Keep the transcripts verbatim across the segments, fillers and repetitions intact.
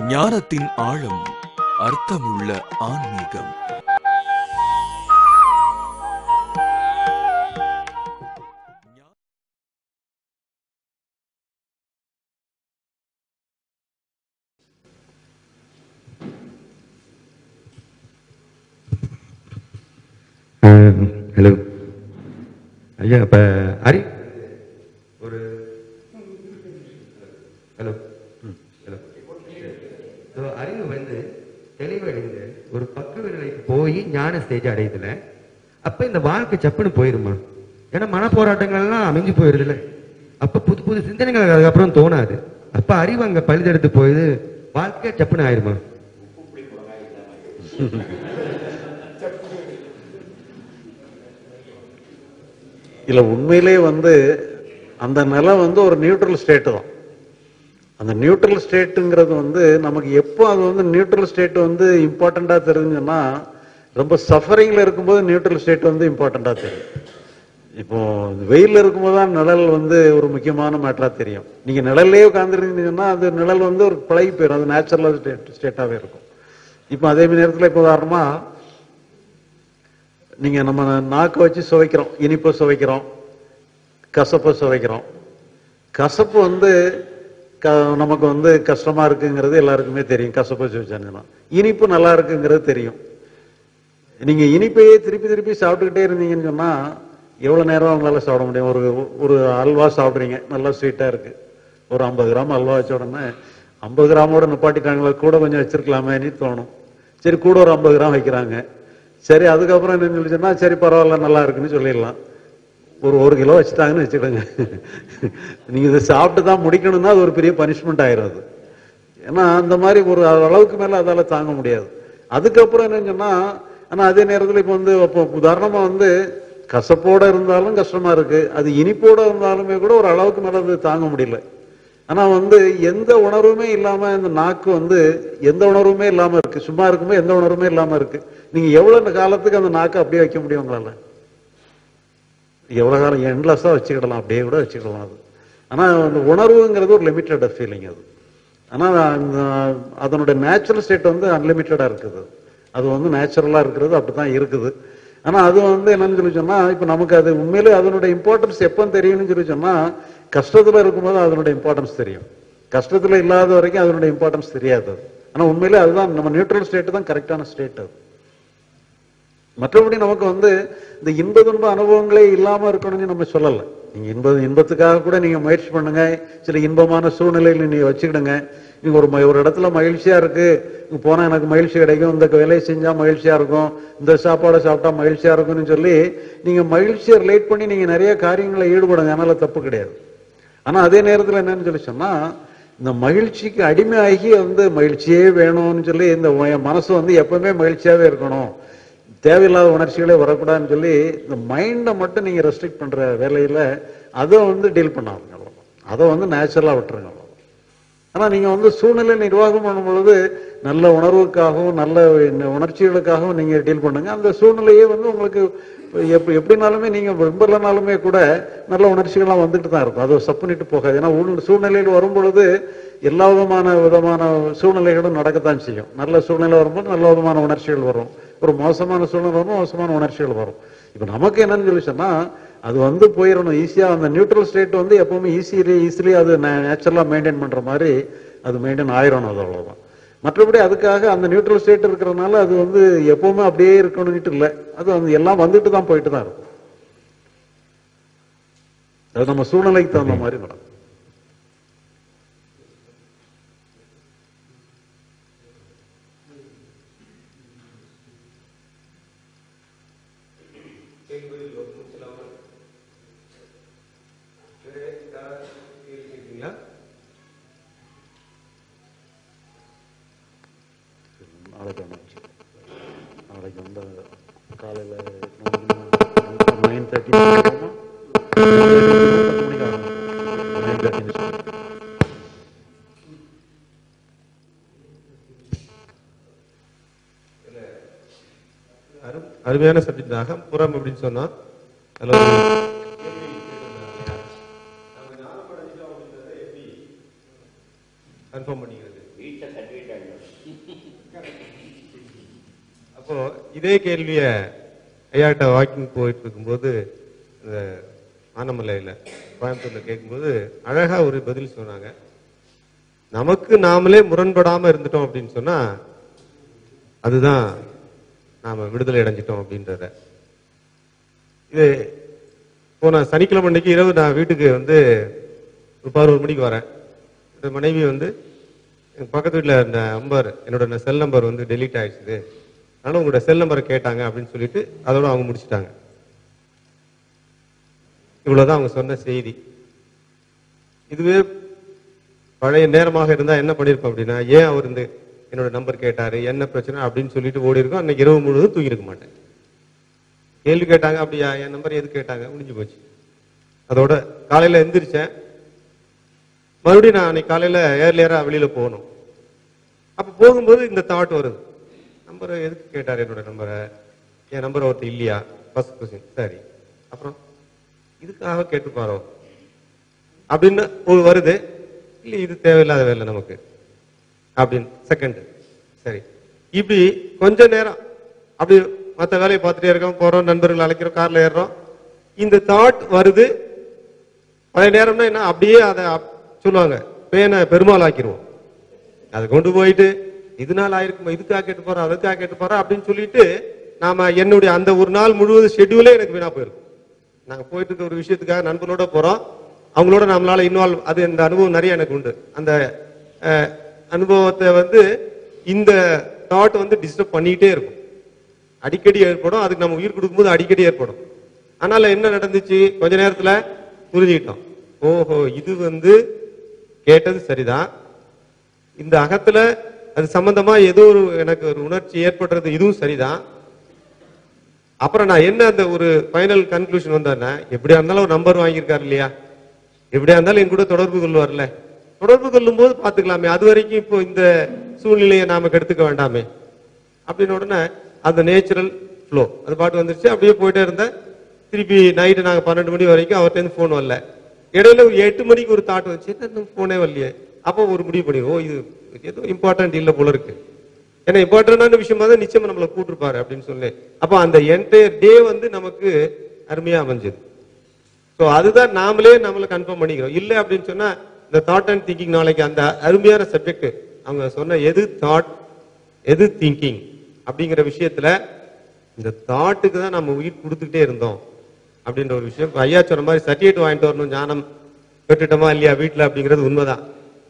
ஞானத்தின் ஆழம், அர்த்தமுள்ள ஆன்மீகம். ஹலோ ஐயா, இப்போ அரி ஒரு ஹலோ ஹலோ ஸோ அறிவு வந்து தெளிவடைந்து ஒரு பக்குவ நிலைக்கு போய் ஞான ஸ்டேஜ் அடையுதுல, அப்போ இந்த வாழ்க்கை சப்புன்னு போயிருமா? ஏன்னா மன போராட்டங்கள்லாம் அமைஞ்சு போயிருதுல, அப்போ புது புது சிந்தனைகள் அதுக்கப்புறம் தோணாது. அப்போ அறிவு அங்கே பழுதெடுத்து போயிது, வாழ்க்கை சப்புன்னு ஆயிருமா? இல்ல, உண்மையிலே வந்து அந்த நிலை வந்து ஒரு நியூட்ரல் ஸ்டேட்டு தான். அந்த நியூட்ரல் ஸ்டேட்டுங்கிறது வந்து நமக்கு எப்போ அது வந்து நியூட்ரல் ஸ்டேட் வந்து இம்பார்ட்டண்டா தெரிஞ்சுன்னா, ரொம்ப சஃபரிங்ல இருக்கும்போது நியூட்ரல் ஸ்டேட் வந்து இம்பார்ட்டண்டா தெரியும். இப்போ வெயில்ல இருக்கும்போது தான் நிழல் வந்து ஒரு முக்கியமான மேட்டரா தெரியும். நீங்க நிழல்லே உட்காந்துருந்தீங்கன்னா அது நிழல் வந்து ஒரு பழகி போயிடும், அது நேச்சுரலா ஸ்டேட் ஸ்டேட்டாவே இருக்கும். இப்போ அதே நேரத்தில் இப்போ உதாரணமா நீங்க நம்ம நாக்கை வச்சு சுவைக்கிறோம், இனிப்பை சுவைக்கிறோம், கசப்பை சுவைக்கிறோம். கசப்பு வந்து க நமக்கு வந்து கஷ்டமா இருக்குங்கிறது எல்லாருக்குமே தெரியும். கசப்பை சுவைச்சாங்கன்னா இனிப்பு நல்லா இருக்குங்கிறது தெரியும். நீங்க இனிப்பையே திருப்பி திருப்பி சாப்பிட்டுக்கிட்டே இருந்தீங்கன்னு சொன்னா எவ்வளவு நேரம் அவங்களால சாப்பிட முடியும்? ஒரு ஒரு அல்வா சாப்பிட்றீங்க, நல்லா ஸ்வீட்டா இருக்கு, ஒரு ஐம்பது கிராம் அல்வா வச்ச உடனே ஐம்பது கிராமோட நிப்பாட்டிட்டாங்களா, கூட கொஞ்சம் வச்சிருக்கலாமேன்னு தோணும். சரி, கூட ஒரு ஐம்பது கிராம் வைக்கிறாங்க. சரி, அதுக்கப்புறம் என்ன சொல்லிச்சுன்னா, சரி பரவாயில்ல நல்லா இருக்குன்னு சொல்லிடலாம். ஒரு ஒரு கிலோ வச்சுட்டாங்கன்னு வச்சுக்கிடுங்க. நீங்க இதை சாப்பிட்டு தான் முடிக்கணும்னா அது ஒரு பெரிய பனிஷ்மெண்ட் ஆயிரும் அது. ஏன்னா அந்த மாதிரி ஒரு அளவுக்கு மேல அதால தாங்க முடியாது. அதுக்கப்புறம் என்னன்னு சொன்னா, ஆனா அதே நேரத்தில் இப்போ வந்து அப்போ உதாரணமா வந்து கசப்போட இருந்தாலும் கஷ்டமா இருக்கு, அது இனிப்போட இருந்தாலுமே கூட ஒரு அளவுக்கு மேல அது தாங்க முடியல. ஆனா வந்து எந்த உணர்வுமே இல்லாம இந்த நாக்கு வந்து எந்த உணர்வுமே இல்லாம இருக்கு, சும்மா இருக்கும்போது எந்த உணர்வுமே இல்லாம இருக்கு. நீங்க எவ்வளவு காலத்துக்கு அந்த நாக்கை அப்படியே வைக்க முடியும் உங்களால? எவ்வளவு காலம் எண்ட்லெஸ்ஸா வச்சுக்கிடலாம், அப்படியே கூட வச்சுக்கிடலாம் அது. ஆனா அந்த உணர்வுங்கிறது ஒரு லிமிட்டட் ஃபீலிங் அது. ஆனா அதனுடைய நேச்சுரல் ஸ்டேட் வந்து அன்லிமிட்டடா இருக்குது. அது வந்து நேச்சுரலா இருக்கிறது அப்படித்தான் இருக்குது. ஆனா அது வந்து என்னன்னு சொல்லி சொன்னா, இப்ப நமக்கு அது உண்மையிலே அதனுடைய இம்பார்ட்டன்ஸ் எப்போ தெரியும்னு சொல்லி சொன்னா, கஷ்டத்துல இருக்கும்போது அதனுடைய இம்பார்ட்டன்ஸ் தெரியும். கஷ்டத்துல இல்லாத வரைக்கும் அதனுடைய இம்பார்ட்டன்ஸ் தெரியாது. ஆனா உண்மையிலே அதுதான் நம்ம நியூட்ரல் ஸ்டேட் தான் கரெக்டான ஸ்டேட் அது. மற்றபடி நமக்கு வந்து இந்த இன்ப துன்ப அனுபவங்களே இல்லாம இருக்கணும்னு நம்ம சொல்லலை. நீங்க இன்ப இன்பத்துக்காக கூட நீங்க முயற்சி பண்ணுங்க, சில இன்பமான சூழ்நிலைகளை நீங்க வச்சுக்கிடுங்க. நீங்க ஒரு ஒரு இடத்துல மகிழ்ச்சியா இருக்கு, இங்க போனா எனக்கு மகிழ்ச்சி கிடைக்கும், இந்த வேலையை செஞ்சா மகிழ்ச்சியா இருக்கும், இந்த சாப்பாடை சாப்பிட்டா மகிழ்ச்சியா இருக்கும்னு சொல்லி நீங்க மகிழ்ச்சியை ரிலேட் பண்ணி நீங்க நிறைய காரியங்களை ஈடுபடுங்க, அதனால தப்பு கிடையாது. ஆனா அதே நேரத்தில் என்னன்னு சொல்லி சொன்னா, இந்த மகிழ்ச்சிக்கு அடிமையாகி வந்து மகிழ்ச்சியே வேணும்னு சொல்லி இந்த மனசு வந்து எப்பவுமே மகிழ்ச்சியாவே இருக்கணும், தேவையில்லாத உணர்ச்சிகளே வரக்கூடாதுன்னு சொல்லி இந்த மைண்டை மட்டும் நீங்க ரெஸ்ட்ரிக்ட் பண்ற வேலையில அதை வந்து டீல் பண்ணாங்க, அதை வந்து நேச்சுரலா விட்டுருங்க. ஆனா நீங்க வந்து சூழ்நிலை நிர்வாகம் பண்ணும் பொழுது நல்ல உணர்வுக்காகவும் நல்ல உணர்ச்சிகளுக்காகவும் நீங்க டீல் பண்ணுங்க. அந்த சூழ்நிலையே வந்து உங்களுக்கு எப்ப எப்படினாலுமே நீங்க விரும்பலனாலுமே கூட நல்ல உணர்ச்சிகள்லாம் வந்துட்டு தான் இருக்கும், அது சப்புனிட்டு போகாது. ஏன்னா சூழ்நிலையில் வரும் பொழுது எல்லா விதமான விதமான சூழ்நிலைகளும் நடக்கத்தான் செய்யும். நல்ல சூழ்நிலை வரும்போது நல்ல விதமான உணர்ச்சிகள் வரும், ஒரு மோசமான சூழ்நிலை வரும் மோசமான உணர்ச்சிகள் வரும். இப்ப நமக்கு என்னன்னு சொல்லி சொன்னா, அது வந்து போயிடணும் ஈஸியா. அந்த நியூட்ரல் ஸ்டேட் வந்து எப்பவுமே ஈஸிலி ஈஸிலி அது நேச்சுரலா மெயின்டைன் பண்ற மாதிரி அது மெயின்டைன் ஆயிரணும், அது அவ்வளவுதான். மற்றபடி அதுக்காக அந்த நியூட்ரல் ஸ்டேட் இருக்கிறதுனால அது வந்து எப்பவுமே அப்படியே இருக்கணும்னுட்டு இல்லை, அது வந்து எல்லாம் வந்துட்டு தான் போயிட்டு தான் இருக்கும். அது நம்ம சூழ்நிலைக்கு தகுந்த மாதிரி நடக்கும். நாளைக்கு வந்து காலையில் நைன் தேர்ட்டி மணிக்கு ஆகும். நைன் தேர்ட்டி அருமையான சப்ஜெக்ட் அகம்புறம் அப்படின்னு சொன்னா கன்ஃபார்ம் பண்ணிக்கிறது. அப்போ இதே கேள்விய ஐயாட்ட வாக்கிங் போயிட்டு இருக்கும்போது இந்த ஆனமலையில கோயம்புத்தூர்ல கேட்கும்போது அழகா ஒரு பதில் சொன்னாங்க. நமக்கு நாமளே முரண்படாம இருந்துட்டோம் அப்படின்னு சொன்னா அதுதான் நாம விடுதலை அடைஞ்சிட்டோம் அப்படின்றத. இது போன சனிக்கிழமை அன்னைக்கு இரவு நான் வீட்டுக்கு வந்து ஒரு பதினோரு மணிக்கு வரேன். இந்த மனைவி வந்து பக்கத்து வீட்டில் இந்த நம்பர் என்னோட செல் நம்பர் வந்து டெலீட் ஆயிடுச்சு, அதனால உங்களோட செல் நம்பரை கேட்டாங்க அப்படின்னு சொல்லிட்டு அதோட அவங்க முடிச்சுட்டாங்க. இவ்வளவுதான் அவங்க சொன்ன செய்தி. இதுவே பழைய நேரமாக இருந்தா என்ன பண்ணிருப்போம் அப்படின்னா, ஏன் அவர் இந்த என்னோட நம்பர் கேட்டாரு, என்ன பிரச்சனை அப்படின்னு சொல்லிட்டு ஓடி இருக்கும். அன்னைக்கு இரவு முழுவதும் தூங்கிருக்க மாட்டேன். கேள்வி கேட்டாங்க, அப்படியா என் நம்பர் எது கேட்டாங்க, முடிஞ்சு போச்சு. அதோட காலையில எந்திரிச்சேன். மறுபடியும் நான் அன்னைக்கு காலையில ஏர்லியரா வெளியில போகணும். அப்ப போகும்போது இந்த தாட் வருது, நம்பரை எதுக்கு கேட்டாரு, என்னோட நம்பரை, என் நம்பர் ஒருத்தர் இல்லையா, ஃபர்ஸ்ட் கொஸ்டின். சரி, அப்புறம் இதுக்காக கேட்டுப்பாரோ அப்படின்னு ஒரு வருது. இல்ல இது தேவையில்லாத வேலை நமக்கு அப்படின்னு செகண்ட். சரி, இப்படி கொஞ்ச நேரம் அப்படி மற்ற வேலையை பார்த்துட்டே இருக்கோம், போறோம், நண்பர்கள் அழைக்கிறோம், கார்ல ஏறுறோம், இந்த தாட் வருது. பழைய நேரம்னா என்ன, அப்படியே அதை சொல்லுவாங்க பேனை பெருமாள் ஆக்கிடுவோம். அதை கொண்டு போயிட்டு இதனால ஆயிருக்குமா, இதுக்காக கேட்டு போறோம், அதுக்காக கேட்டு போறோம் அப்படின்னு சொல்லிட்டு நாம என்னுடைய அந்த ஒரு நாள் முழுவதும் ஷெட்யூலே எனக்கு வீணா போயிருக்கும். நாங்க போயிட்டு இருக்க ஒரு விஷயத்துக்காக நண்பர்களோட போறோம், அவங்களோட நம்மளால இன்வால்வ், அது இந்த அனுபவம் நிறைய எனக்கு உண்டு. அந்த அனுபவத்தை வந்து இந்த தாட் வந்து டிஸ்டர்ப் பண்ணிக்கிட்டே இருக்கும், அடிக்கடி ஏற்படும். அதுக்கு நம்ம உயிர் கொடுக்கும்போது அடிக்கடி ஏற்படும். அதனால என்ன நடந்துச்சு, கொஞ்ச நேரத்துல புரிஞ்சுக்கிட்டோம், ஓஹோ இது வந்து கேட்டது சரிதான், இந்த அகத்துல அது சம்பந்தமா ஏதோ ஒரு எனக்கு ஒரு உணர்ச்சி ஏற்படுறது இதுவும் சரிதான். அப்புறம் நான் என்ன அந்த ஒரு ஃபைனல் கன்க்ளூஷன் வந்தேன்னா, எப்படியா இருந்தாலும் ஒரு நம்பர் வாங்கியிருக்காரு இல்லையா, எப்படியா இருந்தாலும் என் கூட தொடர்பு கொள்வார்ல, தொடர்பு கொள்ளும் போது பாத்துக்கலாமே, அது வரைக்கும் இப்போ இந்த சூழ்நிலையை நாம கெடுத்துக்க வேண்டாமே அப்படின்னு உடனே அந்த நேச்சுரல் ஃப்ளோ அது பாட்டு வந்துருச்சு. அப்படியே போயிட்டே இருந்தேன். திருப்பி நைட்டு நாங்க பன்னெண்டு மணி வரைக்கும் அவர்கிட்ட போன் வரல. இடையில ஒரு எட்டு மணிக்கு ஒரு தாட் வச்சு, போனே வரலையே. அப்போ ஒரு முடிவு பண்ணிடுவோம், இது ஏதோ இம்பார்ட்டன்ட் இல்ல போல இருக்கு, ஏன்னா இம்பார்ட்டன்டான விஷயமா தான் நிச்சயமா நம்மளை கூட்டிருப்பாரு அப்படின்னு சொல்லி. அப்போ அந்த என்டையர் டே வந்து நமக்கு அருமையா அமைஞ்சது. ஸோ அதுதான் நாமளே நம்மளை கன்ஃபார்ம் பண்ணிக்கிறோம். இல்லை அப்படின்னு சொன்னா இந்த தாட் அண்ட் திங்கிங் நாளைக்கு அந்த அருமையான சப்ஜெக்ட் அவங்க சொன்ன எது தாட் எது திங்கிங் அப்படிங்கிற விஷயத்துல இந்த தாட்டுக்கு தான் நம்ம உயிர் கொடுத்துக்கிட்டே இருந்தோம் அப்படின்ற ஒரு விஷயம். ஐயா சொன்ன மாதிரி சர்டிஃபிகேட் வாங்கிட்டு வரணும், ஞானம் பெற்றுட்டோமா இல்லையா வீட்டுல அப்படிங்கிறது உண்மைதான்.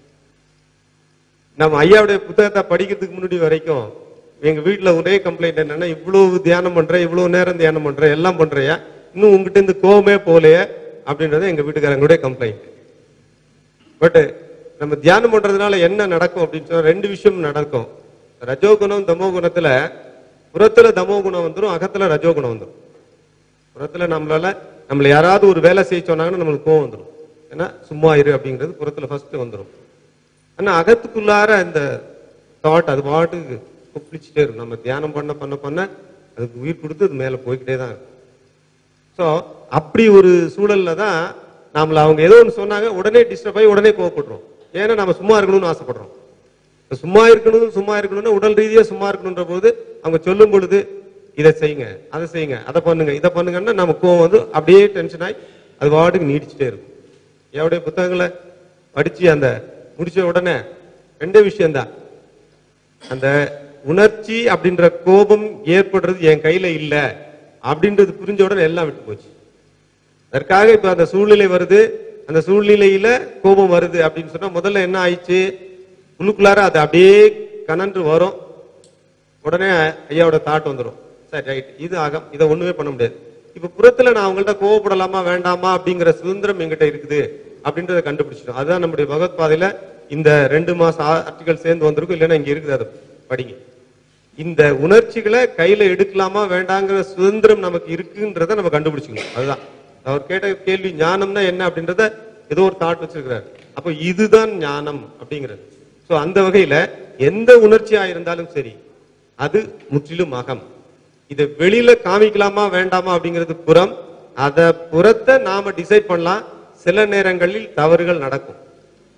நம்ம ஐயாவுடைய புத்தகத்தை படிக்கிறதுக்கு முன்னாடி வரைக்கும் எங்க வீட்டுல ஒரே கம்ப்ளைண்ட் என்னன்னா, இவ்வளவு தியானம் பண்ற, இவ்வளவு நேரம் தியானம் பண்ற, எல்லாம் பண்றியா, இன்னும் உங்ககிட்ட இருந்து கோவமே போலையே அப்படின்றது எங்க வீட்டுக்காரங்களுடைய கம்ப்ளைண்ட். பட் நம்ம தியானம் பண்றதுனால என்ன நடக்கும் அப்படின்னு சொன்னா ரெண்டு விஷயம் நடக்கும். ரஜோகுணம் தமோ குணத்துல புறத்துல தமோ குணம் வந்துடும், அகத்துல ரஜோகுணம் வந்துடும். புறத்துல நம்மளால நம்மள யாராவது ஒரு வேலை செய்ய சொன்னாங்கன்னா நம்மளுக்கு கோவம் வந்துடும், ஏன்னா சும்மா இரு அப்படிங்கிறது புறத்துல ஃபர்ஸ்ட் வந்துடும். ஆனா அகத்துக்குள்ளார இந்த தாட் அது பாட்டுக்கு ஒப்பிச்சுட்டே இருக்கும். நம்ம தியானம் பண்ண பண்ண பண்ண அதுக்கு உயிர் கொடுத்து அது மேல போய்கிட்டே தான் இருக்கும். ஸோ அப்படி ஒரு சூழல்ல தான் நம்மள அவங்க ஏதோ ஒன்று சொன்னாங்க, உடனே டிஸ்டர்ப் ஆகி உடனே கோவப்படுறோம். ஏன்னா நம்ம சும்மா இருக்கணும்னு ஆசைப்படுறோம். சும்மா இருக்கணும் சும்மா இருக்கணும்னு உடல் ரீதியா சும்மா இருக்கணும்ன்ற போது அவங்க சொல்லும் பொழுது இதை செய்யுங்க, அதை செய்யுங்க, அதை பண்ணுங்க, இதை பண்ணுங்கன்னா நம்ம கோவம் வந்து அப்படியே டென்ஷன் ஆகி அது பாட்டுக்கு நீடிச்சுட்டே இருக்கும். எவருடைய புத்தகங்களை படிச்சு அந்த முடிச்ச உடனே ரெண்டே விஷயம்தான், அந்த உணர்ச்சி அப்படின்ற கோபம் ஏற்படுறது என் கையில இல்ல அப்படின்றது புரிஞ்ச உடனே எல்லாம் விட்டு போச்சு. அதற்காக இப்ப அந்த சூழ்நிலை வருது, அந்த சூழ்நிலையில கோபம் வருது அப்படின்னு சொன்னா முதல்ல என்ன ஆயிடுச்சு, உள்ளுக்குள்ளார அது அப்படியே கனன்று வரும். உடனே ஐயாவோட தாட் வந்துடும், சரி ரைட் இது ஆகம், இதை ஒண்ணுமே பண்ண முடியாது. இப்ப புறத்துல நான் அவங்கள்ட்ட கோவப்படலாமா வேண்டாமா அப்படிங்கிற சுதந்திரம் எங்கிட்ட இருக்குது அப்படின்றத கண்டுபிடிச்சிடும். அதுதான் நம்முடைய பகவத் பாதையில இந்த ரெண்டு மாசம் ஆர்டிகல் சேர்ந்து வந்திருக்கும், இல்லைன்னா இங்க இருக்குது, அதை படிங்க. இந்த உணர்ச்சிகளை கையில எடுக்கலாமா வேண்டாங்கிற சுதந்திரம் நமக்கு இருக்குன்றத நம்ம கண்டுபிடிச்சுக்கணும். அதுதான் அவர் கேட்ட கேள்வி, ஞானம்னா என்ன அப்படின்றத ஏதோ ஒரு தாட் வச்சிருக்கிறார். அப்போ இதுதான் ஞானம் அப்படிங்கிறது. சோ அந்த வகையில எந்த உணர்ச்சியா இருந்தாலும் சரி அது முற்றிலும் அகம். இதை வெளியில காமிக்கலாமா வேண்டாமா அப்படிங்கிறது புறம். அத புறத்தை நாம டிசைட் பண்ணலாம். சில நேரங்களில் தவறுகள் நடக்கும்,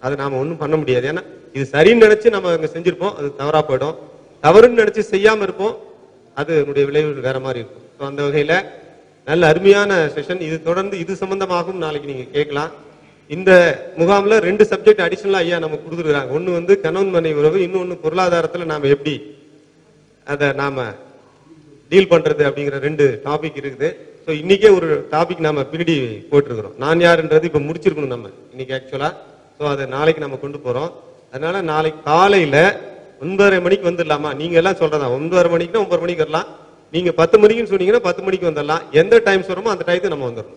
அதை நாம ஒண்ணும் பண்ண முடியாது. ஏன்னா இது சரின்னு நினைச்சு நம்ம அங்க செஞ்சிருப்போம், அது தவறா போயிடும். தவறுன்னு நினைச்சு செய்யாம இருப்போம், அது என்னுடைய விளைவுகள் வேற மாதிரி இருக்கும். ஸோ அந்த வகையில நல்ல அருமையான செஷன். இது தொடர்ந்து இது சம்பந்தமாகவும் நாளைக்கு நீங்க கேட்கலாம். இந்த முகாம்ல ரெண்டு சப்ஜெக்ட் அடிஷனலா ஐயா நம்ம கொடுத்துருக்காங்க. ஒண்ணு வந்து கணவன் மனைவி உறவு, இன்னொன்னு பொருளாதாரத்துல நாம எப்படி அதை நாம டீல் பண்றது அப்படிங்கிற ரெண்டு டாபிக் இருக்குது. ஸோ இன்னைக்கே ஒரு டாபிக் நாம பின்னாடி போட்டிருக்கிறோம். நான் யாருன்றது இப்ப முடிச்சிருக்கணும் நம்ம இன்னைக்கு ஆக்சுவலா. ஸோ அதை நாளைக்கு நம்ம கொண்டு போறோம். அதனால நாளைக்கு காலையில ஒன்பதரை மணிக்கு வந்துடலாமா? நீங்க எல்லாம் சொல்றதா ஒன்பதரை மணிக்குன்னா ஒன்பது மணிக்கு வரலாம். நீங்க பத்து மணிக்குன்னு சொன்னீங்கன்னா பத்து மணிக்கு வந்துடலாம். எந்த டைம் சொல்றோமோ அந்த டைத்துக்கு நம்ம வந்துடணும்.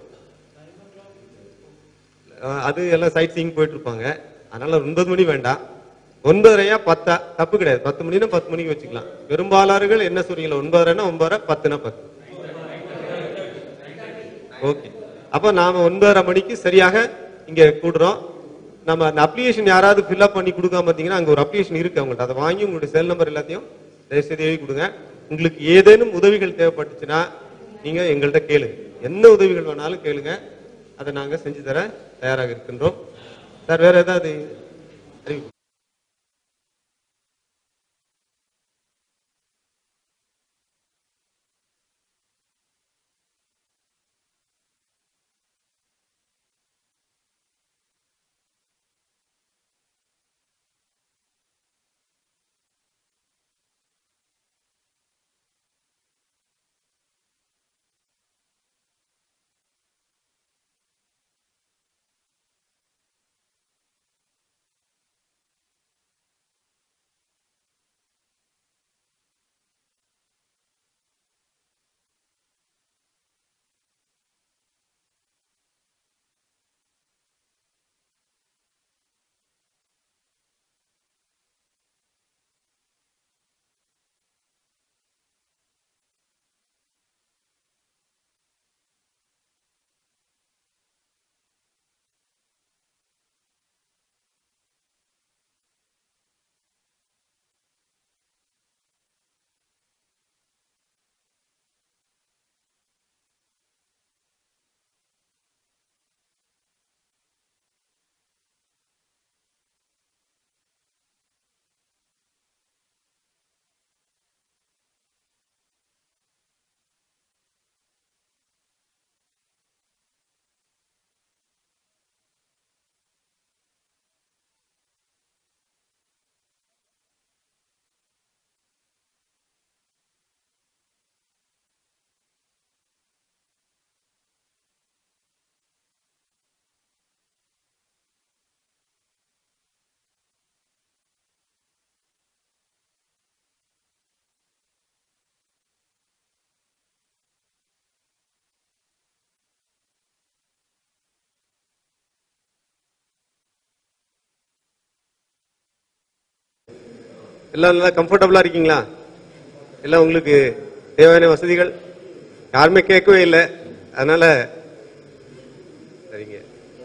அது எல்லாம் சைட் சீயிங் போயிட்டு இருப்பாங்க. அதனால ஒன்பது மணி வேண்டாம், ஒன்பதரையா பத்தா தப்பு கிடையாது. பத்து மணினா பத்து மணிக்கு வச்சுக்கலாம். பெரும்பாலாளர்கள் என்ன சொல்றீங்களா? ஒன்பதரைனா ஒன்பதரை, பத்துனா பத்து. ஓகே, அப்ப நாம ஒன்பதரை மணிக்கு சரியாக இங்க கூடுறோம். நம்ம அந்த அப்ளிகேஷன் யாராவது ஃபில்அப் பண்ணி கொடுக்காம பார்த்தீங்கன்னா அங்க ஒரு அப்ளிகேஷன் இருக்கு, அவங்கள்ட்ட அதை வாங்கி உங்களுடைய செல் நம்பர் எல்லாத்தையும் தயவுசெய்து எழுதி கொடுங்க. உங்களுக்கு ஏதேனும் உதவிகள் தேவைப்பட்டுச்சுன்னா நீங்க எங்கள்கிட்ட கேளுங்க, என்ன உதவிகள் வேணாலும் கேளுங்க, அதை நாங்க செஞ்சு தர தயாராக இருக்கின்றோம். சார் வேற ஏதாவது அறிவிப்பு? எல்லாம் நல்லா கம்ஃபர்டபுளா இருக்கீங்களா? எல்லாம் உங்களுக்கு தேவையான வசதிகள் யாருமே கேட்கவே இல்லை, அதனால சரிங்க.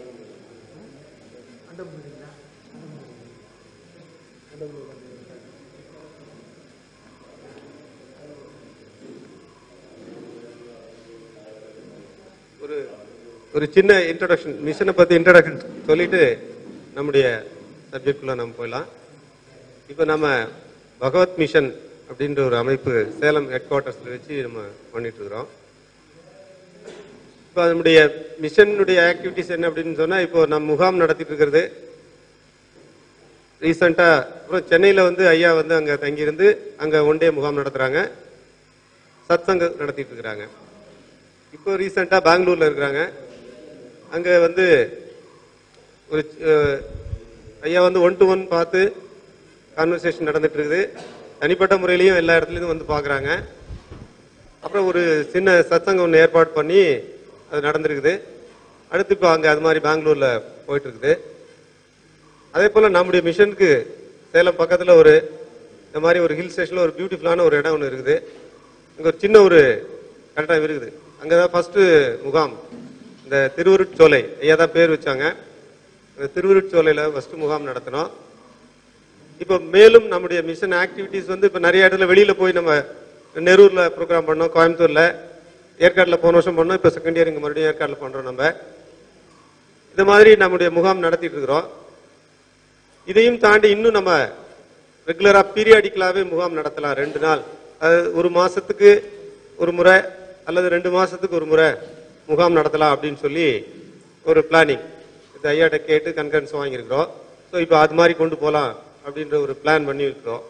ஒரு ஒரு சின்ன இன்ட்ரோடக்ஷன், மிஷனை பத்தி இன்ட்ரோடக்ஷன் சொல்லிட்டு நம்முடைய சப்ஜெக்டுக்குள்ள நம்ம போயிடலாம். இப்போ நம்ம பகவத் மிஷன் அப்படின்ற ஒரு அமைப்பு சேலம் ஹெட் குவார்டர்ஸ்ல வச்சு நம்ம பண்ணிட்டு இருக்கிறோம். இப்போ நம்முடைய மிஷனுடைய ஆக்டிவிட்டிஸ் என்ன அப்படின்னு சொன்னா, இப்போ நம்ம முகாம் நடத்திட்டு இருக்கிறது ரீசெண்டா. அப்புறம் சென்னையில வந்து ஐயா வந்து அங்க தங்கியிருந்து அங்க ஒன் டே முகாம் நடத்துறாங்க, சத்சங்க நடத்திட்டு இருக்கிறாங்க. இப்போ ரீசெண்டா பெங்களூர்ல இருக்கிறாங்க. அங்க வந்து ஒரு ஐயா வந்து ஒன் டு ஒன் பார்த்து கான்வர்சேஷன் நடந்துட்டு இருக்குது. தனிப்பட்ட முறையிலையும் எல்லா இடத்துலையும் வந்து பார்க்குறாங்க. அப்புறம் ஒரு சின்ன சத்சங்கம் ஒன்று ஏற்பாடு பண்ணி அது நடந்திருக்குது. அடுத்து இப்போ அங்கே அது மாதிரி பெங்களூர்ல போயிட்டு இருக்குது. அதே போல் நம்முடைய மிஷனுக்கு சேலம் பக்கத்தில் ஒரு இந்த மாதிரி ஒரு ஹில் ஸ்டேஷனில் ஒரு பியூட்டிஃபுல்லான ஒரு இடம் ஒன்று இருக்குது. அங்கே ஒரு சின்ன ஒரு கட்டடம் இருக்குது. அங்கே தான் ஃபர்ஸ்ட் முகாம் இந்த திருவருட்சோலை ஐயா தான் பேர் வச்சாங்க. அந்த திருவருட்சோலையில் ஃபர்ஸ்ட் முகாம் நடத்தினோம். இப்போ மேலும் நம்முடைய மிஷன் ஆக்டிவிட்டிஸ் வந்து இப்போ நிறைய இடத்துல வெளியில போய் நம்ம நெரூர்ல ப்ரோக்ராம் பண்ணோம், கோயம்புத்தூர்ல, ஏற்காடுல போன வருஷம் பண்ணோம், இப்போ செகண்ட் இயர் இங்கே மறுபடியும் ஏற்காடுல பண்றோம். நம்ம இது மாதிரி நம்முடைய முகாம் நடத்திட்டு இருக்கிறோம். இதையும் தாண்டி இன்னும் நம்ம ரெகுலரா பீரியாடிக்கலாவே முகாம் நடத்தலாம். ரெண்டு நாள், ஒரு மாசத்துக்கு ஒரு முறை அல்லது ரெண்டு மாசத்துக்கு ஒரு முறை முகாம் நடத்தலாம் அப்படின்னு சொல்லி ஒரு பிளானிங் இந்த ஐயாட்ட கேட்டு கன்கரன்ஸ் வாங்கியிருக்கிறோம். ஸோ இப்போ அது மாதிரி கொண்டு போகலாம் அப்படின்ற ஒரு பிளான் பண்ணி இருக்கிறோம்.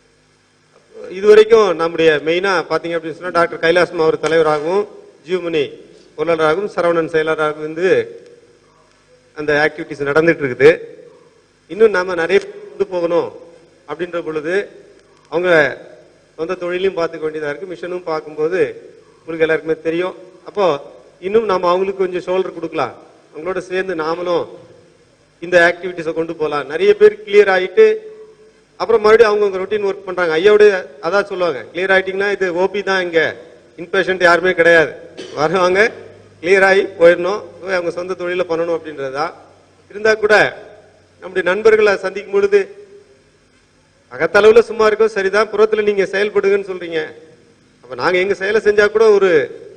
இது வரைக்கும் நம்முடைய மெயினா பாத்தீங்க அப்படின்னு சொன்னா டாக்டர் கைலாசம் அவர் தலைவராகவும், ஜீவமணி பொருளாளராகவும், சரவணன் செயலராகவும் வந்து அந்த ஆக்டிவிட்டிஸ் நடந்துட்டு இருக்குது. இன்னும் நாம நிறைய கொண்டு போகணும் அப்படின்ற பொழுது அவங்க சொந்த தொழிலையும் பார்த்துக்க வேண்டியதா இருக்கு, மிஷனும் பார்க்கும்போது உங்களுக்கு எல்லாருக்குமே தெரியும். அப்போ இன்னும் நாம அவங்களுக்கு கொஞ்சம் ஷோல்டர் கொடுக்கலாம், அவங்களோட சேர்ந்து நாமளும் இந்த ஆக்டிவிட்டிஸை கொண்டு போகலாம். நிறைய பேர் கிளியர் ஆகிட்டு அப்புறம் மறுபடியும் அவங்க ரொட்டீன் ஒர்க் பண்றாங்க. ஐயாவுடைய அதான் சொல்லுவாங்க, கிளியர் ஆயிட்டீங்கன்னா இது ஓபி தான், இங்க இன்பேஷண்ட் யாருமே கிடையாது, வருவாங்க கிளியர் ஆகி போயிடணும், அவங்க சொந்த தொழில பண்ணணும் அப்படின்றதா. இருந்தா கூட நம்முடைய நண்பர்களை சந்திக்கும் பொழுது அகத்தளவுல சும்மா இருக்கோம் சரிதான், புறத்துல நீங்க செயல்படுங்கன்னு சொல்றீங்க. அப்ப நாங்க எங்க செயலை செஞ்சா கூட ஒரு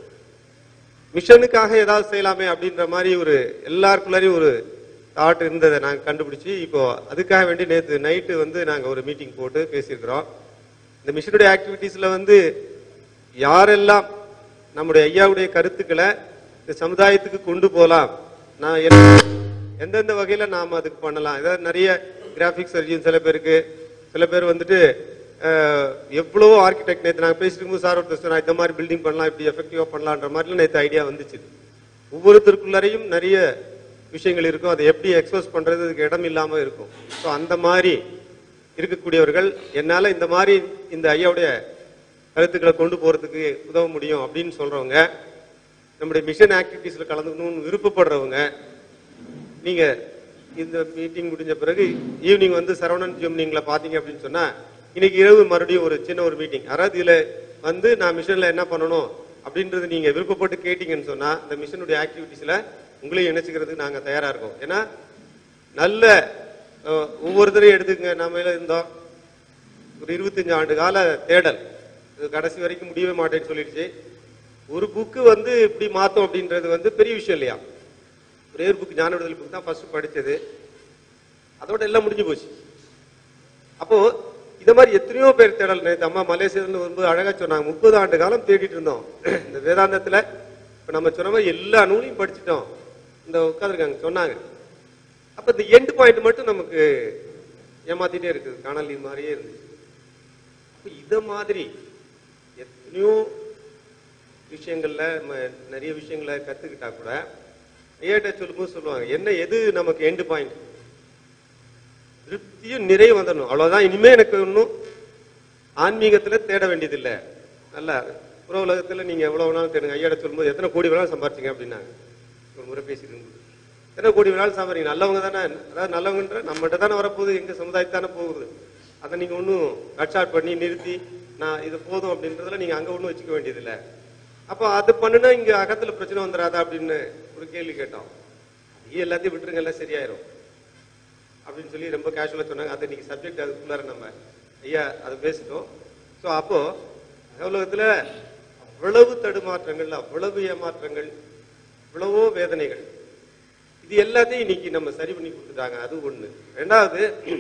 மிஷனுக்காக ஏதாவது செய்யலாமே அப்படின்ற மாதிரி ஒரு எல்லாருக்குள்ளாரையும் ஒரு தாட் இருந்ததை நாங்க கண்டுபிடிச்சு இப்போ அதுக்காக வேண்டி நேற்று நைட்டு வந்து நாங்க ஒரு மீட்டிங் போட்டு பேசியிருக்கிறோம். இந்த மிஷனுடைய ஆக்டிவிட்டீஸ்ல வந்து யாரெல்லாம் நம்முடைய ஐயாவுடைய கருத்துக்களை இந்த சமுதாயத்துக்கு கொண்டு போகலாம், நான் எந்தெந்த வகையில நாம அதுக்கு பண்ணலாம். ஏதாவது நிறைய கிராபிக்ஸ் சர்ஜன் சில பேருக்கு, சில பேர் வந்துட்டு எவ்வளவோ ஆர்கிடெக்ட் நேற்று நாங்கள் பேசிட்டு சார் ஒருத்தர் இந்த மாதிரி பில்டிங் பண்ணலாம், இப்படி எஃபெக்டிவா பண்ணலான்ற மாதிரி நேற்று ஐடியா வந்துச்சு. ஒவ்வொருத்தருக்குள்ளாரையும் நிறைய விஷயங்கள் இருக்கும், அதை எப்படி எக்ஸ்பிரஸ் பண்றது அதுக்கு இடம் இல்லாம இருக்கும். ஸோ அந்த மாதிரி இருக்கக்கூடியவர்கள் என்னால இந்த மாதிரி இந்த ஐயாவுடைய கருத்துக்களை கொண்டு போறதுக்கு உதவ முடியும் அப்படின்னு சொல்றவங்க, நம்முடைய மிஷன் ஆக்டிவிட்டீஸ்ல கலந்துக்கணும்னு விருப்பப்படுறவங்க, நீங்க இந்த மீட்டிங் முடிஞ்ச பிறகு ஈவினிங் வந்து சரவணன் ஜிம்னிங்ல பாத்தீங்க அப்படின்னு சொன்னா இன்னைக்கு இரவு மறுபடியும் ஒரு சின்ன ஒரு மீட்டிங், அதாவது இதுல வந்து நான் மிஷன்ல என்ன பண்ணணும் அப்படின்றது நீங்க விருப்பப்பட்டு கேட்டீங்கன்னு சொன்னா இந்த மிஷனுடைய ஆக்டிவிட்டீஸ்ல உங்களையும் இணைச்சுக்கிறதுக்கு நாங்க தயாரா இருக்கோம். ஏன்னா நல்ல ஒவ்வொருத்தரையும் எடுத்துக்கங்க, நம்ம இருந்தோம் ஒரு இருபத்தஞ்சு ஆண்டு கால தேடல், கடைசி வரைக்கும் முடியவே மாட்டேன்னு சொல்லிடுச்சு. ஒரு புக்கு வந்து இப்படி மாத்தோம் அப்படின்றது வந்து பெரிய விஷயம் இல்லையா. ஒரே ஒரு புக், ஞான விடுதலை புக் தான் ஃபர்ஸ்ட் படிச்சது, அதோட எல்லாம் முடிஞ்சு போச்சு. அப்போ இந்த மாதிரி எத்தனையோ பேர் தேடல். நேற்று அம்மா மலேசியில வரும்போது அழகா சொன்னாங்க, முப்பது ஆண்டு காலம் தேடிட்டு இருந்தோம் இந்த வேதாந்தத்துல, இப்ப நம்ம சொன்ன மாதிரி எல்லா நூலையும் படிச்சுட்டோம், இந்த உட்காந்துருக்காங்க சொன்னாங்க. அப்ப இந்த எண்ட் பாயிண்ட் மட்டும் நமக்கு ஏமாத்திட்டே இருக்குது, காணொலி மாதிரியே இருந்துச்சு. இத மாதிரி எத்தனையோ விஷயங்கள்ல நம்ம நிறைய விஷயங்களை கத்துக்கிட்டா கூட ஐயாட்ட சொல்லும்போது சொல்லுவாங்க, என்ன எது நமக்கு எண்ட் பாயிண்ட், திருப்தியும் நிறைய வந்துடணும், அவ்வளவுதான். இனிமே எனக்கு ஒன்னும் ஆன்மீகத்துல தேட வேண்டியதில்லை. நல்ல புற உலகத்துல நீங்க எவ்வளவு வேணாலும் தேடுங்க. ஐயாட்ட சொல்லும்போது எத்தனை கோடி வேணாலும் சம்பாரிச்சிங்க அப்படின்னாங்க. ஒரு முறை பேசிட்டு எத்தனை கோடி வேணாலும் சம்பாதிங்க, நல்லவங்க தானே, அதாவது நல்லவங்கன்ற நம்மகிட்ட தானே வரப்போகுது, எங்க சமுதாயத்தானே போகுது, அதை நீங்க ஒன்னும் கட் ஷார்ட் பண்ணி நிறுத்தி நான் இது போதும் அப்படின்றதுல நீங்க அங்க ஒண்ணும் வச்சுக்க வேண்டியதில்லை. அப்ப அது பண்ணுனா இங்க அகத்துல பிரச்சனை வந்துடாதா அப்படின்னு ஒரு கேள்வி கேட்டோம். எல்லாத்தையும் விட்டுருங்க, எல்லாம் சரியாயிரும் அப்படின்னு சொல்லி ரொம்ப கேஷுவலா சொன்னாங்க. அது இன்னைக்கு சப்ஜெக்ட் அதுக்குள்ளார நம்ம ஐயா அதை பேசிட்டோம். ஸோ அப்போ உலகத்துல அவ்வளவு தடுமாற்றங்கள், அவ்வளவு ஏமாற்றங்கள், இவ்வளவோ வேதனைகள், இது எல்லாத்தையும் இன்னைக்கு நம்ம சரி பண்ணி கொடுத்துட்டாங்க. அது ஒண்ணு. ரெண்டாவது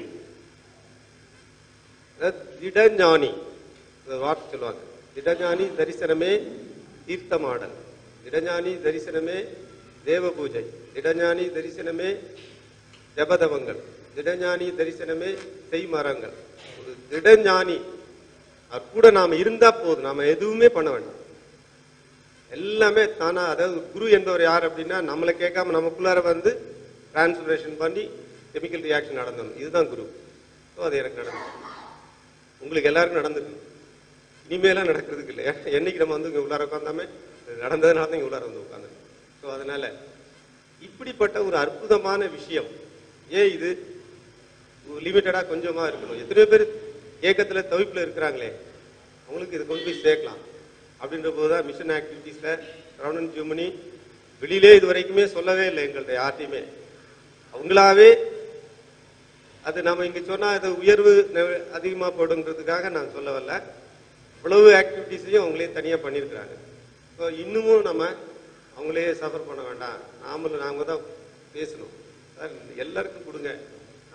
திடஞானி வார்த்தை சொல்லுவாங்க, திடஞானி தரிசனமே தீர்த்தமாடல், திடஞானி தரிசனமே தேவ பூஜை, திடஞானி தரிசனமே ஜபதவங்கள், திடஞானி தரிசனமே செய்மரங்கள். ஒரு திடஞானி கூட நாம இருந்தா போதும், நாம எதுவுமே பண்ண வேண்டாம், எல்லாமே தானா. அதாவது குரு என்பவர் யார் அப்படின்னா நம்மளை கேட்காம நமக்குள்ளார வந்து டிரான்ஸ்பரேஷன் பண்ணி கெமிக்கல் ரியாக்ஷன் நடந்தணும், இதுதான் குரு. ஸோ அது எனக்கு நடந்துச்சு, உங்களுக்கு எல்லாருக்கும் நடந்துருக்கு, இனிமேலாம் நடக்கிறதுக்கு இல்லையா. என்னைக்கு நம்ம வந்து இங்க உள்ளார உட்காந்தாமே நடந்ததுனால தான் இங்க உள்ளார வந்து உட்காந்து. ஸோ அதனால இப்படிப்பட்ட ஒரு அற்புதமான விஷயம், ஏன் இது லிமிட்டடா கொஞ்சமா இருக்கணும், எத்தனையோ பேர் ஏக்கத்துல தவிப்புல இருக்கிறாங்களே அவங்களுக்கு இதை கொண்டு போய் சேர்க்கலாம் அப்படின்ற போதுதான் மிஷன் ஆக்டிவிட்டீஸ்ல ரவுண்ட் ஜெர்மனி வெளியிலே இது வரைக்குமே சொல்லவே இல்லை எங்கள்ட்ட யார்ட்டையுமே. அவங்களாவே அது நம்ம இங்க சொன்னா அது உயர்வு அதிகமா போடுங்கிறதுக்காக நான் சொல்ல வரல, இவ்வளவு ஆக்டிவிட்டிஸையும் அவங்களே தனியா பண்ணியிருக்கிறாங்க. ஸோ இன்னமும் நம்ம அவங்களே சஃபர் பண்ண வேண்டாம், நாமளும் நாம தான் பேசணும். சார் எல்லாருக்கும் கொடுங்க, நம்ம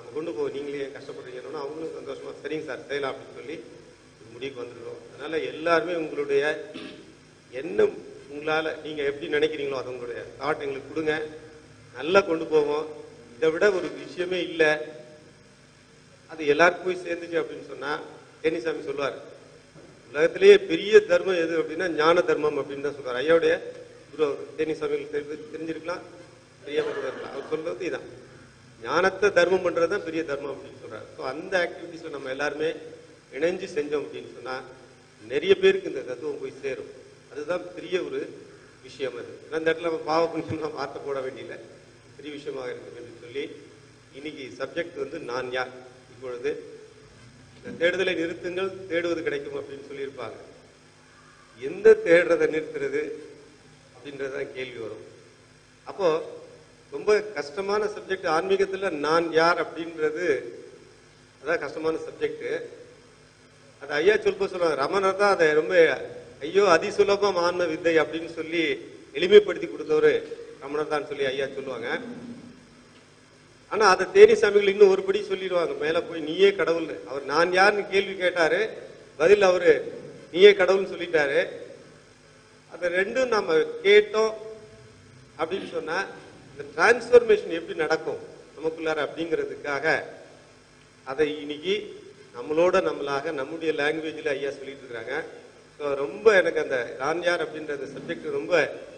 நம்ம கொண்டு போவோம், நீங்களே ஏன் கஷ்டப்படுறீங்கன்னா அவங்களும் சந்தோஷமா சரிங்க சார் செய்யலாம் அப்படின்னு சொல்லி ஒரு முடிவுக்கு வந்துருக்கோம். அதனால எல்லாருமே உங்களுடைய என்ன உங்களால நீங்க எப்படி நினைக்கிறீங்களோ அது உங்களுடைய தாட் எங்களுக்கு கொடுங்க, நல்லா கொண்டு போவோம். இதை விட ஒரு விஷயமே இல்லை, அது எல்லாருக்கும் போய் சேர்ந்துச்சு அப்படின்னு சொன்னா தேனிசாமி சொல்லுவார், உலகத்திலேயே பெரிய தர்மம் எது அப்படின்னா ஞான தர்மம் அப்படின்னு தான் சொல்றாரு. ஐயாவுடைய குரு தேனிசாமி தெரிஞ்சிருக்கலாம், தெரியாம கூட இருக்கலாம். அவர் சொல்றது இதான், ஞானத்தை தர்மம் பண்றதுதான் பெரிய தர்மம் அப்படின்னு சொல்றாரு. ஸோ அந்த ஆக்டிவிட்டிஸ்ல நம்ம எல்லாருமே இணைஞ்சு செஞ்சோம் அப்படின்னு சொன்னா நிறைய பேருக்கு இந்த தத்துவம் போய் சேரும். அதுதான் பெரிய ஒரு விஷயம். அது அந்த இடத்துல நம்ம பாவ புண்ணியம் வார்த்தை போட வேண்டியதில்லை, பெரிய விஷயமாக இருக்கும் என்று சொல்லி இன்னைக்கு சப்ஜெக்ட் வந்து நான் யார். இப்பொழுது இந்த தேடுதலை நிறுத்துங்கள், தேடுவது கிடைக்கும் அப்படின்னு சொல்லியிருப்பாங்க. எந்த தேடுறதை நிறுத்துறது அப்படின்றதான் கேள்வி வரும். அப்போ ரொம்ப கஷ்டமான சப்ஜெக்ட் ஆன்மீகத்துல நான் யார் அப்படின்றது அதான் கஷ்டமான சப்ஜெக்ட். அது ஐயா சொல்ப சொல்லுவாங்க, ரமணர் தான் அதை ரொம்ப ஐயோ அதிசுலபம் ஆன்ம வித்தை அப்படின்னு சொல்லி எளிமைப்படுத்தி கொடுத்தவரு ரமணர் தான் சொல்லி ஐயா சொல்லுவாங்க. ஆனா அதை தேனிசாமிகள் இன்னும் ஒருபடி சொல்லிடுவாங்க, மேல போய் நீயே கடவுள். அவர் நான் யாருன்னு கேள்வி கேட்டாரு, பதில் அவரு நீயே கடவுள்னு சொல்லிட்டாரு. அதை ரெண்டும் நம்ம கேட்டோம் அப்படின்னு சொன்னா இந்த டிரான்ஸ்பர்மேஷன் எப்படி நடக்கும் நமக்குள்ளார அப்படிங்கிறதுக்காக அதை இன்னைக்கு நம்மளோட நம்மளாக நம்முடைய லாங்குவேஜ்ல ஐயா சொல்லிட்டு இருக்கிறாங்க. ஸோ ரொம்ப எனக்கு அந்த நான் யார் அப்படின்ற அந்த சப்ஜெக்ட் ரொம்ப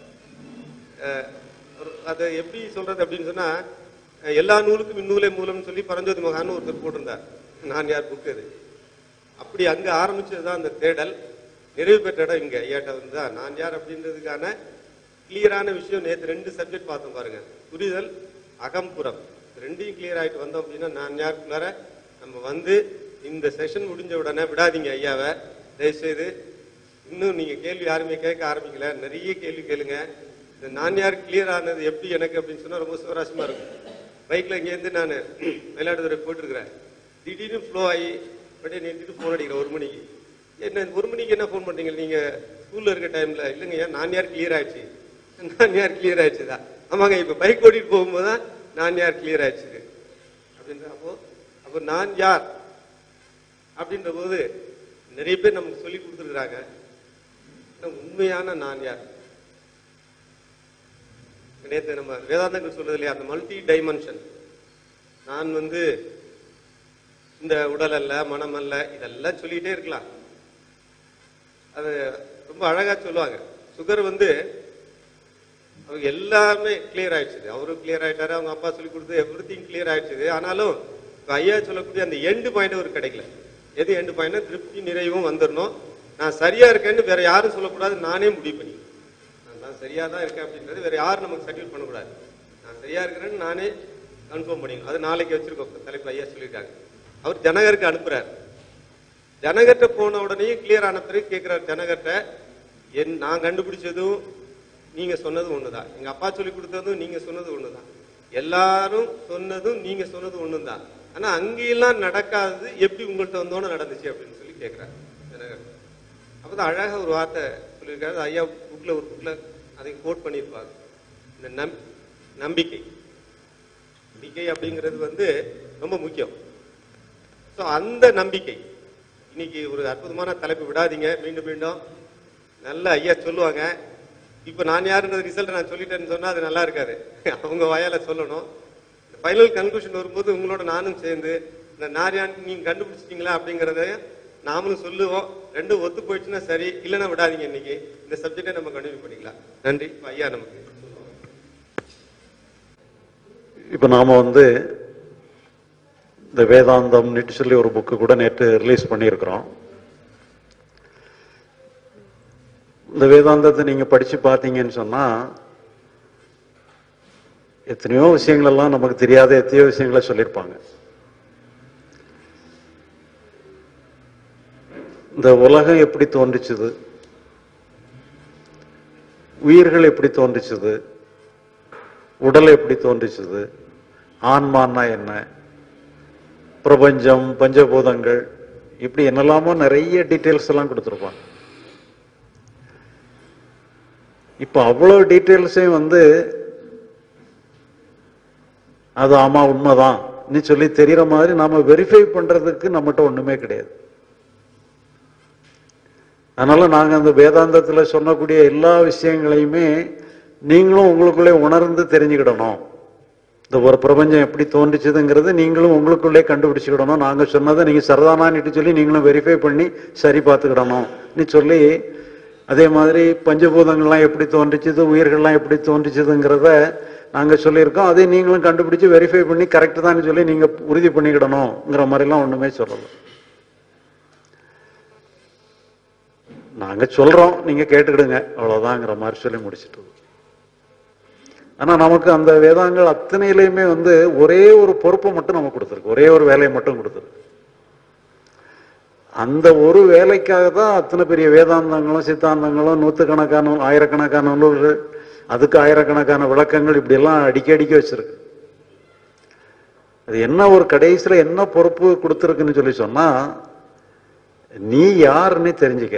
அதை எப்படி சொல்றது அப்படின்னு சொன்னா, எல்லா நூலுக்கும் இந்நூலே மூலம்னு சொல்லி பரஞ்சோதி மகான்னு ஒருத்தர் போட்டிருந்தார், நான் யார் புக். அது அப்படி அங்க ஆரம்பிச்சதுதான் அந்த தேடல். நிறைவு பெற்ற இடம் இங்க ஐயாட்ட வந்துதான் நான் யார் அப்படின்றதுக்கான கிளியரான விஷயம். நேற்று ரெண்டு சப்ஜெக்ட் பார்த்தோம் பாருங்க, புரிதல் அகம்புறம். ரெண்டையும் கிளியர் ஆயிட்டு வந்தோம் அப்படின்னா நான் யாருக்குள்ளார நம்ம வந்து இந்த செஷன் முடிஞ்ச உடனே விடாதீங்க ஐயாவை தயவுசெய்து. இன்னும் நீங்க கேள்வி யாருமே கேட்க ஆரம்பிக்கல, நிறைய கேள்வி கேளுங்க. இந்த நான் யார் கிளியர் ஆனது எப்படி எனக்கு அப்படின்னு சொன்னா ரொம்ப சுவாரஸ்யமா இருக்கும். பைக்ல இங்கேருந்து நான் மயிலாடுதுறை போயிட்டு இருக்கிறேன், திடீர்னு ஃப்ளோ ஆகி அப்படியே நிறுத்திட்டு போன் அடிக்கிறேன் ஒரு மணிக்கு. என்ன ஒரு மணிக்கு என்ன ஃபோன் பண்றீங்க நீங்க ஸ்கூல்ல இருக்க டைம்ல? இல்லைங்க ஐயா நான் யார் கிளியர் ஆயிடுச்சு. நான் யார் கிளியர் ஆயிடுச்சுதான். ஆமாங்க, இப்ப பைக் ஓட்டிட்டு போகும்போதுதான் நான் யார் கிளியர் ஆயிடுச்சு அப்படின்ற. அப்போ அப்போ நான் யார் அப்படின்ற போது நிறைய பேர் நமக்கு சொல்லி கொடுத்துருக்குறாங்க. உண்மையான நான் யார் நேற்று நம்ம வேதாந்தங்கள் சொல்றது இல்லையா, அந்த மல்டி டைமென்ஷன். நான் வந்து இந்த உடல் அல்ல, மனம் அல்ல, இதெல்லாம் சொல்லிட்டே இருக்கலாம். அது ரொம்ப அழகா சொல்லுவாங்க. சுகர் வந்து அவங்க எல்லாமே கிளியர் ஆயிடுச்சு, அவரும் கிளியர் ஆயிட்டாரு, அவங்க அப்பா சொல்லி கொடுத்து எவ்ரி திங் கிளியர் ஆயிடுச்சு. ஆனாலும் ஐயா சொல்லக்கூடிய அந்த எண்டு பாயிண்ட் ஒரு கிடைக்கல. எது எண்டு பாயிண்ட்? திருப்தி நிறைவும் வந்துடணும். நான் சரியா இருக்கேன்னு வேற யாரும் சொல்லக்கூடாது, நானே முடிவு பண்ணி நான் சரியா தான் இருக்கேன் அப்படின்றது வேற யாரும் நமக்கு சர்டிஃபிகேட் பண்ணக்கூடாது. நான் சரியா இருக்கிறேன்னு நானே கன்ஃபார்ம் பண்ணிக்கணும். அது நாளைக்கு வச்சிருக்கோம் தலைப்பு ஐயா சொல்லியிருக்காங்க. அவர் ஜனகருக்கு அனுப்புறாரு. ஜனகர்கிட்ட போன உடனே கிளியர் ஆன பிறகு கேட்கிறார் ஜனகர்கிட்ட, என் நான் கண்டுபிடிச்சதும் நீங்க சொன்னதும் ஒண்ணுதான், எங்க அப்பா சொல்லி கொடுத்ததும் நீங்க சொன்னது ஒண்ணுதான், எல்லாரும் சொன்னதும் நீங்க சொன்னது ஒண்ணுதான். ஆனா அங்கெல்லாம் நடக்காதது எப்படி உங்கள்கிட்ட வந்தோன்னு நடந்துச்சு அப்படின்னு சொல்லி கேட்கிறாரு ஜனகர். அப்பதான் அழகா ஒரு வார்த்தை சொல்லியிருக்காரு ஐயா புக்ல, ஒரு புக்ல அதை கோட் பண்ணியிருப்பாங்க. இந்த நம் நம்பிக்கை நம்பிக்கை அப்படிங்கிறது வந்து ரொம்ப முக்கியம். ஸோ அந்த நம்பிக்கை இன்னைக்கு ஒரு அற்புதமான தலைப்பு. விடாதீங்க, மீண்டும் மீண்டும் நல்ல ஐயா சொல்லுவாங்க. இப்ப நான் யாருன்றது ரிசல்ட் நான் சொல்லிட்டேன்னு சொன்னா அது நல்லா இருக்காது, அவங்க வாயால சொல்லணும். ஃபைனல் கன்க்ளூஷன் வரும்போது உங்களோட நானும் சேர்ந்து இந்த நாரியான் நீங்க கண்டுபிடிச்சிட்டீங்களா அப்படிங்கறத நாமளும் சொல்லுவோம். ரெண்டும் ஒத்து போயிடுச்சுன்னா சரி, இல்லைன்னா விடாதீங்க. இன்னைக்கு இந்த சப்ஜெக்டை நம்ம கண்டினியூ பண்ணிக்கலாம். நன்றி ஐயா. நமக்கு இப்ப நாம வந்து இந்த வேதாந்தம் சொல்லி ஒரு புக்கு கூட நேற்று ரிலீஸ் பண்ணியிருக்கிறோம். இந்த வேதாந்தத்தை நீங்க படிச்சு பார்த்தீங்கன்னு சொன்னா எத்தனையோ விஷயங்கள் எல்லாம் நமக்கு தெரியாத எத்தனையோ விஷயங்களை சொல்லியிருப்பாங்க. இந்த உலகம் எப்படி தோன்றிச்சுது, உயிர்கள் எப்படி தோன்றிச்சுது, உடல் எப்படி தோன்றிச்சுது, ஆன்மான்னா என்ன, பிரபஞ்சம், பஞ்சபூதங்கள், இப்படி என்னெல்லாமோ நிறைய டீட்டெயில்ஸ் எல்லாம் கொடுத்துருப்பாங்க. இப்ப அவ்வளவு டீட்டெயில்ஸையும் வந்து அது ஆமா உண்மைதான் நீ சொல்லி தெரியற மாதிரி நாம வெரிஃபை பண்றதுக்கு நம்மகிட்ட ஒண்ணுமே கிடையாது. அதனால நாங்க அந்த வேதாந்தத்துல சொல்லக்கூடிய எல்லா விஷயங்களையுமே நீங்களும் உங்களுக்குள்ளே உணர்ந்து தெரிஞ்சுக்கிடணும். இந்த ஒரு பிரபஞ்சம் எப்படி தோன்றிச்சதுங்கிறது நீங்களும் உங்களுக்குள்ளே கண்டுபிடிச்சுக்கிடணும். நாங்க சொன்னதை நீங்க சரிதானான்னு சொல்லி நீங்களும் வெரிஃபை பண்ணி சரி பார்த்துக்கிடணும் நீ சொல்லி, அதே மாதிரி பஞ்சபூதங்கள்லாம் எப்படி தோன்றிச்சது, உயிர்கள்லாம் எப்படி தோன்றிச்சதுங்கிறத நாங்க சொல்லியிருக்கோம். அதை நீங்களும் கண்டுபிடிச்சு வெரிஃபை பண்ணி கரெக்ட் தான் சொல்லி நீங்க உறுதி பண்ணிக்கிடணுங்கிற மாதிரிலாம் ஒண்ணுமே சொல்லல. நாங்க சொல்றோம், நீங்க கேட்டுக்கிடுங்க அவ்வளவுதாங்கிற மாதிரி சொல்லி முடிச்சுட்டு. ஆனா நமக்கு அந்த வேதாங்கள் அத்தனையிலையுமே வந்து ஒரே ஒரு பொறுப்பை மட்டும் நமக்கு கொடுத்துருக்கு, ஒரே ஒரு வேலையை மட்டும் கொடுத்துருக்கு. அந்த ஒரு வேலைக்காக தான் அத்தனை பெரிய வேதாந்தங்களும் சித்தாந்தங்களும் நூற்றுக்கணக்கான ஆயிரக்கணக்கான நூல்கள், அதுக்கு ஆயிரக்கணக்கான விளக்கங்கள் இப்படி எல்லாம் அடிக்க அடிக்க வச்சிருக்கு. அது என்ன ஒரு கடைசியில என்ன பொறுப்பு கொடுத்துருக்குன்னு சொல்லி சொன்னா, நீ யாருன்னு தெரிஞ்சுக்க,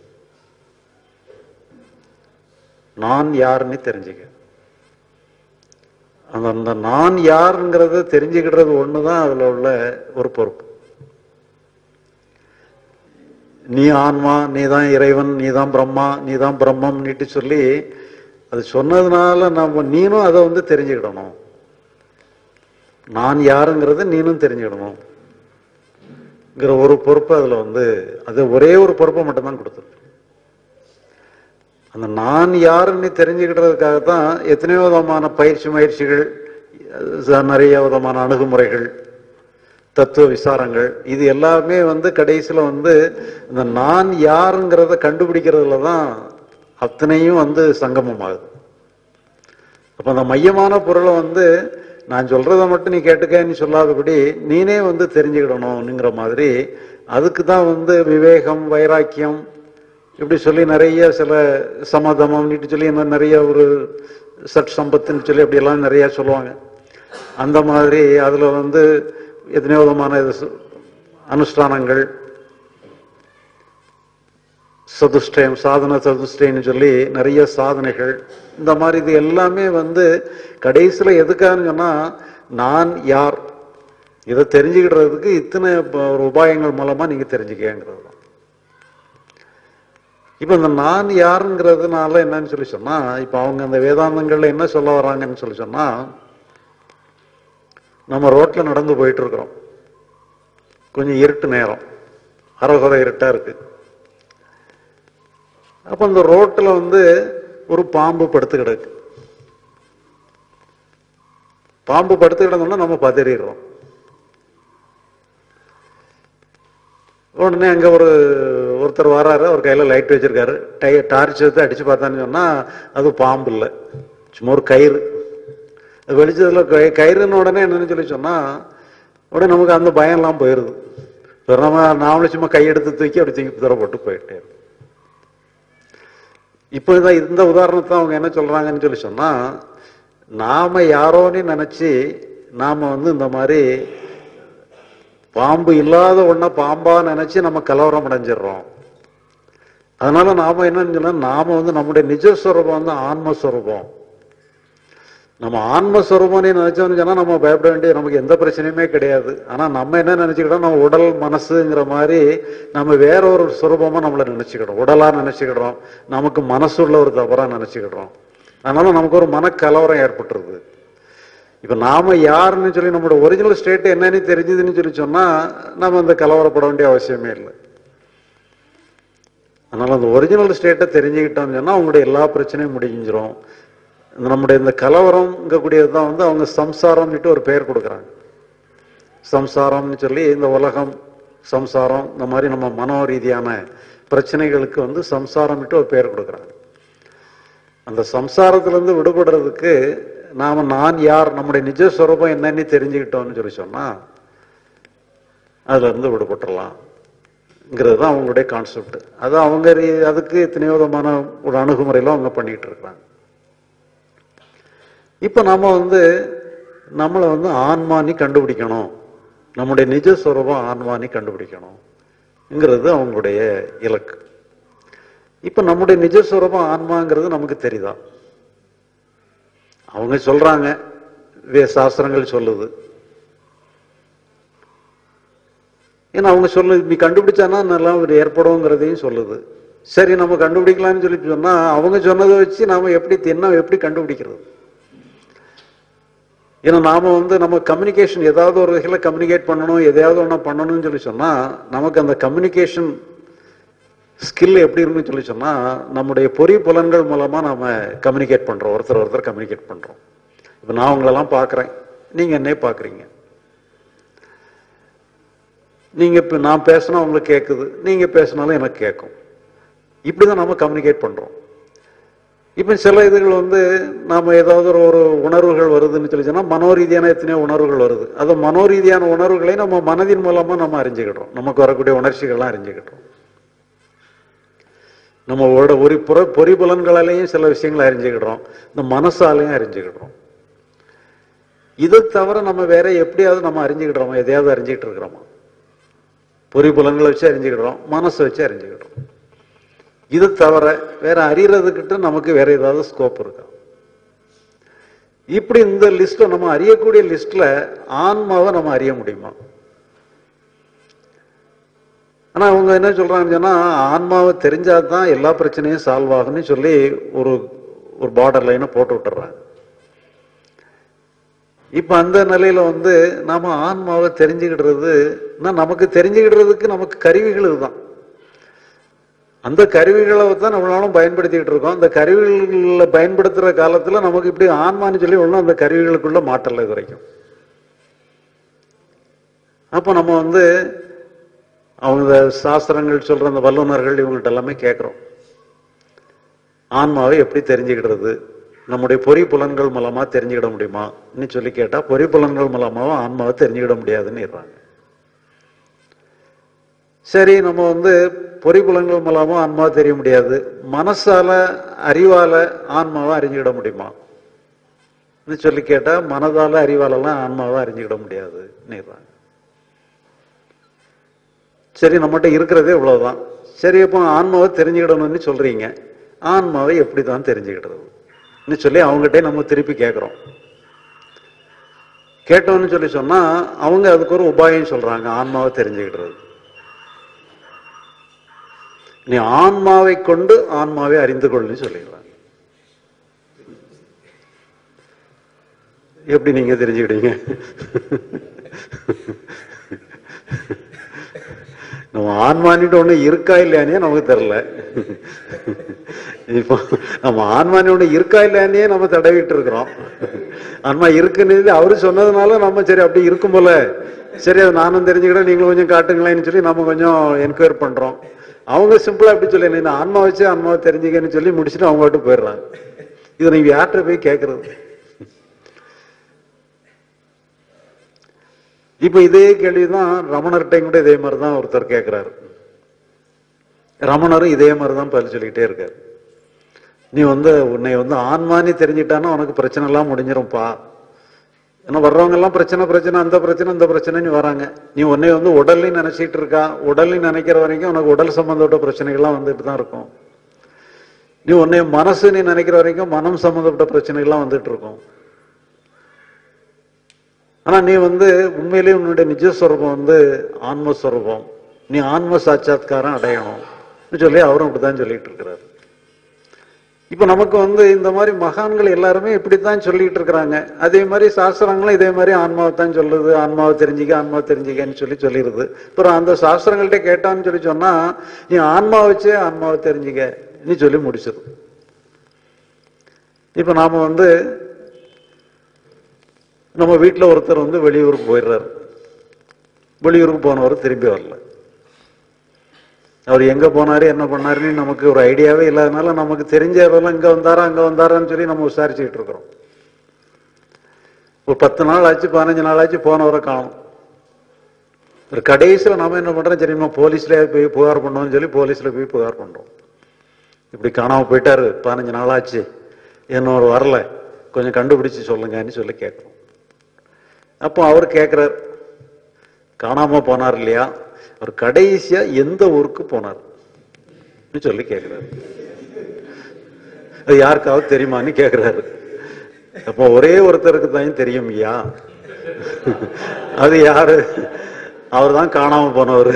நான் யாருன்னு தெரிஞ்சுக்க. அந்த அந்த நான் யாருங்கிறத தெரிஞ்சுக்கிடுறது ஒண்ணுதான் அதுல உள்ள ஒரு பொறுப்பு. நீ ஆன்மா, நீதான் இறைவன், நீதான் பிரம்மா, நீதான் பிரம்மம் நீட்டு சொல்லி அது சொன்னதுனால நம்ம நீனும் அதை வந்து தெரிஞ்சுக்கிடணும். நான் யாருங்கிறத நீனும் தெரிஞ்சுக்கிடணும் ஒரு பொறுப்பு அதுல வந்து, அது ஒரே ஒரு பொறுப்பை மட்டும்தான் கொடுத்துருக்கு. அந்த நான் யாருன்னு தெரிஞ்சுக்கிட்டதுக்காகத்தான் எத்தனையோ விதமான பயிற்சி முயற்சிகள், நிறைய விதமான அணுகுமுறைகள், தத்துவ விசாரங்கள், இது எல்லாமே வந்து கடைசியில வந்து இந்த நான் யாருங்கிறத கண்டுபிடிக்கிறதுல தான் அத்தனையும் வந்து சங்கமமாகுது. அப்ப அந்த மையமான பொருளை வந்து நான் சொல்றதை மட்டும் நீ கேட்டுக்கன்னு சொல்லாதபடி நீனே வந்து தெரிஞ்சுக்கிடணும்ங்கிற மாதிரி, அதுக்கு தான் வந்து விவேகம், வைராக்கியம் இப்படி சொல்லி நிறைய சில சமதமம் நீட்டு சொல்லி நிறைய ஒரு சட் சம்பத்துன்னு சொல்லி அப்படி எல்லாம் நிறைய சொல்லுவாங்க. அந்த மாதிரி அதுல வந்து எத்தனையோ விதமான அனுஷ்டானங்கள், சதுஷ்டயம், சாதன சதுஷ்டயம்னு சொல்லி நிறைய சாதனைகள், இந்த மாதிரி இது எல்லாமே வந்து கடைசியில எதுக்கான்னு சொன்னா நான் யார் இதை தெரிஞ்சுக்கிடுறதுக்கு இத்தனை உபாயங்கள் மூலமா நீங்க தெரிஞ்சுக்கிறது தான். இப்ப இந்த நான் யாருங்கிறதுனால என்னன்னு சொல்லி சொன்னா, இப்ப அவங்க அந்த வேதாந்தங்கள்ல என்ன சொல்ல வர்றாங்கன்னு சொல்லி சொன்னா, நம்ம ரோட்ல நடந்து போயிட்டு இருக்கிறோம், கொஞ்சம் இருட்டு நேரம், அரைகுறை இருட்டா இருக்கு. அப்ப அந்த ரோட்ல வந்து ஒரு பாம்பு படுத்து கிடக்கு. பாம்பு படுத்து கிடந்தோம்னா நம்ம பதறிடுறோம். உடனே அங்க ஒரு ஒருத்தர் வராரு, அவர் கையில லைட் வச்சிருக்காரு, டை டார்ச் எடுத்து அடிச்சு பார்த்தான்னு சொன்னா அது பாம்பு இல்லை, சும்மா ஒரு கயிறு. அது வெளிச்சதுல கயிறுன்னு உடனே என்னன்னு சொல்லி சொன்னா உடனே நமக்கு அந்த பயம் எல்லாம் போயிருது. நம்ம நாமளும் சும்மா கையெடுத்து தூக்கி அப்படி தூக்கி தர போட்டு போயிட்டே. இப்போ இதான் இந்த உதாரணத்தை அவங்க என்ன சொல்றாங்கன்னு சொல்லி சொன்னா, நாம யாரோன்னு நினைச்சு நாம வந்து இந்த மாதிரி பாம்பு இல்லாத ஒண்ண பாம்பா நினைச்சு நம்ம கலவரம் அடைஞ்சிடறோம். அதனால நாம என்னன்னு சொன்னா, நாம வந்து நம்முடைய நிஜஸ்வரூபம் வந்து ஆன்மஸ்வரூபம். நம்ம ஆன்மஸ்வரூபம்னு நினைச்சோம்னு சொன்னா நம்ம பயப்பட வேண்டிய நமக்கு எந்த பிரச்சனையுமே கிடையாது. ஆனா நம்ம என்ன நினைச்சுக்கிட்டோம், நம்ம உடல் மனசுங்கிற மாதிரி நம்ம வேற ஒரு சுரூபமா நம்மளை நினைச்சுக்கிட்டோம், உடலா நினைச்சுக்கிடுறோம், நமக்கு மனசுள்ள ஒரு தவறா நினைச்சுக்கிடுறோம். அதனால நமக்கு ஒரு மனக்கலவரம் ஏற்பட்டுருது. இப்ப நாம யாருன்னு சொல்லி நம்மளோட ஒரிஜினல் ஸ்டேட் என்னன்னு தெரிஞ்சதுன்னு சொல்லி சொன்னா நம்ம அந்த கலவரப்பட வேண்டிய அவசியமே இல்லை. அதனால அந்த ஒரிஜினல் ஸ்டேட்டை தெரிஞ்சுக்கிட்டோம்னு சொன்னா அவங்களுடைய எல்லா பிரச்சனையும் முடிஞ்சிடும். நம்முடைய இந்த கலவரம்ங்கக்கூடியதுதான் வந்து அவங்க சம்சாரம்னுட்டு ஒரு பெயர் கொடுக்குறாங்க. சம்சாரம்னு சொல்லி இந்த உலகம், சம்சாரம், இந்த மாதிரி நம்ம மனோ ரீதியான பிரச்சனைகளுக்கு வந்து சம்சாரம்னுட்டு ஒரு பெயர் கொடுக்குறாங்க. அந்த சம்சாரத்திலிருந்து விடுபடுறதுக்கு நாம நான் யார், நம்முடைய நிஜஸ்வரூபம் என்னன்னு தெரிஞ்சுக்கிட்டோம்னு சொல்லி சொன்னா அதுல இருந்து விடுபட்டுறலாம்ங்கிறது தான் அவங்களுடைய கான்செப்ட். அது அவங்க அதுக்கு எத்தனையோ விதமான ஒரு அணுகுமுறையில அவங்க பண்ணிட்டு இருக்காங்க. இப்ப நாம வந்து நம்மளை வந்து ஆன்மானி கண்டுபிடிக்கணும், நம்முடைய நிஜஸ்வரூபம் ஆன்மானி கண்டுபிடிக்கணும்ங்கிறது அவங்களுடைய இலக்கு. இப்ப நம்முடைய நிஜஸ்வரூபம் ஆன்மாங்கிறது நமக்கு தெரியுதா? அவங்க சொல்றாங்க, சாஸ்திரங்கள் சொல்லுது. ஏன்னா அவங்க சொல்லுது நீ கண்டுபிடிச்சானா நல்லா ஏற்படுங்கிறதையும் சொல்லுது. சரி நம்ம கண்டுபிடிக்கலாம்னு சொல்லி சொன்னா அவங்க சொன்னதை வச்சு நாம எப்படி என்ன எப்படி கண்டுபிடிக்கிறது? ஏன்னா நாம வந்து நம்ம கம்யூனிகேஷன் ஏதாவது ஒரு வகையில் கம்யூனிகேட் பண்ணணும், எதையாவது ஒன்றா பண்ணணும்னு சொல்லி சொன்னா நமக்கு அந்த கம்யூனிகேஷன் ஸ்கில் எப்படி இருக்குன்னு சொல்லி சொன்னா நம்முடைய பொறி புலன்கள் மூலமா நாம கம்யூனிகேட் பண்றோம், ஒருத்தர் ஒருத்தர் கம்யூனிகேட் பண்றோம். இப்ப நான் உங்களெல்லாம் பாக்குறேன், நீங்க என்னையே பாக்குறீங்க. நீங்க இப்ப நான் பேசினா உங்களுக்கு கேட்குது, நீங்க பேசினாலும் எனக்கு கேட்கும். இப்படிதான் நம்ம கம்யூனிகேட் பண்றோம். இப்ப சில இதுகள் வந்து நாம ஏதாவது ஒரு உணர்வுகள் வருதுன்னு சொல்லி சொன்னா மனோரீதியான எத்தனையோ உணர்வுகள் வருது. அது மனோரீதியான உணர்வுகளை நம்ம மனதின் மூலமா நம்ம அறிஞ்சுக்கிட்டோம், நமக்கு வரக்கூடிய உணர்ச்சிகள்லாம் அறிஞ்சுக்கிட்டோம். நம்ம ஒரு புற பொறிபுலன்களாலேயும் சில விஷயங்களை அறிஞ்சுக்கிடுறோம், இந்த மனசாலையும் அறிஞ்சுக்கிடுறோம். இதை தவிர நம்ம வேற எப்படியாவது நம்ம அறிஞ்சுக்கிடுறோமா? எதையாவது அறிஞ்சுக்கிட்டு இருக்கிறோமா? பொறிபுலன்களை வச்சு அறிஞ்சுக்கிடுறோம், மனசை வச்சு அறிஞ்சுக்கிடுறோம். இது தவிர வேற அறியறதுக்கிட்ட நமக்கு வேற ஏதாவது ஸ்கோப் இருக்கா? இப்படி இந்த லிஸ்ட்ல நம்ம அறியக்கூடிய லிஸ்ட்ல ஆன்மாவை நம்ம அறிய முடியுமா? ஆனா அவங்க என்ன சொல்றாங்கன்னு சொன்னா ஆன்மாவை தெரிஞ்சாதான் எல்லா பிரச்சனையும் சால்வ் ஆகும்னு சொல்லி ஒரு ஒரு பார்டர் லைனை போட்டு விட்டுறாங்க. இப்ப அந்த நிலையில வந்து நாம ஆன்மாவை தெரிஞ்சுக்கிடுறது நமக்கு தெரிஞ்சுக்கிடுறதுக்கு நமக்கு கருவிகள் இதுதான். அந்த கருவிகளை தான் நம்மளாலும் பயன்படுத்திக்கிட்டு இருக்கோம். அந்த கருவிகளை பயன்படுத்துற காலத்துல நமக்கு இப்படி ஆன்மான்னு சொல்லி ஒன்றும் அந்த கருவிகளுக்குள்ள மாட்டல இது வரைக்கும். அப்ப நம்ம வந்து அவங்க சாஸ்திரங்கள் சொல்ற அந்த வல்லுநர்கள் இவங்கள்ட்ட எல்லாமே கேட்கிறோம், ஆன்மாவை எப்படி தெரிஞ்சுக்கிடுறது, நம்முடைய பொறி புலன்கள் மூலமா தெரிஞ்சுக்கிட முடியுமான்னு சொல்லி கேட்டா பொறி புலன்கள் மூலமாவும் ஆன்மாவை தெரிஞ்சுக்கிட முடியாதுன்னு இருறாங்க. சரி நம்ம வந்து பொறி புலன்கள் மூலமா ஆன்மாவை தெரிய முடியாது, மனசால அறிவால ஆன்மாவை அறிஞ்சுக்கிட முடியுமான்னு சொல்லி கேட்டா மனதால அறிவாலெல்லாம் ஆன்மாவை அறிஞ்சுக்கிட முடியாதுன்னு இருறாங்க. சரி நம்மகிட்ட இருக்கிறதே இவ்வளவுதான். சரி அப்போ ஆன்மாவை தெரிஞ்சுக்கிடணும்னு சொல்றீங்க, ஆன்மாவை எப்படிதான் தெரிஞ்சுக்கிடுறது சொல்லி அவங்ககிட்ட நம்ம திருப்பி கேட்கிறோம். கேட்டோம்னு சொல்லி சொன்னா அவங்க அதுக்கு ஒரு உபாயம் சொல்றாங்க ஆன்மாவை தெரிஞ்சுக்கிடுறது. நீ ஆன்மாவை கொண்டு ஆன்மாவை அறிந்து கொள்ளுன்னு சொல்லிடுறாங்க. எப்படி நீங்க தெரிஞ்சுக்கிட்டீங்க? நம்ம ஆன்மானிட்டு ஒண்ணு இருக்கா இல்லையானே நமக்கு தெரியல. இப்போ நம்ம ஆன்மானி ஒண்ணு இருக்கா இல்லையானே நம்ம தடவிட்டு இருக்கிறோம். ஆன்மா இருக்குன்னு அவரு சொன்னதுனால நம்ம சரி அப்படி இருக்கும் போல, சரி அதை நானும் தெரிஞ்சுக்கிட்டேன் நீங்களும் கொஞ்சம் காட்டுங்களேன்னு சொல்லி நம்ம கொஞ்சம் என்கொயர் பண்றோம். அவங்க சிம்பிளா எப்படி சொல்லி ஆன்மா வச்சு ஆன்மாவை தெரிஞ்சுக்கன்னு சொல்லி முடிச்சுட்டு அவங்க விட்டு போயிடுறாங்க. இதை நீங்க யார்கிட்ட போய் கேட்கறது? இப்ப இதே கேள்விதான் ரமணர்கிட்ட கூட இதே மாதிரிதான் ஒருத்தர் கேட்கிறாரு. ரமணரும் இதே மாதிரிதான் பதில் சொல்லிக்கிட்டே இருக்காரு. நீ வந்து உன்னை வந்து ஆன்மானி தெரிஞ்சிட்டானா உனக்கு பிரச்சனை எல்லாம் முடிஞ்சிரும்பா. ஏன்னா வர்றவங்க எல்லாம் பிரச்சனை பிரச்சனை அந்த பிரச்சனை இந்த பிரச்சனைன்னு வராங்க. நீ உன்னை வந்து உடல்லையும் நினைச்சிட்டு இருக்கா, உடல்லையும் நினைக்கிற வரைக்கும் உனக்கு உடல் சம்பந்தப்பட்ட பிரச்சனைகள்லாம் வந்துட்டு தான் இருக்கும். நீ உன்னை மனசு நீ நினைக்கிற வரைக்கும் மனம் சம்பந்தப்பட்ட பிரச்சனைகள்லாம் வந்துட்டு இருக்கும். ஆனா நீ வந்து உண்மையிலேயே உன்னுடைய நிஜஸ்வரூபம் வந்து ஆன்மஸ்வரூபம், நீ ஆன்ம சாட்சாத்காரம் அடையணும் சொல்லி அவரும் அப்படித்தான் சொல்லிட்டு இருக்கிறாரு. இப்ப நமக்கு வந்து இந்த மாதிரி மகான்கள் எல்லாருமே இப்படித்தான் சொல்லிட்டு இருக்கிறாங்க. அதே மாதிரி சாஸ்திரங்களும் இதே மாதிரி ஆன்மாவை தான் சொல்லுது, ஆன்மாவை தெரிஞ்சுக்க ஆன்மாவை தெரிஞ்சுக்கன்னு சொல்லி சொல்லிடுது. அப்புறம் அந்த சாஸ்திரங்கள்ட்ட கேட்டான்னு சொல்லி சொன்னா நீ ஆன்மா வச்சே ஆன்மாவை தெரிஞ்சுக்க நீ சொல்லி முடிச்சது. இப்ப நாம வந்து நம்ம வீட்டுல ஒருத்தர் வந்து வெளியூருக்கு போயிடுறாரு. வெளியூருக்கு போனவர் திரும்பி வரல. அவர் எங்க போனாரு என்ன பண்ணாருன்னு நமக்கு ஒரு ஐடியாவே இல்லாதனால நமக்கு தெரிஞ்சவரெல்லாம் இங்க வந்தாரா அங்க வந்தாரான்னு சொல்லி நம்ம விசாரிச்சுக்கிட்டு இருக்கிறோம். ஒரு பத்து நாள் ஆச்சு பதினஞ்சு நாள் ஆச்சு போனவரை காணும். ஒரு கடைசியில நாம என்ன பண்றோம், சரிம்மா போலீஸ்ல போய் புகார் பண்ணோம்னு சொல்லி போலீஸ்ல போய் புகார் பண்றோம். இப்படி காணாம போயிட்டாரு, பதினஞ்சு நாள் ஆச்சு, என்னோட வரல, கொஞ்சம் கண்டுபிடிச்சு சொல்லுங்கன்னு சொல்லி கேட்கிறோம். அப்போ அவர் கேட்கிறார், காணாம போனார் இல்லையா, அவர் கடைசியா எந்த ஊருக்கு போனார் சொல்லி கேட்கிறாரு. அது யாருக்காவது தெரியுமான்னு கேட்கிறாரு. அப்போ ஒரே ஒருத்தருக்கு தான் தெரியும் ஐயா, அது யாரு? அவர் தான் காணாம போனவர்.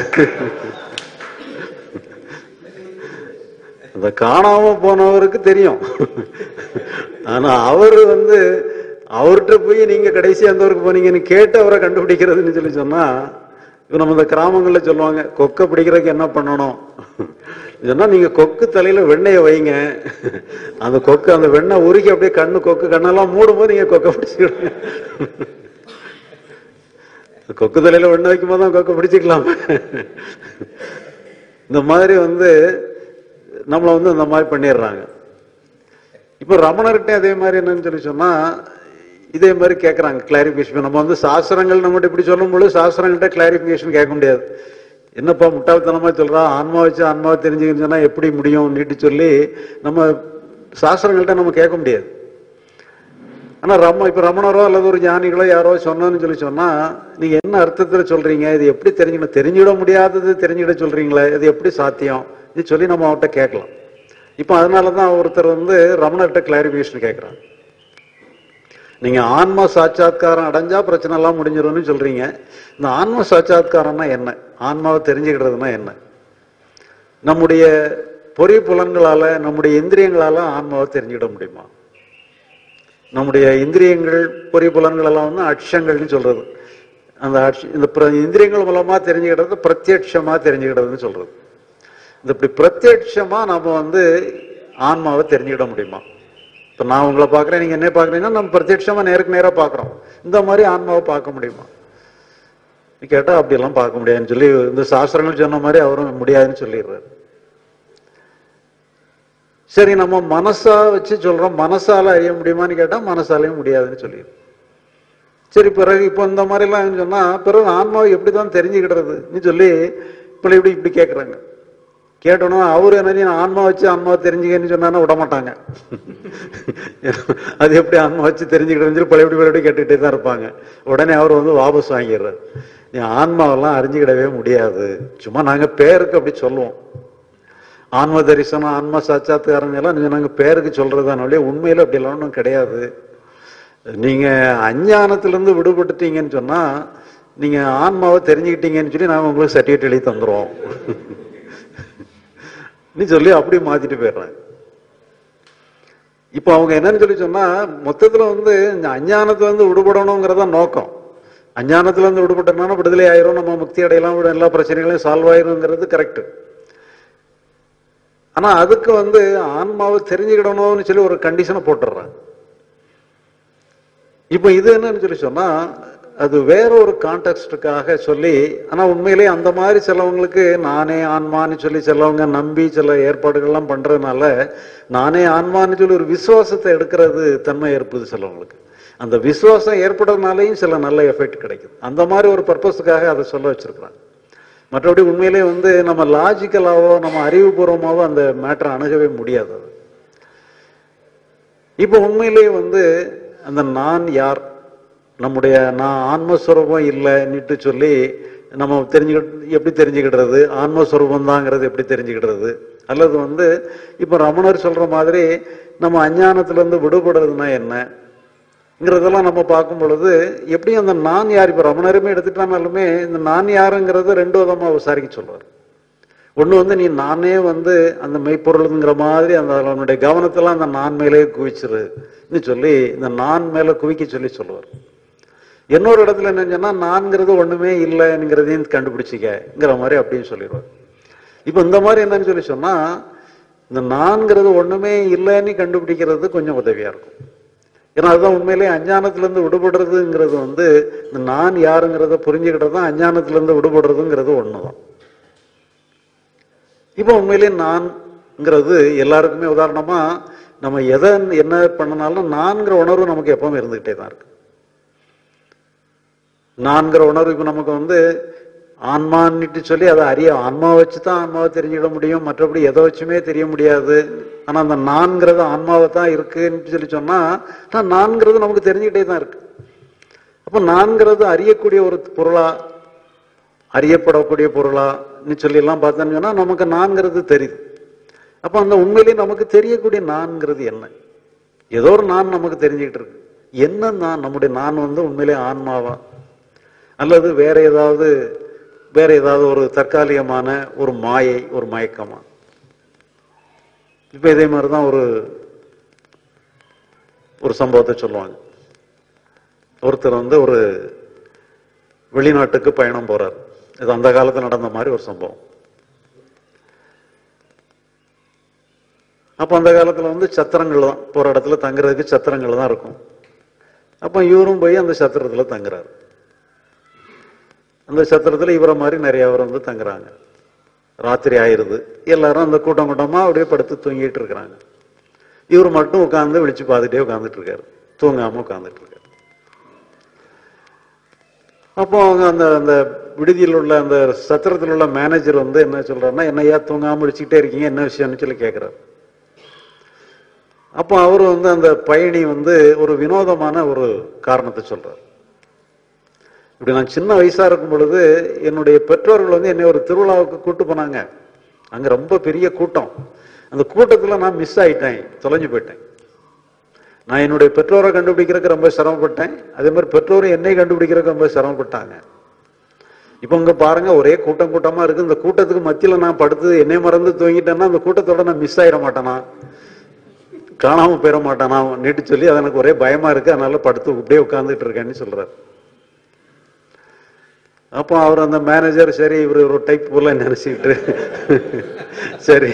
அந்த காணாம போனவருக்கு தெரியும். ஆனா அவரு வந்து அவர்கிட்ட போய் நீங்க கடைசி அந்த ஊருக்கு போனீங்கன்னு கேட்டு அவரை கண்டுபிடிக்கிறதுன்னு சொல்லி சொன்னா, இப்ப நம்ம இந்த கிராமங்கள்ல சொல்லுவாங்க கொக்கை பிடிக்கிறதுக்கு என்ன பண்ணணும் சொன்னா, நீங்க கொக்கு தலையில வெண்ணெயை வைங்க, அந்த கொக்கு அந்த வெண்ணெய் உருக்கி அப்படியே கண்ணு கொக்கு கண்ணெல்லாம் மூடும் போது நீங்க கொக்கை பிடிச்சிக்கிடுங்க. கொக்கு தலையில வெண்ணெய் வைக்கும் போது தான் கொக்கை பிடிச்சிக்கலாம். இந்த மாதிரி வந்து நம்மளை வந்து இந்த மாதிரி பண்ணிடுறாங்க. இப்ப ரமணர்கிட்ட அதே மாதிரி என்னன்னு சொல்லி சொன்னா, இதே மாதிரி கேட்கறாங்க கிளாரிபிகேஷன். நம்ம வந்து சாஸ்திரங்கள் நம்மகிட்ட இப்படி சொல்லும் பொழுது சாஸ்திரங்கள்ட்ட கிளாரிபிகேஷன் கேட்க முடியாது. என்னப்பா முட்டாள்தனமா சொல்றா, ஆன்மா வச்சு ஆன்மாவை தெரிஞ்சுக்கன்னு சொன்னா எப்படி முடியும் நீட்டு சொல்லி நம்ம சாஸ்திரங்கள்ட்ட நம்ம கேட்க முடியாது. ஆனா ரம இப்ப ரமணரோ அல்லது ஒரு ஞானிகளோ யாரோ சொன்னோன்னு சொல்லி சொன்னா, நீங்க என்ன அர்த்தத்துல சொல்றீங்க, இது எப்படி தெரிஞ்சுக்கணும், தெரிஞ்சுவிட முடியாதது தெரிஞ்சுக்கிட சொல்றீங்களே, இது எப்படி சாத்தியம் இது சொல்லி நம்ம அவர்கிட்ட கேட்கலாம். இப்ப அதனாலதான் ஒருத்தர் வந்து ரமணர்கிட்ட கிளாரிபிகேஷன் கேட்கிறாங்க. நீங்க ஆன்ம சாட்சாத்காரம் அடைஞ்சா பிரச்சனை எல்லாம் முடிஞ்சிடும்னு சொல்றீங்க. இந்த ஆன்ம சாட்சாத்காரம்னா என்ன, ஆன்மாவை தெரிஞ்சுக்கிடுறதுனா என்ன? நம்முடைய பொறி புலன்களால நம்முடைய இந்திரியங்களால ஆன்மாவை தெரிஞ்சுக்கிட முடியுமா? நம்முடைய இந்திரியங்கள் பொறி புலன்கள் எல்லாம் வந்து அட்சங்கள்னு சொல்றது. அந்த இந்த இந்திரியங்கள் மூலமா தெரிஞ்சுக்கிடுறது பிரத்யட்சமா தெரிஞ்சுக்கிடுறதுன்னு சொல்றது. இந்த இப்படி பிரத்யட்சமா நம்ம வந்து ஆன்மாவை தெரிஞ்சுக்கிட முடியுமா? இப்ப நான் உங்களை பாக்குறேன், நீங்க என்ன பாக்குறீங்கன்னா நம்ம பிரத்யட்சமா நேருக்கு நேரா பாக்குறோம். இந்த மாதிரி ஆன்மாவை பார்க்க முடியுமா கேட்டா அப்படியெல்லாம் பார்க்க முடியாதுன்னு சொல்லி இந்த சாஸ்திரங்கள் சொன்ன மாதிரி அவரும் முடியாதுன்னு சொல்லிடுறாரு. சரி, நம்ம மனசா வச்சு சொல்றோம், மனசால அறிய முடியுமான்னு கேட்டா மனசாலையும் முடியாதுன்னு சொல்லிடுறோம். சரி, பிறகு இப்போ இந்த மாதிரி எல்லாம் சொன்னா பிறகு ஆன்மாவை எப்படிதான் தெரிஞ்சுக்கிடுறதுன்னு சொல்லி இப்ப இப்படி இப்படி கேட்கறாங்க. கேட்டோன்னா அவரு என்ன ஆன்மா வச்சு ஆன்மாவை தெரிஞ்சுக்கன்னு சொன்னா விட மாட்டாங்க. அது எப்படி ஆன்மா வச்சு தெரிஞ்சுக்கிட்டு பழைய எப்படி பழைய கேட்டுக்கிட்டே தான் இருப்பாங்க. உடனே அவர் வந்து வாபஸ் வாங்கிடுறாரு. நீ ஆன்மாவெல்லாம் அறிஞ்சுக்கிடவே முடியாது, சும்மா நாங்க பேருக்கு அப்படி சொல்லுவோம். ஆன்ம தரிசனம் ஆன்ம சாட்சாத்காரம் எல்லாம் நாங்க பேருக்கு சொல்றதானே, உண்மையில அப்படி எல்லாம் ஒன்றும் கிடையாது. நீங்க அஞ்ஞானத்திலிருந்து விடுபட்டுட்டீங்கன்னு சொன்னா நீங்க ஆன்மாவை தெரிஞ்சுக்கிட்டீங்கன்னு சொல்லி நாங்க உங்களுக்கு சர்டிபிகேட் எழுதி தந்துருவோம் நீ சொல்லி அப்படி மாத்திட்டு போயிடுறாங்க. இப்ப அவங்க என்னன்னு சொல்லி சொன்னா, மொத்தத்துல வந்து இந்த அஞ்ஞானத்துல இருந்து விடுபடணுங்கிறத நோக்கம். அஞ்ஞானத்துல இருந்து விடுபட்டோம்னா விடுதலை ஆயிரும், நம்ம முக்தி அடையலாம், எல்லா பிரச்சனைகளையும் சால்வ் ஆயிருங்கிறது கரெக்ட். ஆனா அதுக்கு வந்து ஆன்மாவை தெரிஞ்சுக்கிடணும்னு சொல்லி ஒரு கண்டிஷனை போட்டுடுறாங்க. இப்ப இது என்னன்னு சொல்லி சொன்னா, அது வேற ஒரு கான்டெக்ஸ்டுக்காக சொல்லி, ஆனா உண்மையிலேயே அந்த மாதிரி சிலவங்களுக்கு நானே ஆன்மான்னு சொல்லி சிலவங்க நம்பி சில ஏற்பாடுகள்லாம் பண்றதுனால நானே ஆன்மான்னு சொல்லி ஒரு விசுவாசத்தை எடுக்கிறது தன்மை ஏற்படுது சிலவங்களுக்கு. அந்த விசுவாசம் ஏற்படுறதுனாலையும் சில நல்ல எஃபெக்ட் கிடைக்குது. அந்த மாதிரி ஒரு பர்பஸுக்காக அதை சொல்ல வச்சிருக்கிறாங்க. மற்றபடி உண்மையிலே வந்து நம்ம லாஜிக்கலாவோ நம்ம அறிவுபூர்வமாவோ அந்த மேட்டரை அணுகவே முடியாது. இப்போ உண்மையிலேயே வந்து அந்த நான் யார், நம்முடைய நான் ஆன்மஸ்வரூபம் இல்லைன்னுட்டு சொல்லி நம்ம தெரிஞ்சுக்கிட்டு எப்படி தெரிஞ்சுக்கிடுறது, ஆன்மஸ்வரூபம் தாங்கிறது எப்படி தெரிஞ்சுக்கிடுறது? அல்லது வந்து இப்ப ரமணர் சொல்ற மாதிரி நம்ம அஞ்ஞானத்துல இருந்து விடுபடுறதுனா என்னங்கிறதெல்லாம் நம்ம பார்க்கும் பொழுது எப்படியும் அந்த நான் யார், இப்ப ரமணருமே எடுத்துட்டானாலுமே இந்த நான் யாருங்கிறத ரெண்டு விதமா விசாரிக்க சொல்றாரு. ஒண்ணு வந்து நீ நானே வந்து அந்த மெய்ப்பொருளுங்கிற மாதிரி அந்த அவனுடைய கவனத்தெல்லாம் அந்த நான் மேலே குவிச்சிருன்னு சொல்லி இந்த நான் மேல குவிக்க சொல்லி சொல்லுவார். இன்னொரு இடத்துல என்ன சொன்னா, நான்கிறது ஒண்ணுமே இல்லைங்கிறதையும் கண்டுபிடிச்சிக்கிற மாதிரி அப்படின்னு சொல்லிடுவார். இப்ப இந்த மாதிரி என்னன்னு சொல்லி சொன்னா, இந்த நான்கிறது ஒண்ணுமே இல்லைன்னு கண்டுபிடிக்கிறது கொஞ்சம் உதவியா இருக்கும். ஏன்னா அதுதான் உண்மையிலேயே அஞ்ஞானத்துல இருந்து விடுபடுறதுங்கிறது வந்து இந்த நான் யாருங்கிறத புரிஞ்சுக்கிட்டது தான் அஞ்ஞானத்துல இருந்து விடுபடுறதுங்கிறது ஒண்ணுதான். இப்ப உண்மையிலேயே நான்ங்கிறது எல்லாருக்குமே உதாரணமா நம்ம எதை என்ன பண்ணனாலும் நான்கிற உணர்வு நமக்கு எப்பவுமே இருந்துகிட்டே தான் இருக்கு. நான்கிற உணர்வு இப்ப நமக்கு வந்து ஆன்மான்னுட்டு சொல்லி அதை அறிய ஆன்மா வச்சுதான் ஆன்மாவை தெரிஞ்சுக்கிட முடியும், மற்றபடி எதை வச்சுமே தெரிய முடியாது. ஆனா அந்த நான்கிறது ஆன்மாவை தான் இருக்குன்னு சொல்லி சொன்னா நான்கிறது நமக்கு தெரிஞ்சுக்கிட்டே தான் இருக்கு. அப்ப நான்கிறது அறியக்கூடிய ஒரு பொருளா, அறியப்படக்கூடிய பொருளான்னு சொல்லி எல்லாம் பார்த்தோன்னு சொன்னா நமக்கு நான்கிறது தெரியுது. அப்ப அந்த உண்மையிலேயே நமக்கு தெரியக்கூடிய நான்கிறது என்ன, ஏதோ ஒரு நான் நமக்கு தெரிஞ்சுக்கிட்டு இருக்கு. என்ன நான், நம்முடைய நான் வந்து உண்மையிலே ஆன்மாவா அல்லது வேற ஏதாவது வேற ஏதாவது ஒரு தற்காலிகமான ஒரு மாயை, ஒரு மயக்கமா. இப்ப இதே மாதிரிதான் ஒரு ஒரு சம்பவத்தை சொல்லுவாங்க. ஒருத்தர் வந்து ஒரு வெளிநாட்டுக்கு பயணம் போறார். இது அந்த காலத்தில் நடந்த மாதிரி ஒரு சம்பவம். அப்ப அந்த காலத்துல வந்து சத்திரங்கள் தான், போற இடத்துல தங்குறதுக்கு சத்திரங்கள் தான் இருக்கும். அப்ப இவரும் போய் அந்த சத்திரத்துல தங்குறாரு. அந்த சத்திரத்துல இவரை மாதிரி நிறைய பேர் வந்து தங்குறாங்க. ராத்திரி ஆயிருது, எல்லாரும் அந்த கூட்டம் கூட்டமா அப்படியே படுத்து தூங்கிட்டு இருக்கிறாங்க. இவர் மட்டும் உட்கார்ந்து விழிச்சு பார்த்துட்டே உட்கார்ந்துட்டு இருக்காரு, தூங்காம உட்கார்ந்துட்டு இருக்காரு. அப்போ அவங்க அந்த அந்த விடுதியில் உள்ள அந்த சத்திரத்தில் உள்ள மேனேஜர் வந்து என்ன சொல்றாருன்னா, என்னையா தூங்காம விழிச்சுக்கிட்டே இருக்கீங்க, என்ன விஷயம்னு சொல்லி கேட்கிறாரு. அப்போ அவர் வந்து அந்த பயணி வந்து ஒரு வினோதமான ஒரு காரணத்தை சொல்றார். இப்படி நான் சின்ன வயசா இருக்கும் பொழுது என்னுடைய பெற்றோர்கள் வந்து என்னை ஒரு திருவிழாவுக்கு கூட்டு போனாங்க. அங்க ரொம்ப பெரிய கூட்டம். அந்த கூட்டத்துல நான் மிஸ் ஆயிட்டேன், தொலைஞ்சு போயிட்டேன். நான் என்னுடைய பெற்றோரை கண்டுபிடிக்கிறதுக்கு ரொம்ப சிரமப்பட்டேன். அதே மாதிரி பெற்றோரை என்னை கண்டுபிடிக்கிறதுக்கு ரொம்ப சிரமப்பட்டாங்க. இப்ப இங்க பாருங்க, ஒரே கூட்டம் கூட்டமா இருக்கு. இந்த கூட்டத்துக்கு மத்தியில நான் படுத்து என்னை மறந்து தூங்கிட்டேன்னா அந்த கூட்டத்தோட நான் மிஸ் ஆயிட மாட்டேனா, காணாம போயிட மாட்டானா நீட்டு சொல்லி அது எனக்கு ஒரே பயமா இருக்கு. அதனால படுத்து இப்படியே உட்கார்ந்துட்டு இருக்கேன்னு சொல்றாரு. அப்போ அவர் அந்த மேனேஜர் சரி இவர் ஒரு டைப் போல நினைச்சுக்கிட்டு சரி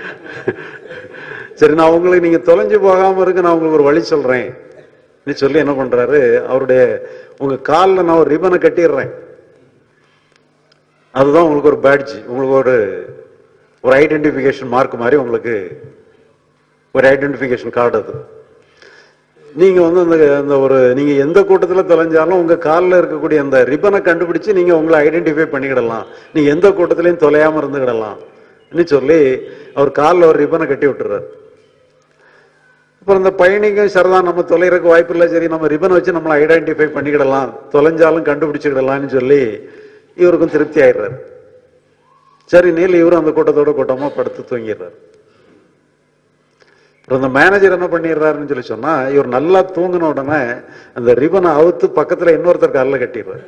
சரி நான் உங்களுக்கு நீங்க தொலைஞ்சு போகாம இருக்கு, நான் உங்களுக்கு ஒரு வழி சொல்றேன் நீ சொல்லி என்ன பண்றாரு, அவருடைய உங்க காலில் நான் ஒரு ரிபனை கட்டிடுறேன். அதுதான் உங்களுக்கு ஒரு பேட்ஜ், உங்களுக்கு ஒரு ஒரு ஐடென்டிபிகேஷன் மார்க் மாதிரி உங்களுக்கு ஒரு ஐடென்டிபிகேஷன் கார்டு. அது நீங்க வந்து அந்த அந்த ஒரு நீங்க எந்த கூட்டத்தில் தொலைஞ்சாலும் உங்க காலில் இருக்கக்கூடிய அந்த ரிபனை கண்டுபிடிச்சு நீங்க உங்களை ஐடென்டிஃபை பண்ணிக்கிடலாம், நீங்க எந்த கூட்டத்திலையும் தொலையாம இருந்துக்கிடலாம் சொல்லி அவர் காலில் ஒரு ரிபனை கட்டி விட்டுறாரு. அப்புறம் இந்த பயணிக்கும் சரிதான், நம்ம தொலைறதுக்கு வாய்ப்பு இல்லை, சரி நம்ம ரிபனை வச்சு நம்மளை ஐடென்டிஃபை பண்ணிக்கிடலாம், தொலைஞ்சாலும் கண்டுபிடிச்சுக்கிடலாம்னு சொல்லி இவருக்கும் திருப்தி ஆயிடுறாரு. சரி நீல் இவரும் அந்த கூட்டத்தோட கூட்டமா படுத்து தூங்கிடுறாரு. அந்த மேனேஜர் என்ன பண்ணிடுறாருன்னு சொல்லி சொன்னா, இவர் நல்லா தூங்கின உடனே அந்த ரிபனை அவுத்து பக்கத்துல இன்னொருத்தர் காலில் கட்டிடுறாரு.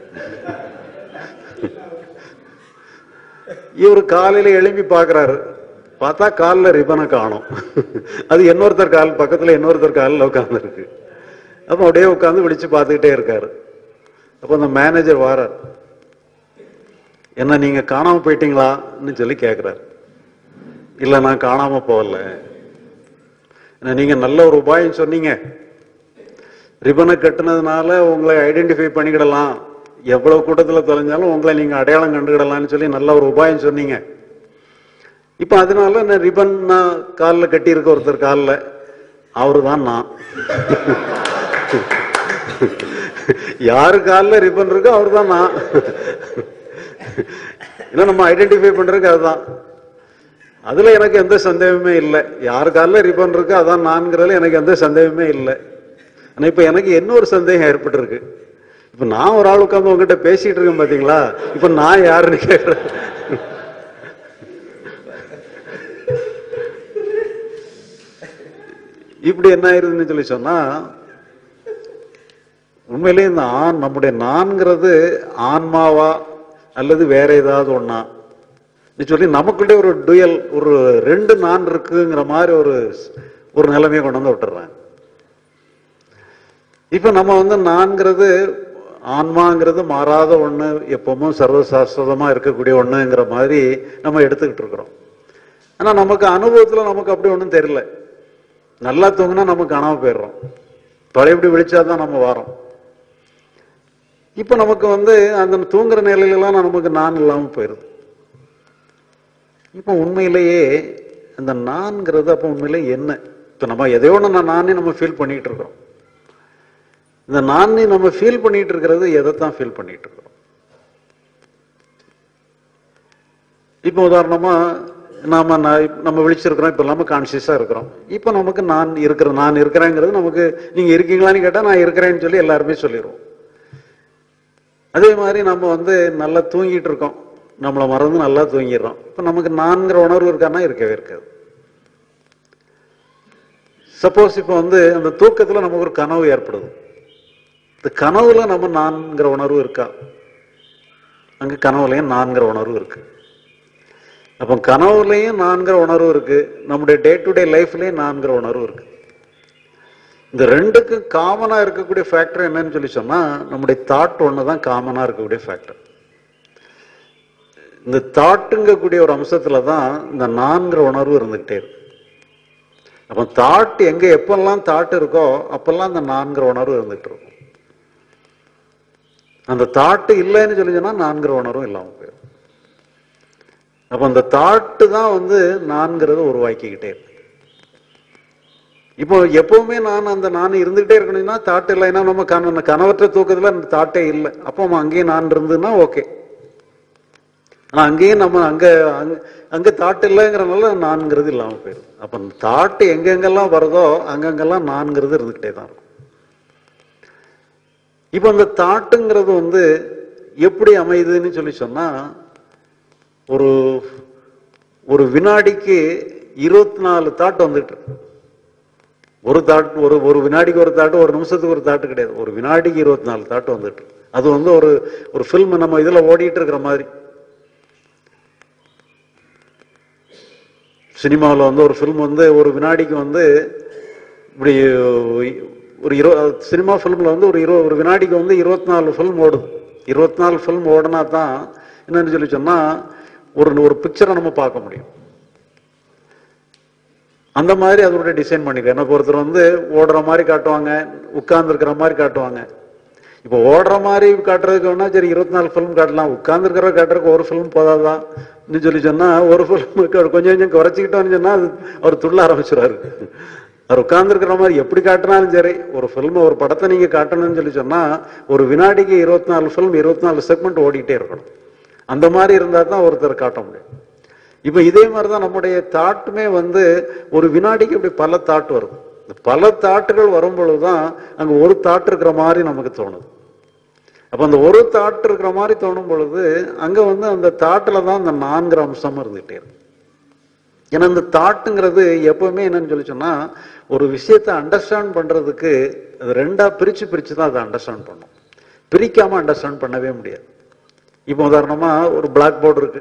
இவரு காலையில எழுப்பி பாக்குறாரு, பார்த்தா காலில் ரிபனை காணும். அது இன்னொருத்தர் கால் பக்கத்துல இன்னொருத்தர் காலில் உட்கார்ந்து இருக்கு. அப்ப அப்படியே உட்கார்ந்து விழிச்சு பார்த்துக்கிட்டே இருக்காரு. அப்ப அந்த மேனேஜர் வாரார், என்ன நீங்க காணாம போயிட்டீங்களான்னு சொல்லி கேட்கிறாரு. இல்ல நான் காணாம போகல, நீங்க நல்ல ஒரு உபாயம் சொன்னீங்க, ரிபனை கட்டுனதுனால உங்களை ஐடென்டிஃபை பண்ணிக்கிடலாம், எவ்வளவு கூட்டத்தில் தொலைஞ்சாலும் உங்களை நீங்க அடையாளம் கண்டுக்கிடலாம்னு சொல்லி நல்ல ஒரு உபாயம் சொன்னீங்க. இப்ப அதனால நான் ரிபன் நான் காலில் கட்டி இருக்க ஒருத்தர் காலில், அவரு தான் நான். யாரு காலில் ரிபன் இருக்கோ அவரு தான் நான். ஏன்னா நம்ம ஐடென்டிஃபை பண்றதுக்கு அதுதான். அதுல எனக்கு எந்த சந்தேகமே இல்லை, யாரு காலில் ரிபன் இருக்கு அதான் நான்கிறதுல எனக்கு எந்த சந்தேகமே இல்லை. ஆனா இப்ப எனக்கு என்ன ஒரு சந்தேகம் ஏற்பட்டு இருக்கு, இப்ப நான் ஒரு ஆள் உட்காந்து உங்ககிட்ட பேசிட்டு இருக்கேன் பாத்தீங்களா, இப்ப நான் யாருன்னு கேட்கிறேன். இப்படி என்ன ஆயிருதுன்னு சொல்லி சொன்னா, உண்மையிலேயே இந்த ஆண் நம்முடைய நான்கிறது ஆன்மாவா அல்லது வேற ஏதாவது ஒன்னா சொல்லி நமக்குள்ளே ஒரு டுயல், ஒரு ரெண்டு நான் இருக்குங்கிற மாதிரி ஒரு ஒரு நிலைமையை கொண்டு வந்து விட்டுறாங்க. இப்ப நம்ம வந்து நான்கிறது ஆன்மாங்கிறது மாறாத ஒண்ணு, எப்பவும் சர்வசாஸ்வதமா இருக்கக்கூடிய ஒண்ணுங்கிற மாதிரி நம்ம எடுத்துக்கிட்டு இருக்கிறோம். ஆனா நமக்கு அனுபவத்துல நமக்கு அப்படி ஒண்ணும் தெரியல. நல்லா தூங்கினா நமக்கு காணாம போயிடுறோம், பழையபடி விழிச்சாதான் நம்ம வரோம். இப்ப நமக்கு வந்து அந்த தூங்குற நிலையிலாம் நமக்கு நான் இல்லாம போயிருது. இப்ப உண்மையிலேயே அந்த நான்கிறது அப்ப உண்மையிலேயே என்ன, இப்ப நம்ம எதையோ ஒண்ணு நானே நம்ம ஃபீல் பண்ணிட்டு இருக்கிறோம். இந்த நானே நம்ம ஃபீல் பண்ணிட்டு இருக்கிறது எதைத்தான் ஃபீல் பண்ணிட்டு இருக்கிறோம். இப்ப உதாரணமா நாம நம்ம விழிச்சிருக்கிறோம், இப்ப இல்லாம கான்சியஸா இருக்கிறோம். இப்ப நமக்கு நான் இருக்கிறேன், நான் இருக்கிறேங்கிறது நமக்கு, நீங்க இருக்கீங்களான்னு கேட்டா நான் இருக்கிறேன்னு சொல்லி எல்லாருமே சொல்லிடுவோம். அதே மாதிரி நம்ம வந்து நல்லா தூங்கிட்டு இருக்கோம், நம்மளை மறந்து நல்லா தூங்கிடுறோம். இப்ப நமக்கு நான்கிற உணர்வு இருக்கான்னா இருக்கவே இருக்காது. சப்போஸ் இப்ப வந்து அந்த தூக்கத்துல நமக்கு ஒரு கனவு ஏற்படுது, இந்த கனவுல நம்ம நான்கிற உணர்வு இருக்கா, அங்க கனவுலையும் நான்கிற உணர்வு இருக்கு. அப்போ கனவுலையும் நான்கிற உணர்வு இருக்கு, நம்முடைய டே டு டே லைஃப்லயும் நான்கிற உணர்வு இருக்கு. இந்த ரெண்டுக்கும் காமனா இருக்கக்கூடிய ஃபேக்டர் என்னன்னு சொல்லி சொன்னா நம்முடைய தாட் ஒண்ணுதான் காமனா இருக்கக்கூடிய ஃபேக்டர். இந்த தாட்டுங்கக்கூடிய ஒரு அம்சத்துல தான் இந்த நான்கிற உணர்வு இருந்துகிட்டே இருக்கு. அப்ப தாட் எங்க எப்பெல்லாம் தாட் இருக்கோ அப்பெல்லாம் இந்த நான்கிற உணர்வு இருந்துகிட்டு இருக்கும். அந்த தாட்டு இல்லைன்னு சொல்லி சொன்னா நான்கிற உணர்வும் இல்லாம போயிடும். அப்ப அந்த தாட்டு தான் வந்து நான்கிறது உருவாக்கிக்கிட்டே இருக்கு. இப்போ எப்பவுமே நான் அந்த நான் இருந்துகிட்டே இருக்கணும்னா தாட் இல்லைன்னா நம்ம கன கனவற்ற தூக்கத்துல அந்த தாட்டே இல்லை, அப்போ நம்ம அங்கேயே நான் இருந்ததுன்னா ஓகே. ஆனா அங்கேயும் நம்ம அங்க அங்க தாட் இல்லைங்கிறனால நான்கிறது இல்லாம போயிடும். அப்ப தாட்டு எங்கெங்கெல்லாம் வருதோ அங்கங்கெல்லாம் நான்கிறது இருந்துகிட்டே தான் இருக்கும். இப்ப அந்த தாட்டுங்கிறது வந்து எப்படி அமையுதுன்னு சொல்லி சொன்னா ஒரு ஒரு வினாடிக்கு இருபத்தி நாலு தாட் வந்துட்டு இருக்கு. ஒரு தாட் ஒரு ஒரு வினாடிக்கு ஒரு தாட்டு, ஒரு நிமிஷத்துக்கு ஒரு தாட்டு கிடையாது, ஒரு வினாடிக்கு இருபத்தி நாலு தாட்டு வந்துட்டு இருக்கு. அது வந்து ஒரு ஒரு பிலிம் நம்ம இதுல ஓடிட்டு இருக்கிற மாதிரி. சினிமாவில் வந்து ஒரு ஃபிலிம் வந்து ஒரு வினாடிக்கு வந்து இப்படி ஒரு இரு சினிமா ஃபிலிமில் வந்து ஒரு இரு ஒரு வினாடிக்கு வந்து இருபத்தி நாலு ஃபிலிம் ஓடுது. இருபத்தி நாலு ஃபிலிம் ஓடுனா தான் என்னன்னு சொல்லி சொன்னால் ஒரு ஒரு பிக்சரை நம்ம பார்க்க முடியும். அந்த மாதிரி அதோட டிசைன் பண்ணிக்க. எனக்கு ஒருத்தர் வந்து ஓடுற மாதிரி காட்டுவாங்க, உட்கார்ந்து இருக்கிற மாதிரி காட்டுவாங்க. இப்போ ஓடுற மாதிரி காட்டுறதுக்கு வேணா சரி இருபத்தி நாலு ஃபிலிம் காட்டலாம், உட்கார்ந்து இருக்கிற காட்டுறதுக்கு ஒரு ஃபிலிம் போதாதான் சொல்லி சொன்னா ஒரு ஃபிலிம் கொஞ்சம் கொஞ்சம் குறைச்சிக்கிட்டோம்னு சொன்னா அது அவர் துள்ள ஆரம்பிச்சிருவாரு. அவர் உட்கார்ந்துருக்கிற மாதிரி எப்படி காட்டினாலும் சரி ஒரு ஃபிலிம் ஒரு படத்தை நீங்க காட்டணும்னு சொல்லி சொன்னா ஒரு வினாடிக்கு இருபத்தி நாலு ஃபிலிம் இருபத்தி நாலு செக்மெண்ட் ஓடிட்டே இருக்கணும். அந்த மாதிரி இருந்தா தான் ஒருத்தர் காட்ட முடியும். இப்ப இதே மாதிரிதான் நம்முடைய தாட்டுமே வந்து ஒரு வினாடிக்கு இப்படி பல தாட்டு வருது. பல தாட்டுகள் வரும் பொழுதுதான் அங்க ஒரு தாட்டு இருக்கிற மாதிரி நமக்கு தோணுது. அப்ப அந்த ஒரு தாட்டு இருக்கிற மாதிரி தோணும் பொழுது அங்க வந்து அந்த தாட்டுல தான் அந்த நான்கிற அம்சம் இருந்துகிட்டே இருக்கு. ஏன்னா இந்த தாட்டுங்கிறது எப்பவுமே என்னன்னு சொல்லி சொன்னா ஒரு விஷயத்தை அண்டர்ஸ்டாண்ட் பண்றதுக்கு அது ரெண்டா பிரிச்சு பிரிச்சு தான் அதை அண்டர்ஸ்டாண்ட் பண்ணும். பிரிக்காம அண்டர்ஸ்டாண்ட் பண்ணவே முடியாது. இப்போ உதாரணமா ஒரு பிளாக் போர்டு இருக்கு.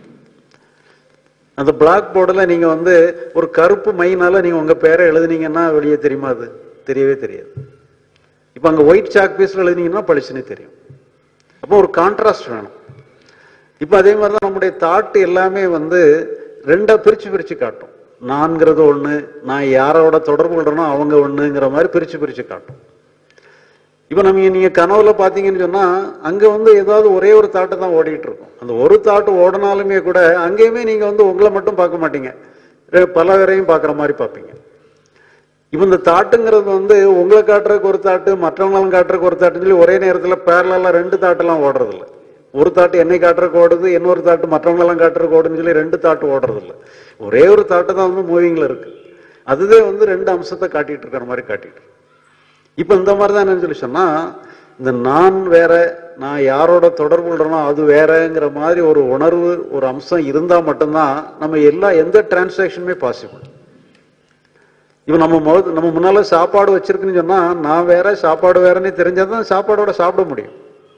அந்த பிளாக் போர்டில் நீங்க வந்து ஒரு கருப்பு மைனால நீங்க உங்க பேரை எழுதுனீங்கன்னா வெளியே தெரியுமா? அது தெரியவே தெரியாது. இப்ப அங்க ஒயிட் சாக் பீஸ்ல எழுதினீங்கன்னா பளிச்சுன்னு தெரியும். அப்போ ஒரு கான்ட்ராஸ்ட் வேணும். இப்ப அதே மாதிரிதான் நம்முடைய தாட்டு எல்லாமே வந்து ரெண்டா பிரிச்சு பிரிச்சு காட்டும். நான்கிறது ஒண்ணு, நான் யாரோட தொடர்பு கொள்றேனோ அவங்க ஒண்ணுங்கிற மாதிரி பிரிச்சு பிரிச்சு காட்டும். இப்ப நம்ம நீங்க கனவுல பாத்தீங்கன்னு சொன்னா அங்க வந்து ஏதாவது ஒரே ஒரு தாட்டு தான் ஓடிட்டு இருக்கும். அந்த ஒரு தாட்டு ஓடினாலுமே கூட அங்கேயுமே நீங்க வந்து உங்களை மட்டும் பார்க்க மாட்டீங்க, பல பேரையும் பாக்குற மாதிரி பார்ப்பீங்க. இப்ப இந்த தாட்டுங்கிறது வந்து உங்களை காட்டுறதுக்கு ஒரு தாட்டு, மற்றவங்களும் காட்டுறதுக்கு ஒரு தாட்டுன்னு சொல்லி ஒரே நேரத்தில் பேரலா ரெண்டு தாட்டெல்லாம் ஓடுறது இல்லை. ஒரு தாட்டு என்னை காட்டுறதுக்கு ஓடுது, இன்னொரு தாட்டு மற்றவங்களெல்லாம் காட்டுறதுக்கு ஓடுன்னு சொல்லி ரெண்டு தாட்டு ஓடுறது இல்லை. ஒரே ஒரு தாட்டு தான் வந்து மூவிங்ல இருக்கு. அதுவே வந்து ரெண்டு அம்சத்தை காட்டிட்டு இருக்கிற மாதிரி காட்டிட்டு. இப்ப இந்த மாதிரிதான் என்னன்னு சொல்லி சொன்னா இந்த நான் வேற, நான் யாரோட தொடர்பு கொள்றனோ அது வேறங்கிற மாதிரி ஒரு உணர்வு ஒரு அம்சம் இருந்தா மட்டும்தான் நம்ம எல்லா எந்த டிரான்சாக்ஷனுமே பாசிபிள். இப்ப நம்ம நம்ம முன்னால சாப்பாடு வச்சிருக்குன்னு சொன்னா நான் வேற சாப்பாடு வேறன்னு தெரிஞ்சாதான் சாப்பாடோட சாப்பிட முடியும்.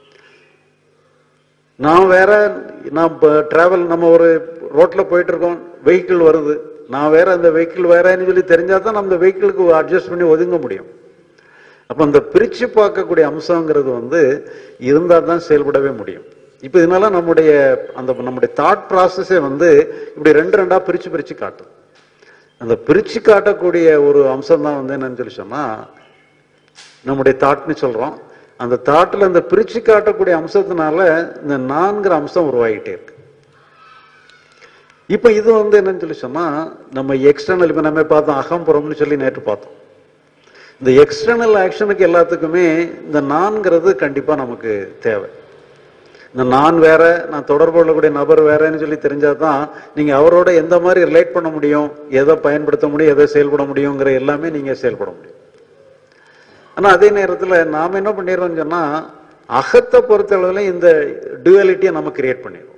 நான் வேற, நான் டிராவல் நம்ம ஒரு ரோட்ல போயிட்டு இருக்கோம், வெஹிக்கிள் வருது, நான் வேற அந்த வெஹிக்கிள் வேறன்னு சொல்லி தெரிஞ்சாதான் நம்ம இந்த வெஹிக்கிளுக்கு அட்ஜஸ்ட் பண்ணி ஒதுங்க முடியும். அப்ப இந்த பிரிச்சு பார்க்கக்கூடிய அம்சங்கிறது வந்து இருந்தா தான் செயல்படவே முடியும். இப்ப இதனால நம்முடைய அந்த நம்முடைய தாட் ப்ராசஸே வந்து இப்படி ரெண்டு ரெண்டா பிரிச்சு பிரிச்சு காட்டும். அந்த பிரிச்சு காட்டக்கூடிய ஒரு அம்சம் தான் வந்து என்னன்னு சொல்லி சொன்னா நம்முடைய தாட்னு சொல்றோம். அந்த தாட்டுல இந்த பிரிச்சு காட்டக்கூடிய அம்சத்தினால இந்த நான்கிற அம்சம் உருவாகிட்டே இருக்கு. இப்ப இது வந்து என்னன்னு சொல்லி சொன்னா நம்ம எக்ஸ்டர்னல், இப்ப நம்ம பார்த்தோம் அகம்புறம்னு சொல்லி நேற்று பார்த்தோம். இந்த எக்ஸ்டர்னல் ஆக்ஷனுக்கு எல்லாத்துக்குமே இந்த நான்கிறது கண்டிப்பா நமக்கு தேவை. இந்த நான் வேற, நான் தொடர்பு கொள்ளக்கூடிய நபர் வேறன்னு சொல்லி தெரிஞ்சாதான் நீங்க அவரோட எந்த மாதிரி ரிலேட் பண்ண முடியும், எதை பயன்படுத்த முடியும், எதை செயல்பட முடியுங்கிற எல்லாமே நீங்க செயல்பட முடியும். ஆனா அதே நேரத்துல நாம என்ன பண்ணிடுறோம்னு சொன்னா அகத்தை பொறுத்த அளவுல இந்த டுவலிட்டியை நம்ம கிரியேட் பண்ணிடுறோம்.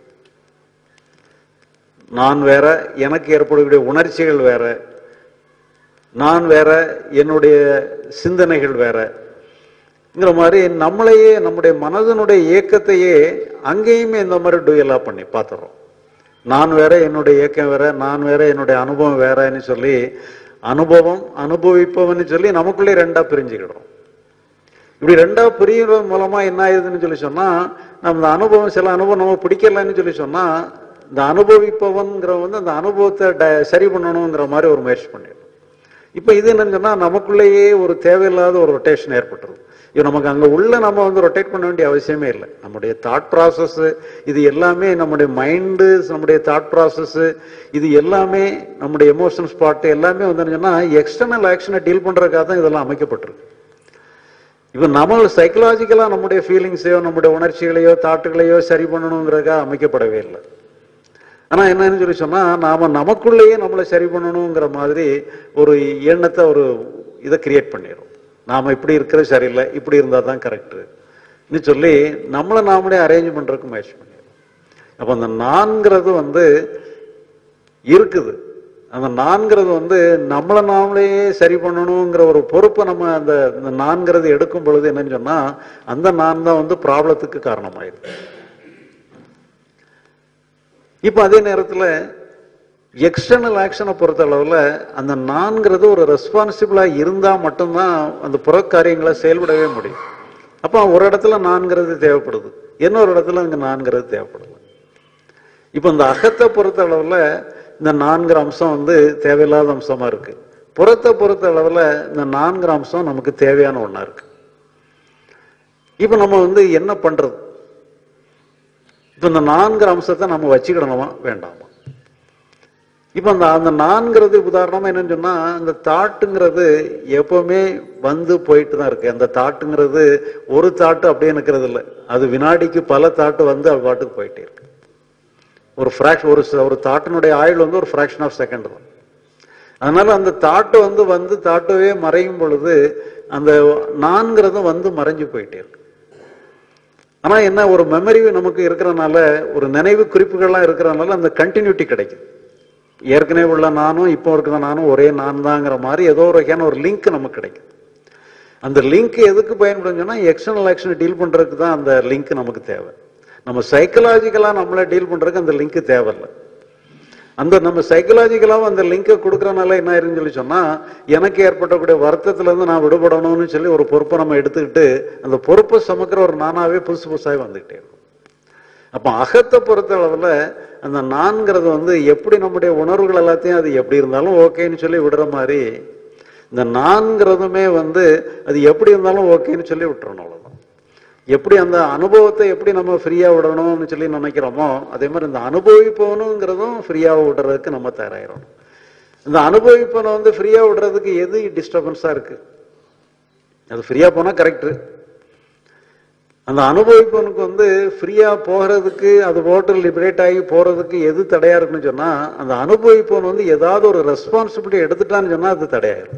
நான் வேற, எனக்கு ஏற்படக்கூடிய உணர்ச்சிகள் வேற, நான் வேற, என்னுடைய சிந்தனைகள் வேறங்கிற மாதிரி நம்மளையே நம்முடைய மனதனுடைய இயக்கத்தையே அங்கேயுமே இந்த மாதிரி டூயலா பண்ணி பார்த்துறோம். நான் வேற, என்னுடைய இயக்கம் வேற, நான் வேற, என்னுடைய அனுபவம் வேறன்னு சொல்லி அனுபவம் அனுபவிப்பவன்னு சொல்லி நமக்குள்ளே ரெண்டா பிரிஞ்சுக்கிடுறோம். இப்படி ரெண்டா பிரிகிறது மூலமா என்ன ஆயுதுன்னு சொல்லி சொன்னா, நம்ம அனுபவம் சில அனுபவம் நம்ம பிடிக்கலன்னு சொல்லி சொன்னா, இந்த அனுபவிப்பவன்கிற வந்து அந்த அனுபவத்தை சரி பண்ணணுங்கிற மாதிரி ஒரு முயற்சி பண்ணிடும். இப்ப இது என்னன்னு சொன்னா, நமக்குள்ளேயே ஒரு தேவையில்லாத ஒரு ரொட்டேஷன் ஏற்பட்டுருது. இது நமக்கு அங்க உள்ள நம்ம வந்து ரொட்டேட் பண்ண வேண்டிய அவசியமே இல்லை. நம்முடைய தாட் ப்ராசஸ் இது எல்லாமே, நம்முடைய மைண்டு, நம்முடைய தாட் ப்ராசஸ் இது எல்லாமே, நம்முடைய எமோஷன் ஸ்பாட் எல்லாமே வந்து சொன்னா எக்ஸ்டர்னல் ஆக்ஷனை டீல் பண்றதுக்காக தான் இதெல்லாம் அமைக்கப்பட்டிருக்கு. இப்ப நம்ம சைக்கலாஜிக்கலா நம்முடைய ஃபீலிங்ஸையோ நம்முடைய உணர்ச்சிகளையோ தாட்டுகளையோ சரி பண்ணணுங்கிறதுக்காக அமைக்கப்படவே இல்லை. ஆனா என்னன்னு சொல்லி சொன்னா, நாம நமக்குள்ளேயே நம்மளை சரி பண்ணணுங்கிற மாதிரி ஒரு எண்ணத்தை, ஒரு இதை கிரியேட் பண்ணிடும். நாம இப்படி இருக்கிறது சரியில்லை, இப்படி இருந்தா தான் கரெக்ட்னு சொல்லி நம்மளை நாமளே அரேஞ்ச் பண்றதுக்கு முயற்சி பண்ணிடும். அப்ப அந்த நான்கிறது வந்து இருக்குது. அந்த நான்கிறது வந்து நம்மளை நாமளே சரி பண்ணணுங்கிற ஒரு பொறுப்பை நம்ம அந்த நான்கிறது எடுக்கும் பொழுது என்னன்னு சொன்னா, அந்த நான் தான் வந்து ப்ராப்ளத்துக்கு காரணமாயிருக்கு. இப்ப அதே நேரத்தில் எக்ஸ்டர்னல் ஆக்ஷனை பொறுத்த அளவில் அந்த நான்கிறது ஒரு ரெஸ்பான்சிபிளா இருந்தா மட்டும்தான் அந்த புறக்காரியங்களை செயல்படவே முடியும். அப்ப ஒரு இடத்துல நான்கிறது தேவைப்படுது, இன்னொரு இடத்துல இங்க நான்கிறது தேவைப்படுது. இப்ப இந்த அகத்தை பொறுத்த அளவில் இந்த நான்கிற அம்சம் வந்து தேவையில்லாத அம்சமா இருக்கு. புறத்தை பொறுத்த அளவில் இந்த நான்கிற அம்சம் நமக்கு தேவையான ஒண்ணா இருக்கு. இப்ப நம்ம வந்து என்ன பண்றது? இப்ப இந்த நான்கிற அம்சத்தை நம்ம வச்சுக்கிடணுமா வேண்டாமா? இப்ப அந்த அந்த நான்கிறது உதாரணமா என்னன்னு சொன்னா, இந்த தாட்டுங்கிறது எப்பவுமே வந்து போயிட்டு தான் இருக்கு. அந்த தாட்டுங்கிறது ஒரு தாட்டு அப்படியே நிற்கிறது இல்லை, அது வினாடிக்கு பல தாட்டு வந்து அது பாட்டுக்கு போயிட்டே இருக்கு. ஒரு ஃபிராக்ஷன், ஒரு ஒரு தாட்டினுடைய ஆயுள் வந்து ஒரு ஃபிராக்ஷன் ஆஃப் செகண்ட் தான். அதனால அந்த தாட்டு வந்து வந்து தாட்டவே மறையும் பொழுது அந்த நான்கிறதும் வந்து மறைஞ்சு போயிட்டே இருக்கு. ஆனா என்ன, ஒரு மெமரி நமக்கு இருக்கிறனால, ஒரு நினைவு குறிப்புகள்லாம் இருக்கிறனால அந்த கண்டினியூட்டி கிடைக்குது. ஏற்கனவே உள்ள நானும் இப்போ இருக்கிற நானும் ஒரே நான் தாங்கிற மாதிரி ஏதோ ஒரு வகையான ஒரு லிங்க் நமக்கு கிடைக்குது. அந்த லிங்க் எதுக்கு பயன்படுதுன்னா, எக்ஸ்டர்னல் ஆக்ஷனை டீல் பண்றதுக்கு தான் அந்த லிங்க் நமக்கு தேவை. நம்ம சைக்கலாஜிக்கலா நம்மளை டீல் பண்றதுக்கு அந்த லிங்க் தேவையில்லை. அந்த நம்ம சைக்கலாஜிக்கலாவும் அந்த லிங்கை கொடுக்கறனால என்ன ஆயிருன்னு சொல்லி சொன்னா, எனக்கு ஏற்பட்டக்கூடிய வருத்தத்துல இருந்து நான் விடுபடணும்னு சொல்லி ஒரு பொறுப்பை நம்ம எடுத்துக்கிட்டு அந்த பொறுப்பை சுமக்கிற ஒரு நானாவே புதுசு புதுசாக வந்துகிட்டே இருக்கும். அப்ப அகத்தை பொறுத்த அளவுல அந்த நான்கிறது வந்து எப்படி நம்முடைய உணர்வுகள் எல்லாத்தையும் அது எப்படி இருந்தாலும் ஓகேன்னு சொல்லி விடுற மாதிரி, இந்த நான்கிறதுமே வந்து அது எப்படி இருந்தாலும் ஓகேன்னு சொல்லி விட்டுறணும். அவ்வளவுதான். எப்படி அந்த அனுபவத்தை எப்படி நம்ம ஃப்ரீயா விடணும்னு சொல்லி நினைக்கிறோமோ, அதே மாதிரி இந்த அனுபவிப்பவனுங்கிறதும் ஃப்ரீயா விடுறதுக்கு நம்ம தயாராகிறோம். இந்த அனுபவிப்பவனை வந்து ஃப்ரீயா விடுறதுக்கு எது டிஸ்டர்பன்ஸா இருக்கு? அது ஃப்ரீயா போனா கரெக்ட். அந்த அனுபவிப்பவனுக்கு வந்து ஃப்ரீயா போகிறதுக்கு, அது போட்டு லிபரேட் ஆகி போறதுக்கு எது தடையா இருக்குன்னு சொன்னா, அந்த அனுபவிப்பவன் வந்து ஏதாவது ஒரு ரெஸ்பான்சிபிலிட்டி எடுத்துட்டான்னு சொன்னா அது தடையாயிரும்.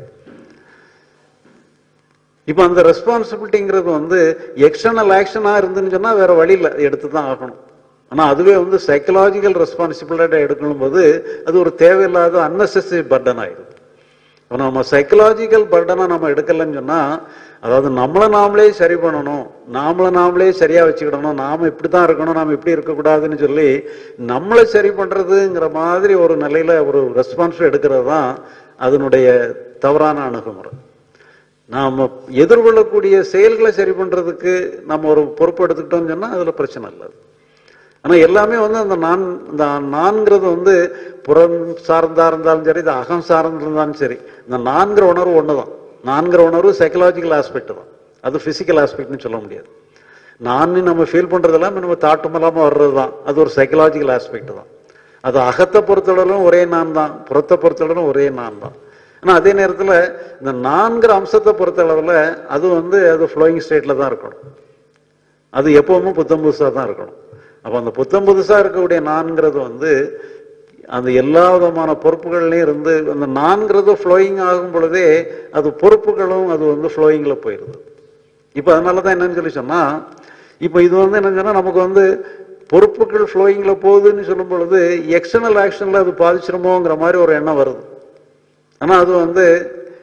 இப்ப அந்த ரெஸ்பான்சிபிலிட்டிங்கிறது வந்து எக்ஸ்டர்னல் ஆக்ஷனா இருந்துன்னு சொன்னா வேற வழி இல்லை, எடுத்துதான் ஆகணும். ஆனா அதுவே வந்து சைக்கலாஜிக்கல் ரெஸ்பான்சிபிலிட்டி எடுக்கணும் போது அது ஒரு தேவையில்லாத அன்னெசரி பர்டன் ஆயிடும். நம்ம சைக்கலாஜிக்கல் பர்டனை நம்ம எடுக்கலன்னு சொன்னா, அதாவது நம்மளை நாமளே சரி பண்ணணும், நாமளை நாமளே சரியா வச்சுக்கிடணும், நாம இப்படித்தான் இருக்கணும், நாம இப்படி இருக்கக்கூடாதுன்னு சொல்லி நம்மளை சரி பண்றதுங்கிற மாதிரி ஒரு நிலையில ஒரு ரெஸ்பான்ஸ் எடுக்கிறது தான் அதனுடைய தவறான அணுகுமுறை. நாம எதிர்கொள்ளக்கூடிய செயல்களை சரி பண்றதுக்கு நம்ம ஒரு பொறுப்பு எடுத்துக்கிட்டோம்னு சொன்னா அதுல பிரச்சனை இல்லை. ஆனா எல்லாமே வந்து அந்த நான், இந்த நான்கிறது வந்து புறம் சார்ந்தா இருந்தாலும் சரி, இது அகம் சார்ந்து இருந்தாலும் சரி, இந்த நான்கிற உணர்வு ஒண்ணுதான். நான்கிற உணர்வு சைக்கலாஜிக்கல் ஆஸ்பெக்ட் தான், அது பிசிக்கல் ஆஸ்பெக்ட்னு சொல்ல முடியாது. நான் நம்ம ஃபீல் பண்றதெல்லாம் நம்ம தாட்டம் இல்லாம வர்றது தான், அது ஒரு சைக்கலாஜிக்கல் ஆஸ்பெக்ட் தான். அது அகத்தை பொறுத்தளவிலும் ஒரே நான் தான், புறத்தை பொறுத்தளவிலும் ஒரே நான் தான். ஆனா அதே நேரத்துல இந்த நான்கிற அம்சத்தை பொறுத்த அளவுல அது வந்து அது ஃப்ளோயிங் ஸ்டேட்ல தான் இருக்கணும். அது எப்பவுமே புத்தம் புதுசா தான் இருக்கணும். அப்ப அந்த புத்தம் புதுசா இருக்கக்கூடிய நான்கிறது வந்து அந்த எல்லா விதமான பொறுப்புகள்லயும் இருந்து அந்த நான்கிறது ஃப்ளோயிங் ஆகும் பொழுதே அது பொறுப்புகளும் அது வந்து ஃப்ளோயிங்ல போயிருது. இப்ப அதனாலதான் என்னன்னு சொல்லி சொன்னா, இப்ப இது வந்து என்ன சொன்னா, நமக்கு வந்து பொறுப்புகள் ஃப்ளோயிங்ல போகுதுன்னு சொல்லும் பொழுது எக்ஸ்டர்னல் ஆக்ஷன்ல அது பாதிச்சிருமோங்கிற மாதிரி ஒரு எண்ணம் வருது. ஆனா அது வந்து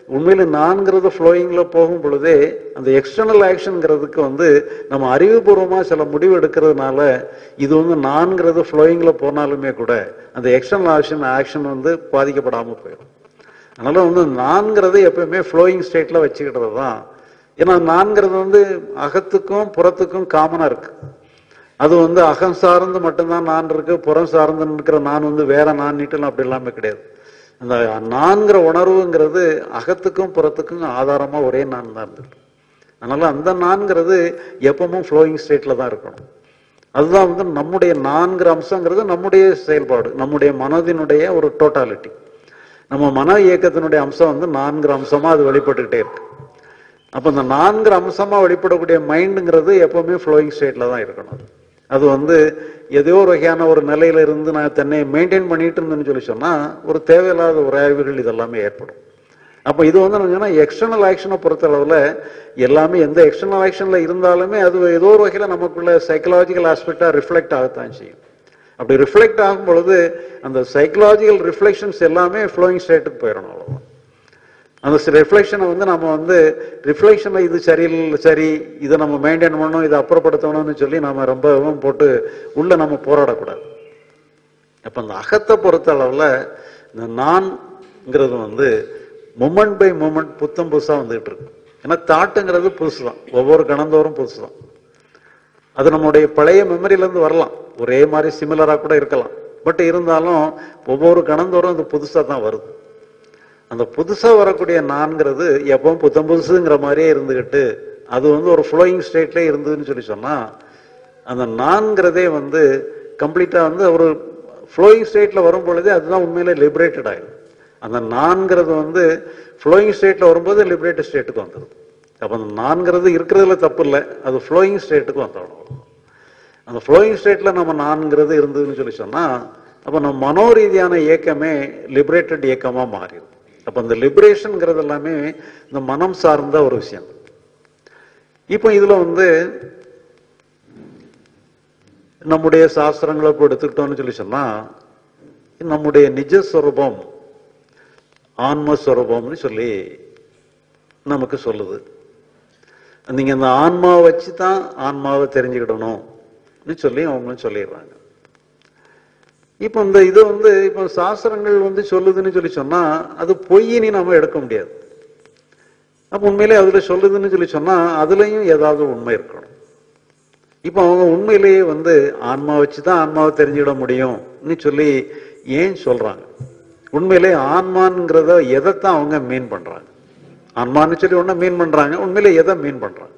உண்மையில நான்கிறது ஃப்ளோயிங்ல போகும் பொழுதே அந்த எக்ஸ்டர்னல் ஆக்ஷன்ங்கிறதுக்கு வந்து நம்ம அறிவுபூர்வமா சில முடிவு எடுக்கிறதுனால இது வந்து நான்கிறது ஃப்ளோயிங்ல போனாலுமே கூட அந்த எக்ஸ்டர்னல் ஆக்ஷன் ஆக்ஷன் வந்து பாதிக்கப்படாம போயிடும். அதனால வந்து நான்கிறது எப்பயுமே ஃப்ளோயிங் ஸ்டேட்ல வச்சுக்கிட்டது தான். ஏன்னா நான்கிறது வந்து அகத்துக்கும் புறத்துக்கும் காமனா இருக்கு. அது வந்து அகம் சார்ந்து மட்டும்தான் நான் இருக்கு, புறம் சார்ந்து இருக்கிற நான் வந்து வேற நான் நீட்டலாம் அப்படி எல்லாமே கிடையாது. அந்த நான்கிற உணர்வுங்கிறது அகத்துக்கும் புறத்துக்கும் ஆதாரமா ஒரே நான் தான் இருந்துட்டு. அதனால அந்த நான்கிறது எப்பவும் ஃப்ளோயிங் ஸ்டேட்ல தான் இருக்கணும். அதுதான் வந்து நம்முடைய நான்கிற அம்சங்கிறது நம்முடைய செயல்பாடு, நம்முடைய மனதினுடைய ஒரு டோட்டாலிட்டி. நம்ம மன இயக்கத்தினுடைய அம்சம் வந்து நான்கிற அம்சமா அது வெளிப்பட்டுக்கிட்டே இருக்கு. அப்ப இந்த நான்கிற அம்சமா வெளிப்படக்கூடிய மைண்டுங்கிறது எப்பவுமே ஃப்ளோயிங் ஸ்டேட்ல தான் இருக்கணும். அது வந்து ஏதோ ஒரு வகையான ஒரு நிலையில இருந்து நான் தன்னை மெயின்டைன் பண்ணிட்டு இருந்தேன்னு சொல்லி சொன்னா ஒரு தேவையில்லாத உராய்வுகள் இதெல்லாமே ஏற்படும். அப்ப இது வந்து எக்ஸ்டர்னல் ஆக்ஷனை பொறுத்த அளவுல எல்லாமே எந்த எக்ஸ்டர்னல் ஆக்ஷன்ல இருந்தாலுமே அது ஏதோ ஒரு வகையில நமக்குள்ள சைக்கலாஜிக்கல் ஆஸ்பெக்டா ரிஃப்ளெக்ட் ஆகத்தான் செய்யும். அப்படி ரிஃப்ளெக்ட் ஆகும் பொழுது அந்த சைக்கலாஜிக்கல் ரிஃப்ளெக்ஷன்ஸ் எல்லாமே ஃப்ளோயிங் ஸ்டேட்டுக்கு போயிடணும். அவ்வளவுதான். அந்த ரிஃப்ளெக்ஷனை வந்து நம்ம வந்து ரிஃப்ளெக்ஷனை இது சரியில்லை, சரி இதை நம்ம மெயின்டைன் பண்ணணும், இதை அப்புறப்படுத்தணும்னு சொல்லி நம்ம ரொம்பவும் போட்டு உள்ள நம்ம போராடக்கூடாது. அப்ப அந்த அகத்தை பொறுத்த அளவுல இந்த நான்ங்கிறது வந்து மூமெண்ட் பை மூமெண்ட் புத்தம் புதுசா வந்துகிட்டு இருக்கு. ஏன்னா தாட்டுங்கிறது புதுசு தான், ஒவ்வொரு கணந்தோறும் புதுசு தான். அது நம்முடைய பழைய மெமரியில இருந்து வரலாம், ஒரே மாதிரி சிமிலரா கூட இருக்கலாம். பட் இருந்தாலும் ஒவ்வொரு கணந்தோறும் அது புதுசா தான் வருது. அந்த புதுசா வரக்கூடிய நான்கிறது எப்பவும் புத்தம் புதுசுங்கிற மாதிரியே இருந்துகிட்டு அது வந்து ஒரு ஃப்ளோயிங் ஸ்டேட்ல இருந்ததுன்னு சொல்லி சொன்னா அந்த நான்கிறதே வந்து கம்ப்ளீட்டா வந்து ஒரு ஃப்ளோயிங் ஸ்டேட்ல வரும் பொழுதே அதுதான் உண்மையிலே லிபரேட்டட் ஆயிடும். அந்த நான்கிறது வந்து ஃப்ளோயிங் ஸ்டேட்ல வரும்போது லிபரேட்டட் ஸ்டேட்டுக்கு வந்துடும். அப்ப அந்த நான்கிறது இருக்கிறதுல தப்பு இல்லை, அது ஃப்ளோயிங் ஸ்டேட்டுக்கு வந்துடும். அந்த ஃப்ளோயிங் ஸ்டேட்ல நம்ம நான்கிறது இருந்ததுன்னு சொல்லி சொன்னா அப்ப நம்ம மனோரீதியான இயக்கமே லிபரேட்டட் இயக்கமா மாறிடும். அப்ப இந்த லிபரேஷன்ங்கிறது எல்லாமே இந்த மனம் சார்ந்த ஒரு விஷயம். இப்ப இதுல வந்து நம்முடைய சாஸ்திரங்களை எடுத்துக்கிட்டோம்னு சொல்லி சொன்னா நம்முடைய நிஜஸ்வரூபம் ஆன்மஸ்வரூபம்னு சொல்லி நமக்கு சொல்லுது. நீங்க இந்த ஆன்மாவை வச்சுதான் ஆன்மாவை தெரிஞ்சுக்கிடணும்னு சொல்லி அவங்களும் சொல்லிடுறாங்க. இப்ப இந்த இது வந்து இப்ப சாஸ்திரங்கள் வந்து சொல்லுதுன்னு சொல்லி சொன்னா அது பொய்யினி நம்ம எடுக்க முடியாது. அப்ப உண்மையிலே அதுல சொல்லுதுன்னு சொல்லி சொன்னா அதுலயும் ஏதாவது உண்மை இருக்கணும். இப்ப அவங்க உண்மையிலேயே வந்து ஆன்மா வச்சுதான் ஆன்மாவை தெரிஞ்சுக்கிட முடியும்னு சொல்லி ஏன் சொல்றாங்க? உண்மையிலே ஆன்மான்ங்கிறத எதைத்தான் அவங்க மீன் பண்றாங்க? ஆன்மான்னு சொல்லி ஒண்ணு மீன் பண்றாங்க, உண்மையிலே எதை மீன் பண்றாங்க?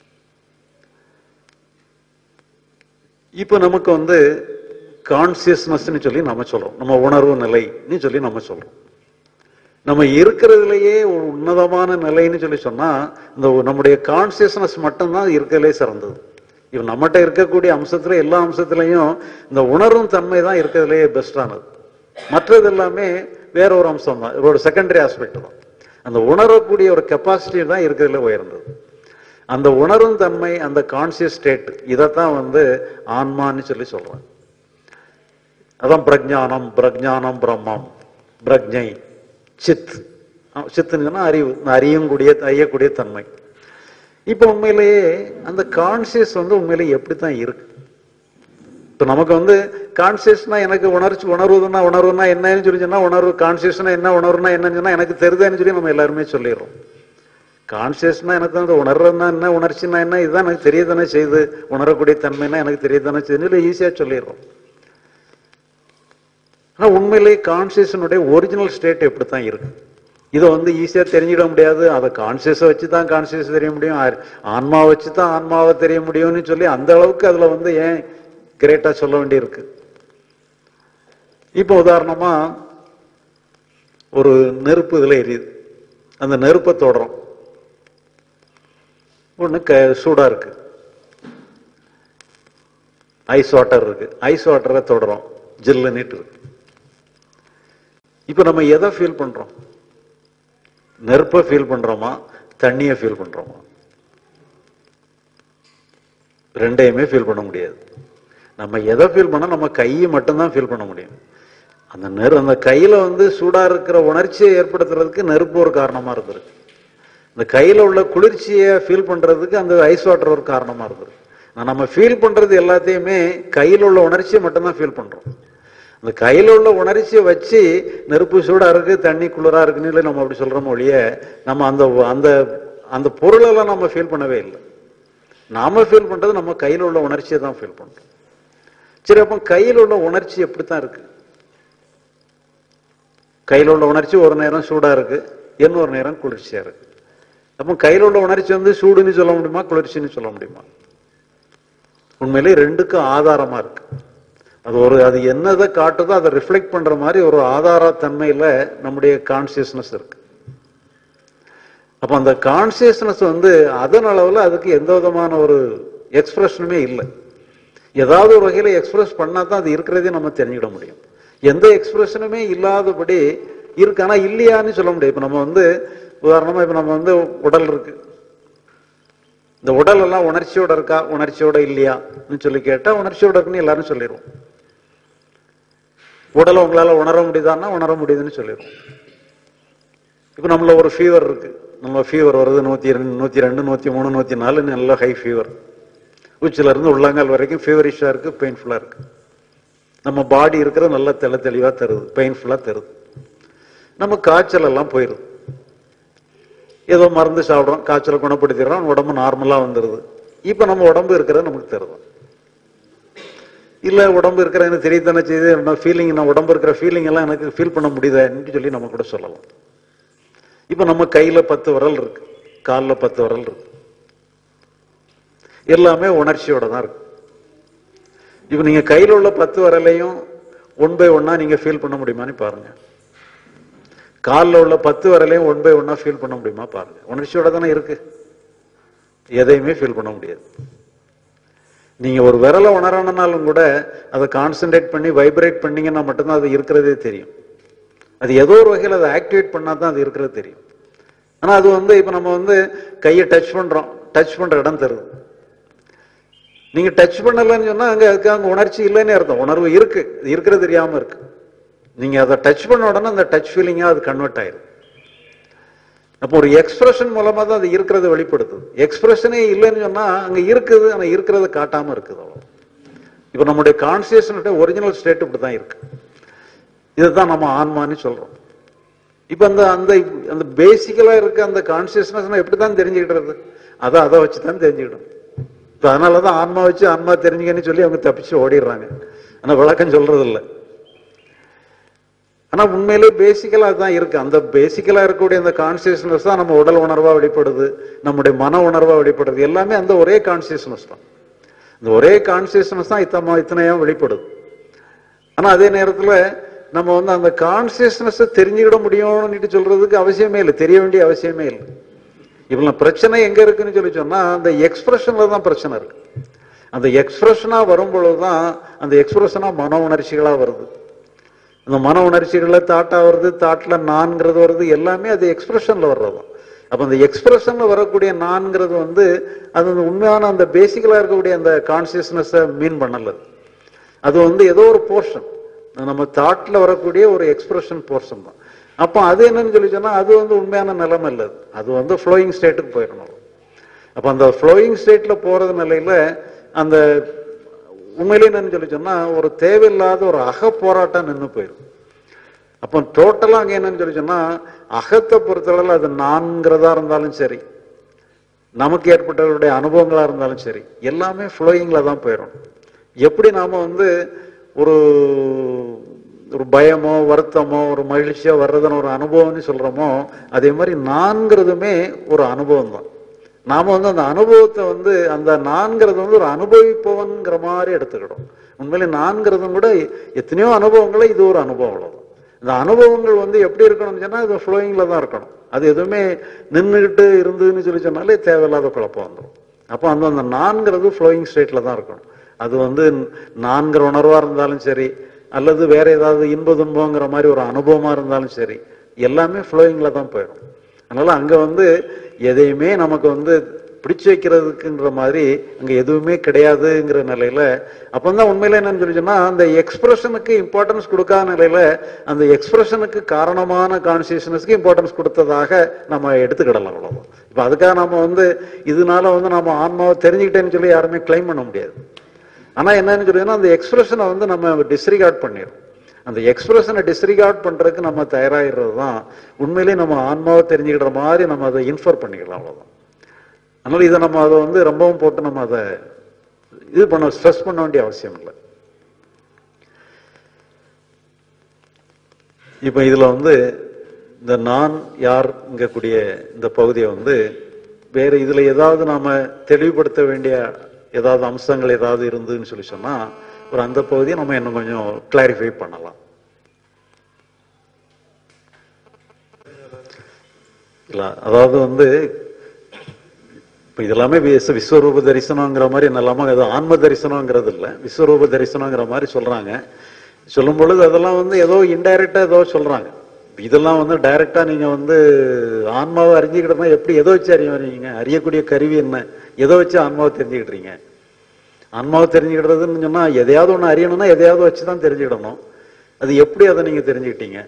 இப்ப நமக்கு வந்து கான்சியஸ்னஸ்ன்னு சொல்லி நம்ம சொல்றோம், நம்ம உணர்வு நிலைன்னு சொல்லி நம்ம சொல்றோம். நம்ம இருக்கிறதுலயே ஒரு உன்னதமான நிலைன்னு சொல்லி சொன்னா இந்த நம்முடைய கான்சியஸ்னஸ் மட்டும்தான் இருக்கிறதுலே சிறந்தது. இப்ப நம்மகிட்ட இருக்கக்கூடிய அம்சத்துல எல்லா அம்சத்திலையும் இந்த உணர்வும் தன்மை தான் இருக்கிறதுலே பெஸ்டானது. மற்றது எல்லாமே வேற ஒரு அம்சம் தான், ஒரு செகண்டரி ஆஸ்பெக்ட் தான். அந்த உணரக்கூடிய ஒரு கெப்பாசிட்டி தான் இருக்கிறதுல உயர்ந்தது. அந்த உணரும் தன்மை, அந்த கான்சியஸ் ஸ்டேட், இதைத்தான் வந்து ஆன்மான்னு சொல்லி சொல்றாங்க. அதான் பிரஜானம், பிரஜானம் பிரம்மம், பிரஜை, சித். சித்துன்னா அறிவு, அறியக்கூடிய அறியக்கூடிய தன்மை. இப்ப உண்மையிலேயே அந்த கான்சியஸ் வந்து உண்மையிலேயே எப்படித்தான் இருக்கு? இப்ப நமக்கு வந்து கான்சியஸ்னா எனக்கு உணர்ச்சி, உணர்வுன்னா உணர்வுனா என்னன்னு சொல்லி சொன்னா உணர்வு, கான்சியஸ்னா என்ன, உணர்வுனா என்னன்னு சொன்னா எனக்கு தெரியுதுன்னு சொல்லி நம்ம எல்லாருமே சொல்லிடுறோம். கான்சியஸ்னா எனக்கு தான் உணர்றதுனா என்ன, உணர்ச்சினா என்ன, இதுதான் எனக்கு தெரியதானே செய்யுது, உணரக்கூடிய தன்மைனா எனக்கு தெரியதானே செய்யுது ஈஸியா சொல்லிடுறோம். ஆனா உண்மையிலேயே கான்சியஸனுடைய ஒரிஜினல் ஸ்டேட் எப்படித்தான் இருக்கு? இதை வந்து ஈஸியா தெரிஞ்சிட முடியாது. அதை கான்சியஸை வச்சுதான் கான்சியஸ் தெரிய முடியும், ஆன்மாவை வச்சுதான் ஆன்மாவை தெரிய முடியும்னு சொல்லி அந்த அளவுக்கு அதுல வந்து ஏன் கிரேட்டா சொல்ல வேண்டி இருக்கு? இப்ப உதாரணமா ஒரு நெருப்பு இதுல எரியுது, அந்த நெருப்பை தொடரும், ஒண்ணு சூடா இருக்கு, ஐஸ் வாட்டர் இருக்கு, ஐஸ் வாட்டரை தொடரும், ஜில்லு நீட்டு இருக்கு. இப்ப நம்ம எதை ஃபீல் பண்றோம்? நெருப்பை ஃபீல் பண்றோமா, தண்ணியை ஃபீல் பண்றோமா? ரெண்டையுமே ஃபீல் பண்ண முடியாது. நம்ம எதை ஃபீல் பண்ணா நம்ம கையை மட்டும்தான் ஃபீல் பண்ண முடியும். அந்த நெரு அந்த கையில வந்து சூடா இருக்கிற உணர்ச்சியை ஏற்படுத்துறதுக்கு நெருப்பு ஒரு காரணமா இருந்திருக்கு. இந்த கையில உள்ள குளிர்ச்சியை ஃபீல் பண்றதுக்கு அந்த ஐஸ் வாட்டர் ஒரு காரணமா இருந்திருக்கு. நம்ம ஃபீல் பண்றது எல்லாத்தையுமே கையில் உள்ள உணர்ச்சியை மட்டும்தான் ஃபீல் பண்றோம். அந்த கையில் உள்ள உணர்ச்சியை வச்சு நெருப்பு சூடா இருக்கு, தண்ணி குளிரா இருக்குன்னு நம்ம அப்படி சொல்றோம் ஒழிய நம்ம அந்த அந்த அந்த பொருளெல்லாம் நம்ம ஃபீல் பண்ணவே இல்லை. நாம ஃபீல் பண்றது நம்ம கையில் உள்ள உணர்ச்சியை தான் ஃபீல் பண்றோம். சரி, அப்போ கையில் உள்ள உணர்ச்சி எப்படித்தான் இருக்கு? கையில் உள்ள உணர்ச்சி ஒரு நேரம் சூடா இருக்கு, இன்னொரு நேரம் குளிர்ச்சியா இருக்கு. அப்போ கையில் உள்ள உணர்ச்சி வந்து சூடுன்னு சொல்ல முடியுமா, குளிர்ச்சின்னு சொல்ல முடியுமா? உண்மையிலே ரெண்டுக்கும் ஆதாரமா இருக்கு. அது ஒரு அது என்னதை காட்டுதோ அதை ரிஃப்ளெக்ட் பண்ற மாதிரி ஒரு ஆதார தன்மையில நம்முடைய கான்சியஸ்னஸ் இருக்கு. அப்ப அந்த கான்சியஸ்னஸ் வந்து அதன் அளவுல அதுக்கு எந்த விதமான ஒரு எக்ஸ்பிரஷனுமே இல்லை. ஏதாவது ஒரு வகையில எக்ஸ்பிரஸ் பண்ணா தான் அது இருக்கிறதே நம்ம தெரிஞ்சுக்கிட முடியும். எந்த எக்ஸ்பிரஷனுமே இல்லாதபடி இருக்கு, ஆனா இல்லையான்னு சொல்ல முடியும். இப்ப நம்ம வந்து உதாரணமா இப்ப நம்ம வந்து உடல் இருக்கு, இந்த உடல் எல்லாம் உணர்ச்சியோட இருக்கா உணர்ச்சியோட இல்லையான்னு சொல்லி கேட்டா உணர்ச்சியோட இருக்குன்னு எல்லாரும் சொல்லிடுவோம். உடலை உங்களால உணர முடியுதான்னா உணர முடியுதுன்னு சொல்லிடுவோம். இப்ப நம்மள ஒரு ஃபீவர் இருக்கு, நம்ம ஃபீவர் வருது நூத்தி ரெண்டு நூத்தி ரெண்டு நூத்தி மூணு நூத்தி நாலு நல்ல ஹை ஃபீவர், உச்சில இருந்து உள்ளங்கால் வரைக்கும் ஃபீவரிஷா இருக்கு, பெயின்ஃபுல்லா இருக்கு. நம்ம பாடி இருக்கிற நல்ல தெளி தெளிவா தருது, பெயின்ஃபுல்லா தருது. நம்ம காய்ச்சல் எல்லாம் போயிருது, ஏதோ மருந்து சாப்பிட்றோம், காய்ச்சலை குணப்படுத்திடுறோம், உடம்பு நார்மலா வந்துடுது. இப்ப நம்ம உடம்பு இருக்கிறது நமக்கு தருது. இல்ல உடம்பு இருக்கிற எனக்கு தெரியத்தானே செய்யுது, ஃபீலிங் நான் உடம்பு இருக்கிற ஃபீலிங் எல்லாம் எனக்கு ஃபீல் பண்ண முடியுதுன்னு சொல்லி நம்ம கூட சொல்லலாம். இப்ப நம்ம கையில பத்து விரல் இருக்கு, காலில் பத்து விரல் இருக்கு, எல்லாமே உணர்ச்சியோட தான் இருக்கு. இப்ப நீங்க கையில உள்ள பத்து விரலையும் ஒன் பை ஒன்னா நீங்க ஃபீல் பண்ண முடியுமான்னு பாருங்க. காலில் உள்ள பத்து விரலையும் ஒன் பை ஒன்னா ஃபீல் பண்ண முடியுமா பாருங்க. உணர்ச்சியோட தானே இருக்கு, எதையுமே ஃபீல் பண்ண முடியாது. நீங்க ஒரு விரலை உணரணும்னாலும் கூட அதை கான்சென்ட்ரேட் பண்ணி வைப்ரேட் பண்ணீங்கன்னா மட்டும்தான் அது இருக்கிறதே தெரியும். அது ஏதோ ஒரு வகையில் அதை ஆக்டிவேட் பண்ணா தான் அது இருக்கிறது தெரியும். ஆனா அது வந்து இப்ப நம்ம வந்து கையை டச் பண்றோம், டச் பண்ற இடம் தருது. நீங்க டச் பண்ணலன்னு சொன்னா அங்க அதுக்கு அங்க உணர்ச்சி இல்லைன்னு அர்த்தம். உணர்வு இருக்கு, இருக்கிறது தெரியாம இருக்கு. நீங்க அதை டச் பண்ண உடனே அந்த டச் ஃபீலிங்கா அது கன்வெர்ட் ஆயிடும். அப்போ ஒரு எக்ஸ்பிரஷன் மூலமா தான் அது இருக்கிறத வெளிப்படுத்துது. எக்ஸ்பிரஷனே இல்லைன்னு சொன்னா அங்க இருக்குது, ஆனா இருக்கிறத காட்டாம இருக்குது. அவ்வளவு. இப்ப நம்முடைய கான்சியஸ்னஸ் ஒரிஜினல் ஸ்டேட் இப்படிதான் இருக்கு. இதுதான் நம்ம ஆன்மான்னு சொல்றோம். இப்ப அந்த அந்த அந்த பேசிக்கலா இருக்க அந்த கான்சியஸ்னஸ் எப்படிதான் தெரிஞ்சுக்கிட்டு, அதை அதை வச்சுதான் தெரிஞ்சுக்கிடும். இப்ப அதனாலதான் ஆன்மா வச்சு ஆன்மா தெரிஞ்சுக்கன்னு சொல்லி அவங்க தப்பிச்சு ஓடிடுறாங்க. ஆனா விளக்கம் சொல்றது இல்லை. ஆனா உண்மையிலே பேசிக்கலா தான் இருக்கு. அந்த பேசிக்கலா இருக்கக்கூடிய அந்த கான்சியஸ்னஸ் தான் நம்ம உடல் உணர்வா வெளிப்படுது, நம்முடைய மன உணர்வா வெளிப்படுது. எல்லாமே அந்த ஒரே கான்சியஸ்னஸ் தான். இந்த ஒரே கான்சியஸ்னஸ் தான் இத்தமா இத்தனையா வெளிப்படுது. ஆனா அதே நேரத்துல நம்ம வந்து அந்த கான்சியஸ்னஸ் தெரிஞ்சுக்கிட முடியும்னு சொல்றதுக்கு அவசியமே இல்லை, தெரிய வேண்டிய அவசியமே இல்லை. இவ்வளவு பிரச்சனை எங்க இருக்குன்னு சொல்லி சொன்னா அந்த எக்ஸ்பிரஷன்ல தான் பிரச்சனை இருக்கு. அந்த எக்ஸ்பிரஷனா வரும் பொழுதுதான் அந்த எக்ஸ்பிரஷனா மன உணர்ச்சிகளா வருது. அந்த மன உணர்ச்சிகள்ல தாட்டா வருது, தாட்ல நான்கிறது வருது, எல்லாமே அது எக்ஸ்பிரஷன்ல வர்றதும். அப்ப அந்த எக்ஸ்பிரஷன்ல வரக்கூடிய நான்கிறது வந்து அது உண்மையான அந்த பேசிக்கலா இருக்கக்கூடிய அந்த கான்சியஸ்னஸ் மீன் பண்ணல. அது வந்து ஏதோ ஒரு போர்ஷன், நம்ம தாட்ல வரக்கூடிய ஒரு எக்ஸ்பிரஷன் போர்ஷன் தான். அப்போ அது என்னன்னு சொல்லி சொன்னா அது வந்து உண்மையான நிலைமை இல்லை, அது வந்து ஃப்ளோயிங் ஸ்டேட்டுக்கு போயிடணும். அப்ப அந்த ஃப்ளோயிங் ஸ்டேட்ல போறது நிலையில அந்த உண்மையிலே என்னன்னு சொல்லி சொன்னா ஒரு தேவையில்லாத ஒரு அக போராட்டம் நின்று போயிடும். அப்போ டோட்டலா அங்க என்னன்னு சொல்லி சொன்னா அகத்தை பொறுத்தளவில் அது நான்கிறதா இருந்தாலும் சரி, நமக்கு ஏற்பட்டவருடைய அனுபவங்களா இருந்தாலும் சரி, எல்லாமே ஃப்ளோயிங்ல தான் போயிடும். எப்படி நாம வந்து ஒரு ஒரு பயமோ வருத்தமோ ஒரு மகிழ்ச்சியோ வர்றதுன்னு ஒரு அனுபவம்னு சொல்றோமோ, அதே மாதிரி நான்கிறதுமே ஒரு அனுபவம் தான். நாம வந்து அந்த அனுபவத்தை வந்து அந்த நான்கிறது வந்து ஒரு அனுபவிப்பவன்கிற மாதிரி எடுத்துக்கிடும். உண்மையிலே நான்கிறதும் கூட எத்தனையோ அனுபவங்களை இது ஒரு அனுபவம். அவ்வளவுதான். இந்த அனுபவங்கள் வந்து எப்படி இருக்கணும்னு சொன்னா இது ஃப்ளோயிங்ல தான் இருக்கணும். அது எதுவுமே நின்றுகிட்டு இருந்ததுன்னு சொல்லி சொன்னாலே தேவையில்லாத குழப்பம் வந்துடும். அப்போ அந்த அந்த நான்கிறது ஃப்ளோயிங் ஸ்டேட்ல தான் இருக்கணும். அது வந்து நான்கிற உணர்வா இருந்தாலும் சரி, அல்லது வேற ஏதாவது இன்ப துன்பங்கிற மாதிரி ஒரு அனுபவமா இருந்தாலும் சரி, எல்லாமே ஃப்ளோயிங்ல தான் போயிடும். அதனால அங்க வந்து எதையுமே நமக்கு வந்து பிடிச்சு வைக்கிறதுக்குன்ற மாதிரி அங்க எதுவுமே கிடையாதுங்கிற நிலையில அப்பதான் உண்மையில என்னன்னு சொல்லி சொன்னா அந்த எக்ஸ்பிரஷனுக்கு இம்பார்ட்டன்ஸ் கொடுக்காத நிலையில அந்த எக்ஸ்பிரஷனுக்கு காரணமான கான்சியஸ்னஸ்க்கு இம்பார்ட்டன்ஸ் கொடுத்ததாக நம்ம எடுத்துக்கிடலாம். அவ்வளவு. இப்ப அதுக்காக நம்ம வந்து இதனால வந்து நம்ம ஆன்மாவை தெரிஞ்சுக்கிட்டேன்னு சொல்லி யாருமே கிளைம் பண்ண முடியாது. ஆனா என்னன்னு சொல்லினா அந்த எக்ஸ்பிரஷனை வந்து நம்ம டிஸ்ரிகார்ட் பண்ணிடும். அந்த எக்ஸ்பிரஷனை டிஸ்ரிகார்ட் பண்றதுக்கு நம்ம தயாராகிறது தான் உண்மையிலேயே நம்ம ஆன்மாவை தெரிஞ்சுக்கிற மாதிரி நம்ம அதை இன்ஃபர் பண்ணிக்கலாம். அவ்வளவுதான். அதனால இதை நம்ம அதை வந்து ரொம்பவும் போட்டு நம்ம அதை இது பண்ண ஸ்ட்ரெஸ் பண்ண வேண்டிய அவசியம் இல்லை. இப்ப இதுல வந்து இந்த நான் யார்ங்கக்கூடிய இந்த பகுதியை வந்து வேற இதுல ஏதாவது நாம தெளிவுபடுத்த வேண்டிய ஏதாவது அம்சங்கள் ஏதாவது இருந்துன்னு சொல்லி சொன்னா ஒரு அந்த பகுதியை நம்ம இன்னும் கொஞ்சம் கிளாரிஃபை பண்ணலாம். இல்ல அதாவது வந்து இப்ப இதெல்லாமே விஸ்வரூப தரிசனங்கிற மாதிரி என்னெல்லாமோ ஏதோ ஆன்ம தரிசனங்கிறது இல்லை, விஸ்வரூப தரிசனங்கிற மாதிரி சொல்றாங்க. சொல்லும் பொழுது அதெல்லாம் வந்து ஏதோ இன்டைரக்டா ஏதோ சொல்றாங்க. இதெல்லாம் வந்து டைரக்டா நீங்க வந்து ஆன்மாவை அறிஞ்சுக்கிட்டா எப்படி எதை வச்சு அறிய வரீங்க? அறியக்கூடிய கருவி என்ன? எதை வச்சு ஆன்மாவை தெரிஞ்சுக்கிட்டீங்க? ஆன்மாவை தெரிஞ்சுக்கிட்டதுன்னு சொன்னா எதையாவது ஒண்ணு அறியணும்னா எதையாவது வச்சுதான் தெரிஞ்சுக்கிடணும். அது எப்படி அதை நீங்க தெரிஞ்சுக்கிட்டீங்க?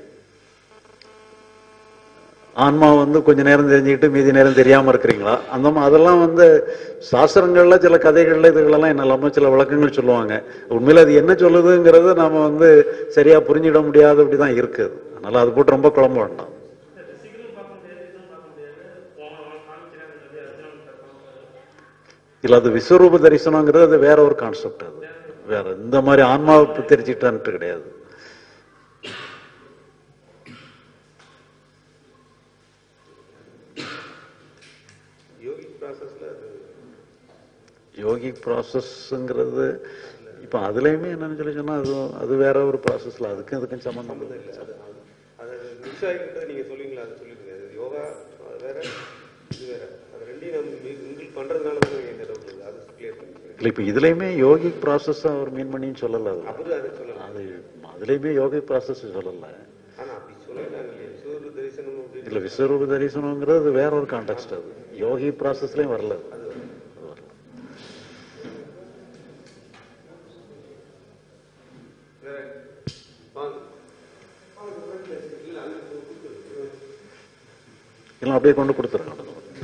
ஆன்மா வந்து கொஞ்ச நேரம் தெரிஞ்சுக்கிட்டு மீதி நேரம் தெரியாம இருக்கிறீங்களா? அந்த அதெல்லாம் வந்து சாஸ்திரங்கள்ல சில கதைகள்ல இதுகளெல்லாம் என்னெல்லாமோ சில விளக்கங்கள் சொல்லுவாங்க. உண்மையில அது என்ன சொல்லுதுங்கிறது நாம வந்து சரியா புரிஞ்சிட முடியாது. அப்படிதான் இருக்குது. அதனால அது போட்டு ரொம்ப குழம்ப வேண்டாம். இல்ல அது விஸ்வரூப தரிசனங்கிறது அது வேற ஒரு கான்செப்ட். அது வேற இந்த மாதிரி ஆன்மாவை தெரிஞ்சுக்கிட்டான்ட்டு கிடையாது. யோகிக் ப்ராசஸ்ங்கிறது இப்ப அதுலயுமே என்னன்னு சொல்லி சொன்னா அது அது வேற ஒரு ப்ராசஸ்ல அதுக்கும் அதுக்கும் சம்பந்தம் இல்லை. நீங்க சொல்லுவீங்களா? அது சொல்லிடுங்க. யோகா வேற இது வேற, அது ரெண்டையும் நம்ம பண்றதுனால இல்ல இப்ப இதுலயுமே யோகிக் ப்ராசஸ் அவர் மீன் பண்ணின்னு சொல்லல. அது அது அதுலயுமே யோகிக் ப்ராசஸ் சொல்லல. இல்ல விஸ்வரூப தரிசனம்ங்கிறது வேற ஒரு கான்டெக்ஸ்ட். அது யோகி ப்ராசஸ்லயும் வரல. எல்லாம் அப்படியே கொண்டு கொடுத்துருங்க.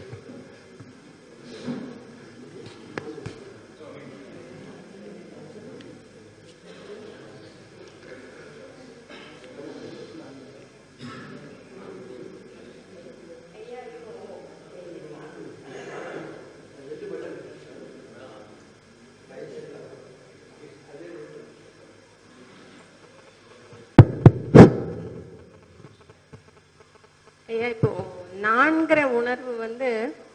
இப்போ நான்கிற உணர்வு வந்து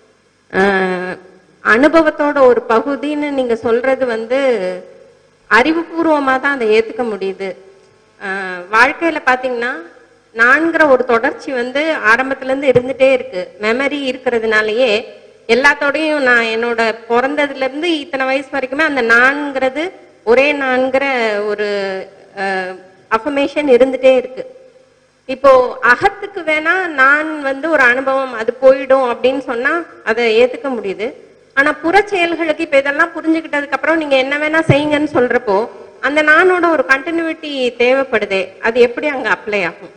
அனுபவத்தோட ஒரு பகுதின்னு நீங்க சொல்றது வந்து அறிவுபூர்வமா தான் அதை ஏத்துக்க முடியுது. வாழ்க்கையில பாத்தீங்கன்னா நான்கிற ஒரு தொடர்ச்சி வந்து ஆரம்பத்துல இருந்து இருந்துட்டே இருக்கு. மெமரி இருக்கிறதுனாலயே எல்லாத்தோடையும் நான் என்னோட பிறந்ததுல இருந்து இத்தனை வயசு வரைக்குமே அந்த நான்கிறது ஒரே நான்கிற ஒரு அஃபர்மேஷன் இருந்துட்டே இருக்கு. இப்போ அகத்துக்கு வேணா நான் வந்து ஒரு அனுபவம் அது போயிடும் அப்படின்னு சொன்னா அதை ஏத்துக்க முடியுது. ஆனா புற செயல்களுக்கு இப்ப இதெல்லாம் புரிஞ்சுக்கிட்டதுக்கு அப்புறம் நீங்க என்ன வேணா செய்யுங்கன்னு சொல்றப்போ அந்த நானோட ஒரு கண்டினியூட்டி தேவைப்படுதே, அது எப்படி அங்க அப்ளை ஆகும்?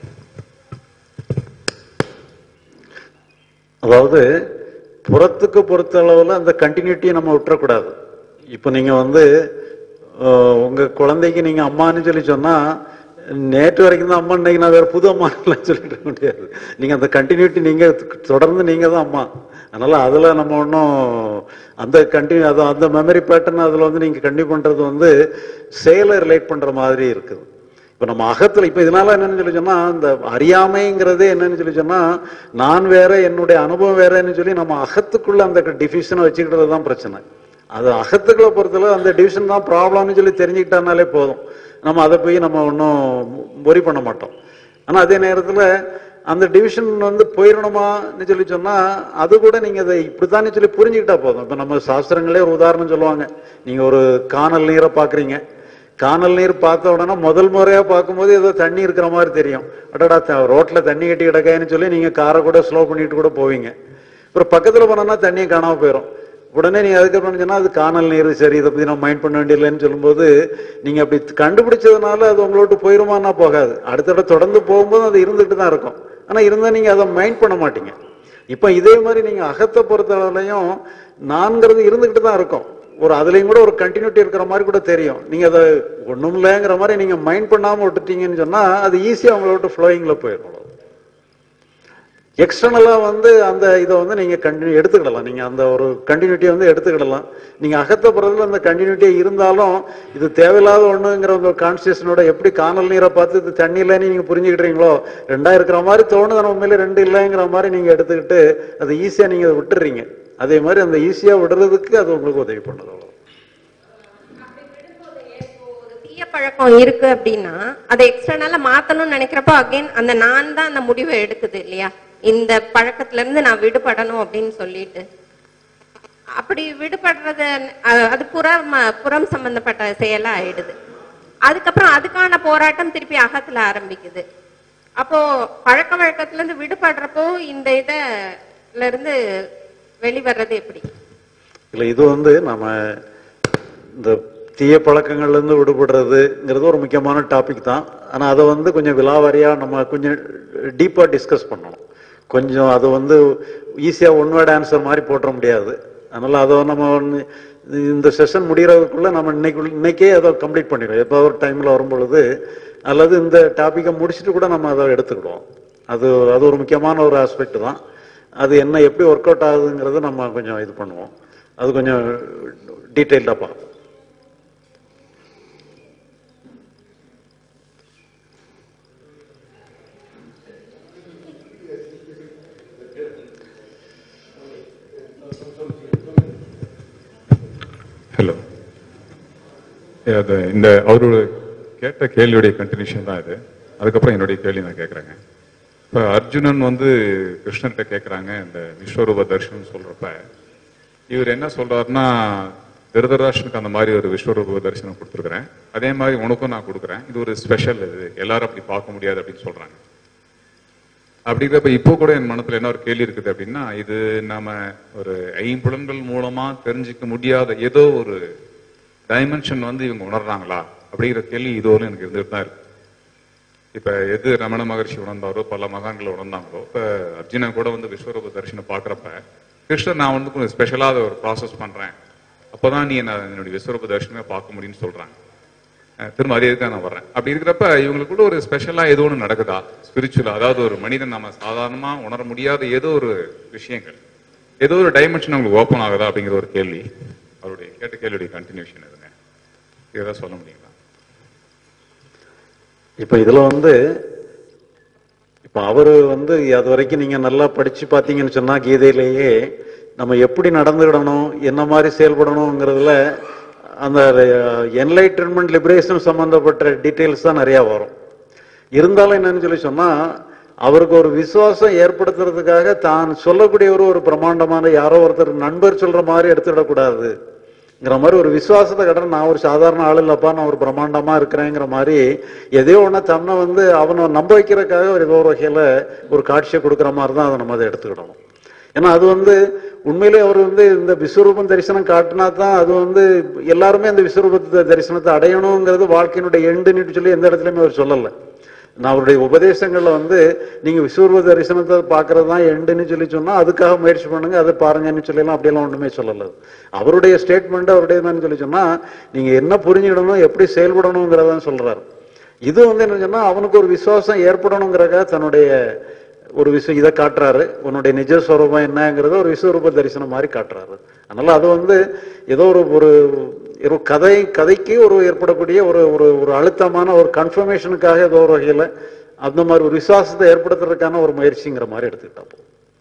அதாவது புறத்துக்கு பொறுத்த அளவுல அந்த கண்டினியூட்டியை நம்ம விட்டுறக்கூடாது. இப்ப நீங்க வந்து உங்க குழந்தைக்கு நீங்க அம்மான்னு சொல்லி சொன்னா நேற்று வரைக்கும் தான் அம்மா, இன்னைக்கு நான் வேற புது அம்மா சொல்லிட முடியாது. நீங்க அந்த கண்டினியூட்டி நீங்க தொடர்ந்து நீங்க தான் அம்மா. அதனால அதுல நம்ம ஒன்றும் அந்த கண்டினியூ அது அந்த மெமரி பேட்டர்ன் அதுல வந்து நீங்க கண்டினியூ பண்றது வந்து செயலை ரிலேட் பண்ற மாதிரி இருக்குது. இப்ப நம்ம அகத்துல இப்ப இதனால என்னன்னு சொல்லி சொன்னா இந்த அறியாமைங்கிறதே என்னன்னு சொல்லி சொன்னா நான் வேற என்னுடைய அனுபவம் வேறன்னு சொல்லி நம்ம அகத்துக்குள்ள அந்த டிஃபிஷனை வச்சுக்கிட்டது தான் பிரச்சனை. அது அகத்துக்குள்ள பொறுத்தளவு அந்த டிவிஷன் தான் ப்ராப்ளம்னு சொல்லி தெரிஞ்சுக்கிட்டானாலே போதும். நம்ம அதை போய் நம்ம ஒன்றும் ஒரி பண்ண மாட்டோம். ஆனா அதே நேரத்துல அந்த டிவிஷன் வந்து போயிடணுமான்னு சொல்லி சொன்னா அது கூட நீங்க அதை இப்படித்தானே சொல்லி புரிஞ்சுக்கிட்டா போதும். இப்ப நம்ம சாஸ்திரங்களே ஒரு உதாரணம் சொல்லுவாங்க. நீங்க ஒரு காணல் நீரை பாக்குறீங்க. காணல் நீர் பார்த்த உடனே முதல் முறையா பார்க்கும்போது ஏதோ தண்ணி இருக்கிற மாதிரி தெரியும். அடடா ரோட்ல தண்ணி கட்டி கிடக்கான்னு சொல்லி நீங்க காரை கூட ஸ்லோ பண்ணிட்டு கூட போவீங்க. அப்புறம் பக்கத்துல போனோம்னா தண்ணியை காணாம போயிடும். உடனே நீங்க அதுக்கப்புறம் சொன்னா அது காணல் நீர், சரி இதை பத்தி நம்ம மைண்ட் பண்ண வேண்டியதில்லைன்னு சொல்லும்போது நீங்க அப்படி கண்டுபிடிச்சதுனால அது உங்களோட போயிருமானா போகாது. அடுத்த தொடர்ந்து போகும்போது அது இருந்துட்டு தான் இருக்கும். ஆனா இருந்தா நீங்க அதை மைண்ட் பண்ண மாட்டீங்க. இப்ப இதே மாதிரி நீங்க அகத்தை பொறுத்தவரையிலையும் நான்கிறது இருந்துகிட்டு தான் இருக்கும். ஒரு அதுலயும் கூட ஒரு கண்டினியூட்டி இருக்கிற மாதிரி கூட தெரியும். நீங்க அதை ஒண்ணும் இல்லைங்கிற மாதிரி நீங்க மைண்ட் பண்ணாம விட்டுட்டீங்கன்னு சொன்னா அது ஈஸியா உங்களோட ஃப்ளோயிங்ல போயிடும். எக்ஸ்டர்னலா வந்து அந்த இதை வந்து நீங்க கண்டினியூ எடுத்துக்கிடலாம். நீங்க அந்த ஒரு கண்டினியூட்டியை வந்து எடுத்துக்கிடலாம். நீங்க அகத்த பொறுத்தல அந்த கண்டினியூட்டியே இருந்தாலும் இது தேவையில்லாத ஒண்ணுங்கிற ஒரு கான்சியஸனோட எப்படி காணல் நீரை பார்த்து இது தண்ணி இல்லைன்னு நீங்க புரிஞ்சுக்கிட்டீங்களோ, ரெண்டா இருக்கிற மாதிரி தோணுது, நம்ம உண்மையில ரெண்டு இல்லைங்கிற மாதிரி நீங்க எடுத்துக்கிட்டு அது ஈஸியா நீங்க விட்டுறீங்க. அதே மாதிரி அந்த ஈஸியா விடுறதுக்கு அது உங்களுக்கு உதவி பண்ணுது. தீய பழக்கம் இருக்கு அப்படின்னா அதை எக்ஸ்டர்னலா மாத்தணும்னு நினைக்கிறப்போ அகைன் அந்த நான் தான் அந்த முடிவை எடுக்குது இல்லையா, இந்த பழக்கத்துல இருந்து நான் விடுபடணும் அப்படின்னு சொல்லிட்டு. அப்படி விடுபடுறது அது புறம் புறம் சம்பந்தப்பட்ட செயலா ஆயிடுது. அதுக்கப்புறம் அதுக்கான போராட்டம் திருப்பி அகத்துல ஆரம்பிக்குது. அப்போ பழக்க வழக்கத்துல இருந்து விடுபடுறப்போ இந்த இதுல இருந்து வெளிவர்றது எப்படி? இல்ல இது வந்து நம்ம இந்த தீய பழக்கங்கள்ல இருந்து விடுபடுறதுங்கிறது ஒரு முக்கியமான டாபிக் தான். ஆனா அதை வந்து கொஞ்சம் விலாவாரியா நம்ம கொஞ்சம் டீப்பா டிஸ்கஸ் பண்ணணும். கொஞ்சம் அது வந்து ஈஸியா ஒன் வேர்ட் ஆன்சர் மாதிரி போட்ட முடியாது. அதனால அதை நம்ம இந்த செஷன் முடிகிறதுக்குள்ள நம்ம இன்னைக்கு இன்னைக்கே அதை கம்ப்ளீட் பண்ணிடுவோம். எப்போ ஒரு டைம்ல வரும் பொழுது அல்லது இந்த டாபிக்கை முடிச்சுட்டு கூட நம்ம அதை எடுத்துக்கிடுவோம். அது அது ஒரு முக்கியமான ஒரு ஆஸ்பெக்ட் தான். அது என்ன எப்படி ஒர்க் அவுட் ஆகுதுங்கிறத நம்ம கொஞ்சம் இது பண்ணுவோம். அது கொஞ்சம் டீட்டெயில்டா பார்ப்போம். ஹலோ, இந்த அவரோட கேட்ட கேள்வியுடைய கண்டினியூஷன் தான் இது. அதுக்கப்புறம் என்னுடைய கேள்வி நான் கேட்குறேங்க. இப்போ அர்ஜுனன் வந்து கிருஷ்ணர்கிட்ட கேட்குறாங்க இந்த விஸ்வரூப தரிசனம் சொல்றப்ப இவர் என்ன சொல்றாருன்னா, திருதராஷ்டனுக்கு அந்த மாதிரி ஒரு விஸ்வரூப தரிசனம் கொடுத்துருக்குறேன், அதே மாதிரி உனக்கும் நான் கொடுக்குறேன், இது ஒரு ஸ்பெஷல், இது எல்லாரும் அப்படி பார்க்க முடியாது அப்படின்னு சொல்றாங்க. அப்படிங்கிறப்ப இப்போ கூட என் மனத்துல என்ன ஒரு கேள்வி இருக்குது அப்படின்னா, இது நாம ஒரு ஐம்புலன்கள் மூலமா தெரிஞ்சுக்க முடியாத ஏதோ ஒரு டைமென்ஷன் வந்து இவங்க உணர்றாங்களா அப்படிங்கிற கேள்வி இதுவரை எனக்கு இருந்துட்டு தான் இருக்கு. இப்ப எது ரமண மகர்ஷி உணர்ந்தாரோ, பல மகான்களை உணர்ந்தாங்களோ, இப்ப அர்ஜுனன் கூட வந்து விஸ்வரூப தரிசனம் பாக்குறப்ப கிருஷ்ணர் நான் வந்து கொஞ்சம் ஸ்பெஷலா அதை ஒரு ப்ராசஸ் பண்றேன், அப்பதான் நீ என்ன என்னுடைய விஸ்வரூப தரிசனமே பார்க்க முடியும்னு சொல்றாங்க. திரும்ப அதே தான் நான் வர்றேன். அப்படி இருக்கிறப்ப இவங்களுக்குள்ள ஒரு ஸ்பெஷலா ஏதோ ஒன்று நடக்குதா ஸ்பிரிச்சுவலா, அதாவது ஒரு மனிதன் நம்ம சாதாரணமா உணர முடியாத ஏதோ ஒரு விஷயங்கள், ஏதோ ஒரு டைமென்ஷன் அவங்களுக்கு ஓப்பன் ஆகுதா அப்படிங்கிற ஒரு கேள்வி. அவருடைய கேட்ட கேள்வியுடைய கண்டினியூஷன் எதுங்க, ஏதாவது சொல்ல முடியுங்களா? இப்ப இதுல வந்து இப்ப அவரு வந்து அது வரைக்கும் நீங்க நல்லா படிச்சு பாத்தீங்கன்னு சொன்னா கீதையிலேயே நம்ம எப்படி நடந்துக்கிடணும், என்ன மாதிரி செயல்படணுங்கிறதுல அந்த என்லைட்டன்மெண்ட் லிபரேஷன் சம்பந்தப்பட்ட டீட்டெயில்ஸ் தான் நிறைய வரும். இருந்தாலும் என்னன்னு சொல்லி சொன்னா, அவருக்கு ஒரு விசுவாசம் ஏற்படுத்துறதுக்காக தான் சொல்லக்கூடிய ஒரு ஒரு பிரமாண்டமான யாரோ ஒருத்தர் நண்பர் சொல்ற மாதிரி எடுத்துடக்கூடாதுங்கிற மாதிரி ஒரு விசுவாசத்தை கடன, நான் ஒரு சாதாரண ஆள் இல்லப்பா, நான் ஒரு பிரமாண்டமா இருக்கிறேங்கிற மாதிரி எதையோ ஒண்ணு தன்னை வந்து அவனை நம்ப வைக்கிறதுக்காக ஒரு ஏதோ ஒரு வகையில ஒரு காட்சியை கொடுக்குற மாதிரி தான் அதை நம்ம அதை எடுத்துக்கிடணும். ஏன்னா அது வந்து உண்மையிலே அவர் வந்து இந்த விஸ்வரூபம் தரிசனம் காட்டினா தான் அது வந்து எல்லாருமே அந்த விஸ்வரூப தரிசனத்தை அடையணுங்கிறது வாழ்க்கையினுடைய எண்டுன்னு சொல்லி எந்த இடத்துலயுமே அவர் சொல்லலை. நான் அவருடைய உபதேசங்கள்ல வந்து நீங்க விஸ்வரூப தரிசனத்தை பாக்குறது தான் எண்டுன்னு சொல்லி சொன்னா அதுக்காக முயற்சி பண்ணுங்க, அதை பாருங்கன்னு சொல்லலாம், அப்படியெல்லாம் ஒன்றுமே சொல்லல. அவருடைய ஸ்டேட்மெண்ட் அவருடைய என்னன்னு சொல்லி சொன்னா, நீங்க என்ன புரிஞ்சுக்கிடணும், எப்படி செயல்படணுங்கிறதான் சொல்றாரு. இது வந்து என்ன சொன்னா, அவனுக்கு ஒரு விசுவாசம் ஏற்படணுங்கிறக்காக தன்னுடைய ஒரு விஷயம் இதை காட்டுறாரு, உன்னுடைய நிஜஸ்வரூபம் என்னங்கிறத ஒரு விஸ்வரூப தரிசனம் மாதிரி காட்டுறாரு. அதனால அது வந்து ஏதோ ஒரு ஒரு கதை கதைக்கு ஒரு ஏற்படக்கூடிய ஒரு ஒரு அழுத்தமான ஒரு கன்ஃபர்மேஷனுக்காக ஏதோ ஒரு வகையில அந்த மாதிரி ஒரு விசுவாசத்தை ஏற்படுத்துறதுக்கான ஒரு முயற்சிங்கிற மாதிரி எடுத்துக்கிட்டா போதும்.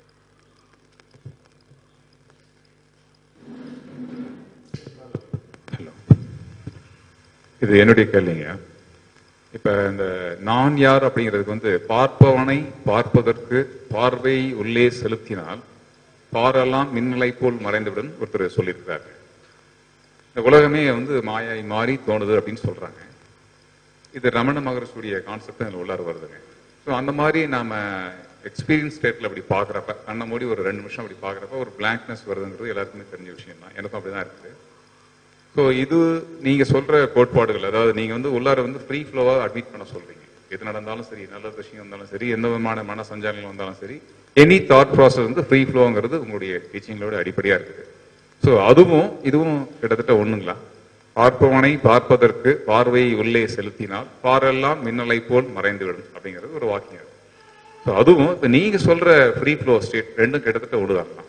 இது என்னுடைய கேள்விங்க. இப்ப இந்த நான் யார் அப்படிங்கிறதுக்கு வந்து பார்ப்பவனை பார்ப்பதற்கு பார்வை உள்ளே செலுத்தினால் பாரெல்லாம் மின்னலை போல் மறைந்துவிடும் ஒருத்தர் சொல்லியிருக்கிறாரு. இந்த உலகமே வந்து மாயாய் மாறி தோணுது அப்படின்னு சொல்றாங்க. இது ரமண மகர்ஷியுடைய கான்செப்ட் அதில் உள்ளார வருதுங்க. ஸோ அந்த மாதிரி நாம எக்ஸ்பீரியன்ஸ் ஸ்டேட்ல அப்படி பாக்குறப்ப கண்ண மூடி ஒரு ரெண்டு நிமிஷம் அப்படி பாக்குறப்ப ஒரு பிளாங்க்னஸ் வருதுங்கிறது எல்லாருக்குமே தெரிஞ்ச விஷயம் தான். எனக்கும் அப்படிதான் இருக்குது. ஸோ இது நீங்க சொல்ற கோட்பாடுகள், அதாவது நீங்க வந்து உள்ளார வந்து ஃப்ரீ ஃப்ளோவா அட்மிட் பண்ண சொல்றீங்க. எது நடந்தாலும் சரி, நல்ல விஷயம் வந்தாலும் சரி, எந்த விதமான மன சஞ்சாரங்கள் வந்தாலும் சரி, எனி தாட் ப்ராசஸ் வந்து ஃப்ரீ ஃப்ளோங்கிறது உங்களுடைய டீச்சிங்களோட அடிப்படையா இருக்குது. ஸோ அதுவும் இதுவும் கிட்டத்தட்ட ஒண்ணுங்களா? பார்ப்பவனை பார்ப்பதற்கு பார்வையை உள்ளே செலுத்தினால் பாரெல்லாம் மின்னலை போல் மறைந்துவிடும் அப்படிங்கிறது ஒரு வாக்கியம். ஸோ அதுவும் இப்ப நீங்க சொல்ற ஃப்ரீ ஃப்ளோ ஸ்டேட் ரெண்டும் கிட்டத்தட்ட ஒழுதாகலாம்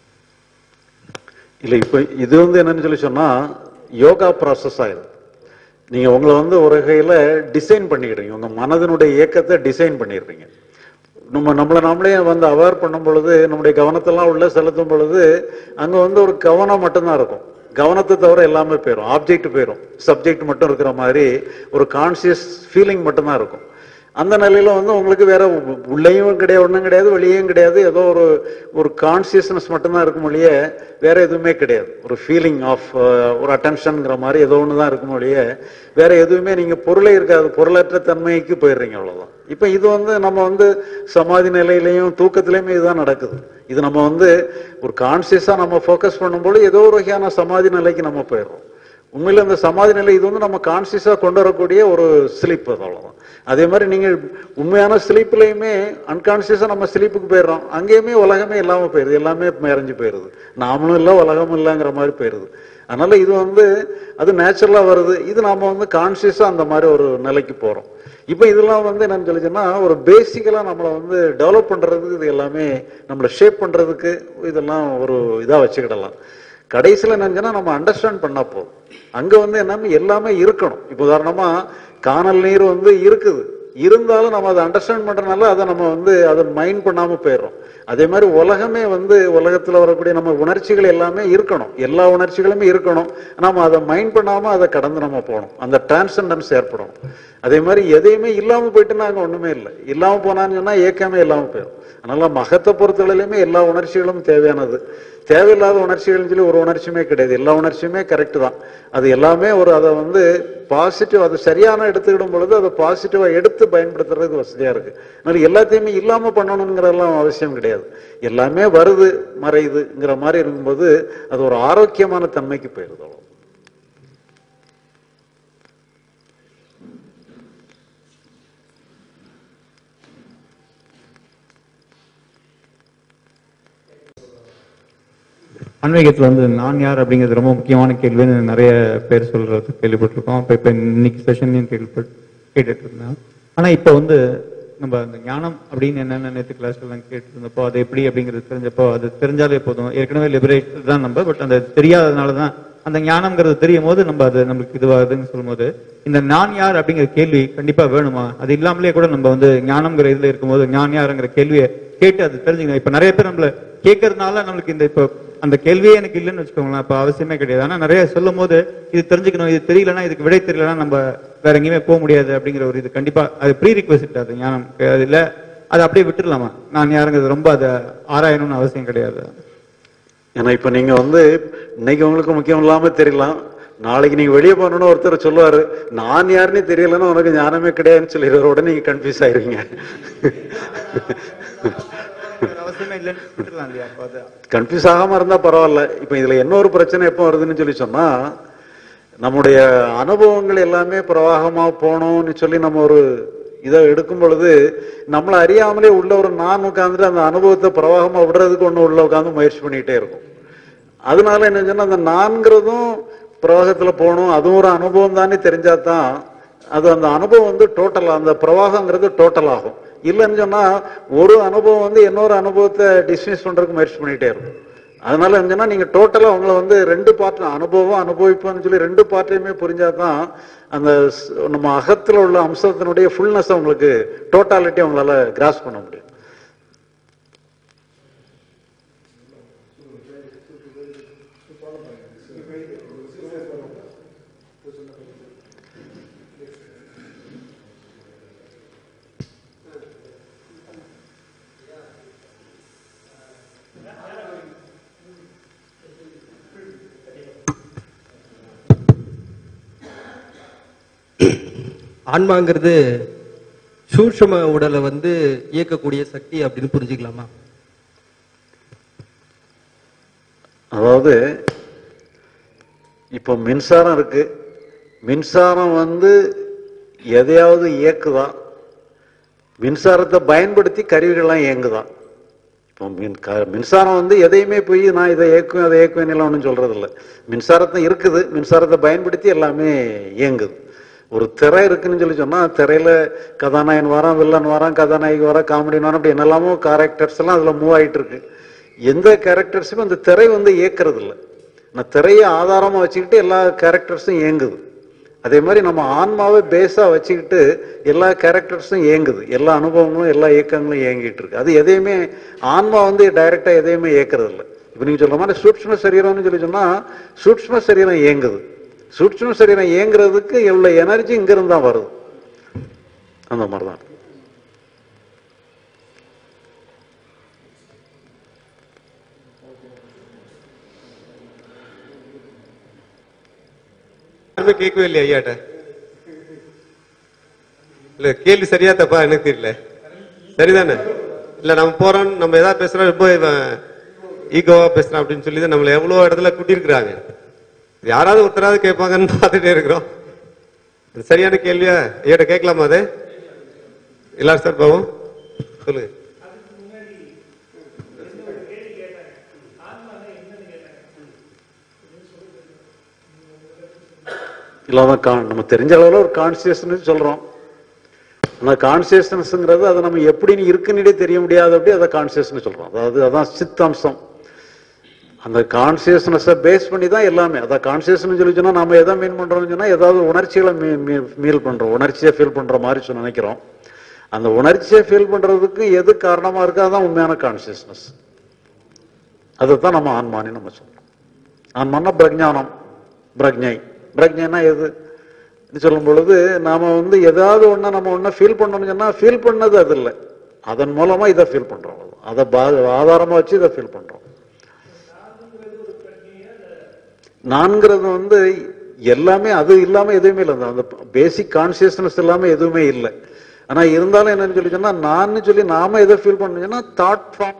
இல்லை. இப்போ இது வந்து என்னன்னு சொல்லி சொன்னா யோகா ப்ராசஸ் ஆயிடும். நீங்க உங்களை வந்து ஒரு வகையில டிசைன் பண்ணிக்கிறீங்க, உங்க மனதினுடைய இயக்கத்தை டிசைன் பண்ணிடுறீங்க. நம்ம நம்மளை நம்மளே வந்து அவேர் பண்ணும் பொழுது, நம்முடைய கவனத்தெல்லாம் உள்ள செலுத்தும் பொழுது அங்க வந்து ஒரு கவனம் மட்டும்தான் இருக்கும். கவனத்தை தவிர எல்லாமே போயிடும், ஆப்ஜெக்ட் போயிடும், சப்ஜெக்ட் மட்டும் இருக்கிற மாதிரி ஒரு கான்சியஸ் ஃபீலிங் மட்டும்தான் இருக்கும். அந்த நிலையில வந்து உங்களுக்கு வேற உள்ளேயும் கிடையாது, ஒன்றும் கிடையாது, வெளியேயும் கிடையாது, ஏதோ ஒரு ஒரு கான்சியஸ்னஸ் மட்டும்தான் இருக்கும் ஒழிய வேற எதுவுமே கிடையாது. ஒரு ஃபீலிங் ஆஃப் ஒரு அட்டென்ஷன்ங்கிற மாதிரி ஏதோ ஒன்று தான் இருக்கும் ஒழிய வேற எதுவுமே நீங்க பொருளே இருக்காது, பொருளற்ற தன்மைக்கு போயிடுறீங்க, அவ்வளவுதான். இப்ப இது வந்து நம்ம வந்து சமாதி நிலையிலையும் தூக்கத்திலையுமே இதுதான் நடக்குது. இது நம்ம வந்து ஒரு கான்சியஸா நம்ம ஃபோக்கஸ் பண்ணும்போது ஏதோ ஒரு வகையான சமாதி நிலைக்கு நம்ம போயிடுறோம். உண்மையில அந்த சமாதி நிலை இது வந்து நம்ம கான்சியஸா கொண்டு வரக்கூடிய ஒரு ஸ்லீப், அவ்வளவுதான். அதே மாதிரி நீங்க உண்மையான ஸ்லீப்லயுமே அன்கான்சியஸா நம்ம ஸ்லீப்புக்கு போயிடுறோம், அங்கேயுமே உலகமே இல்லாம போயிருது, எல்லாமே மறைஞ்சு போயிருது, நாமளும் இல்லை உலகமும் இல்லைங்கிற மாதிரி போயிருது. அதனால இது வந்து அது நேச்சுரலா வருது. இது நாம வந்து கான்சியஸா அந்த மாதிரி ஒரு நிலைக்கு போறோம். இப்ப இதெல்லாம் வந்து என்னன்னு சொல்லிச்சுன்னா ஒரு பேசிக்கலா நம்மளை வந்து டெவலப் பண்றதுக்கு, இது எல்லாமே நம்மளை ஷேப் பண்றதுக்கு இதெல்லாம் ஒரு இதா வச்சுக்கிடலாம். கடைசியில என்னன்னா நம்ம அண்டர்ஸ்டாண்ட் பண்ணா போதும். அங்க வந்து என்னன்னு எல்லாமே இருக்கணும். இப்ப உதாரணமா காணல் நீர் வந்து இருக்குது, இருந்தாலும் நம்ம அதை அண்டர்ஸ்டாண்ட் பண்றதுனால அதை நம்ம வந்து அதை மைண்ட் பண்ணாம போயிடுறோம். அதே மாதிரி உலகமே வந்து உலகத்துல வரக்கூடிய நம்ம உணர்ச்சிகள் எல்லாமே இருக்கணும், எல்லா உணர்ச்சிகளுமே இருக்கணும். நம்ம அதை மைண்ட் பண்ணாம அதை கடந்து நம்ம போகணும், அந்த டிரான்செண்டன்ஸ் ஏற்படணும். அதே மாதிரி எதையுமே இல்லாம போயிட்டுன்னா அங்க ஒண்ணுமே இல்லை, இல்லாம போனான்னு சொன்னா ஏக்கமே இல்லாம போயிடும். அதனால மகத்தை பொறுத்தவரையிலுமே எல்லா உணர்ச்சிகளும் தேவையானது, தேவையில்லாத உணர்ச்சிகள் சொல்லி ஒரு உணர்ச்சியுமே கிடையாது, எல்லா உணர்ச்சியுமே கரெக்ட் தான். அது எல்லாமே ஒரு அதை வந்து பாசிட்டிவ், அது சரியான எடுத்துக்கிடும் பொழுது அதை பாசிட்டிவா எடுத்து பயன்படுத்துறதுக்கு வசதியா இருக்கு. அதனால எல்லாத்தையுமே இல்லாம பண்ணணுங்கிறதெல்லாம் அவசியம் கிடையாது. எல்லாமே வருது மறையுதுங்கிற மாதிரி இருக்கும்போது அது ஒரு ஆரோக்கியமான தன்மைக்கு போயிருது. ஆன்மீகத்தில் வந்து நான் யார் அப்படிங்கிறது ரொம்ப முக்கியமான கேள்வின்னு நிறைய பேர் சொல்றது கேள்விப்பட்டிருக்கோம். இப்போ இப்போ இன்னைக்கு செஷன்லையும் கேள்விப்பட்டு கேட்டுட்டு இருந்தேன். ஆனால் இப்போ வந்து நம்ம அந்த ஞானம் அப்படின்னு என்னென்ன நேற்று கிளாஸ் எல்லாம் கேட்டு இருந்தப்போ அது எப்படி அப்படிங்கிறது தெரிஞ்சப்போ அது தெரிஞ்சாலே போதும், ஏற்கனவே லிபரேட் தான் நம்ம, பட் அந்த தெரியாததுனால தான் அந்த ஞானம்ங்கிறது தெரியும் போது நம்ம அது நம்மளுக்கு இதுவாகுதுன்னு சொல்லும் போது இந்த நான் யார் அப்படிங்கிற கேள்வி கண்டிப்பா வேணுமா? அது இல்லாமலே கூட நம்ம வந்து ஞானம்ங்கிற இதுல இருக்கும்போது நான் யாருங்கிற கேள்வியை கேட்டு அது தெரிஞ்சுக்கணும். இப்ப நிறைய பேர் நம்மள கேட்கறதுனால நம்மளுக்கு இந்த இப்போ அந்த கேள்வியே எனக்கு இல்லைன்னு வச்சுக்கோங்களேன், அப்ப அவசியமே கிடையாது. ஆனா நிறைய சொல்லும் போது இது தெரிஞ்சுக்கணும், இது தெரியலன்னா, இதுக்கு விடை தெரியலன்னா நம்ம வேற எங்கேயுமே போக முடியாது அப்படிங்கிற ஒரு இது கண்டிப்பா அது ப்ரீ ரிக்வெஸ்ட். அது ஞானம் இல்ல, அதை அப்படியே விட்டுடலாமா? நான் யாருங்கிறது ரொம்ப அதை ஆராயணும்னு அவசியம் கிடையாது. ஏன்னா இப்ப நீங்க வந்து இன்னைக்கு உங்களுக்கு முக்கியம் இல்லாம தெரியலாம், நாளைக்கு நீங்க வெளியே போகணும்னு ஒருத்தர் சொல்லுவாரு நான் யாருன்னு தெரியலன்னா உனக்கு ஞானமே கிடையாதுன்னு சொல்லிடுற உடனே நீங்க கன்ஃபியூஸ் ஆயிருவீங்க. கன்ஃபியூஸ் ஆகாம இருந்தா பரவாயில்ல. இப்ப இதுல என்ன ஒரு பிரச்சனை எப்ப வருதுன்னு சொல்லி சொன்னா, நம்முடைய அனுபவங்கள் எல்லாமே பிரவாகமா போகணும்னு சொல்லி நம்ம ஒரு இதை எடுக்கும் பொழுது நம்மளை அறியாமலே உள்ள ஒரு நான் உட்காந்துட்டு அந்த அனுபவத்தை பிரவாகமா விடுறதுக்கு ஒண்ணு உள்ள உட்காந்து முயற்சி பண்ணிக்கிட்டே இருக்கும். அதனால என்ன சொன்னா அந்த நான்கிறதும் பிரவாகத்துல போகணும், அதுவும் ஒரு அனுபவம் தானே தெரிஞ்சாதான் அது அந்த அனுபவம் வந்து டோட்டலா அந்த பிரவாகங்கிறது டோட்டல் ஆகும். இல்லைன்னு சொன்னா ஒரு அனுபவம் வந்து இன்னொரு அனுபவத்தை டிஸ்மிஸ் பண்றதுக்கு முயற்சி பண்ணிட்டே இருக்கும். அதனால என்னன்னா நீங்க டோட்டலா உங்களை வந்து ரெண்டு பார்ட் அனுபவம் அனுபவிப்போம்னு சொல்லி ரெண்டு பார்ட்டையுமே புரிஞ்சாதான் அந்த நம்ம அகத்துல உள்ள அம்சத்தினுடைய ஃபுல்னஸ் உங்களுக்கு டோட்டாலிட்டி உங்களால கிராஸ் பண்ண முடியும். ஆன்மாங்கிறது சூட்சும உடலை வந்து இயக்கக்கூடிய சக்தி அப்படின்னு புரிஞ்சுக்கலாமா? அதாவது இப்போ மின்சாரம் இருக்கு, மின்சாரம் வந்து எதையாவது இயக்குதா, மின்சாரத்தை பயன்படுத்தி கருவிகள்லாம் இயங்குதா? இப்போ மின் மின்சாரம் வந்து எதையுமே போய் நான் இதை இயக்குவேன் அதை இயக்குவேன் எல்லாம் ஒன்றும் சொல்றது இல்லை. மின்சாரத்தை இருக்குது, மின்சாரத்தை பயன்படுத்தி எல்லாமே இயங்குது. ஒரு திரை இருக்குன்னு சொல்லி சொன்னா திரையில கதாநாயகன் வரான், வில்லன் வரான், கதாநாயகி வரா, காமெடின் வரான், அப்படி என்னெல்லாமோ கேரக்டர்ஸ் எல்லாம் அதுல மூவ் ஆயிட்டு இருக்கு. எந்த கேரக்டர்ஸுக்கும் அந்த திரை வந்து இயக்கிறது இல்லை. நான் திரையை ஆதாரமா வச்சுக்கிட்டு எல்லா கேரக்டர்ஸும் இயங்குது. அதே மாதிரி நம்ம ஆன்மாவை பேஸா வச்சுக்கிட்டு எல்லா கேரக்டர்ஸும் இயங்குது, எல்லா அனுபவங்களும் எல்லா இயக்கங்களும் இயங்கிட்டு இருக்கு. அது எதையுமே ஆன்மா வந்து டைரக்டா எதையுமே இயக்கிறது இல்லை. இப்ப நீங்க சொல்ற மாதிரி சூட்சும சரீரம்னு சொல்லி சொன்னா சூட்சும சரீரம் இயங்குது. சூட்சும சரீரம் இயங்குறதுக்கு எவ்வளவு எனர்ஜி இங்க இருந்தா வருது, அந்த மாதிரிதான். கேட்கவே இல்லையா ஐயாட்ட? இல்ல கேள்வி சரியா தப்பா எனக்கு தெரியல. சரிதானே? இல்ல நம்ம போறோம், நம்ம ஏதாவது பேசுறோம், ரொம்ப ஈகோவா பேசுறோம் அப்படின்னு சொல்லி நம்மள எவ்வளவு இடத்துல கூட்டியிருக்கிறாங்க. யாராவது ஒருத்தராவது கேட்பாங்கன்னு பார்த்துட்டே இருக்கிறோம். சரியான கேள்வியா ஐயாட்ட கேட்கலாமா? அது எல்லாரும் சார் பாவம் சொல்லுங்க. இல்லாதான் நம்ம தெரிஞ்ச அளவுல ஒரு கான்சியஸ்னஸ் சொல்றோம். அந்த கான்சியஸ்னஸ்ங்கிறது அதை நம்ம எப்படின்னு இருக்குன்னு தெரிய முடியாது, அப்படி அதை கான்சியஸ்னஸ் சொல்றோம். அதாவது அதான் சித்தம்சம். அந்த கான்சியஸ்னஸை பேஸ் பண்ணி தான் எல்லாமே. அதான் கான்சியஸ்னு சொல்லி சொன்னா நம்ம எதை மீன் பண்றோம்னு சொன்னா ஏதாவது உணர்ச்சிகளை மீல் பண்றோம், உணர்ச்சியை ஃபீல் பண்ற மாதிரி சொன்ன நினைக்கிறோம். அந்த உணர்ச்சியை ஃபீல் பண்றதுக்கு எது காரணமா இருக்கோ அதான் உண்மையான கான்சியஸ்னஸ். அதுதான் நம்ம ஆன்மானி நம்ம சொல்றோம். ஆன்மானா பிரஜானம், பிரஜை. பிரஜைனா எது சொல்லும் பொழுது நாம வந்து ஏதாவது ஒண்ணு நம்ம ஒண்ணு ஃபீல் பண்ணணும்னு சொன்னா ஃபீல் பண்ணது அது இல்லை, அதன் மூலமா இதை ஃபீல் பண்றோம். அதை ஆதாரமா வச்சு இதை ஃபீல் பண்றோம். நான்கிறது வந்து எல்லாமே அது இல்லாம எதுவுமே இல்லை. அந்த பேசிக் கான்சியஸ்னஸ் இல்லாம எதுவுமே இல்லை. ஆனா இருந்தாலும் என்னன்னு சொல்லி சொன்னா நான் சொல்லி நாம எதை ஃபீல் பண்ணணும்னா தாட் ஃபார்ம்.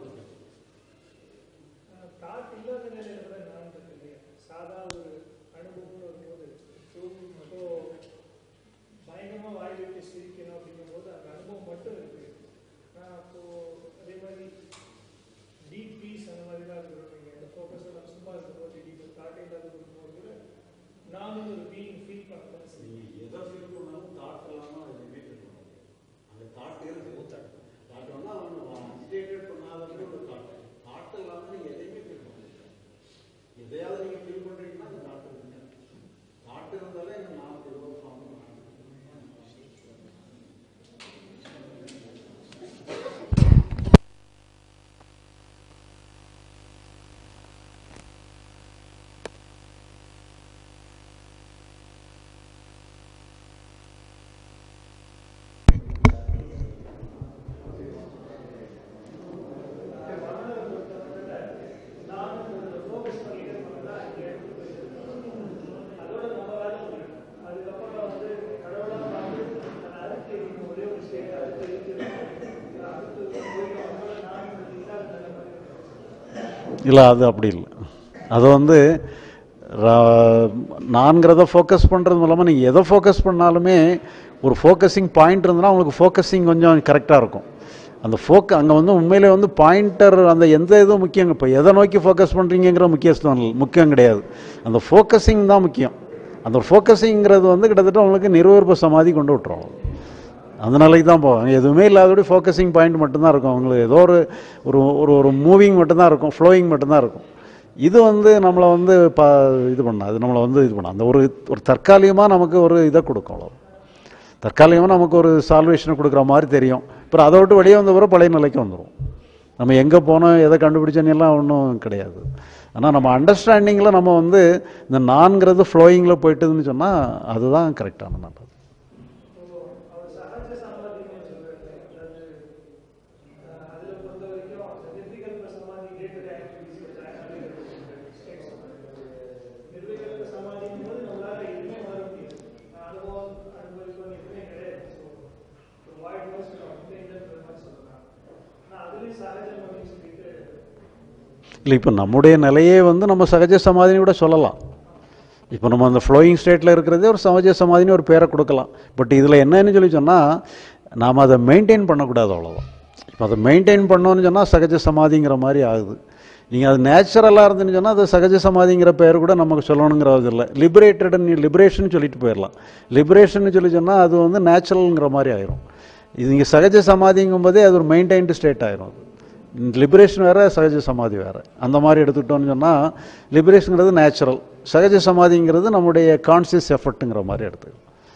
இல்லை, அது அப்படி இல்லை. அது வந்து நான்கிறத ஃபோக்கஸ் பண்ணுறது மூலமாக நீங்கள் எதை ஃபோக்கஸ் பண்ணாலுமே ஒரு ஃபோக்கஸிங் பாயிண்ட் இருந்ததுன்னா உங்களுக்கு ஃபோக்கஸிங் கொஞ்சம் கரெக்டாக இருக்கும். அந்த ஃபோக்க அங்கே வந்து உண்மையிலே வந்து பாயிண்டர் அந்த எந்த இதுவும் முக்கியம். இப்போ எதை நோக்கி ஃபோக்கஸ் பண்ணுறீங்கிற முக்கியத்துவம் முக்கியம் கிடையாது, அந்த ஃபோக்கஸிங் தான் முக்கியம். அந்த ஃபோக்கஸிங்கிறது வந்து கிட்டத்தட்ட உங்களுக்கு நிர்வீர்ப சமாதி கொண்டு விட்டுரும். அந்த நிலைக்கு தான் போவாங்க. எதுவுமே இல்லாதபடி ஃபோக்கஸிங் பாயிண்ட் மட்டும்தான் இருக்கும் அவங்களுக்கு. ஏதோ ஒரு ஒரு ஒரு மூவிங் மட்டும்தான் இருக்கும், ஃப்ளோயிங் மட்டும்தான் இருக்கும். இது வந்து நம்மளை வந்து பா இது பண்ண அது நம்மளை வந்து இது பண்ண அந்த ஒரு ஒரு தற்காலிகமாக நமக்கு ஒரு இதை கொடுக்கும். அவ்வளோ தற்காலிகமாக நமக்கு ஒரு சால்வேஷனை கொடுக்குற மாதிரி தெரியும். அப்புறம் அதை விட்டு வெளியே வந்த பிறகு பழைய நிலைக்கு வந்துடும். நம்ம எங்கே போனோம் எதை கண்டுபிடிச்சோன்னு எல்லாம் ஒன்றும் கிடையாது. ஆனால் நம்ம அண்டர்ஸ்டாண்டிங்கில் நம்ம வந்து இந்த நான்கிறது ஃப்ளோயிங்கில் போயிட்டுதுன்னு சொன்னால் அதுதான் கரெக்டான நல்லது. இல்லை, இப்போ நம்முடைய நிலையே வந்து நம்ம சகஜ சமாதின்னு கூட சொல்லலாம். இப்போ நம்ம அந்த ஃப்ளோயிங் ஸ்டேட்டில் இருக்கிறதே ஒரு சகஜ சமாதின்னு ஒரு பேரை கொடுக்கலாம். பட் இதில் என்னன்னு சொல்லி சொன்னால் நாம் அதை மெயின்டைன் பண்ணக்கூடாது, அவ்வளோதான். இப்போ அதை மெயின்டைன் பண்ணோன்னு சொன்னால் சகஜ சமாதிங்கிற மாதிரி ஆகுது. நீங்கள் அது நேச்சுரலாக இருந்துன்னு சொன்னால் அது சகஜ சமாதிங்கிற பேர் கூட நமக்கு சொல்லணுங்கிறது இல்லை. லிபரேட்டட்னு லிபரேஷன் சொல்லிட்டு போயிடலாம். லிபரேஷன் சொல்லி சொன்னால் அது வந்து நேச்சுரலுங்கிற மாதிரி ஆயிரும். இது இங்கே சகஜ சமாதிங்கும் போதே அது ஒரு மெயின்டைன்டு ஸ்டேட் ஆயிரும். அது லிபரேஷன் வேறு, சகஜ சமாதி வேறு. அந்த மாதிரி எடுத்துக்கிட்டோன்னு சொன்னால் லிபரேஷனுங்கிறது நேச்சுரல், சகஜ சமாதிங்கிறது நம்முடைய கான்சியஸ் எஃபர்ட்டுங்கிற மாதிரி எடுத்துக்கலாம்.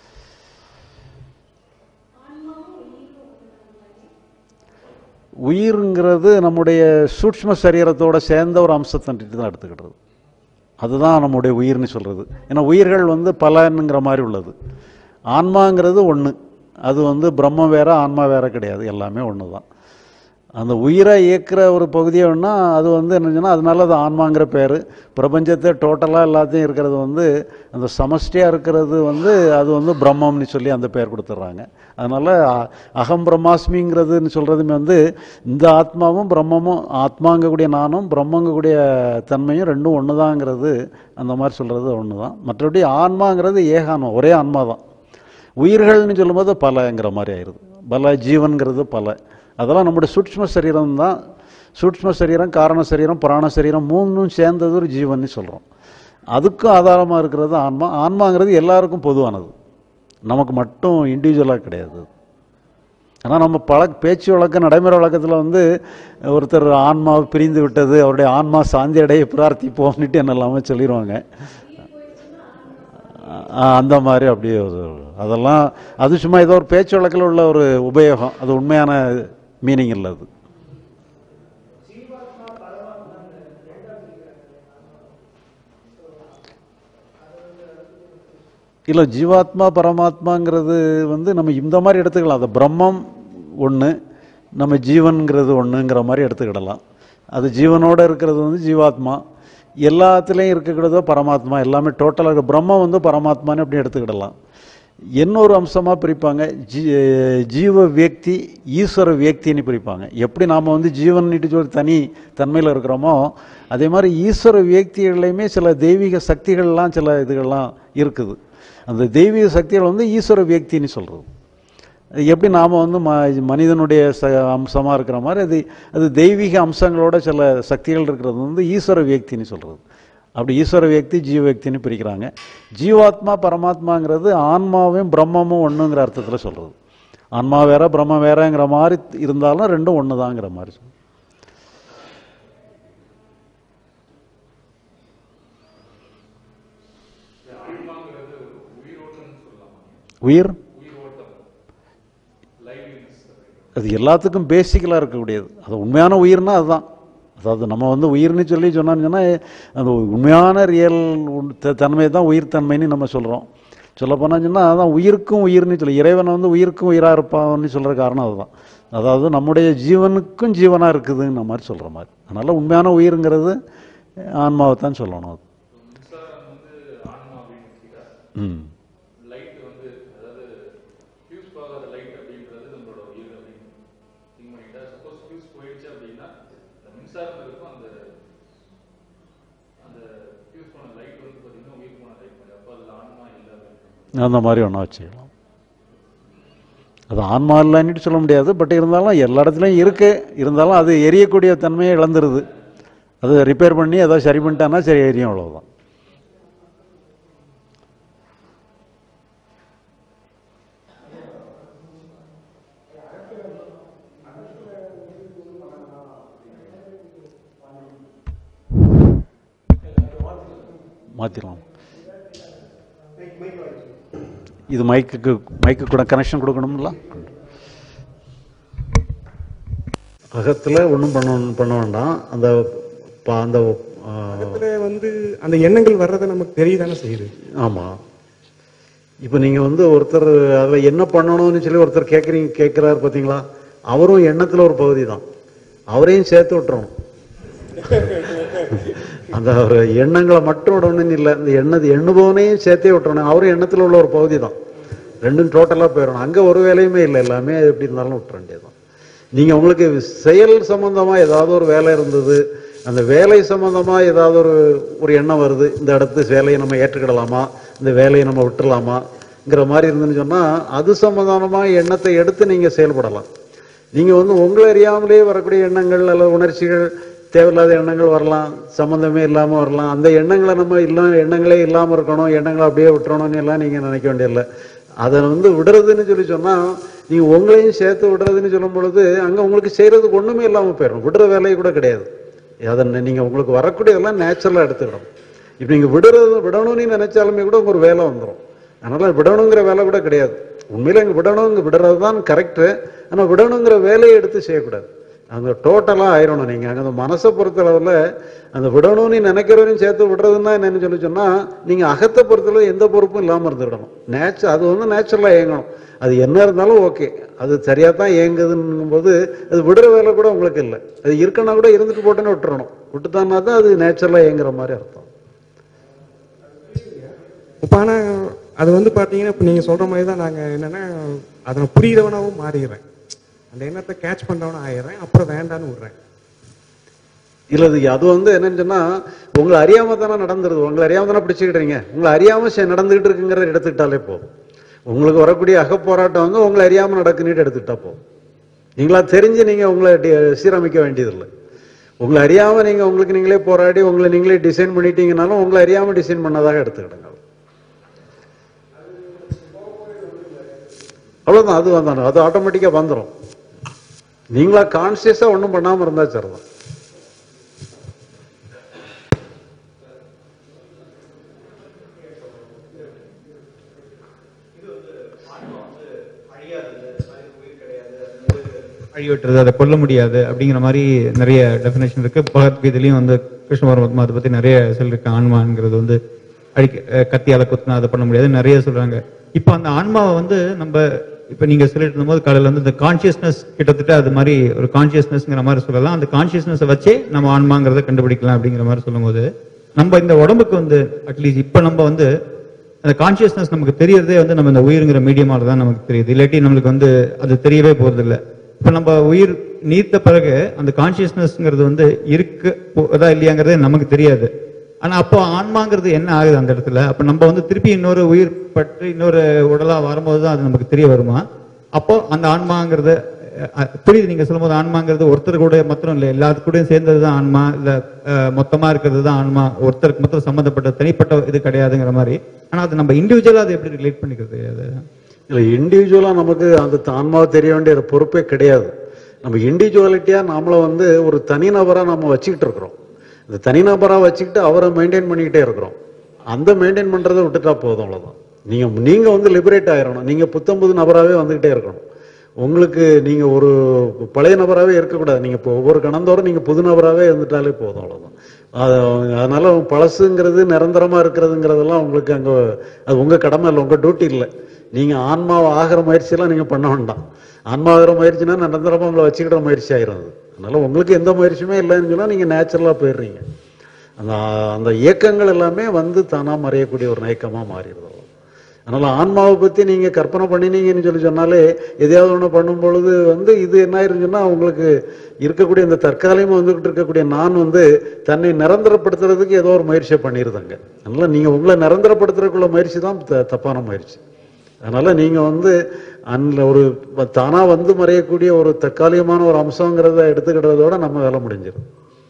உயிருங்கிறது நம்முடைய சூட்ச்ம சரீரத்தோடு சேர்ந்த ஒரு அம்சத்தை தான் எடுத்துக்கிட்டது. அதுதான் நம்முடைய உயிர்னு சொல்கிறது. ஏன்னா உயிர்கள் வந்து பலனுங்கிற மாதிரி உள்ளது. ஆன்மாங்கிறது ஒன்று, அது வந்து பிரம்மம் வேற ஆன்மா வேற கிடையாது, எல்லாமே ஒன்று தான். அந்த உயிரை இயக்கிற ஒரு பகுதியை ஒன்றா அது வந்து என்னச்சுன்னா அதனால அது ஆன்மாங்கிற பேர். பிரபஞ்சத்தை டோட்டலாக எல்லாத்தையும் இருக்கிறது வந்து அந்த சமஷ்டியாக இருக்கிறது வந்து அது வந்து பிரம்மம்னு சொல்லி அந்த பேர் கொடுத்துட்றாங்க. அதனால் அகம் பிரம்மாஸ்மிங்கிறதுன்னு சொல்கிறதுமே வந்து இந்த ஆத்மாவும் பிரம்மமும், ஆத்மாங்கக்கூடிய நானும் பிரம்மங்கக்கூடிய தன்மையும் ரெண்டும் ஒன்று தாங்கிறது அந்த மாதிரி சொல்கிறது ஒன்று தான். மற்றபடி ஆன்மாங்கிறது ஏகான்மா, ஒரே ஆன்மா தான். உயிர்கள்னு சொல்லும்போது பலங்கிற மாதிரி ஆயிடுது. பல ஜீவன்கிறது பல. அதெல்லாம் நம்முடைய சூட்ச்ம சரீரம் தான். சூட்ச்ம சரீரம், காரண சரீரம், பிராண சரீரம் மூணும் சேர்ந்தது ஒரு ஜீவன்னு சொல்கிறோம். அதுக்கும் ஆதாரமாக இருக்கிறது ஆன்மா. ஆன்மாங்கிறது எல்லாருக்கும் பொதுவானது, நமக்கு மட்டும் இண்டிவிஜுவலாக கிடையாது. ஆனால் நம்ம பழ பேச்சு வழக்கம், நடைமுறை வழக்கத்தில் வந்து ஒருத்தர் ஆன்மாவை பிரிந்து விட்டது, அவருடைய ஆன்மா சாந்தி அடைய பிரார்த்திப்போம்னுட்டு என்னெல்லாமே சொல்லிடுவாங்க. அந்த மாதிரி அப்படியே அதெல்லாம் அது சும்மா ஏதோ ஒரு பேச்சு வழக்கில் உள்ள ஒரு உபயோகம், அது உண்மையான மீனிங் இல்லை. அது இல்லை, ஜீவாத்மா பரமாத்மாங்கிறது வந்து நம்ம இந்த மாதிரி எடுத்துக்கலாம். அது பிரம்மம் ஒன்று, நம்ம ஜீவன்கிறது ஒன்றுங்கிற மாதிரி எடுத்துக்கிடலாம். அது ஜீவனோடு இருக்கிறது வந்து ஜீவாத்மா, எல்லாத்துலேயும் இருக்கக்கூடாதோ பரமாத்மா, எல்லாமே டோட்டலாக பிரம்மம் வந்து பரமாத்மான்னு அப்படி எடுத்துக்கிடலாம். இன்னொரு அம்சமாக பிரிப்பாங்க, ஜீ ஜீவ வியக்தி, ஈஸ்வர வியக்தின்னு பிரிப்பாங்க. எப்படி நாம் வந்து ஜீவன்ட்டு சொல்லி தனி தன்மையில் இருக்கிறோமோ அதே மாதிரி ஈஸ்வர வியக்திகள்லையுமே சில தெய்வீக சக்திகள்லாம் சில இதுகள்லாம் இருக்குது. அந்த தெய்வீக சக்திகள் வந்து ஈஸ்வர வியக்தின்னு சொல்கிறது. எப்படி நாம் வந்து ம மனிதனுடைய ச அம்சமாக இருக்கிற மாதிரி அது அது தெய்வீக அம்சங்களோட சில சக்திகள் இருக்கிறது வந்து ஈஸ்வர வியக்தின்னு சொல்கிறது. அப்படி ஈஸ்வர வியக்தி, ஜீவ வியக்தின்னு பிரிக்கிறாங்க. ஜீவாத்மா பரமாத்மாங்கிறது ஆன்மாவையும் பிரம்மமும் ஒன்றுங்கிற அர்த்தத்தில் சொல்கிறது. ஆன்மா வேற பிரம்மம் வேறங்கிற மாதிரி இருந்தாலும் ரெண்டும் ஒன்று தாங்கிற மாதிரி சொல்லுது. உயிர் அது எல்லாத்துக்கும் பேசிக்கலாக இருக்கக்கூடியது. அது உண்மையான உயிர்னா அதுதான். அதாவது நம்ம வந்து உயிர்னு சொல்லி சொன்னான்னு சொன்னால் அந்த உண்மையான ரியல் தன்மை தான் உயிர் தன்மைன்னு நம்ம சொல்கிறோம். சொல்ல போனான்னு சொன்னால் அதான் உயிருக்கும் உயிர்னு சொல்லி இறைவனை வந்து உயிருக்கும் உயிராக இருப்பான்னு சொல்கிற காரணம் அதுதான். அதாவது நம்முடைய ஜீவனுக்கும் ஜீவனாக இருக்குதுங்கிற மாதிரி சொல்கிற மாதிரி. அதனால் உண்மையான உயிருங்கிறது ஆன்மாவை தான் சொல்லணும். அது ம் அந்த மாதிரி ஒன்றா வச்சுக்கலாம். அது ஆன்மா இல்லைன்னுட்டு சொல்ல முடியாது. பட் இருந்தாலும் எல்லா இடத்துலையும் இருக்கு. இருந்தாலும் அது எரியக்கூடிய தன்மையை இழந்துருது. அது ரிப்பேர் பண்ணி ஏதாவது சரி பண்ணிட்டான்னா சரி எரியும், அவ்வளோதான். மாற்றிடலாம். இது மைக்குக்கு மைக்கு கூட கனெக்ஷன் கொடுக்கணும்ல. அகத்தில் ஒன்றும் பண்ண பண்ண வேண்டாம். அந்த அந்த வந்து அந்த எண்ணங்கள் வர்றதை நமக்கு தெரியுதானே செய்யுது. ஆமாம். இப்போ நீங்கள் வந்து ஒருத்தர் அதில் என்ன பண்ணணும்னு சொல்லி ஒருத்தர் கேட்குறீங்க கேட்குறாரு பார்த்தீங்களா, அவரும் எண்ணத்தில் ஒரு பகுதி தான். அவரையும் சேர்த்து விட்டுறணும். அந்த ஒரு எண்ணங்களை மட்டும் விடணும்னு இல்லை, இந்த எண்ணது எண்ணுபவனையும் சேர்த்தே விட்டுறணும். அவரும் எண்ணத்தில் உள்ள ஒரு பகுதி தான். ரெண்டும் டோட்டலாக போயிடணும். அங்கே ஒரு வேலையுமே இல்லை, எல்லாமே எப்படி இருந்தாலும் விட்டுற வேண்டியதுதான். நீங்கள் உங்களுக்கு செயல் சம்பந்தமாக ஏதாவது ஒரு வேலை இருந்தது, அந்த வேலை சம்பந்தமா ஏதாவது ஒரு ஒரு எண்ணம் வருது, இந்த இடத்து வேலையை நம்ம ஏற்றுக்கிடலாமா, இந்த வேலையை நம்ம விட்டுடலாமாங்கிற மாதிரி இருந்துன்னு சொன்னா அது சம்பந்தமா எண்ணத்தை எடுத்து நீங்க செயல்படலாம். நீங்க வந்து உங்களை அறியாமலே வரக்கூடிய எண்ணங்கள் அல்லது உணர்ச்சிகள், தேவையில்லாத எண்ணங்கள் வரலாம், சம்பந்தமே இல்லாம வரலாம். அந்த எண்ணங்களை நம்ம இல்லாம எண்ணங்களே இல்லாம இருக்கணும், எண்ணங்களை அப்படியே விட்டுறணும்னு எல்லாம் நீங்க நினைக்க வேண்டியதில்லை. அதை வந்து விடுறதுன்னு சொல்லி சொன்னா நீங்க உங்களையும் சேர்த்து விடுறதுன்னு சொல்லும் பொழுது அங்க உங்களுக்கு செய்யறதுக்கு ஒண்ணுமே இல்லாம போயிடும். விடுற வேலையை கூட கிடையாது. அதை நீங்க உங்களுக்கு வரக்கூடியதெல்லாம் நேச்சுரலா எடுத்துக்கிடும். இப்ப நீங்க விடுறது விடணும்னு நினைச்சாலுமே கூட ஒரு வேலை வந்துடும். அதனால விடணுங்கிற வேலை கூட கிடையாது. உண்மையில இங்க விடணுங்க விடுறது தான் கரெக்டு. ஆனா விடணுங்கிற வேலையை எடுத்து செய்யக்கூடாது. அந்த டோட்டலா ஆயிரணும். நீங்க அங்க அந்த மனசை பொறுத்தளவுல அந்த விடணும்னு நினைக்கிறவரையும் சேர்த்து விடுறதுன்னா என்னன்னு சொல்லி சொன்னா நீங்க அகத்தை பொறுத்தளவு எந்த பொறுப்பும் இல்லாம இருந்துவிடணும். நேச்சு அது வந்து நேச்சுரலா இயங்கணும். அது என்ன இருந்தாலும் ஓகே, அது சரியா தான் இயங்குதுன்னும் போது அது விடுற வேலை கூட உங்களுக்கு இல்லை. அது இருக்கனா கூட இருந்துட்டு போட்டேன்னு விட்டுறணும். விட்டுத்தானா தான் அது நேச்சுரலா இயங்குற மாதிரி அர்த்தம். இப்போ ஆனா அது வந்து பாத்தீங்கன்னா இப்ப நீங்க சொல்ற மாதிரி தான் நாங்க என்னன்னா அதனை புரியுறவனாவும் மாறிடுறேன். அந்த எண்ணத்தை கேட்ச் பண்றவனா ஆயிடுறேன். அப்புறம் வேண்டான்னு விடுறேன். இல்ல அது வந்து என்னன்னு சொன்னா உங்களை அறியாம தானே நடந்துருது. உங்களை அறியாம தானே பிடிச்சுக்கிட்டீங்க. உங்களை அறியாம நடந்துகிட்டு இருக்குங்கிறத எடுத்துக்கிட்டாலே போதும். உங்களுக்கு வரக்கூடிய அகப்போராட்டம் வந்து உங்களை அறியாம நடக்குன்னு எடுத்துக்கிட்டா போதும். நீங்களா தெரிஞ்சு நீங்க உங்களை சீரமைக்க வேண்டியதில்லை. உங்களை அறியாம நீங்க உங்களுக்கு நீங்களே போராடி உங்களை நீங்களே டிசைன் பண்ணிட்டீங்கன்னாலும் உங்களை அறியாம டிசைன் பண்ணதாக எடுத்துக்கிடுங்க. அவ்வளவுதான். அது வந்தாலும் அது ஆட்டோமேட்டிக்கா வந்துடும். நீங்களா கான்சியஸா ஒன்றும் பண்ணாம இருந்தா சரிதான். அழிவற்றது, அதை கொல்ல முடியாது அப்படிங்கிற மாதிரி நிறைய டெஃபினேஷன் இருக்கு. பகவத்கீதையிலையும் வந்து கிருஷ்ண பரமாத்மா அதை பத்தி நிறைய சொல்லிருக்கு. ஆன்மாங்கிறது வந்து அழிக்க கத்தியால குத்தினா அதை பண்ண முடியாது நிறைய சொல்றாங்க. இப்ப அந்த ஆன்மாவை வந்து நம்ம இப்ப நீங்க சொல்லிட்டு இருந்தபோது காலையில வந்து இந்த கான்சியஸ்னஸ் கிட்டத்தட்ட அது மாதிரி ஒரு கான்சியஸ்னஸ்ங்கிற மாதிரி சொல்லலாம். அந்த கான்சியஸ்னஸ் வச்சே நம்ம ஆன்மாங்கிறத கண்டுபிடிக்கலாம் அப்படிங்கிற மாதிரி சொல்லும் போது நம்ம இந்த உடம்புக்கு வந்து அட்லீஸ்ட் இப்ப நம்ம வந்து அந்த கான்சியஸ்னஸ் நமக்கு தெரியறதே வந்து நம்ம இந்த உயிருங்கிற மீடியமால தான் நமக்கு தெரியுது. இல்லாட்டி நம்மளுக்கு வந்து அது தெரியவே போறது இல்லை. இப்ப நம்ம உயிர் நீத்த பிறகு அந்த கான்சியஸ்னஸ்ங்கிறது வந்து இருக்கு போதா இல்லையாங்கிறதே நமக்கு தெரியாது. ஆனா அப்போ ஆன்மாங்கிறது என்ன ஆகுது அந்த இடத்துல? அப்ப நம்ம வந்து திருப்பி இன்னொரு உயிர் பற்றி இன்னொரு உடலா வரும்போது தான் அது நமக்கு தெரிய வருமா? அப்போ அந்த ஆன்மாங்கிறது புரியுது. நீங்க சொல்லும் போது ஆன்மாங்கிறது ஒருத்தர் கூட மாத்திரம் இல்லை, எல்லாத்து கூடயும் சேர்ந்ததுதான் ஆன்மா, இல்ல மொத்தமா இருக்கிறது தான் ஆன்மா, ஒருத்தருக்கு மொத்தம் சம்பந்தப்பட்ட தனிப்பட்ட இது கிடையாதுங்கிற மாதிரி. ஆனா அது நம்ம இண்டிவிஜுவலா அதை எப்படி ரிலேட் பண்ணிக்கிறது? அது இல்லை, இண்டிவிஜுவலா நமக்கு அந்த ஆன்மாவை தெரிய வேண்டிய பொறுப்பே கிடையாது. நம்ம இண்டிவிஜுவாலிட்டியா நம்மளை வந்து ஒரு தனிநபரா நம்ம வச்சுக்கிட்டு இருக்கிறோம். இந்த தனிநபரா வச்சுக்கிட்டு அவரை மெயின்டைன் பண்ணிக்கிட்டே இருக்கிறோம். அந்த மெயின்டைன் பண்றதை விட்டுட்டா போதும், அவ்வளவுதான். நீங்க நீங்க வந்து லிபரேட் ஆயிடணும். நீங்க புத்தம் புது நபராகவே வந்துகிட்டே இருக்கணும். உங்களுக்கு நீங்க ஒரு பழைய நபராகவே இருக்கக்கூடாது. நீங்க இப்போ ஒவ்வொரு கணந்தோறும் நீங்க புது நபராகவே இருந்துட்டாலே போதும், அவ்வளவுதான். அதனால பழசுங்கிறது நிரந்தரமா இருக்கிறதுங்கிறதெல்லாம் உங்களுக்கு அங்க அது உங்க கடமை இல்லை, உங்க டியூட்டி இல்லை. நீங்க ஆன்மாவை ஆகிற முயற்சியெல்லாம் நீங்க பண்ண வேண்டாம். ஆன்மா ஆகிற முயற்சினா நிரந்தரமா உங்களை வச்சுக்கிற முயற்சி ஆகிறது. அதனால உங்களுக்கு எந்த முயற்சியுமே இல்லைன்னு சொன்னா நீங்க நேச்சுரலா போயிடுறீங்க. அந்த அந்த இயக்கங்கள் எல்லாமே வந்து தானா மறையக்கூடிய ஒரு நயக்கமா மாறிடுது. அதனால ஆன்மாவை பத்தி நீங்க கற்பனை பண்ணினீங்கன்னு சொல்லி சொன்னாலே எதையாவது ஒண்ணு பண்ணும் பொழுது வந்து இது என்ன ஆயிருச்சுன்னா உங்களுக்கு இருக்கக்கூடிய இந்த தற்காலிகமா வந்துகிட்டு இருக்கக்கூடிய நான் வந்து தன்னை நிரந்தரப்படுத்துறதுக்கு ஏதோ ஒரு முயற்சியை பண்ணிருந்தாங்க. அதனால நீங்க உங்களை நிரந்தரப்படுத்துறதுக்குள்ள முயற்சி தான் தப்பான முயற்சி. அதனால நீங்க வந்து அந்த ஒரு தானா வந்து மறையக்கூடிய ஒரு தற்காலிகமான ஒரு அம்சங்கிறத எடுத்துக்கிட்டதோட நம்ம வேலை முடிஞ்சிடும்.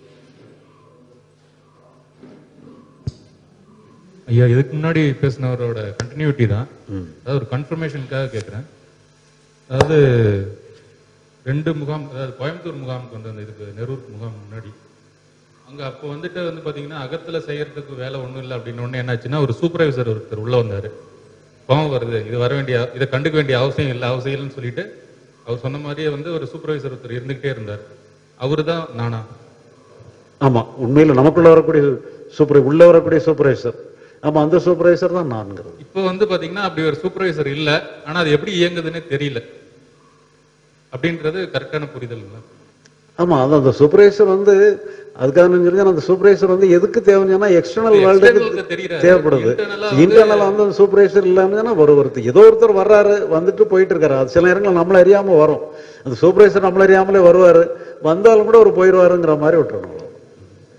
ஐயா, இதுக்கு முன்னாடி பேசினவரோட கண்டினியூட்டி தான். அதாவது ஒரு கன்ஃபர்மேஷனுக்காக கேட்குறேன். அதாவது ரெண்டு முகாம், அதாவது கோயம்புத்தூர் முகாமுக்கு வந்து அந்த இதுக்கு நெரூர் முகாம் முன்னாடி அங்கே அப்போ வந்துட்டு வந்து பார்த்தீங்கன்னா அகத்தில் செய்யறதுக்கு வேலை ஒன்றும் இல்லை அப்படின்னு ஒன்று என்னாச்சுன்னா ஒரு சூப்பர்வைசர் ஒருத்தர் உள்ளே வந்தார். கோவம் வருது, இது வர வேண்டிய இதை கண்டுக்க வேண்டிய அவசியம் இல்லை அவசியம் இல்லைன்னு சொல்லிட்டு அவர் சொன்ன மாதிரியே வந்து ஒரு சூப்பர்வைசர் ஒருத்தர் இருந்துகிட்டே இருந்தார். அவரு தான் நானா? ஆமா, உண்மையில நமக்குள்ள வரக்கூடிய சூப்பர் உள்ள வரக்கூடிய சூப்பர்வைசர். ஆமா, அந்த சூப்பர்வைசர் தான் நான்கிறது. இப்போ வந்து பாத்தீங்கன்னா அப்படி ஒரு சூப்பர்வைசர் இல்ல, ஆனா அது எப்படி இயங்குதுன்னு தெரியல அப்படின்றது கரெக்டான புரிதல் இல்லை. ஆமா, அது அந்த சூப்பர்வைசர் வந்து அதுக்காக அந்த சூப்பர்வைசர் வந்து எதுக்கு தேவைன்னா எக்ஸ்டர்னல் வேர்ல்டுக்கு தேவைப்படுது. இன்டர்னல் வந்து அந்த சூப்பர்வைசர் இல்லாம ஒருத்தர் ஏதோ ஒருத்தர் வர்றாரு, வந்துட்டு போயிட்டு இருக்காரு. அது சில நேரங்கள் நம்மள அறியாம வரும். அந்த சூப்பர்வைசர் நம்மள அறியாமலே வருவாரு, வந்தாலும் கூட ஒரு போயிடுவாருங்கிற மாதிரி விட்டுறணும்.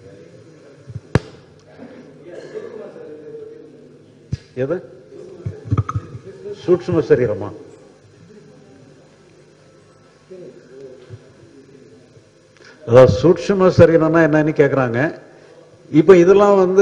எது சூட்சும சரீரமா? அதாவது சூட்சும சரீரம்னா என்னன்னு கேக்குறாங்க. இப்ப இதெல்லாம் வந்து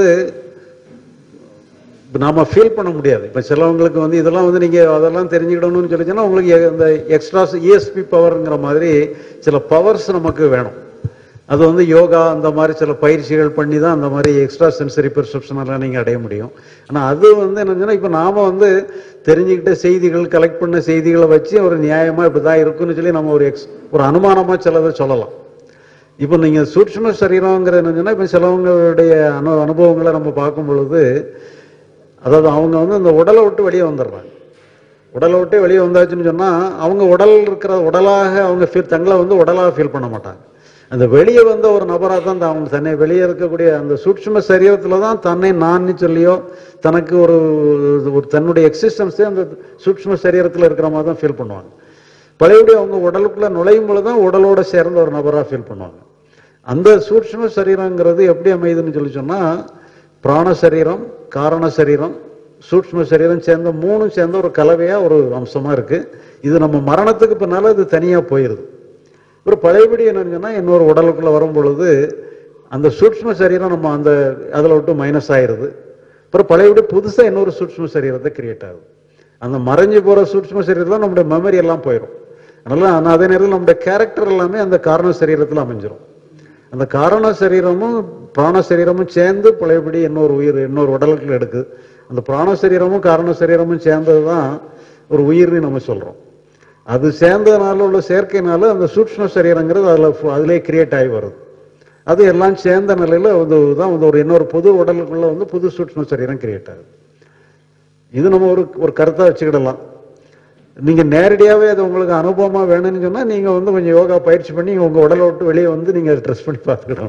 நாம ஃபீல் பண்ண முடியாது. இப்ப சிலவங்களுக்கு வந்து இதெல்லாம் வந்து நீங்க அதெல்லாம் தெரிஞ்சுக்கிடணும்னு சொல்லிச்சுன்னா உங்களுக்கு இந்த எக்ஸ்ட்ரா இஎஸ்பி பவர்ங்கிற மாதிரி சில பவர்ஸ் நமக்கு வேணும். அது வந்து யோகா அந்த மாதிரி சில பயிற்சிகள் பண்ணி தான் அந்த மாதிரி எக்ஸ்ட்ரா சென்சரி பெர்செப்ஷன் எல்லாம் நீங்க அடைய முடியும். ஆனா அது வந்து என்னன்னா இப்ப நாம வந்து தெரிஞ்சுக்கிட்ட செய்திகள் கலெக்ட் பண்ண செய்திகளை வச்சு ஒரு நியாயமா இப்படிதான் இருக்குன்னு சொல்லி நம்ம ஒரு எக்ஸ் ஒரு அனுமானமா சிலதை சொல்லலாம். இப்போ நீங்க சூட்சும சரீரம்ங்கிற என்னன்னா இப்ப சிலவங்களுடைய அனு அனுபவங்களை நம்ம பார்க்கும் பொழுது, அதாவது அவங்க வந்து இந்த உடலை விட்டு வெளியே வந்துடுறாங்க. உடலை விட்டு வெளியே வந்தாச்சுன்னு சொன்னா அவங்க உடல் இருக்கிற உடலாக அவங்க ஃபீல் தங்களை வந்து உடலாக ஃபீல் பண்ண மாட்டாங்க. அந்த வெளியே வந்த ஒரு நபராக தான் அவங்க தன்னை வெளியே இருக்கக்கூடிய அந்த சூட்சும சரீரத்துல தான் தன்னை நான் சொல்லியோ தனக்கு ஒரு ஒரு தன்னுடைய எக்ஸிஸ்டன்ஸே அந்த சூட்சும சரீரத்தில் இருக்கிற மாதிரி தான் ஃபீல் பண்ணுவாங்க. பழையபடி அவங்க உடலுக்குள்ள நுழையும் பொழுதுதான் உடலோட சேர்ந்த ஒரு நபராக ஃபீல் பண்ணுவாங்க. அந்த சூட்சும சரீரங்கிறது எப்படி அமையுதுன்னு சொல்லி சொன்னா, பிராண சரீரம், காரண சரீரம், சூட்சும சரீரம் சேர்ந்த மூணும் சேர்ந்த ஒரு கலவையா ஒரு அம்சமா இருக்கு. இது நம்ம மரணத்துக்கு பின்னால இது தனியா போயிருது. ஒரு பழையபடி என்னன்னா இன்னொரு உடலுக்குள்ள வரும் பொழுது அந்த சூட்சும சரீரம் நம்ம அந்த அதில் விட்டு மைனஸ் ஆயிருது. அப்புறம் பழையபடி புதுசா இன்னொரு சூட்சும சரீரத்தை கிரியேட் ஆகுது. அந்த மறைஞ்சு போற சூட்சும சரீரத்தில் நம்முடைய மெமரி எல்லாம் போயிடும். அதனால அதே நேரத்தில் நம்முடைய கேரக்டர் எல்லாமே அந்த காரண சரீரத்தில் அமைஞ்சிடும். அந்த காரண சரீரமும் பிராண சரீரமும் சேர்ந்து பழையபடி இன்னொரு உயிர் இன்னொரு உடலுக்குள்ள எடுக்குது. அந்த பிராண சரீரமும் காரண சரீரமும் சேர்ந்ததுதான் ஒரு உயிர்னு நம்ம சொல்றோம். அது சேர்ந்ததுனால உள்ள சேர்க்கைனால அந்த சூட்சும சரீரங்கிறது அதுல அதிலே கிரியேட் ஆகி வருது. அது எல்லாம் சேர்ந்த நிலையில வந்து தான் வந்து ஒரு இன்னொரு புது உடலுக்குள்ள வந்து புது சூட்சும சரீரம் கிரியேட் ஆகுது. இது நம்ம ஒரு ஒரு கருத்தா வச்சுக்கிடலாம். நீங்க நேரடியாவே அது உங்களுக்கு அனுபவமா வேணும்னு சொன்னா நீங்க வந்து கொஞ்சம் யோகா பயிற்சி பண்ணி உங்க உடலை விட்டு வெளியே வந்து நீங்க ட்ரெஸ் பண்ணி பார்த்துக்கிடணும்.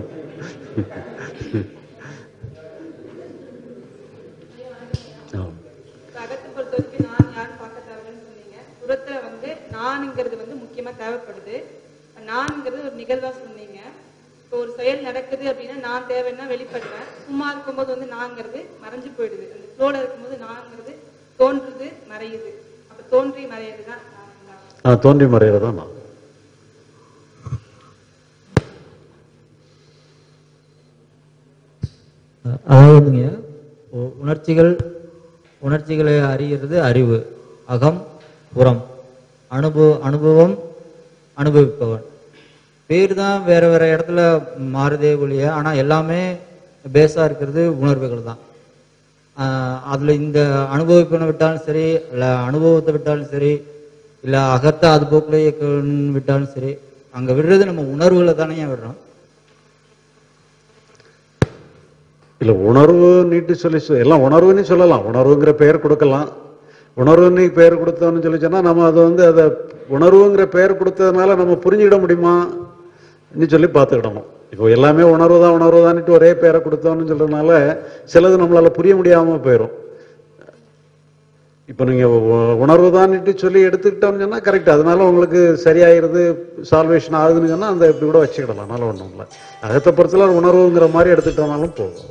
புறத்துல வந்து நான்ங்கிறது வந்து முக்கியமா தேவைப்படுது. நான்ங்கிறது ஒரு நிகழ்வா சொன்னீங்க. இப்போ ஒரு செயல் நடக்குது அப்படின்னா நான் தேவைன்னா வெளிப்படுறேன். சும்மா இருக்கும்போது வந்து நான்ங்கிறது மறைஞ்சு போயிடுது. அந்த ஃப்ளோல இருக்கும்போது நான்ங்கிறது தோன்றுது மறையுது. அப்ப தோன்றி மறையுதுதான் நான் தோன்றி மறையறதான் நான். அதாவதுங்க உணர்ச்சிகள் உணர்ச்சிகளை அறிகிறது அறிவு, அகம் புறம், அனுபவ அனுபவம் அனுபவிப்பவன். பேர் தான் வேற வேற இடத்துல மாறுதே ஒழிய ஆனா எல்லாமே பேஸா இருக்கிறது உணர்வுகள் தான். அதுல இந்த அனுபவிப்பனை விட்டாலும் சரி, இல்ல அனுபவத்தை விட்டாலும் சரி, இல்ல அகத்தை அது போக்குல விட்டாலும் சரி, அங்க விடுறது நம்ம உணர்வுகளை தானே விடுறோம். இல்ல உணர்வு நீட்டு சொல்லி எல்லாம் உணர்வுன்னு சொல்லலாம். உணர்வுங்கிற பெயர் கொடுக்கலாம். உணர்வுன்னு பெயர் கொடுத்தோம்னு சொல்லி சொன்னா நம்ம அதை வந்து அதை உணர்வுங்கிற பெயர் கொடுத்ததுனால நம்ம புரிஞ்சுக்கிட முடியுமா சொல்லி பார்த்துக்கிடணும். இப்போ எல்லாமே உணர்வு தான் உணர்வு தான்ட்டு ஒரே பேரை கொடுத்தோம்னு சொல்றதுனால சிலது நம்மளால புரிய முடியாம போயிடும். இப்போ நீங்க உணர்வு தான்ட்டு சொல்லி எடுத்துக்கிட்டோம்னு சொன்னா கரெக்ட், அதனால உங்களுக்கு சரியாயிருது, சால்வேஷன் ஆகுதுன்னு சொன்னா அந்த இப்படி கூட வச்சுக்கிடலாம். அதனால ஒன்றும் இல்லை. அகத்தை பொறுத்தல உணர்வுங்கிற மாதிரி எடுத்துக்கிட்டோம்னாலும் போதும்.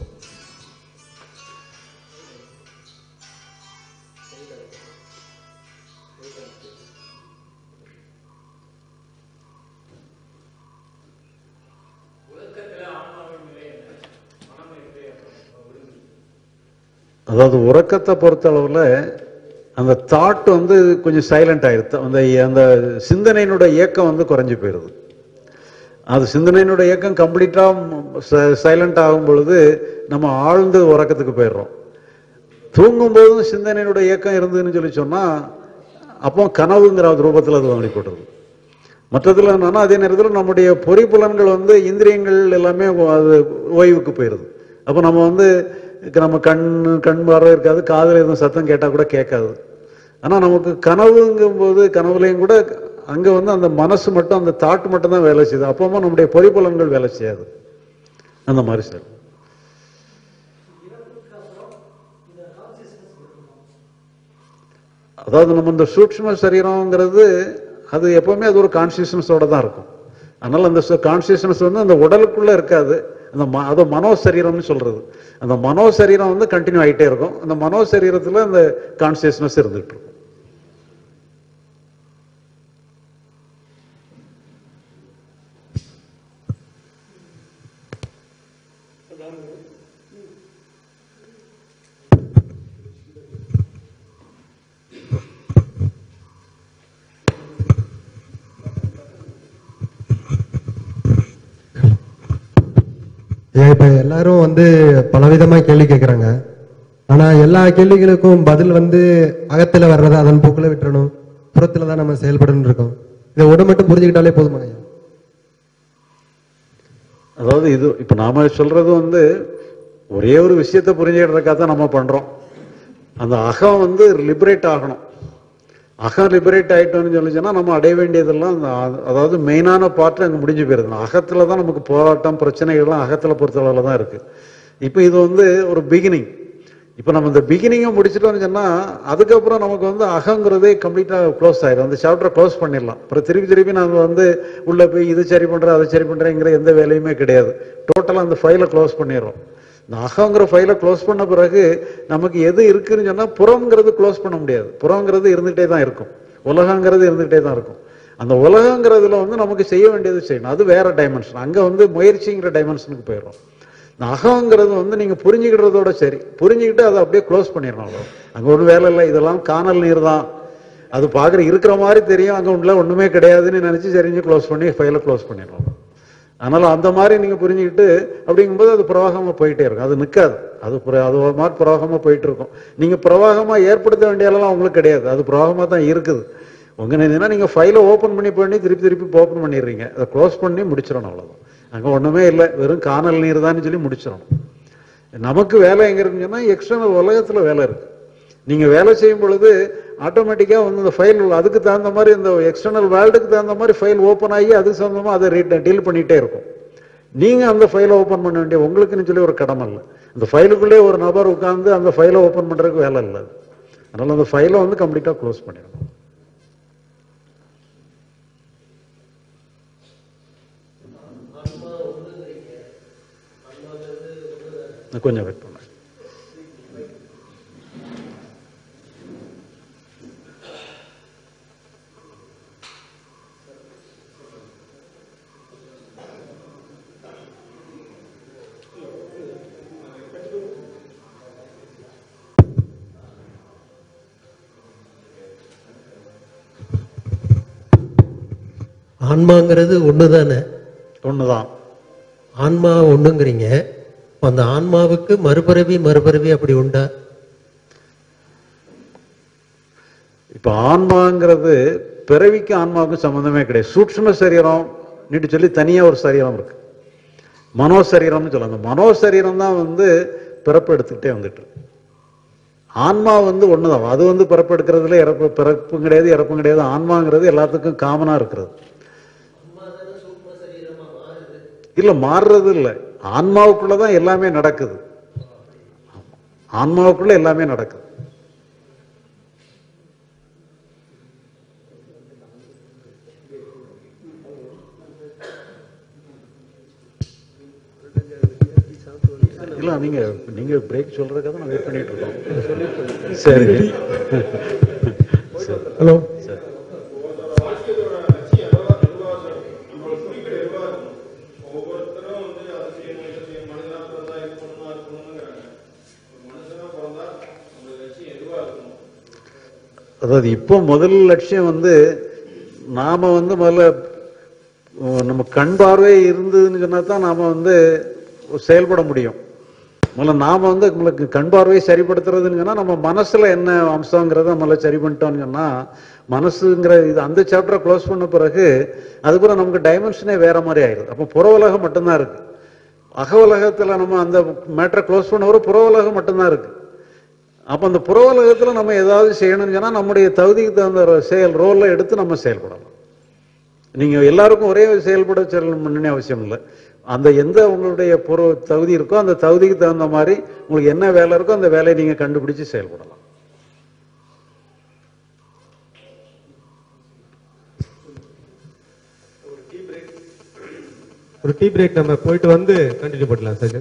அதாவது உறக்கத்தை பொறுத்த அளவுல அந்த தாட் வந்து கொஞ்சம் சைலண்ட் ஆயிடுது. அந்த அந்த சிந்தனையினுடைய இயக்கம் வந்து குறைஞ்சு போயிடுது. அது சிந்தனையினுடைய இயக்கம் கம்ப்ளீட்டா சைலண்ட் ஆகும் பொழுது நம்ம ஆழ்ந்து உறக்கத்துக்கு போயிடுறோம். தூங்கும் போதும் சிந்தனையினுடைய இயக்கம் இருந்ததுன்னு சொல்லி சொன்னா அப்போ கனவுங்கிற ரூபத்தில் அது வெளிப்படுறது. மற்றதுல என்னன்னா அதே நேரத்தில் நம்முடைய பொறிப்புலன்கள் வந்து இந்திரியங்கள் எல்லாமே அது ஓய்வுக்கு போயிடுது. அப்போ நம்ம வந்து நம்ம கண் கண் பார்வை இருக்காது, காதல எதுவும் சத்தம் கேட்டா கூட கேட்காது. ஆனா நமக்கு கனவுங்கும் போது கனவுலையும் கூட அங்க வந்து அந்த மனசு மட்டும் அந்த தாட் மட்டும் தான் வேலை செய்யுது. அப்பவும் நம்முடைய பொறிப்புலன்கள் வேலை செய்யாது. அந்த மாதிரி சார். அதாவது நம்ம இந்த சூட்சும சரீரம்ங்கிறது அது எப்பவுமே அது ஒரு கான்சியஸ்னஸோட தான் இருக்கும். அதனால அந்த கான்சியஸ்னஸ் வந்து அந்த உடலுக்குள்ள இருக்காது. அந்த ம- அதை மனோசரீரம்னு சொல்றது. அந்த மனோசரீரம் வந்து கண்டினியூ ஆகிட்டே இருக்கும். அந்த மனோசரீரத்துல அந்த கான்சியஸ்னஸ் இருந்துட்டு இருக்கும். ஏன் இப்ப எல்லாரும் வந்து பலவிதமா கேள்வி கேட்கறாங்க. ஆனா எல்லா கேள்விகளுக்கும் பதில் வந்து அகத்துல வர்றதை அதன் போக்குல விட்டுறணும், புறத்துல தான் நம்ம செயல்படணும் இருக்கோம். இதை ஒன்று மட்டும் புரிஞ்சுக்கிட்டாலே போதுமா? அதாவது இது இப்ப நாம சொல்றது வந்து ஒரே ஒரு விஷயத்தை புரிஞ்சுக்கிறதுக்காக தான் நம்ம பண்றோம். அந்த அகம் வந்து லிபரேட் ஆகணும். அகம் லிபரேட் ஆயிட்டோம்னு சொல்லிச்சுன்னா நம்ம அடைய வேண்டியதெல்லாம் அந்த அ- அதாவது மெயினான பார்ட் அங்கே முடிஞ்சு போயிருது. அகத்துல தான் நமக்கு போராட்டம் பிரச்சனைகள்லாம் அகத்துல பொறுத்தளவுல தான் இருக்கு. இப்போ இது வந்து ஒரு பிகினிங். இப்போ நம்ம இந்த பிகினிங்கை முடிச்சிட்டோம்னு சொன்னா அதுக்கப்புறம் நமக்கு வந்து அகங்கிறதே கம்ப்ளீட்டா க்ளோஸ் ஆயிடும். அந்த சாப்டரை க்ளோஸ் பண்ணிடலாம். அப்புறம் திருப்பி திருப்பி நம்ம வந்து உள்ள போய் இது சரி பண்றேன் அதை சரி பண்றேங்கிற எந்த வேலையுமே கிடையாது. டோட்டலா அந்த ஃபைலை க்ளோஸ் பண்ணிடுறோம். இந்த அகங்கிற ஃபைலை க்ளோஸ் பண்ண பிறகு நமக்கு எது இருக்குன்னு சொன்னா புறங்கிறது க்ளோஸ் பண்ண முடியாது. புறங்கிறது இருந்துகிட்டே தான் இருக்கும், உலகங்கிறது இருந்துகிட்டே தான் இருக்கும். அந்த உலகங்கிறதுல வந்து நமக்கு செய்ய வேண்டியது செய்யணும். அது வேற டைமென்ஷன். அங்க வந்து முயற்சிங்கிற டைமென்ஷனுக்கு போயிடும். இந்த அகங்கிறது வந்து நீங்க புரிஞ்சுக்கிட்டதோட சரி, புரிஞ்சுக்கிட்டு அதை அப்படியே க்ளோஸ் பண்ணிடணும். அவ்வளோ. அங்க ஒரு வேலை இல்லை, இதெல்லாம் காணல் நீர் தான், அது பார்க்குற இருக்கிற மாதிரி தெரியும், அங்க உள்ள ஒண்ணுமே கிடையாதுன்னு நினைச்சு சரிஞ்சு க்ளோஸ் பண்ணி ஃபைலை க்ளோஸ் பண்ணிடணும். அதனால அந்த மாதிரி நீங்க புரிஞ்சுக்கிட்டு அப்படிங்கும்போது அது பிரவாகமா போயிட்டே இருக்கும். அது நிற்காது. அது புர- அது ஒரு மாதிரி பிரவாகமா போயிட்டு இருக்கும். நீங்க பிரவாகமா ஏற்படுத்த வேண்டியதெல்லாம் உங்களுக்கு கிடையாது, அது பிரவாகமா தான் இருக்குது. உங்க என்னன்னா நீங்க ஃபைலை ஓப்பன் பண்ணி பண்ணி திருப்பி திருப்பி ஓப்பன் பண்ணிடுறீங்க. அதை க்ளோஸ் பண்ணி முடிச்சிடணும். அவ்வளவுதான். அங்க ஒண்ணுமே இல்லை, வெறும் காணல் நீர் தான் சொல்லி முடிச்சிடணும். நமக்கு வேலை எங்க இருக்குன்னு சொன்னா எக்ஸ்டர்னல் உலகத்துல வேலை இருக்கு. நீங்க வேலை செய்யும் பொழுது ஆட்டோமேட்டிக்கா வந்து இந்த ஃபைல் அதுக்கு தகுந்த மாதிரி இந்த எக்ஸ்டர்னல் வேர்ல்டுக்கு தகுந்த மாதிரி ஃபைல் ஓப்பன் ஆகி அதுக்கு சம்பந்தமா அதை டீல் பண்ணிட்டே இருக்கும். நீங்க அந்த ஃபைலை ஓப்பன் பண்ண வேண்டிய உங்களுக்குன்னு சொல்லி ஒரு கடமை இல்லை. அந்த ஃபைலுக்குள்ளே ஒரு நபர் உட்கார்ந்து அந்த ஃபைலை ஓப்பன் பண்றதுக்கு வேலை இல்லை. அதனால அந்த ஃபைலை வந்து கம்ப்ளீட்டா க்ளோஸ் பண்ணிடணும். கொஞ்சம் வெயிட் பண்ண. ஆன்மாங்கிறது ஒண்ணுதானே? ஒண்ணுதான். ஆன்மா ஒண்ணுங்கிறீங்க. அந்த ஆன்மாவுக்கு மறுபிறவி மறுபிறவி அப்படி உண்டா? இப்ப ஆன்மாங்கிறது பிறவிக்கு ஆன்மாவுக்கும் சம்பந்தமே கிடையாது. சூட்சும சரீரம் நீட்டு சொல்லி தனியா ஒரு சரீரம் இருக்கு, மனோசரீரம்னு சொல்ல. அந்த மனோசரீரம் தான் வந்து பிறப்பு எடுத்துக்கிட்டே வந்துட்டு இருக்கு. ஆன்மா வந்து ஒண்ணுதான். அது வந்து பிறப்பு எடுக்கிறதுல இறப்பு பிறப்பும் கிடையாது இறப்பும் கிடையாது. ஆன்மாங்கிறது எல்லாத்துக்கும் காமனா இருக்கிறது. இல்ல மாறுறது இல்லை, ஆன்மாவுக்குள்ளதான் எல்லாமே நடக்குது. ஆன்மாவுக்குள்ள எல்லாமே நடக்குது. இல்ல நீங்க நீங்க பிரேக் சொல்றதுக்காக நான் வெயிட் பண்ணிட்டு இருக்கோம். சரி. ஹலோ. அதாவது இப்போ முதல் லட்சியம் வந்து நாம வந்து முதல்ல நம்ம கண் பார்வை இருந்ததுன்னு சொன்னா தான் நாம வந்து செயல்பட முடியும். முதல்ல நாம வந்து நம்மளுக்கு கண் பார்வையை சரிப்படுத்துறதுன்னு சொன்னா நம்ம மனசுல என்ன அம்சங்கிறத முதல்ல சரி பண்ணிட்டோம்னு சொன்னா மனசுங்கிற இது அந்த சாப்டரை க்ளோஸ் பண்ண பிறகு அதுக்கப்புறம் நமக்கு டைமென்ஷனே வேற மாதிரி ஆயிடுது. அப்போ புற உலகம் மட்டும்தான் இருக்கு. அக உலகத்துல நம்ம அந்த மேட்டரை க்ளோஸ் பண்ண வர புற உலகம் மட்டும்தான் இருக்கு. அப்ப அந்த புற உலகத்துல நம்ம ஏதாவது செய்யணும்னு சொன்னா நம்முடைய தகுதிக்கு தகுந்த செயல் ரோல்ல எடுத்து நம்ம செயல்படலாம். நீங்க எல்லாருக்கும் ஒரே செயல்பட செல்லணும்னு அவசியம் இல்லை. அந்த எந்த உங்களுடைய பொரு தகுதி இருக்கோ அந்த தகுதிக்கு தகுந்த மாதிரி உங்களுக்கு என்ன வேலை இருக்கோ அந்த வேலையை நீங்க கண்டுபிடிச்சு செயல்படலாம். ஒரு டீ பிரேக் நம்ம போயிட்டு வந்து கண்டினியூ பண்ணலாம் சார்.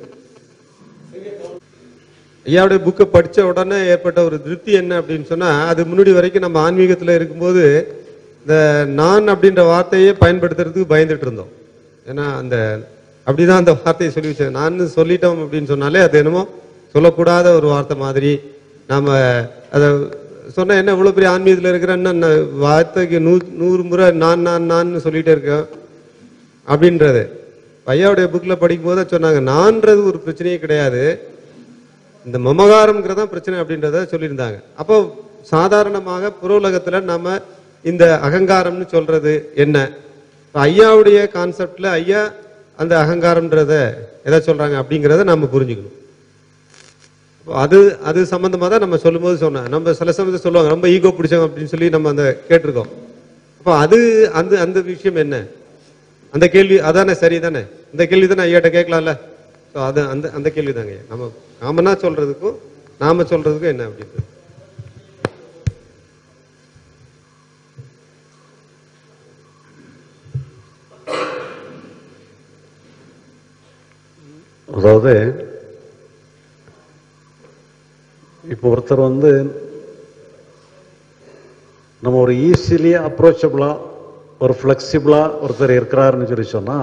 ஐயாவுடைய புக்கை படிச்ச உடனே ஏற்பட்ட ஒரு திருப்தி என்ன அப்படின்னு சொன்னா, அது முன்னாடி வரைக்கும் நம்ம ஆன்மீகத்துல இருக்கும்போது இந்த நான் அப்படின்ற வார்த்தையே பயன்படுத்துறதுக்கு பயந்துட்டு இருந்தோம். ஏன்னா அந்த அப்படிதான் அந்த வார்த்தையை சொல்லி வச்சேன். நான் சொல்லிட்டோம் அப்படின்னு சொன்னாலே அது என்னமோ சொல்லக்கூடாத ஒரு வார்த்தை மாதிரி நாம அதை சொன்ன என்ன இவ்வளவு பெரிய ஆன்மீகத்தில் இருக்கிறேன்னா வார்த்தைக்கு நூ நூறு முறை நான் நான் நான் சொல்லிட்டே இருக்கேன் அப்படின்றது. ஐயாவுடைய புக்ல படிக்கும் போது சொன்னாங்க, நான்றது ஒரு பிரச்சனையே கிடையாது, இந்த மமகாரம்ங்கிறதான் பிரச்சனை அப்படின்றத சொல்லியிருந்தாங்க. அப்போ சாதாரணமாக புற உலகத்துல நம்ம இந்த அகங்காரம்னு சொல்றது என்ன, ஐயாவுடைய கான்செப்ட்ல ஐயா அந்த அகங்காரம்ன்றத எதை சொல்றாங்க அப்படிங்கிறத நம்ம புரிஞ்சுக்கணும். அது அது சம்பந்தமா தான் நம்ம சொல்லும் போது சொன்னேன். நம்ம சில சமயத்தை சொல்லுவாங்க ரொம்ப ஈகோ பிடிச்சவங்க அப்படின்னு சொல்லி நம்ம அந்த கேட்டிருக்கோம். அப்போ அது அந்த அந்த விஷயம் என்ன, அந்த கேள்வி அதானே சரிதானே, இந்த கேள்வி தானே ஐயாட்ட கேட்கலாம்ல. ஸோ அது அந்த அந்த கேள்வி தாங்க நம்ம காமனா சொல்றதுக்கும் நாம சொல்றதுக்கும் என்ன அப்படின்றது. அதாவது இப்போ ஒருத்தர் வந்து நம்ம ஒரு ஈஸிலி அப்ரோச்சபிளா ஒரு ஃப்ளெக்சிபிளா ஒருத்தர் இருக்கிறாருன்னு சொல்லி சொன்னா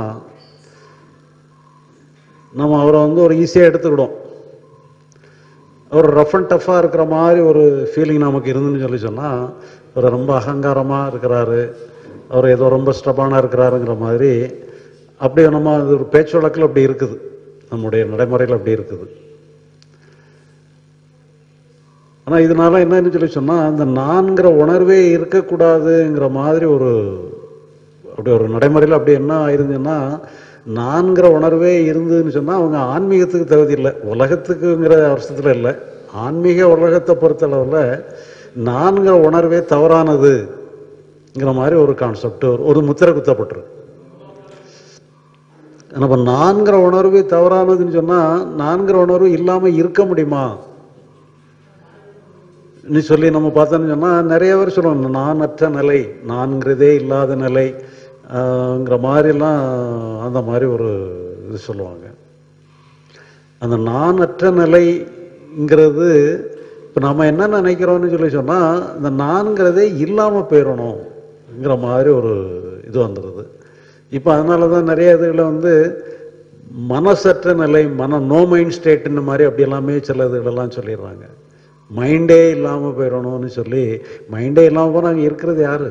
நம்ம அவரை வந்து ஒரு ஈஸியாக எடுத்துக்கிடும். அவர் ரஃப் அண்ட் டஃப்பாக இருக்கிற மாதிரி ஒரு ஃபீலிங் நமக்கு இருந்துன்னு சொல்லி சொன்னால் அவர் ரொம்ப அகங்காரமாக இருக்கிறாரு, அவர் ஏதோ ரொம்ப ஸ்டபானாக இருக்கிறாருங்கிற மாதிரி அப்படி நம்ம அது ஒரு பேச்சு வழக்கில் அப்படி இருக்குது, நம்முடைய நடைமுறையில் அப்படி இருக்குது. ஆனால் இதனால என்னன்னு சொல்லி சொன்னால் அந்த நான்கிற உணர்வே இருக்கக்கூடாதுங்கிற மாதிரி ஒரு அப்படி ஒரு நடைமுறையில் அப்படி என்ன ஆயிருந்துன்னா, நான்கிற உணர்வே இருந்ததுன்னு சொன்னால் அவங்க ஆன்மீகத்துக்கு தகுதி இல்லை, உலகத்துக்குங்கிற வருஷத்தில் இல்லை, ஆன்மீக உலகத்தை பொறுத்தளவில் நான்கிற உணர்வே தவறானதுங்கிற மாதிரி ஒரு கான்செப்ட் ஒரு முத்திரை குத்தப்பட்டிருக்கு. நம்ம நான்கிற உணர்வு தவறானதுன்னு சொன்னால் நான்கிற உணர்வு இல்லாமல் இருக்க முடியுமா நீ சொல்லி நம்ம பார்த்தோன்னு சொன்னால் நிறைய பேர் சொல்லுவாங்க நானற்ற நிலை, நான்கிறதே இல்லாத நிலைங்கிற மாதிரிலாம் அந்த மாதிரி ஒரு இது சொல்லுவாங்க. அந்த நானற்ற நிலைங்கிறது இப்போ நம்ம என்ன நினைக்கிறோம்னு சொல்லி சொன்னால் இந்த நான்கிறதே இல்லாமல் போயிடணுங்கிற மாதிரி ஒரு இது வந்துடுது. இப்போ அதனால தான் நிறைய இதுகளை வந்து மனசற்ற நிலை, மன நோ மைண்ட் ஸ்டேட்டுன்னு மாதிரி அப்படி எல்லாமே சில இதுகளெல்லாம் சொல்லிடுறாங்க. மைண்டே இல்லாமல் போயிடணும்னு சொல்லி, மைண்டே இல்லாமல் போனால் அங்கே இருக்கிறது யாரு?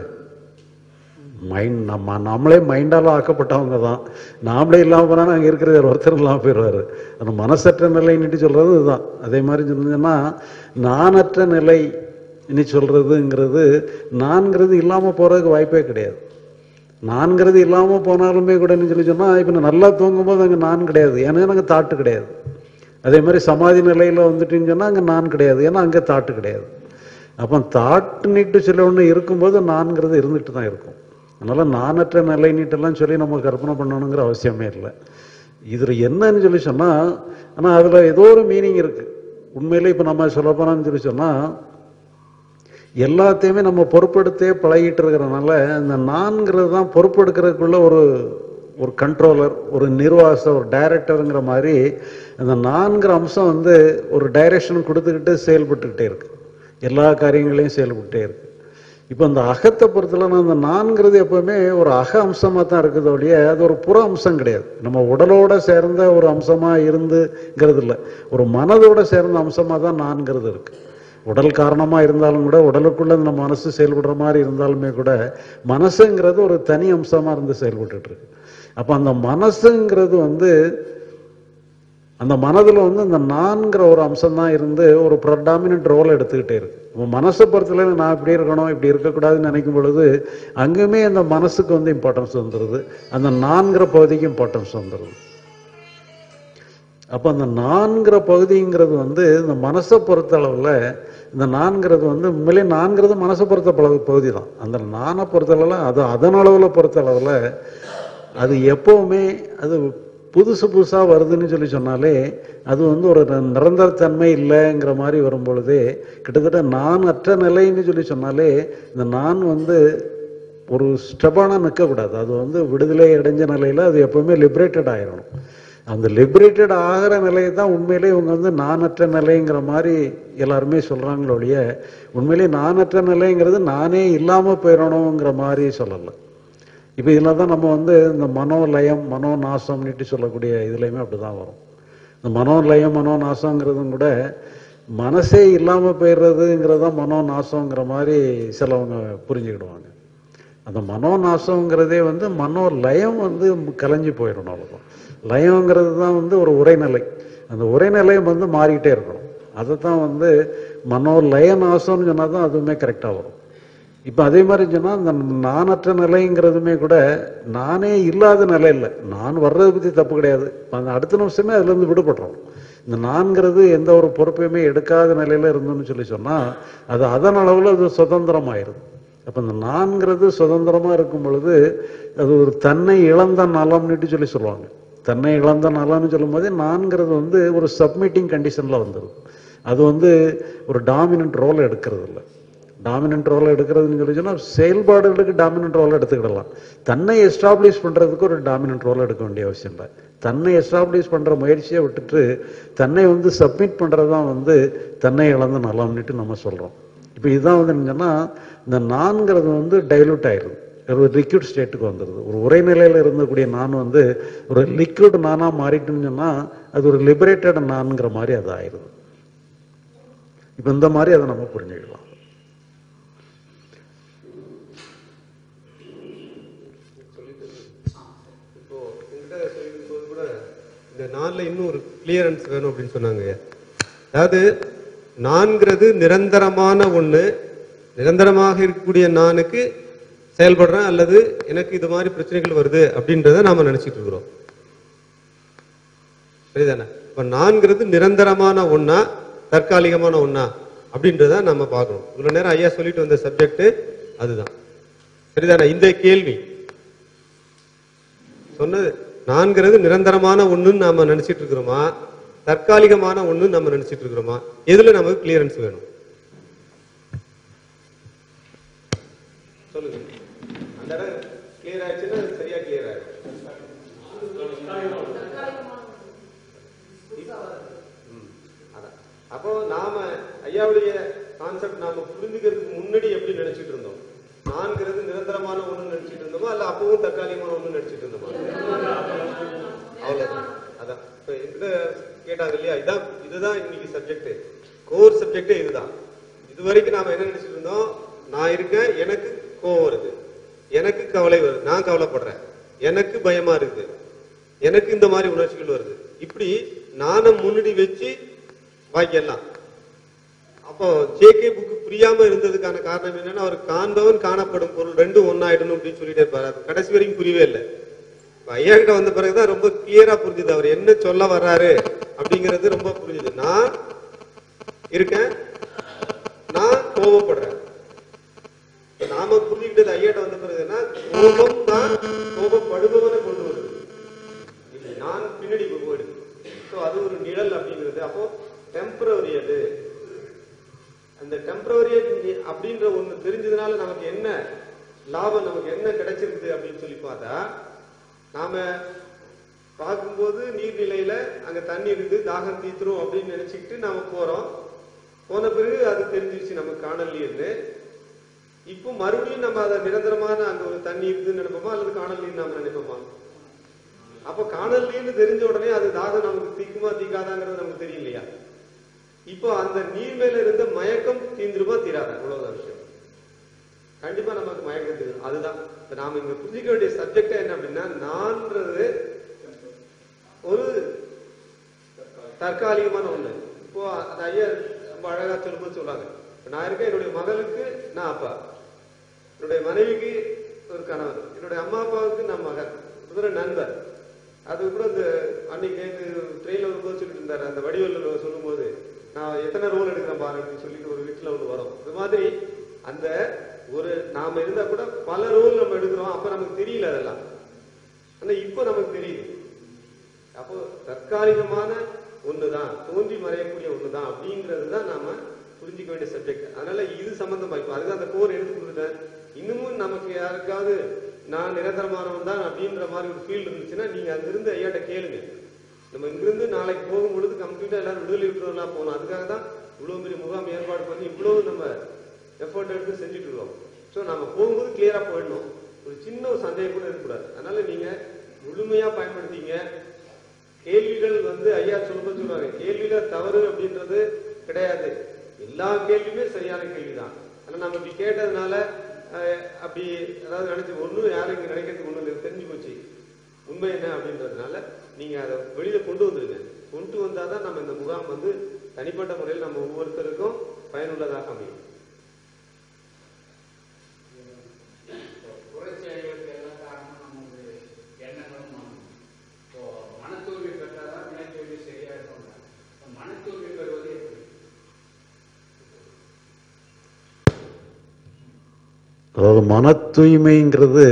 மைண்ட் நம்ம நம்மளே மைண்டால் ஆக்கப்பட்டவங்க தான். நாமளே இல்லாமல் போனால் அங்கே இருக்கிறது ஒருத்தர் இல்லாமல் போயிடுவார். அந்த மனசற்ற நிலைன்னுட்டு சொல்கிறது இதுதான். அதே மாதிரி சொன்னீங்கன்னா நானற்ற நிலை இனி சொல்றதுங்கிறது நான்கிறது இல்லாமல் போகிறதுக்கு வாய்ப்பே கிடையாது. நான்கிறது இல்லாமல் போனாலுமே கூட சொல்லி சொன்னால் இப்போ நல்லா தூங்கும்போது அங்கே நான் கிடையாது, ஏன்னா அங்கே தாட்டு கிடையாது. அதே மாதிரி சமாதி நிலையில் வந்துட்டுன்னு சொன்னால் அங்கே நான் கிடையாது, ஏன்னா அங்கே தாட்டு கிடையாது. அப்போ தாட்டு நீட்டு சில ஒன்று இருக்கும்போது நான்கிறது இருந்துட்டு தான் இருக்கும். அதனால் நானற்ற நிலை நீட்டெல்லாம் சொல்லி நம்ம கற்பனை பண்ணணுங்கிற அவசியமே இல்லை. இதில் என்னன்னு சொல்லி சொன்னால், ஆனால் அதில் ஏதோ ஒரு மீனிங் இருக்குது உண்மையிலே. இப்போ நம்ம சொல்ல போனான்னு சொல்லி சொன்னால் எல்லாத்தையுமே நம்ம பொறுப்பெடுத்தே பழகிட்டு இருக்கிறதுனால இந்த நான்கிறது தான் பொறுப்பெடுக்கிறதுக்குள்ள ஒரு ஒரு கண்ட்ரோலர், ஒரு நிர்வாக, ஒரு டைரக்டருங்கிற மாதிரி அந்த நான்கிற அம்சம் வந்து ஒரு டைரக்ஷன் கொடுத்துக்கிட்டு செயல்பட்டுக்கிட்டே இருக்கு, எல்லா காரியங்களையும் செயல்பட்டுட்டே இருக்கு. இப்போ அந்த அகத்தை பொறுத்தல அந்த நான்கிறது எப்பவுமே ஒரு அக அம்சமாக தான் இருக்குது ஒழிய அது ஒரு புற அம்சம் கிடையாது. நம்ம உடலோட சேர்ந்த ஒரு அம்சமாக இருந்துங்கிறது இல்லை, ஒரு மனதோட சேர்ந்த அம்சமாக தான் நான்கிறது இருக்கு. உடல் காரணமாக இருந்தாலும் கூட, உடலுக்குள்ள நம்ம மனசு செயல்படுற மாதிரி இருந்தாலுமே கூட மனசுங்கிறது ஒரு தனி அம்சமாக இருந்து செயல்பட்டு இருக்கு. அப்போ அந்த மனசுங்கிறது வந்து அந்த மனதில் வந்து அந்த நான்கிற ஒரு அம்சம் தான் இருந்து ஒரு ப்ரடாமினன்ட் ரோல் எடுத்துக்கிட்டே இருக்கு. மனசை பொறுத்தல நான் இப்படி இருக்கணும் இப்படி இருக்கக்கூடாதுன்னு நினைக்கும் பொழுது அங்குமே அந்த மனசுக்கு வந்து இம்பார்ட்டன்ஸ் வந்துடுது, அந்த நான்கிற பகுதிக்கு இம்பார்ட்டன்ஸ் வந்துடுது. அப்போ அந்த நான்கிற பகுதிங்கிறது வந்து இந்த மனசை பொறுத்த அளவில் இந்த நான்கிறது வந்து உண்மையிலே நான்கிறது மனசை பொறுத்த பகுதி தான். அந்த நானை பொறுத்தளவில் அது அதன் அளவில் பொறுத்த அளவில் அது எப்பவுமே அது புதுசு புதுசாக வருதுன்னு சொல்லி சொன்னாலே அது வந்து ஒரு நிரந்தரத்தன்மை இல்லைங்கிற மாதிரி வரும்பொழுதே கிட்டத்தட்ட நான் அற்ற நிலைன்னு சொல்லி சொன்னாலே இந்த நான் வந்து ஒரு ஸ்டெபானா நிற்கக்கூடாது. அது வந்து விடுதலை அடைஞ்ச நிலையில் அது எப்பவுமே லிபரேட்டட் ஆயிடணும். அந்த லிபரேட்டட் ஆகிற நிலையை தான் உண்மையிலே இவங்க வந்து நானற்ற நிலைங்கிற மாதிரி எல்லாருமே சொல்கிறாங்களோ ஒழிய, உண்மையிலே நானற்ற நிலைங்கிறது நானே இல்லாமல் போயிடணுங்கிற மாதிரி சொல்லலை. இப்போ இதில் தான் நம்ம வந்து இந்த மனோலயம் மனோநாசம்னுட்டு சொல்லக்கூடிய இதுலேயுமே அப்படி தான் வரும். இந்த மனோலயம் மனோநாசங்கிறதும் கூட மனசே இல்லாமல் போயிடுறதுங்கிறது தான் மனோநாசங்கிற மாதிரி சிலவங்க புரிஞ்சுக்கிடுவாங்க. அந்த மனோநாசங்கிறதே வந்து மனோலயம் வந்து கலைஞ்சு போயிடணும். அவ்வளோதான். லயங்கிறது தான் வந்து ஒரு உரைநிலை. அந்த உரைநிலையம் வந்து மாறிக்கிட்டே இருக்கணும். அதை தான் வந்து மனோலய நாசம்னு சொன்னால் தான் அதுவுமே கரெக்டாக வரும். இப்போ அதே மாதிரி சொன்னால் இந்த நானற்ற நிலைங்கிறதுமே கூட நானே இல்லாத நிலை இல்லை. நான் வர்றதை பற்றி தப்பு கிடையாது. அந்த அடுத்த நிமிஷமே அதுலேருந்து விடுபடுறோம். இந்த நான்கிறது எந்த ஒரு பொறுப்பையுமே எடுக்காத நிலையில இருந்தோம்னு சொல்லி சொன்னால் அது அதன் அளவில் அது சுதந்திரமாயிருது. அப்போ இந்த நான்கிறது சுதந்திரமாக இருக்கும் பொழுது அது ஒரு தன்னை இழந்த நலம்னுட்டு சொல்லி சொல்லுவாங்க. தன்னை இழந்த நலம்னு சொல்லும் போதே நான்கிறது வந்து ஒரு சப்மிட்டிங் கண்டிஷனில் வந்துடும். அது வந்து ஒரு டாமினன்ட் ரோல் எடுக்கிறது இல்லை. டாமினன்ட் ரோல் எடுக்கிறதுன்னு சொல்லி சொன்னால் செயல்பாடுகளுக்கு டாமினன்ட் ரோல் எடுத்துக்கிடலாம். தன்னை எஸ்டாப்ளிஷ் பண்ணுறதுக்கு ஒரு டாமினன்ட் ரோல் எடுக்க வேண்டிய அவசியம் இல்லை. தன்னை எஸ்டாப்ளிஷ் பண்ணுற முயற்சியை விட்டுட்டு தன்னை வந்து சப்மிட் பண்ணுறது தான் வந்து தன்னை இழந்த நலம்னுட்டு நம்ம சொல்கிறோம். இப்போ இதுதான் வந்து என்னன்னா இந்த நான்கிறது வந்து டைலூட் ஆயிடுது, ஒரு லிக்விட் ஸ்டேட்டுக்கு வந்துடுது. ஒரு உரைநிலையில் இருந்தக்கூடிய நான் வந்து ஒரு லிக்விட் நானாக மாறிட்டுன்னு சொன்னால் அது ஒரு லிபரேட்டட் நான்கிற மாதிரி அது ஆயிடுது. இப்போ இந்த மாதிரி அதை நம்ம புரிஞ்சுக்கலாம். இந்த நான்ல இன்னும் ஒரு கிளியரன்ஸ் வேணும் அப்படின்னு சொன்னாங்க. அதாவது நான்கிறது நிரந்தரமான ஒண்ணு, நிரந்தரமாக இருக்கக்கூடிய நானுக்கு செயல்படுறேன் அல்லது எனக்கு இது மாதிரி பிரச்சனைகள் வருது அப்படின்றத நாம நினைச்சிட்டு இருக்கிறோம். சரிதானே? இப்ப நான்கிறது நிரந்தரமான ஒண்ணா தற்காலிகமான ஒண்ணா அப்படின்றத நம்ம பார்க்கணும். இவ்வளவு நேரம் ஐயா சொல்லிட்டு வந்த சப்ஜெக்ட் அதுதான். சரிதானே? இந்த கேள்வி சொன்னது நான்கிறது நிரந்தரமான ஒண்ணுன்னு நாம நினைச்சிட்டு இருக்கிறோமா, தற்காலிகமான ஒண்ணு நம்ம நினைச்சிட்டு இருக்கிறோமா, எதுல நமக்கு கிளியரன்ஸ் வேணும் சொல்லுங்க. அந்த இடம் கிளியர் ஆயிடுச்சுன்னா சரியா கிளியர் ஆயிடும். அப்போ நாம ஐயாவுடைய கான்செப்ட் நாம புரிஞ்சுக்கிறதுக்கு முன்னாடி எப்படி நினைச்சிட்டு இருந்தோம்? நான்கிறது நிரந்தரமான ஒண்ணு நினைச்சிட்டு இருந்தோமா இல்ல அப்பவும் தற்காலிகமான ஒண்ணு நினைச்சிட்டு இருந்தோமா? அவ்வளவுதான். அதான் இப்ப இந்த கேட்டாங்க இல்லையா, இதான் இதுதான் இன்னைக்கு சப்ஜெக்ட், கோர் சப்ஜெக்டே இதுதான். இது வரைக்கும் நாம என்ன நினைச்சிட்டு இருந்தோம்? நான் இருக்கேன், எனக்கு கோவம் வருது, எனக்கு கவலை வருது, நான் கவலைப்படுறேன், எனக்கு பயமா இருக்குது, எனக்கு இந்த மாதிரி உணர்ச்சிகள் வருது, இப்படி நானும் முன்னாடி வச்சு வாக்கியெல்லாம். அப்போ ஜேகே புக்கு புரியாம இருந்ததுக்கான காரணம் என்னன்னா, அவர் காண்பவன் காணப்படும் பொருள் ரெண்டும் ஒன்னாயிடணும் அப்படின்னு சொல்லிட்டே இருப்பாரு. கடைசி வரைக்கும் புரியவே இல்லை. ஐயா கிட்ட வந்த பிறகுதான் ரொம்ப கிளியரா புரிஞ்சுது அவர் என்ன சொல்ல வர்றாரு அப்படிங்கிறது ரொம்ப புரிஞ்சுது. நான் இருக்கேன், நான் கோபப்படுறேன். நாம புரிஞ்சுக்கிட்டது ஐயாட்ட வந்த பிறகுன்னா கோபம் தான் கோபப்படுபவனை கொண்டு வருது, இல்லை நான் பின்னாடி போயிடுது. ஸோ அது ஒரு நிழல் அப்படிங்கிறது. அப்போ டெம்பரவரி, அது அந்த டெம்பரவரி அப்படின்ற ஒண்ணு தெரிஞ்சதுனால நமக்கு என்ன லாபம், நமக்கு என்ன கிடைச்சிருக்குது அப்படின்னு சொல்லி பார்த்தா, நாம பார்க்கும்போது நீர்நிலையில அங்க தண்ணி இருக்கு, தாகம் தீத்துரும் அப்படின்னு நினைச்சுக்கிட்டு நாம போறோம். போன பிறகு அது தெரிஞ்சிருச்சு நமக்கு காணல் நீர்னு. இப்போ மறுபடியும் நம்ம அதை நிரந்தரமான அங்க ஒரு தண்ணி இருக்குன்னு நினைப்போமா அல்லது காணல் நீர் நாம நினைப்போமா? அப்ப காணல் நீர்னு தெரிஞ்ச உடனே அது தாகம் நமக்கு தீக்குமா தீக்காதாங்கிறது நமக்கு தெரியும் இல்லையா? இப்போ அந்த நீர் மேல இருந்த மயக்கம் தீந்துருமா தீராதா? அவ்வளவுதான் விஷயம். கண்டிப்பா நமக்கு மயக்கம் தீரும். அதுதான் இப்ப நாம இங்க புரிஞ்சிக்க வேண்டிய சப்ஜெக்ட் என்ன அப்படின்னா, நான்றது ஒரு தற்காலிகமான ஒண்ணு. இப்போ அந்த ஐயா ரொம்ப அழகா சொல்லும்போது சொல்றாங்க, நான் இருக்கேன், என்னுடைய மகளுக்கு நான் அப்பா, என்னுடைய மனைவிக்கு ஒரு கணவர், என்னுடைய அம்மா அப்பாவுக்கு நான் மகன், ஒரு நண்பர். அது கூட இந்த அன்னைக்கு ட்ரெயின்ல வரும்போது சொல்லிட்டு இருந்தாரு, அந்த வடிவல் சொல்லும் போது நான் எத்தனை ரோல் எடுக்கிறேன் பாரு அப்படின்னு சொல்லிட்டு ஒரு வீட்டுல ஒன்று வரும். இது மாதிரி அந்த ஒரு நாம இருந்தா கூட பல ரோல் நம்ம எடுக்கிறோம். அப்ப நமக்கு தெரியல அதெல்லாம், ஆனா இப்ப நமக்கு தெரியுது. அப்போ தற்காலிகமான ஒண்ணுதான், தோன்றி மறையக்கூடிய ஒண்ணுதான் அப்படிங்கிறது தான் நாம புரிஞ்சிக்க வேண்டிய சப்ஜெக்ட். அதனால இது சம்பந்தமா இப்ப அதுதான் அந்த கோர் எடுத்து கொடுத்துட்டேன். இன்னமும் நமக்கு யாருக்காவது நான் நிரந்தரமானவன் தான் அப்படின்ற மாதிரி ஒரு ஃபீல் இருந்துச்சுன்னா நீங்க அங்கிருந்து ஐயாட்ட கேளுங்க. நம்ம இங்கிருந்து நாளைக்கு போகும் பொழுது கம்ப்ளீட்டா எல்லாரும் விடுதலை விட்டுறதுலாம் போகணும். அதுக்காக தான் இவ்வளவு பெரிய முகாம் ஏற்பாடு பண்ணி இவ்வளவு நம்ம எஃபர்ட் எடுத்து செஞ்சுட்டு இருக்கோம். ஸோ நம்ம போகும்போது கிளியரா போயிடணும். ஒரு சின்ன ஒரு சந்தேகம் கூட இருக்கக்கூடாது. அதனால நீங்க முழுமையா பயன்படுத்திங்க. கேள்விகள் வந்து ஐயா சொல்லும்போது சொல்லுவாங்க, கேள்வியில தவறு அப்படின்றது கிடையாது, எல்லா கேள்வியுமே சரியான கேள்விதான். ஆனா நம்ம இப்படி கேட்டதுனால அப்படி அதாவது நினைச்சு ஒண்ணும் யாரும் இங்க நினைக்கிறதுக்கு ஒண்ணு இல்லை, தெரிஞ்சு போச்சு உண்மை என்ன அப்படின்றதுனால நீங்க அதை வெளியில கொண்டு வந்துருங்க. கொண்டு வந்தாதான் நம்ம இந்த முகாம் வந்து தனிப்பட்ட முறையில் நம்ம ஒவ்வொருத்தருக்கும் பயனுள்ளதாக அமையும். அதாவது மன தூய்மைங்கிறது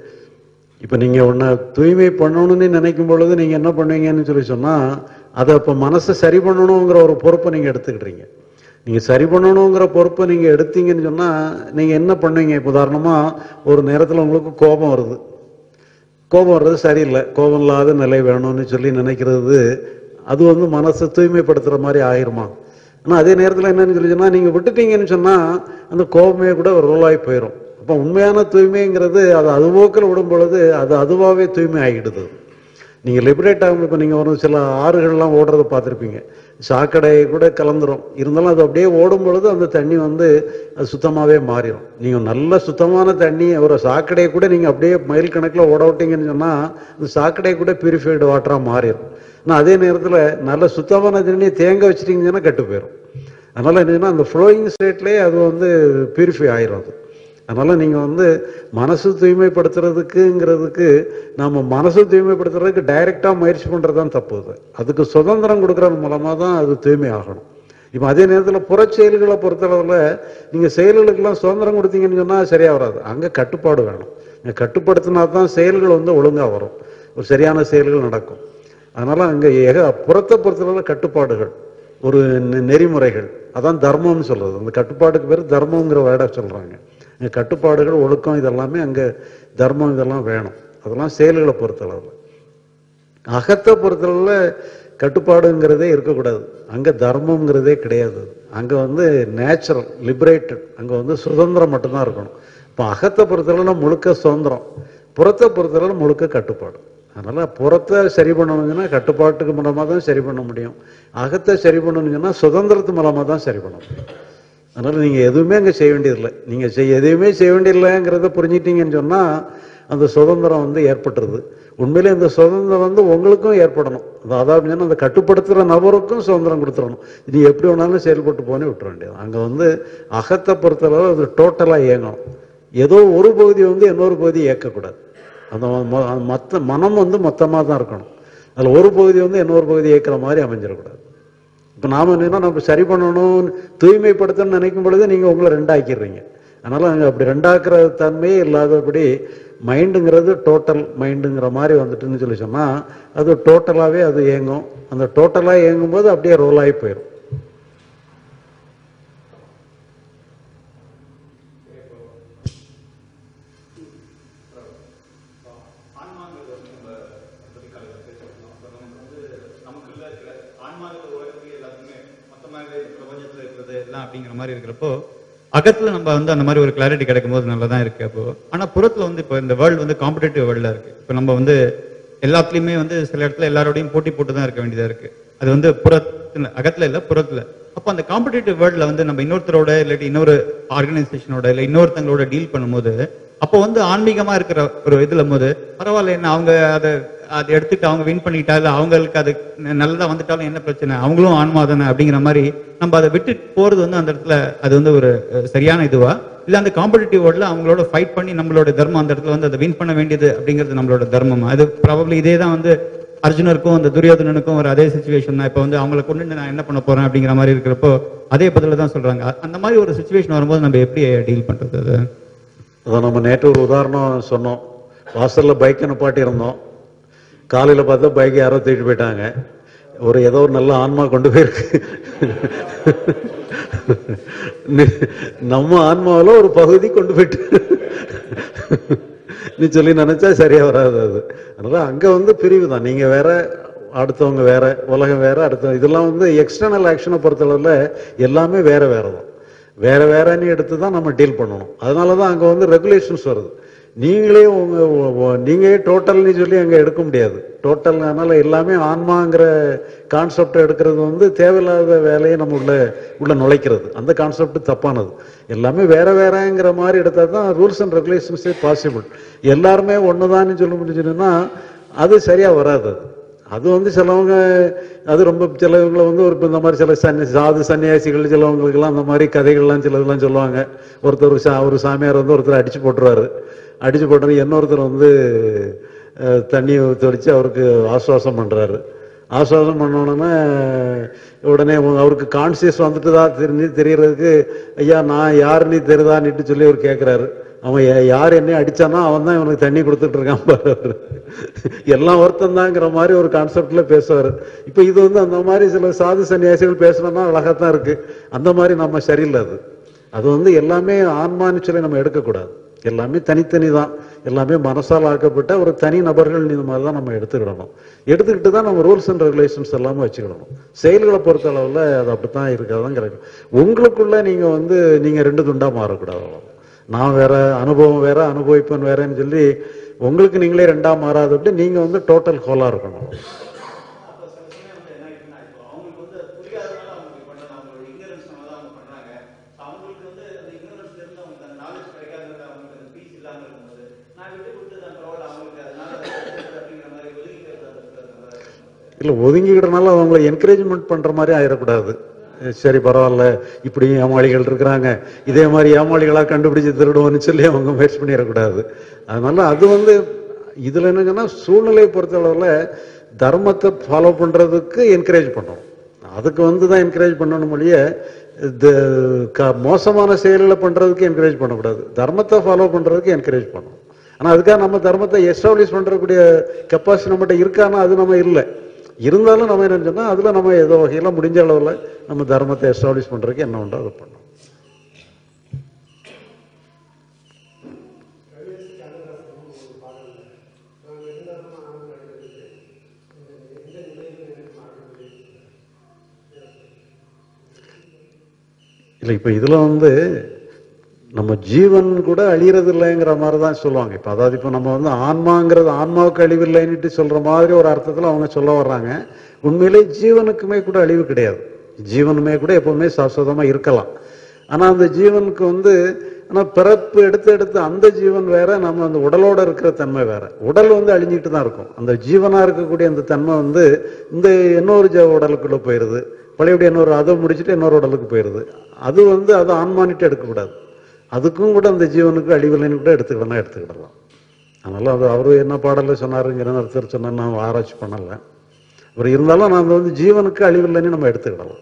இப்போ நீங்கள் ஒன்று தூய்மை பண்ணணும்னு நினைக்கும் பொழுது நீங்கள் என்ன பண்ணுவீங்கன்னு சொல்லி சொன்னால் அதை அப்போ மனசை சரி பண்ணணுங்கிற ஒரு பொறுப்பை நீங்கள் எடுத்துக்கிட்டீங்க. நீங்கள் சரி பண்ணணுங்கிற பொறுப்பை நீங்கள் எடுத்தீங்கன்னு சொன்னால் நீங்கள் என்ன பண்ணுவீங்க? இப்போ உதாரணமாக ஒரு நேரத்தில் உங்களுக்கு கோபம் வருது. கோபம் வர்றது சரியில்லை, கோபம் இல்லாத நிலை வேணும்னு சொல்லி நினைக்கிறது அது வந்து மனசை தூய்மைப்படுத்துகிற மாதிரி ஆயிருமா? ஆனால் அதே நேரத்தில் என்னன்னு சொல்லி சொன்னால் நீங்கள் விட்டுட்டீங்கன்னு சொன்னால் அந்த கோபமே கூட ஒரு ரோலாகி போயிடும். அப்போ உண்மையான தூய்மைங்கிறது அது அதுபோக்கில் விடும் பொழுது அது அதுவாகவே தூய்மை ஆகிடுது. நீங்கள் லிபரேட் ஆகும். இப்போ நீங்கள் ஒரு சில ஆறுகள்லாம் ஓடுறத பார்த்துருப்பீங்க, சாக்கடையை கூட கலந்துரும், இருந்தாலும் அது அப்படியே ஓடும் பொழுது அந்த தண்ணி வந்து அது சுத்தமாகவே மாறிடும். நீங்கள் நல்ல சுத்தமான தண்ணி ஒரு சாக்கடையை கூட நீங்கள் அப்படியே மைல் கணக்கில் ஓட விட்டீங்கன்னு சொன்னால் அந்த சாக்கடையை கூட பியூரிஃபைடு வாட்டராக மாறிடும். ஆனால் அதே நேரத்தில் நல்ல சுத்தமான தண்ணியை தேங்க வச்சிட்டிங்கன்னா கெட்டு போயிடும். அதனால் என்னன்னா அந்த ஃப்ளோயிங் ஸ்டேட்லேயே அது வந்து பியூரிஃபை ஆயிரும். அது அதனால் நீங்கள் வந்து மனசு தூய்மைப்படுத்துறதுக்குங்கிறதுக்கு நம்ம மனசு தூய்மைப்படுத்துறதுக்கு டைரெக்டாக முயற்சி பண்ணுறது தான் தப்பு. அது அதுக்கு சுதந்திரம் கொடுக்குறது மூலமாக தான் அது தூய்மை ஆகணும். இப்போ அதே நேரத்தில் புற செயல்களை பொறுத்தளவில் நீங்கள் செயல்களுக்கெல்லாம் சுதந்திரம் கொடுத்தீங்கன்னு சொன்னால் சரியாக வராது. அங்கே கட்டுப்பாடு வேணும். நீங்கள் கட்டுப்படுத்தினா தான் செயல்கள் வந்து ஒழுங்காக வரும், ஒரு சரியான செயல்கள் நடக்கும். அதனால் அங்கே ஏக புறத்தை பொறுத்தளவில் கட்டுப்பாடுகள், ஒரு நெறிமுறைகள், அதான் தர்மம்னு சொல்கிறது. அந்த கட்டுப்பாடுக்கு பேர் தர்மங்கிற வேர்டை சொல்கிறாங்க. கட்டுப்பாடுகள், ஒழுக்கம், இதெல்லாமே அங்கே தர்மம் இதெல்லாம் வேணும். அதெல்லாம் செயல்களை பொறுத்தளவில். அகத்தை பொறுத்தளவில் கட்டுப்பாடுங்கிறதே இருக்கக்கூடாது. அங்கே தர்மங்கிறதே கிடையாது. அங்கே வந்து நேச்சுரல் லிபரேட்டட், அங்கே வந்து சுதந்திரம் மட்டும்தான் இருக்கணும். இப்போ அகத்தை பொறுத்தளவில் முழுக்க சுதந்திரம், புறத்தை பொறுத்தளவில் முழுக்க கட்டுப்பாடு. அதனால் புறத்தை சரி பண்ணணுங்கன்னா கட்டுப்பாட்டுக்கு மூலமாக தான் சரி பண்ண முடியும். அகத்தை சரி பண்ணணுங்கன்னா சுதந்திரத்து மூலமாக தான் சரி பண்ண முடியும். அதனால் நீங்கள் எதுவுமே அங்கே செய்ய வேண்டியதில்லை. நீங்கள் செய்ய எதுவுமே செய்ய வேண்டியதில்லைங்கிறத புரிஞ்சிட்டிங்கன்னு சொன்னால் அந்த சுதந்திரம் வந்து ஏற்பட்டுருது. உண்மையிலே இந்த சுதந்திரம் வந்து உங்களுக்கும் ஏற்படணும். அதாவது சொன்னால் அந்த கட்டுப்படுத்துகிற நபருக்கும் சுதந்திரம் கொடுத்துடணும். நீ எப்படி வேணாலும் செயல்பட்டு போனே விட்டுற வேண்டியது. அங்கே வந்து அகத்தை பொறுத்தளவு அது டோட்டலாக இயங்கணும். ஏதோ ஒரு பகுதி வந்து இன்னொரு பகுதி இயக்கக்கூடாது. அந்த மொத்த மனம் வந்து மொத்தமாக தான் இருக்கணும். அதில் ஒரு பகுதி வந்து இன்னொரு பகுதி இயக்கிற மாதிரி அமைஞ்சிடக்கூடாது. இப்போ நாம் என்னன்னா நம்ம சரி பண்ணணும், தூய்மைப்படுத்தணும்னு நினைக்கும் பொழுது நீங்கள் உங்களை ரெண்டாக்கிடுறீங்க. அதனால் அங்கே அப்படி ரெண்டாக்குற தன்மையே இல்லாதபடி மைண்டுங்கிறது டோட்டல் மைண்டுங்கிற மாதிரி வந்துட்டுன்னு சொல்லி சொன்னால் அது டோட்டலாகவே அது இயங்கும். அந்த டோட்டலாக இயங்கும்போது அப்படியே ரோல் ஆகி போயிடும். அப்படிங்கிற மாதிரி இருக்கிறப்போ அகத்துல நம்ம வந்து அந்த மாதிரி ஒரு கிளாரிட்டி கிடைக்கும் போது நல்லா தான் இருக்கு. அப்போ ஆனா புறத்துல வந்து இப்போ இந்த வேர்ல்டு வந்து காம்படிட்டிவ் வேர்ல்டா இருக்கு. இப்போ நம்ம வந்து எல்லாத்துலயுமே வந்து சில இடத்துல எல்லாரோடையும் போட்டி போட்டு தான் இருக்க வேண்டியதா இருக்கு. அது வந்து புறத்துல, அகத்துல இல்ல புறத்துல. அப்போ அந்த காம்படிட்டிவ் வேர்ல்ட்ல வந்து நம்ம இன்னொருத்தரோட இல்லாட்டி இன்னொரு ஆர்கனைசேஷனோட இல்ல இன்னொருத்தங்களோட டீல் பண்ணும்போது அப்போ வந்து ஆன்மீகமா இருக்கிற ஒரு இதுல போது பரவாயில்ல, என்ன அவங்க அதை அதை எடுத்துட்டு அவங்க வின் பண்ணிட்டாலும் அவங்களுக்கு அது நல்லதா வந்துட்டாலும் என்ன பிரச்சனை, அவங்களும் ஆன்மா தானே அப்படிங்கிற மாதிரி நம்ம அதை விட்டு போறது வந்து அந்த இடத்துல அது வந்து ஒரு சரியான இதுவா இல்ல அந்த காம்படிட்டிவ் வேர்ல்ட்ல அவங்களோட ஃபைட் பண்ணி நம்மளோட தர்மம் அந்த இடத்துல வந்து அதை வின் பண்ண வேண்டியது அப்படிங்கிறது நம்மளோட தர்மமா? அது ப்ராபப்ளி இதே தான் வந்து அர்ஜுனருக்கும் அந்த துரியோதனனுக்கும் ஒரு அதே சிச்சுவேஷன் தான். இப்போ வந்து அவங்களை கொண்டு நான் என்ன பண்ண போறேன் அப்படிங்கிற மாதிரி இருக்கிறப்போ அதே பதில தான் சொல்றாங்க. அந்த மாதிரி ஒரு சிச்சுவேஷன் வரும்போது நம்ம எப்படி டீல் பண்றது? அது அதான் நம்ம நேற்று ஒரு உதாரணம் சொன்னோம். வாசல்ல பைக்கை நிப்பாட்டி இருந்தோம். காலையில பார்த்தா பைக் யாரோ தூக்கிட்டு போயிட்டாங்க. ஒரு ஏதோ ஒரு நல்ல ஆன்மா கொண்டு போயிருக்கு. நம்ம ஆன்மாவில் ஒரு பகுதி கொண்டு போயிட்டு நீ சொல்லி நினைச்சா சரியா வராது அது. அதனால அங்க வந்து பிரிவு தான். நீங்க வேற, அடுத்தவங்க வேற, உலகம் வேற, அடுத்த இதெல்லாம் வந்து எக்ஸ்டர்னல் ஆக்ஷனை பொறுத்தளவுல எல்லாமே வேற வேற தான். வேற வேறன்னு எடுத்து தான் நம்ம டீல் பண்ணணும். அதனாலதான் அங்க வந்து ரெகுலேஷன்ஸ் வருது. நீங்களே உங்க நீங்க டோட்டல்னு சொல்லி அங்க எடுக்க முடியாது. டோட்டல் அதனால எல்லாமே ஆன்மாங்கிற கான்செப்ட் எடுக்கிறது வந்து தேவையில்லாத வேலையை நம்ம உள்ள உள்ள நுழைக்கிறது. அந்த கான்செப்ட் தப்பானது. எல்லாமே வேற வேறங்கிற மாதிரி எடுத்தா தான் ரூல்ஸ் அண்ட் ரெகுலேஷன்ஸே பாசிபிள். எல்லாருமே ஒண்ணுதான்னு சொல்ல முடிஞ்சுன்னா அது சரியா வராது. அது வந்து சிலவங்க அது ரொம்ப சிலவங்களை வந்து ஒரு இந்த மாதிரி சில சன்னியா சாது சன்னியாசிகள் சிலவங்களுக்கெல்லாம் அந்த மாதிரி கதைகள்லாம் சிலதெல்லாம் சொல்லுவாங்க. ஒருத்தர் சா ஒரு சாமியார் வந்து ஒருத்தர் அடிச்சு போட்டுருவாரு. அடிச்சு போட்டு இன்னொருத்தர் வந்து தண்ணி தெளிச்சு அவருக்கு ஆசுவாசம் பண்றாரு. ஆசுவாசம் பண்ணோன்னா உடனே அவருக்கு கான்சியஸ் வந்துட்டு தான் தெரிஞ்சு தெரியறதுக்கு, ஐயா நான் யாருன்னு தெரியுதான்னுட்டு சொல்லி அவர் கேட்கிறாரு. அவன் யார் என்ன அடிச்சானா அவன் தான் இவனுக்கு தண்ணி கொடுத்துட்டு இருக்கான் பாரு. எல்லாம் ஒருத்தன் தாங்கிற மாதிரி ஒரு கான்செப்ட்ல பேசுவாரு. இப்ப இது வந்து அந்த மாதிரி சில சாது சன்னியாசிகள் பேசணும்னா அழகாத்தான் இருக்கு. அந்த மாதிரி நம்ம சரியில்லை. அது அது வந்து எல்லாமே ஆன்மான்னு சொல்லி நம்ம எடுக்கக்கூடாது. எல்லாமே தனித்தனி தான். எல்லாமே மனசால் ஆக்கப்பட்ட ஒரு தனி நபர்கள் இந்த மாதிரி தான் நம்ம எடுத்துக்கிடணும். எடுத்துக்கிட்டு தான் நம்ம ரூல்ஸ் அண்ட் ரெகுலேஷன்ஸ் எல்லாமே வச்சுக்கிடணும். செயல்களை பொறுத்த அளவில் அது அப்படித்தான் இருக்காதான் கிடைக்கும். உங்களுக்குள்ள நீங்க வந்து நீங்க ரெண்டு துண்டா மாறக்கூடாது. நான் வேற, அனுபவம் வேற, அனுபவிப்பன் வேறன்னு சொல்லி உங்களுக்கு நீங்களே ரெண்டா மாறாதுட்டு நீங்க வந்து டோட்டல் ஹோலா இருக்கணும். இல்ல ஒதுங்கிக்கிட்டனால அவங்களை என்கரேஜ்மெண்ட் பண்ற மாதிரி ஆயிடக்கூடாது. சரி பரவாயில்ல, இப்படி ஏமாளிகள் இருக்கிறாங்க, இதே மாதிரி ஏமாளிகளா கண்டுபிடிச்சு திருடுவோம்னு சொல்லி அவங்க முயற்சி பண்ணிடக்கூடாது. அதனால அது வந்து இதுல என்னங்கன்னா சூழ்நிலையை பொறுத்தளவுல தர்மத்தை ஃபாலோ பண்றதுக்கு என்கரேஜ் பண்ணணும். அதுக்கு வந்து தான் என்கரேஜ் பண்ணணும் மொழிய மோசமான செயல்களை பண்றதுக்கு என்கரேஜ் பண்ணக்கூடாது. தர்மத்தை ஃபாலோ பண்றதுக்கு என்கரேஜ் பண்ணணும். ஆனா அதுக்காக நம்ம தர்மத்தை எஸ்டாப்ளிஷ் பண்றக்கூடிய கெப்பாசிட்டி நம்மகிட்ட இருக்கானா அது நம்ம இல்லை. இருந்தாலும் நம்ம என்ன சொன்னா அதுல நம்ம ஏதோ வகையில முடிஞ்ச அளவுல நம்ம தர்மத்தை எஸ்டாப்ளிஷ் பண்றதுக்கு என்ன உண்டோ அதை பண்ணணும். இல்ல இப்ப இதுல வந்து நம்ம ஜீவன் கூட அழியறது இல்லைங்கிற மாதிரி தான் சொல்லுவாங்க. இப்ப அதாவது இப்ப நம்ம வந்து ஆன்மாங்கிறது ஆன்மாவுக்கு அழிவு இல்லைன்னுட்டு சொல்ற மாதிரி ஒரு அர்த்தத்துல அவங்க சொல்ல வர்றாங்க. உண்மையிலே ஜீவனுக்குமே கூட அழிவு கிடையாது. ஜீவனுமே கூட எப்பவுமே சாஸ்வதமா இருக்கலாம். ஆனா அந்த ஜீவனுக்கு வந்து ஆனா பிறப்பு எடுத்து எடுத்து அந்த ஜீவன் வேற, நம்ம அந்த உடலோட இருக்கிற தன்மை வேற. உடல் வந்து அழிஞ்சிட்டு தான் இருக்கும். அந்த ஜீவனா இருக்கக்கூடிய அந்த தன்மை வந்து இந்த இன்னொரு உடலுக்குள்ள போயிருது. பழையபடி இன்னொரு அதை முடிச்சுட்டு இன்னொரு உடலுக்கு போயிருது. அது வந்து அதை ஆன்மானிட்டு எடுக்கக்கூடாது. அதுக்கும் கூட அந்த ஜீவனுக்கு அழிவில்லைன்னு கூட எடுத்துக்கிடலாம் எடுத்துக்கிடலாம். அதனால அது அவரு என்ன பாடல சொன்னாருங்கிற ஒருத்தர் சொன்னா நான் ஆராய்ச்சி பண்ணல. அவர் இருந்தாலும் நான் வந்து ஜீவனுக்கு அழிவில்லைன்னு நம்ம எடுத்துக்கிடலாம்.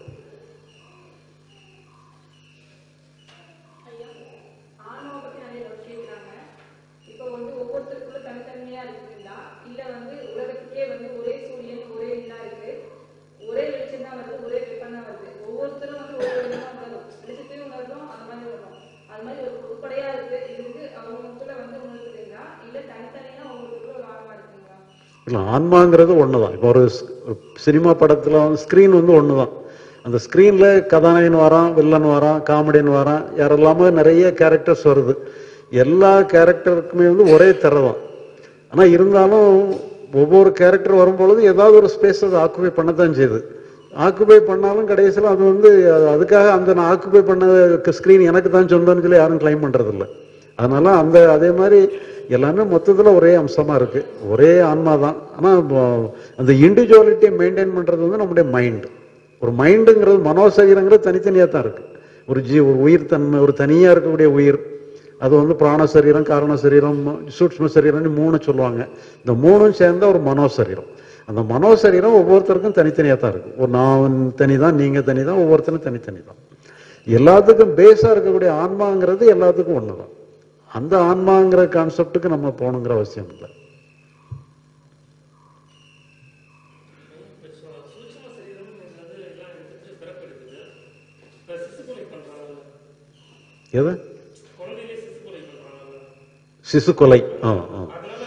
இல்லை ஆன்மாங்கிறது ஒண்ணுதான். இப்போ ஒரு சினிமா படத்துல வந்து ஸ்கிரீன் வந்து ஒண்ணுதான். அந்த ஸ்கிரீன்ல கதாநாயகன் வரான், வில்லன் வரான், காமெடியன் வரான், யாரெல்லாமோ நிறைய கேரக்டர்ஸ் வருது. எல்லா கேரக்டருக்குமே வந்து ஒரே திரை தான். ஆனா இருந்தாலும் ஒவ்வொரு கேரக்டர் வரும்பொழுது ஏதாவது ஒரு ஸ்பேஸ் அதை ஆக்குபை பண்ணத்தான் செய்யுது. ஆக்குபை பண்ணாலும் கடைசியில் அது வந்து அதுக்காக அந்த நான் ஆக்குபை பண்ண ஸ்கிரீன் எனக்கு தான் சொந்தம்னு சொல்லி யாரும் கிளைம் பண்றது இல்லை. அதனால அந்த அதே மாதிரி எல்லாமே மொத்தத்துல ஒரே அம்சமா இருக்கு, ஒரே ஆன்மா தான். ஆனா அந்த இண்டிவிஜுவாலிட்டியை மெயின்டைன் பண்றது வந்து நம்முடைய மைண்ட். ஒரு மைண்டுங்கிறது மனோசரீரங்கிறது தனித்தனியா தான் இருக்கு. ஒரு ஜீ ஒரு உயிர் தன்மை, ஒரு தனியா இருக்கக்கூடிய உயிர், அது வந்து பிராண சரீரம், காரண சரீரம், சூட்ச்ம சரீரம்னு மூணு சொல்லுவாங்க. இந்த மூணும் சேர்ந்த ஒரு மனோசரீரம். அந்த மனோசரீரம் ஒவ்வொருத்தருக்கும் தனித்தனியா தான் இருக்கு. ஒரு நான் தனிதான், நீங்க தனிதான், ஒவ்வொருத்தரும் தனித்தனி தான். எல்லாத்துக்கும் பேஸா இருக்கக்கூடிய ஆன்மாங்கிறது எல்லாத்துக்கும் ஒண்ணுதான். அந்த ஆன்மாங்கிற கான்செப்டுக்கு நம்ம போகணுங்கிற அவசியம் இல்லை. எது சிசு கொலை. ஆ ஆ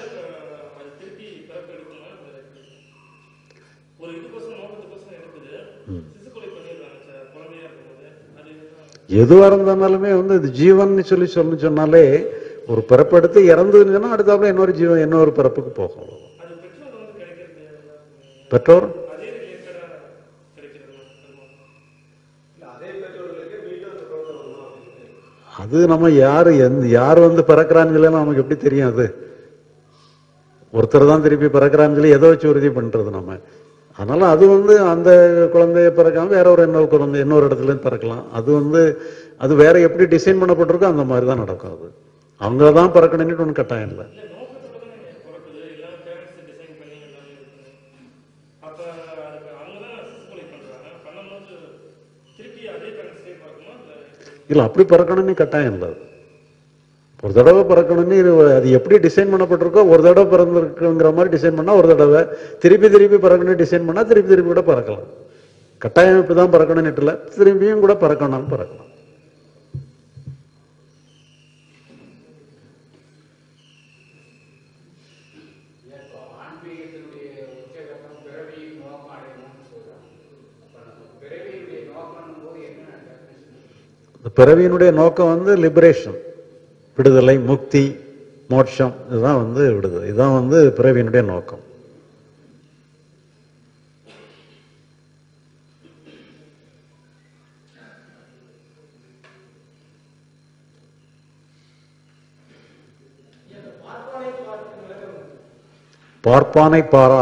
எதுவா இருந்தாலுமே வந்து இது ஜீவன் சொல்லி சொல்லி சொன்னாலே ஒரு பிறப்பெடுத்து இறந்துன்னு சொன்னா அடுத்தாப்புல இன்னொரு ஜீவன் இன்னொரு பிறப்புக்கு போகும். பெற்றோர் அது நம்ம யாரு எந்த யார் வந்து பிறக்கிறான்னு சொல்லி நமக்கு எப்படி தெரியும்? அது ஒருத்தர் தான் திருப்பி பிறக்கிறான்னு சொல்லி எதை வச்சு உறுதி பண்றது நம்ம? அதனால அது வந்து அந்த குழந்தைய பிறக்காம வேற ஒரு இன்னொரு குழந்தை இன்னொரு இடத்துல இருந்து பிறக்கலாம். அது வந்து அது வேற எப்படி டிசைன் பண்ணப்பட்டிருக்கோ அந்த மாதிரி தான் நடக்கும். அது அவங்க தான் பிறக்கணும்னு ஒன்றும் கட்டாயம் இல்லை. இல்ல அப்படி பிறக்கணும்னு கட்டாயம் இல்லை. ஒரு தடவை பிறக்கணும்னு அது எப்படி டிசைன் பண்ணப்பட்டிருக்கோ ஒரு தடவை பிறந்திருக்குங்கிற மாதிரி டிசைன் பண்ணா ஒரு தடவை, திருப்பி திருப்பி பிறக்கணும்னு டிசைன் பண்ணா திருப்பி திருப்பி கூட பிறக்கலாம். கட்டாயம் இப்படிதான் பிறக்கணும்னு இல்லை, திரும்பியும் கூட பிறக்கணும் பிறக்கலாம். பிறவியினுடைய நோக்கம் வந்து லிபரேஷன், விடுதலை, முக்தி, மோட்சம். இதுதான் வந்து விடுதலை, இதுதான் வந்து பிறவியினுடைய நோக்கம். பார்ப்பானை பாரா,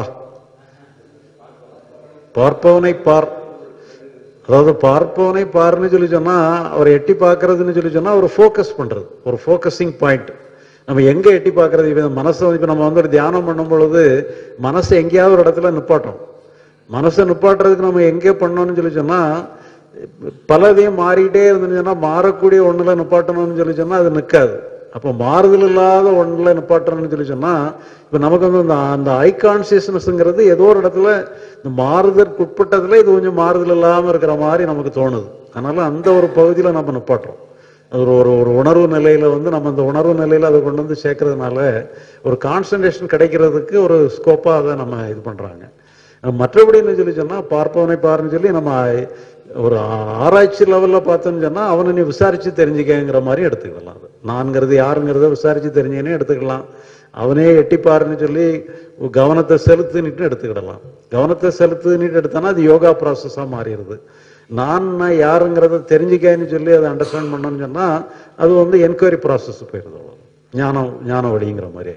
பார்ப்பவனை பார். அதாவது பார்ப்பவனை பாருன்னு சொல்லி சொன்னா அவரை எட்டி பார்க்கறதுன்னு சொல்லி சொன்னா ஒரு ஃபோக்கஸ் பண்றது, ஒரு ஃபோக்கஸிங் பாயிண்ட். நம்ம எங்க எட்டி பார்க்கறது? இப்ப மனசை இப்ப நம்ம வந்து ஒரு தியானம் பண்ணும் பொழுது மனசை எங்கேயாவது ஒரு இடத்துல நிப்பாட்டோம். மனசை நிப்பாட்டுறதுக்கு நம்ம எங்கே பண்ணோம்னு சொல்லி சொன்னா பலதையும் மாறிக்கிட்டே இருந்துன்னு சொன்னா மாறக்கூடிய ஒண்ணுல நிப்பாட்டணும்னு சொல்லி சொன்னா அது நிற்காது. அப்போ மாறுதல் இல்லாத ஒன்றுல நிப்பாட்டணும்னு சொல்லி சொன்னா இப்ப நமக்கு வந்து அந்த ஐ கான்சியஸ்னஸ்ங்கிறது ஏதோ ஒரு இடத்துல இந்த மாறுதலுக்கு உட்பட்டதுல இது கொஞ்சம் மாறுதல் இல்லாம இருக்கிற மாதிரி நமக்கு தோணுது. அதனால அந்த ஒரு பகுதியில நம்ம நிப்பாட்டுறோம். அது ஒரு ஒரு உணர்வு நிலையில வந்து நம்ம அந்த உணர்வு நிலையில அதை கொண்டு வந்து சேர்க்கறதுனால ஒரு கான்சன்ட்ரேஷன் கிடைக்கிறதுக்கு ஒரு ஸ்கோப்பா அதை நம்ம இது பண்றாங்க. மற்றபடின்னு சொல்லி சொன்னா பார்ப்பவனை பாருன்னு சொல்லி நம்ம ஒரு ஆராய்ச்சி லெவல்ல பார்த்தோம்னு சொன்னா அவனை நீ விசாரிச்சு தெரிஞ்சுக்கங்கிற மாதிரி எடுத்துக்கலாம். அது நான்கிறது யாருங்கிறத விசாரிச்சு தெரிஞ்சேன்னு எடுத்துக்கலாம். அவனே எட்டிப்பாருன்னு சொல்லி கவனத்தை செலுத்துன்னுட்டு எடுத்துக்கிடலாம். கவனத்தை செலுத்துன்னுட்டு எடுத்தானா அது யோகா ப்ராசஸா மாறிடுது. நான் யாருங்கிறத தெரிஞ்சுக்கன்னு சொல்லி அதை அண்டர்ஸ்டாண்ட் பண்ணணும்னு சொன்னா அது வந்து என்கொயரி ப்ராசஸ் போயிருது. ஞானம் ஞான வழிங்கிற மாதிரி.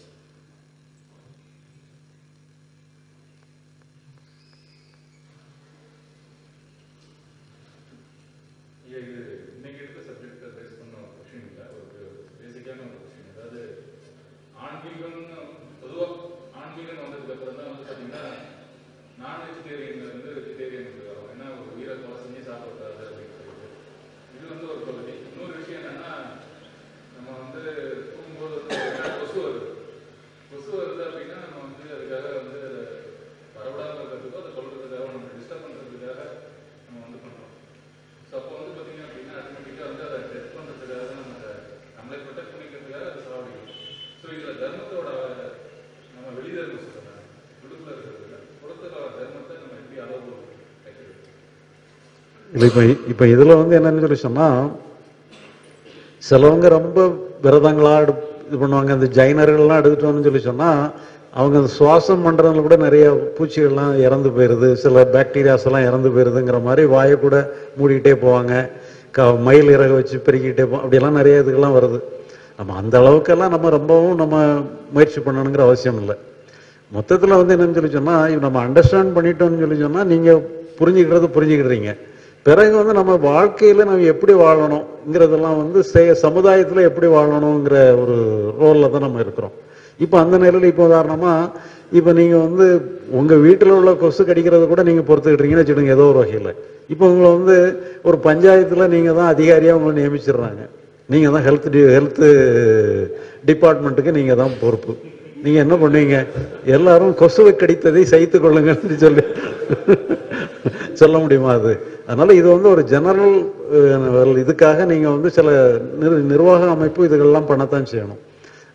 இப்ப இப்ப இதுல வந்து என்னன்னு சொல்லி சொன்னா சிலவங்க ரொம்ப விரதங்களா இது பண்ணுவாங்க. இந்த ஜைனர்கள்லாம் எடுத்துட்டோம்னு சொல்லி சொன்னா அவங்க அந்த சுவாசம் பண்றதுல கூட நிறைய பூச்சிகள்லாம் இறந்து போயிருது, சில பாக்டீரியாஸ் எல்லாம் இறந்து போயிருதுங்கிற மாதிரி வாயை கூட மூடிக்கிட்டே போவாங்க. க மயில் இறக வச்சு பெருக்கிட்டே போ அப்படியெல்லாம் நிறைய இதுக்கெல்லாம் வருது. நம்ம அந்த அளவுக்கெல்லாம் நம்ம ரொம்பவும் நம்ம முயற்சி பண்ணணுங்கிற அவசியம் இல்லை. மொத்தத்துல வந்து என்னன்னு சொல்லி சொன்னா நம்ம அண்டர்ஸ்டாண்ட் பண்ணிட்டோம்னு சொல்லி சொன்னா நீங்க புரிஞ்சுக்கிறது புரிஞ்சுக்கிடுறீங்க. பிறகு வந்து நம்ம வாழ்க்கையில நம்ம எப்படி வாழணும்ங்கிறதெல்லாம் வந்து சமுதாயத்துல எப்படி வாழணுங்கிற ஒரு ரோல்ல தான் நம்ம இருக்கிறோம். இப்ப அந்த நிலையில இப்ப உதாரணமா இப்ப நீங்க வந்து உங்க வீட்டுல உள்ள கொசு கடிக்கிறத கூட நீங்க பொறுத்துக்கிட்டீங்கன்னு வச்சுடுங்க ஏதோ ஒரு வகையில. இப்ப உங்களை வந்து ஒரு பஞ்சாயத்துல நீங்க தான் அதிகாரியா உங்களை நியமிச்சிடுறாங்க. நீங்க தான் ஹெல்த் ஹெல்த் டிபார்ட்மெண்ட்டுக்கு நீங்க தான் பொறுப்பு. நீங்க என்ன பண்ணுவீங்க? எல்லாரும் கொசுவை கடித்ததை சகித்து கொள்ளுங்கன்னு சொல்லி சொல்ல முடியுமா? அது அதனால இது வந்து ஒரு ஜெனரல் இதுக்காக நீங்க வந்து சில நிர்வாக அமைப்பு இதுகள்லாம் பண்ணத்தான் செய்யணும்.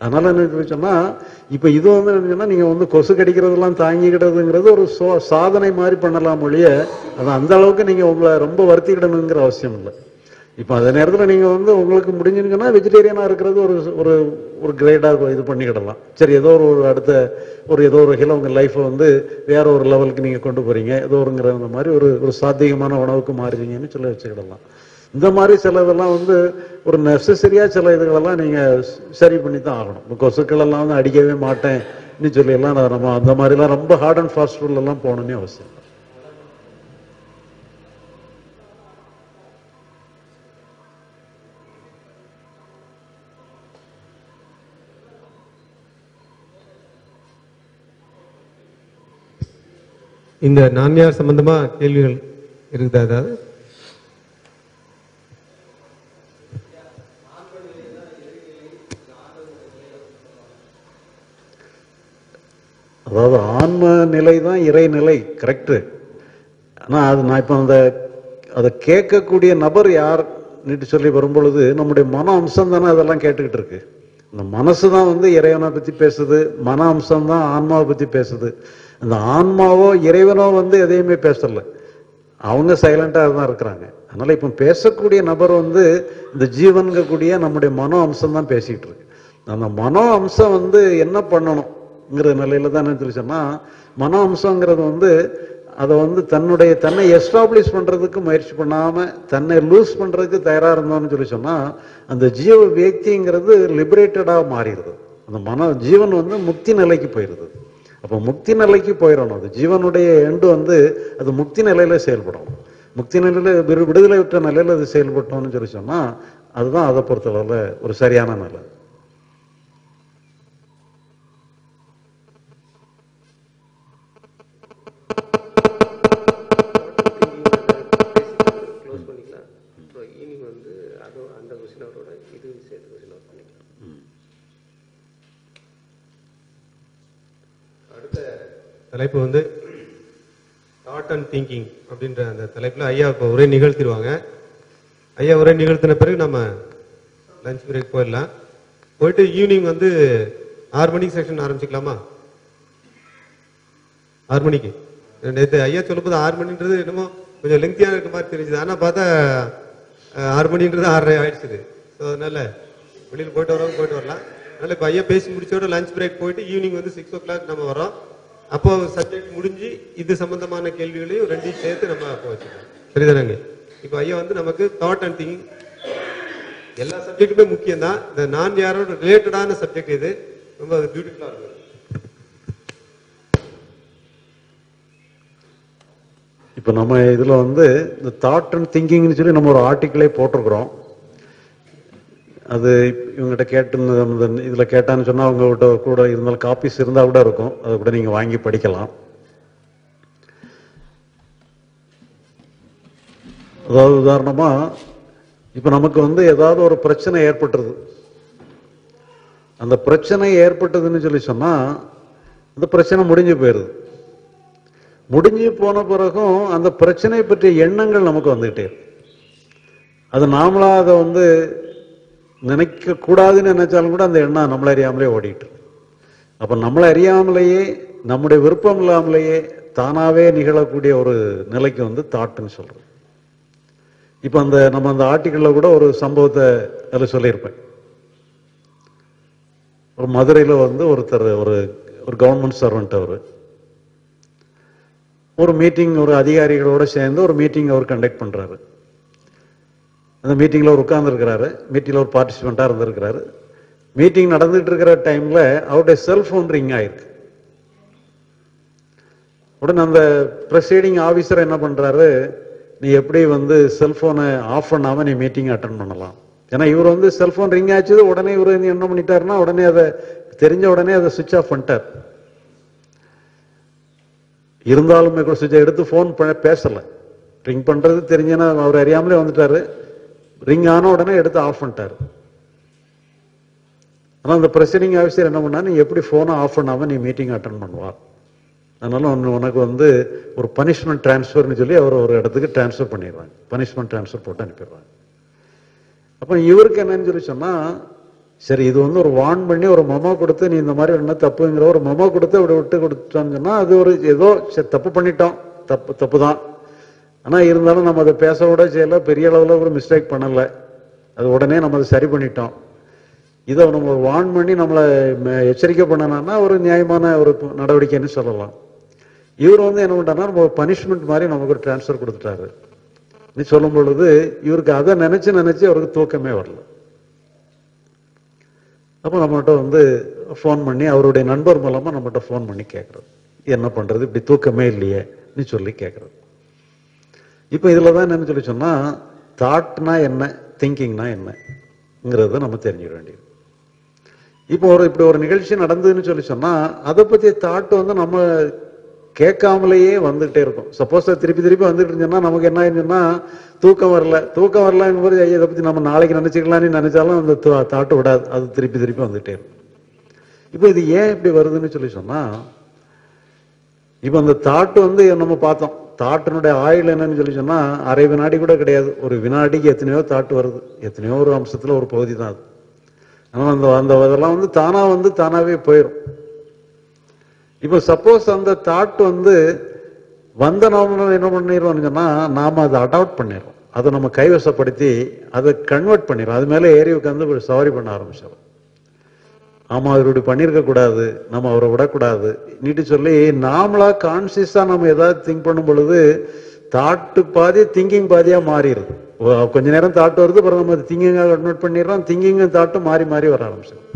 அதனால என்ன சொன்னா இப்ப இது வந்து என்னன்னா நீங்க வந்து கொசு கடிக்கிறதெல்லாம் தாங்கிக்கிட்டதுங்கிறது ஒரு சாதனை மாதிரி பண்ணலாம் ஒழிய அது அந்த அளவுக்கு நீங்க உங்களை ரொம்ப வருத்திக்கிடணுங்கிற அவசியம் இல்லை. இப்ப அதே நேரத்தில் நீங்க வந்து உங்களுக்கு முடிஞ்சுன்னா வெஜிடேரியனா இருக்கிறது ஒரு ஒரு ஒரு கிரேடா இது பண்ணிக்கிடலாம். சரி, ஏதோ ஒரு அடுத்த ஒரு ஏதோ ஒரு வகையில் உங்க லைஃப்பை வந்து வேற ஒரு லெவலுக்கு நீங்க கொண்டு போறீங்க, ஏதோ ஒருங்கிற மாதிரி ஒரு ஒரு சாத்தியமான உணவுக்கு மாறுறீங்கன்னு சொல்லி வச்சுக்கிடலாம். இந்த மாதிரி சில இதெல்லாம் வந்து ஒரு நெசசரியா சில இதுகளெல்லாம் நீங்க சரி பண்ணி தான் ஆகணும். கொசுக்கள் எல்லாம் வந்து அடிக்கவே மாட்டேன்னு சொல்லி எல்லாம் நம்ம அந்த மாதிரிலாம் ரொம்ப ஹார்ட் அண்ட் ஃபாஸ்ட் ஃபுட் எல்லாம் போகணும்னு அவசியம். இந்த நான்யார் சம்பந்தமா கேள்விகள் இருக்குதா? அதாவது அதாவது ஆன்ம நிலை தான் இறைநிலை, கரெக்டு. ஆனா அது நான் இப்ப அந்த அதை கேட்கக்கூடிய நபர் யார்னு சொல்லி வரும்பொழுது நம்முடைய மன அம்சம் தானே அதெல்லாம் கேட்டுக்கிட்டு இருக்கு. இந்த மனசு தான் வந்து இறைவனை பத்தி பேசுது, மன அம்சம் தான் ஆன்மாவை பத்தி பேசுது. அந்த ஆன்மாவோ இறைவனோ வந்து எதையுமே பேசல, அவங்க சைலண்டா தான் இருக்கிறாங்க. அதனால இப்ப பேசக்கூடிய நபர் வந்து இந்த ஜீவன்கக்கூடிய நம்முடைய மனோ அம்சம் தான் பேசிட்டு இருக்கு. அந்த மனோ அம்சம் வந்து என்ன பண்ணணும்ங்கிற நிலையில தான் என்ன சொல்லி சொன்னா, மனோ அம்சங்கிறது வந்து அதை வந்து தன்னுடைய தன்னை எஸ்டாப்ளிஷ் பண்றதுக்கு முயற்சி பண்ணாம தன்னை லூஸ் பண்றதுக்கு தயாரா இருந்தோம்னு சொல்லி சொன்னா அந்த ஜீவ வியக்திங்கிறது லிபரேட்டடா மாறிடுது. அந்த மன ஜீவன் வந்து முக்தி நிலைக்கு போயிடுது. அப்போ முக்தி நிலைக்கு போயிடணும். அது ஜீவனுடைய எண்டு வந்து அது முக்தி நிலையில செயல்படும். முக்தி நிலையில விடுதலை விட்ட நிலையில அது செயல்பட்டோம்னு சொல்லி சொன்னா அதுதான் அதை பொறுத்தளவுல ஒரு சரியான நிலை. தலைப்பு வந்து தாட் அண்ட் திங்கிங் அப்படின்ற அந்த தலைப்புல ஐயா இப்போ உரை நிகழ்த்திடுவாங்க. ஐயா உரை நிகழ்த்தின பிறகு நம்ம லஞ்ச் பிரேக் போயிடலாம். போயிட்டு ஈவினிங் வந்து ஆறு மணிக்கு செக்ஷன் ஆரம்பிச்சுக்கலாமா? ஆறு மணிக்கு நேற்று ஐயா சொல்லும்போது ஆறு மணின்றது என்னமோ கொஞ்சம் லெங்க்தியான இருக்க மாதிரி தெரிஞ்சுது. ஆனால் பார்த்தா ஆறு மணின்றது ஆறரை ஆயிடுச்சுது. ஸோ அதனால வெளியில் போயிட்டு வரவங்க போயிட்டு வரலாம். அதனால இப்போ ஐயா பேசி முடிச்சோட லஞ்ச் பிரேக் போயிட்டு ஈவினிங் வந்து சிக்ஸ் ஓ கிளாக் நம்ம வரோம். அப்போ சப்ஜெக்ட் முடிஞ்சு இது சம்பந்தமான கேள்விகளையும் ரெண்டையும் சேர்த்து நம்ம அப்போ வச்சுக்கலாம். சரிதானங்க? இப்போ ஐயா வந்து நமக்கு தாட் அண்ட் திங்கிங் எல்லா சப்ஜெக்டுமே முக்கியம் தான். இந்த நான் யாரோட ரிலேட்டடான சப்ஜெக்ட் இது ரொம்ப பியூட்டிஃபுல்லா இருக்கு. இப்போ நம்ம இதுல வந்து இந்த தாட் அண்ட் திங்கிங்னு சொல்லி நம்ம ஒரு ஆர்டிக்கிளே போட்டிருக்கிறோம். அது இவங்ககிட்ட கேட்டு இதுல கேட்டான்னு சொன்னா அவங்ககிட்ட கூட இருந்தாலும் காப்பீஸ் இருந்தா கூட இருக்கும், அதை கூட நீங்க வாங்கி படிக்கலாம். அதாவது உதாரணமா இப்ப நமக்கு வந்து ஏதாவது ஒரு பிரச்சனை ஏற்பட்டுருது. அந்த பிரச்சனை ஏற்பட்டதுன்னு சொல்லி சொன்னா அந்த பிரச்சனை முடிஞ்சு போயிருது. முடிஞ்சு போன பிறகும் அந்த பிரச்சனை பற்றிய எண்ணங்கள் நமக்கு வந்துகிட்டே இருக்கு. அது நாமளா அதை வந்து நினைக்க கூடாதுன்னு நினைச்சாலும் கூட அந்த எண்ணம் நம்மளை அறியாமலே ஓடிட்டு. அப்ப நம்மளை அறியாமலேயே நம்முடைய விருப்பம் இல்லாமலேயே தானாவே நிகழக்கூடிய ஒரு நிலைக்கு வந்து தாட்டுன்னு சொல்றோம். இப்ப அந்த நம்ம அந்த ஆர்டிக்கல்ல கூட ஒரு சம்பவத்தை அதில் சொல்லியிருப்பேன். ஒரு மதுரையில வந்து ஒருத்தர் ஒரு ஒரு கவர்மெண்ட் சர்வெண்ட் அவரு ஒரு மீட்டிங் ஒரு அதிகாரிகளோட சேர்ந்து ஒரு மீட்டிங் அவர் கண்டக்ட் பண்றாரு. அந்த மீட்டிங்ல அவர் உட்கார்ந்து இருக்கிறாரு. மீட்டிங்ல ஒரு பார்ட்டிசிபெண்டா இருந்திருக்கிறாரு. மீட்டிங் நடந்துட்டு இருக்கிற டைம்ல அவருடைய செல்போன் ரிங் ஆயிருக்கு. உடனே அந்த ப்ரெசைடிங் ஆபீசர் என்ன பண்றாரு, நீ எப்படி வந்து செல்போனை ஆஃப் பண்ணாம நீ மீட்டிங் அட்டன் பண்ணலாம். ஏன்னா இவர் வந்து செல்போன் ரிங் ஆச்சு, உடனே இவர் என்ன பண்ணிட்டாருன்னா உடனே அதை தெரிஞ்ச உடனே அதை சுவிட்ச் ஆஃப் பண்ணிட்டார். இருந்தாலுமே கூட சுவிட்சை எடுத்து போன் பேசல. ரிங் பண்றது தெரிஞ்சனா அவர் அறியாமலே வந்துட்டாரு. ரிங் ஆன உடனே எடுத்து ஆஃப் பண்ணிட்டாரு. ஆனா அந்த ப்ரெசைடிங் ஆஃபீஸர் என்ன பண்ணா, நீ எப்படி போனை ஆஃப் பண்ணாம நீ மீட்டிங் அட்டன் பண்ணுவா, அதனால உனக்கு வந்து ஒரு பனிஷ்மெண்ட் டிரான்ஸ்ஃபர்னு சொல்லி அவர் ஒரு இடத்துக்கு டிரான்ஸ்ஃபர் பண்ணிடுறாங்க. பனிஷ்மெண்ட் டிரான்ஸ்ஃபர் போட்டு அனுப்பிடுறாங்க. அப்ப இவருக்கு என்னன்னு சொல்லி சொன்னா, சரி, இது வந்து ஒரு வார்ன் பண்ணி ஒரு மெமோ கொடுத்து நீ இந்த மாதிரி என்ன தப்புங்கிற ஒரு மெமோ கொடுத்து அப்படி விட்டு கொடுத்தோம்னு சொன்னா அது ஒரு ஏதோ சரி தப்பு பண்ணிட்டோம், தப்பு தப்பு தான். ஆனா இருந்தாலும் நம்ம அதை பேச கூட செய்யல, பெரிய அளவுல ஒரு மிஸ்டேக் பண்ணல, அது உடனே நம்ம அதை சரி பண்ணிட்டோம். இதை நம்ம வார்ன் பண்ணி நம்மளை எச்சரிக்கை பண்ணனா ஒரு நியாயமான ஒரு நடவடிக்கைன்னு சொல்லலாம். இவர் வந்து என்ன பண்ணாருன்னா நம்ம பனிஷ்மெண்ட் மாதிரி நமக்கு ஒரு டிரான்ஸ்ஃபர் கொடுத்துட்டாரு. நீ சொல்லும் பொழுது இவருக்கு அதை நினைச்சு நினைச்சு அவருக்கு தூக்கமே வரல. அப்போ நம்மகிட்ட வந்து ஃபோன் பண்ணி அவருடைய நண்பர் மூலமா நம்மகிட்ட ஃபோன் பண்ணி கேட்கறது, என்ன பண்றது, இப்படி தூக்கமே இல்லையே நீ சொல்லி கேட்கறது. இப்போ இதுல தான் என்னன்னு சொல்லி சொன்னா தாட்னா என்ன, திங்கிங்னா என்னங்கிறத நம்ம தெரிஞ்சுக்க வேண்டியது. இப்போ ஒரு இப்படி ஒரு நிகழ்ச்சி நடந்ததுன்னு சொல்லி சொன்னா அதை பத்தி தாட் வந்து நம்ம கேட்காமலேயே வந்துகிட்டே இருக்கும். சப்போஸ் திருப்பி திருப்பி வந்துட்டு இருந்துச்சுன்னா நமக்கு என்ன ஆயிடுச்சுன்னா தூக்கம் வரல, தூக்கம் வரலங்கும் போது ஐயா இதை பத்தி நம்ம நாளைக்கு நினைச்சுக்கலாம்னு நினைச்சாலும் அந்த தாட்டு விடாது, அது திருப்பி திருப்பி வந்துட்டே இருக்கும். இப்போ இது ஏன் இப்படி வருதுன்னு சொல்லி சொன்னா இப்போ அந்த தாட்டு வந்து நம்ம பார்த்தோம், தாட்டினுடைய ஆயுள் என்னன்னு சொல்லி சொன்னா அரை வினாடி கூட கிடையாது, ஒரு வினாடிக்கு எத்தனையோ தாட்டு வருது, எத்தனையோ ஒரு அம்சத்துல ஒரு பகுதி தான் அது. ஆனால் அந்த அந்த அதெல்லாம் வந்து தானா வந்து தானாவே போயிடும். இப்போ சப்போஸ் அந்த தாட் வந்து வந்த நாம என்ன பண்ணிடுவோம்னு சொன்னா நாம அதை அடாப்ட் பண்ணிடுறோம், அதை நம்ம கைவசப்படுத்தி அதை கன்வெர்ட் பண்ணிடுறோம், அது மேலே ஏறி உட்காந்து சவாரி பண்ண ஆரம்பிச்சிடும். ஆமா அவர் இப்படி பண்ணிருக்க கூடாது, நம்ம அவரை விடக்கூடாது நீட்டு சொல்லி நாமளா கான்சியஸா நம்ம ஏதாவது திங்க் பண்ணும் பொழுது தாட்டு பாதி திங்கிங் பாதியா மாறிடுது. கொஞ்ச நேரம் தாட்டு வருது, அப்புறம் நம்ம திங்கிங்கா கன்வெர்ட் பண்ணிடுறோம், திங்கிங் தாட்டும் மாறி மாறி வர ஆரம்பிச்சிடும்.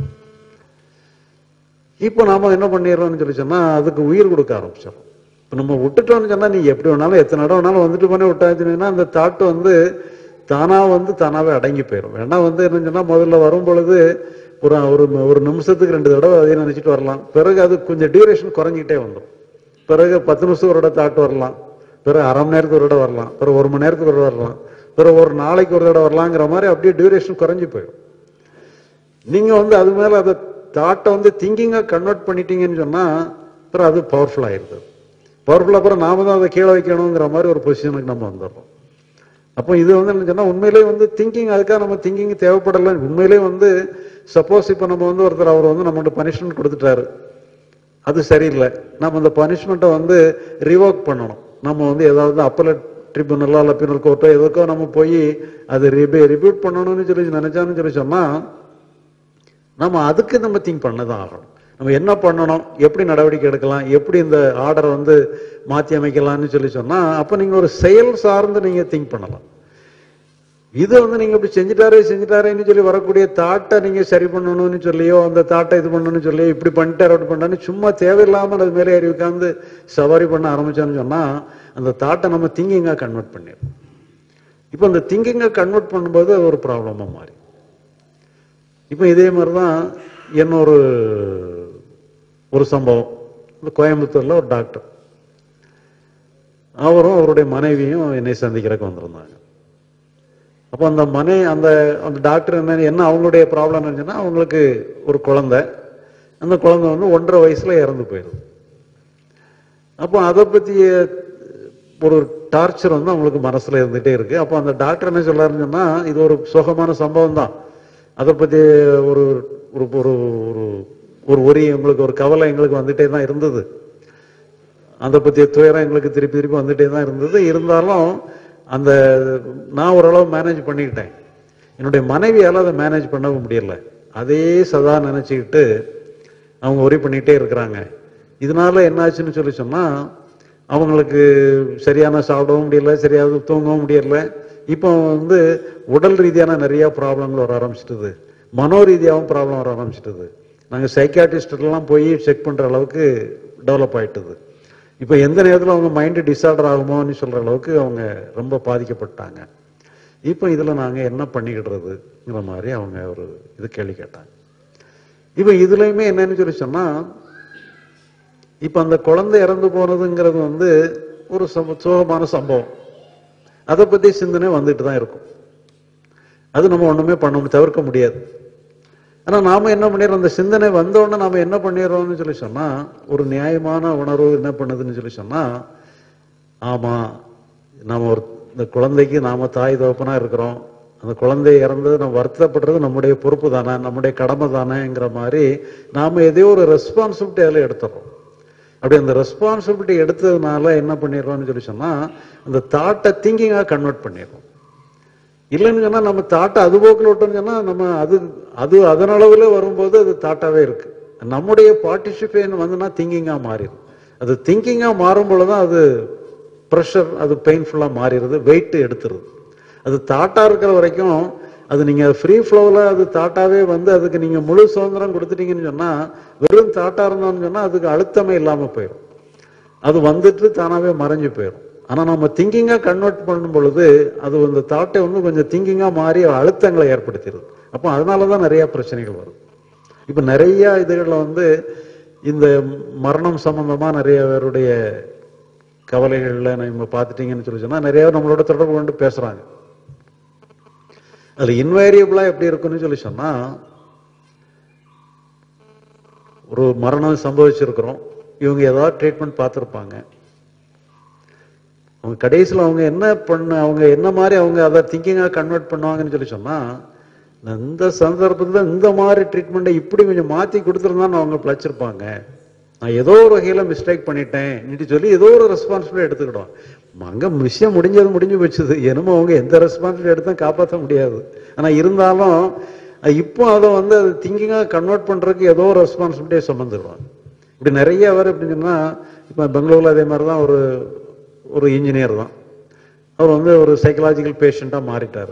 இப்போ நாம என்ன பண்ணிடுறோம்னு சொல்லி சொன்னா அதுக்கு உயிர் கொடுக்க ஆரம்பிச்சிடும். இப்போ நம்ம விட்டுட்டோம்னு சொன்னா நீ எப்படி வேணாலும் எத்தனை இடம் வேணாலும் வந்துட்டு பண்ணி விட்டாச்சுன்னா அந்த தாட்டு வந்து தானா வந்து தானாவே அடங்கி போயிடும். வேணா வந்து என்னன்னு சொன்னா முதல்ல வரும் பொழுது ஒரு ஒரு ஒரு நிமிஷத்துக்கு ரெண்டு தடவை அதே நினைச்சிட்டு வரலாம், பிறகு அது கொஞ்சம் டியூரேஷன் குறைஞ்சிக்கிட்டே வந்துடும். பிறகு பத்து நிமிஷத்துக்கு ஒரு தடவை தாட்டு வரலாம், பிறகு அரை மணி நேரத்துக்கு ஒரு தடவை வரலாம், பிறகு ஒரு மணி நேரத்துக்கு ஒரு தடவை வரலாம், பிறகு ஒரு நாளைக்கு ஒரு தடவை வரலாங்கிற மாதிரி அப்படியே டியூரேஷன் குறைஞ்சி போயிடும். நீங்க வந்து அது மேல அதை தாட்டை வந்து திங்கிங்கா கன்வெர்ட் பண்ணிட்டீங்கன்னு சொன்னா அப்புறம் அது பவர்ஃபுல் ஆயிருது. பவர்ஃபுல் அப்புறம் நாம தான் அதை கீழே வைக்கணுங்கிற மாதிரி ஒரு பொசிஷனுக்கு நம்ம வந்துடுறோம். அப்போ இது வந்து என்ன சொன்னா உண்மையிலேயே வந்து திங்கிங் அதுக்காக நம்ம திங்கிங் தேவைப்படலை. உண்மையிலேயே வந்து சப்போஸ் இப்போ நம்ம வந்து ஒருத்தர் அவர் வந்து நம்மகிட்ட பனிஷ்மெண்ட் கொடுத்துட்டாரு, அது சரியில்லை, நம்ம அந்த பனிஷ்மெண்ட்டை வந்து ரிவோக் பண்ணணும். நம்ம வந்து ஏதாவது அப்பலட் ட்ரிபியூனலோ இல்லை பீனல் கோர்ட்டோ எதுக்கோ நம்ம போய் அது ரிபே ரிபியூட் பண்ணணும்னு சொல்லி நினைச்சான்னு சொல்லி சொன்னா நம்ம அதுக்கு நம்ம திங்க் பண்ணதான் ஆகணும். நம்ம என்ன பண்ணணும், எப்படி நடவடிக்கை எடுக்கலாம், எப்படி இந்த ஆர்டரை வந்து மாற்றி அமைக்கலாம்னு சொல்லி சொன்னா அப்போ நீங்க ஒரு செயல் சார்ந்து நீங்க திங்க் பண்ணலாம். இது வந்து நீங்க இப்படி செஞ்சுட்டாரே செஞ்சுட்டாரேன்னு சொல்லி வரக்கூடிய தாட்டை நீங்க சரி பண்ணணும்னு சொல்லியோ அந்த தாட்டை இது பண்ணணும்னு சொல்லியோ இப்படி பண்ணிட்டாரு அப்படி பண்ணான்னு சும்மா தேவையில்லாமல் அது மேலே ஏறி உட்காந்து சவாரி பண்ண ஆரம்பிச்சோன்னு சொன்னா அந்த தாட்டை நம்ம திங்கிங்கா கன்வெர்ட் பண்ணிடுறோம். இப்போ அந்த திங்கிங்கா கன்வெர்ட் பண்ணும்போது அது ஒரு ப்ராப்ளமா மாறி. இப்போ இதே மாதிரிதான் இன்னொரு ஒரு சம்பவம், கோயம்புத்தூர்ல ஒரு டாக்டர், அவரும் அவருடைய மனைவியும் என்னை சந்திக்கிறதுக்கு வந்திருந்தாங்க. அப்போ அந்த மனை அந்த அந்த டாக்டர் என்ன என்ன அவங்களுடைய ப்ராப்ளம் இருந்துச்சுன்னா அவங்களுக்கு ஒரு குழந்தை, அந்த குழந்தை வந்து ஒன்றரை வயசுல இறந்து போயிடுது. அப்போ அதை பற்றிய ஒரு டார்ச்சர் வந்து அவங்களுக்கு மனசுல இருந்துகிட்டே இருக்கு. அப்போ அந்த டாக்டர் என்ன சொல்லாருன்னு சொன்னா இது ஒரு சுகமான சம்பவம் தான், அதை பற்றி ஒரு ஒரு ஒரு ஒரு ஒரி எங்களுக்கு ஒரு கவலை எங்களுக்கு வந்துட்டே தான் இருந்தது, அதை பற்றிய துயரம் எங்களுக்கு திருப்பி திருப்பி வந்துட்டே தான் இருந்தது. இருந்தாலும் அந்த நான் ஓரளவு மேனேஜ் பண்ணிக்கிட்டேன், என்னுடைய மனைவியால் அதை மேனேஜ் பண்ணவும் முடியல. அதே சதா நினச்சிக்கிட்டு அவங்க ஒரி பண்ணிக்கிட்டே இருக்கிறாங்க. இதனால என்னாச்சுன்னு சொல்லி சொன்னால் அவங்களுக்கு சரியான சாப்பிடவும் முடியல, சரியாக தூங்கவும் முடியல. இப்போ வந்து உடல் ரீதியான நிறைய ப்ராப்ளங்கள் வர ஆரம்பிச்சிட்டது, மனோ ரீதியாகவும் ப்ராப்ளம் வர ஆரம்பிச்சிட்டது. நாங்கள் சைக்காட்ரிஸ்டெல்லாம் போய் செக் பண்ணுற அளவுக்கு டெவலப் ஆகிட்டது. இப்போ எந்த நேரத்தில் அவங்க மைண்டு டிஸார்டர் ஆகுமோன்னு சொல்கிற அளவுக்கு அவங்க ரொம்ப பாதிக்கப்பட்டாங்க. இப்போ இதில் நாங்கள் என்ன பண்ணிக்கிடுறதுங்கிற மாதிரி அவங்க ஒரு இது கேள்வி கேட்டாங்க. இப்போ இதுலையுமே என்னன்னு சொல்லி சொன்னால் இப்போ அந்த குழந்தை இறந்து போனதுங்கிறது வந்து ஒரு சோகமான சம்பவம், அதை பற்றி சிந்தனை வந்துட்டு தான் இருக்கும், அது நம்ம ஒன்றுமே பண்ண தவிர்க்க முடியாது. ஆனால் நாம் என்ன பண்ணிடுறோம், அந்த சிந்தனை வந்தோடனே நாம் என்ன பண்ணிடுறோம்னு சொல்லி சொன்னால் ஒரு நியாயமான உணர்வு என்ன பண்ணுதுன்னு சொல்லி சொன்னால் ஆமாம் நாம் ஒரு இந்த குழந்தைக்கு நாம் தாய் தகப்பனாக இருக்கிறோம், அந்த குழந்தை இறந்தது நம்ம வருத்தப்படுறது நம்முடைய பொறுப்பு தானே, நம்முடைய கடமை தானேங்கிற மாதிரி நாம எதையோ ஒரு ரெஸ்பான்சிபிலிட்டி அதில் எடுத்துடுறோம். அப்படி அந்த ரெஸ்பான்சிபிலிட்டி எடுத்ததுனால என்ன பண்ணிடுறோம்னு சொல்லி சொன்னா அந்த தாட்டை திங்கிங்காக கன்வெர்ட் பண்ணிடுறோம். இல்லைன்னு சொன்னா நம்ம தாட்டை அது போக்கில் விட்டோம்னு சொன்னா நம்ம அது அது அதன் அளவில் வரும்போது அது தாட்டாவே இருக்கு. நம்முடைய பார்ட்டிசிபேஷன் வந்துன்னா திங்கிங்காக மாறிடும். அது திங்கிங்காக மாறும் பொழுதுதான் அது ப்ரெஷர், அது பெயின்ஃபுல்லாக மாறிடுது, வெயிட் எடுத்துருது. அது தாட்டா இருக்கிற வரைக்கும் அது நீங்க ஃப்ரீ ஃப்ளோவில் அது தாட்டாவே வந்து அதுக்கு நீங்க முழு சுதந்திரம் கொடுத்துட்டீங்கன்னு சொன்னா, வெறும் தாட்டா இருந்தோம்னு சொன்னா அதுக்கு அழுத்தமே இல்லாம போயிடும், அது வந்துட்டு தானாவே மறைஞ்சு போயிடும். ஆனா நம்ம திங்கிங்கா கன்வெர்ட் பண்ணும் பொழுது அது அந்த தாட்டை வந்து கொஞ்சம் திங்கிங்கா மாறி அழுத்தங்களை ஏற்படுத்திடுது. அப்போ அதனாலதான் நிறைய பிரச்சனைகள் வரும். இப்ப நிறைய இதுகள்ல வந்து இந்த மரணம் சம்பந்தமா நிறைய பேருடைய கவலைகள்ல நம்ம பார்த்துட்டீங்கன்னு சொல்லி சொன்னா நிறைய நம்மளோட தொடர்பு கொண்டு பேசுறாங்க. அது இன்வேரியபிளா எப்படி இருக்குன்னு சொல்லி சொன்னா, ஒரு மரணம் சம்பவிச்சிருக்கிறோம், இவங்க ஏதாவது ட்ரீட்மெண்ட் பார்த்துருப்பாங்க, அவங்க கடைசியில் அவங்க என்ன பண்ண அவங்க என்ன மாதிரி அவங்க அதை திங்கிங்காக கன்வெர்ட் பண்ணுவாங்கன்னு சொல்லி சொன்னா, இந்த சந்தர்ப்பத்தில் இந்த மாதிரி ட்ரீட்மெண்ட்டை இப்படி கொஞ்சம் மாற்றி கொடுத்துருந்தான்னு அவங்க பிழைச்சிருப்பாங்க, நான் ஏதோ ஒரு வகையில் மிஸ்டேக் பண்ணிட்டேன் சொல்லி ஏதோ ஒரு ரெஸ்பான்சிபிலிட்டி எடுத்துக்கிடுவோம். அங்க விஷயம் முடிஞ்சது முடிஞ்சு போச்சுது, என்னமோ அவங்க எந்த ரெஸ்பான்சிபிலிட்டி எடுத்தும் காப்பாற்ற முடியாது. ஆனா இருந்தாலும் இப்போ அதை வந்து அது திங்கிங்காக கன்வெர்ட் பண்றதுக்கு ஏதோ ஒரு ரெஸ்பான்சிபிலிட்டியை சுமந்துடுவாங்க. இப்படி நிறைய பேர் எப்படின்னா, இப்போ பெங்களூர்ல அதே மாதிரி தான் ஒரு ஒரு இன்ஜினியர் தான், அவர் வந்து ஒரு சைக்கலாஜிக்கல் பேஷண்டா மாறிட்டாரு.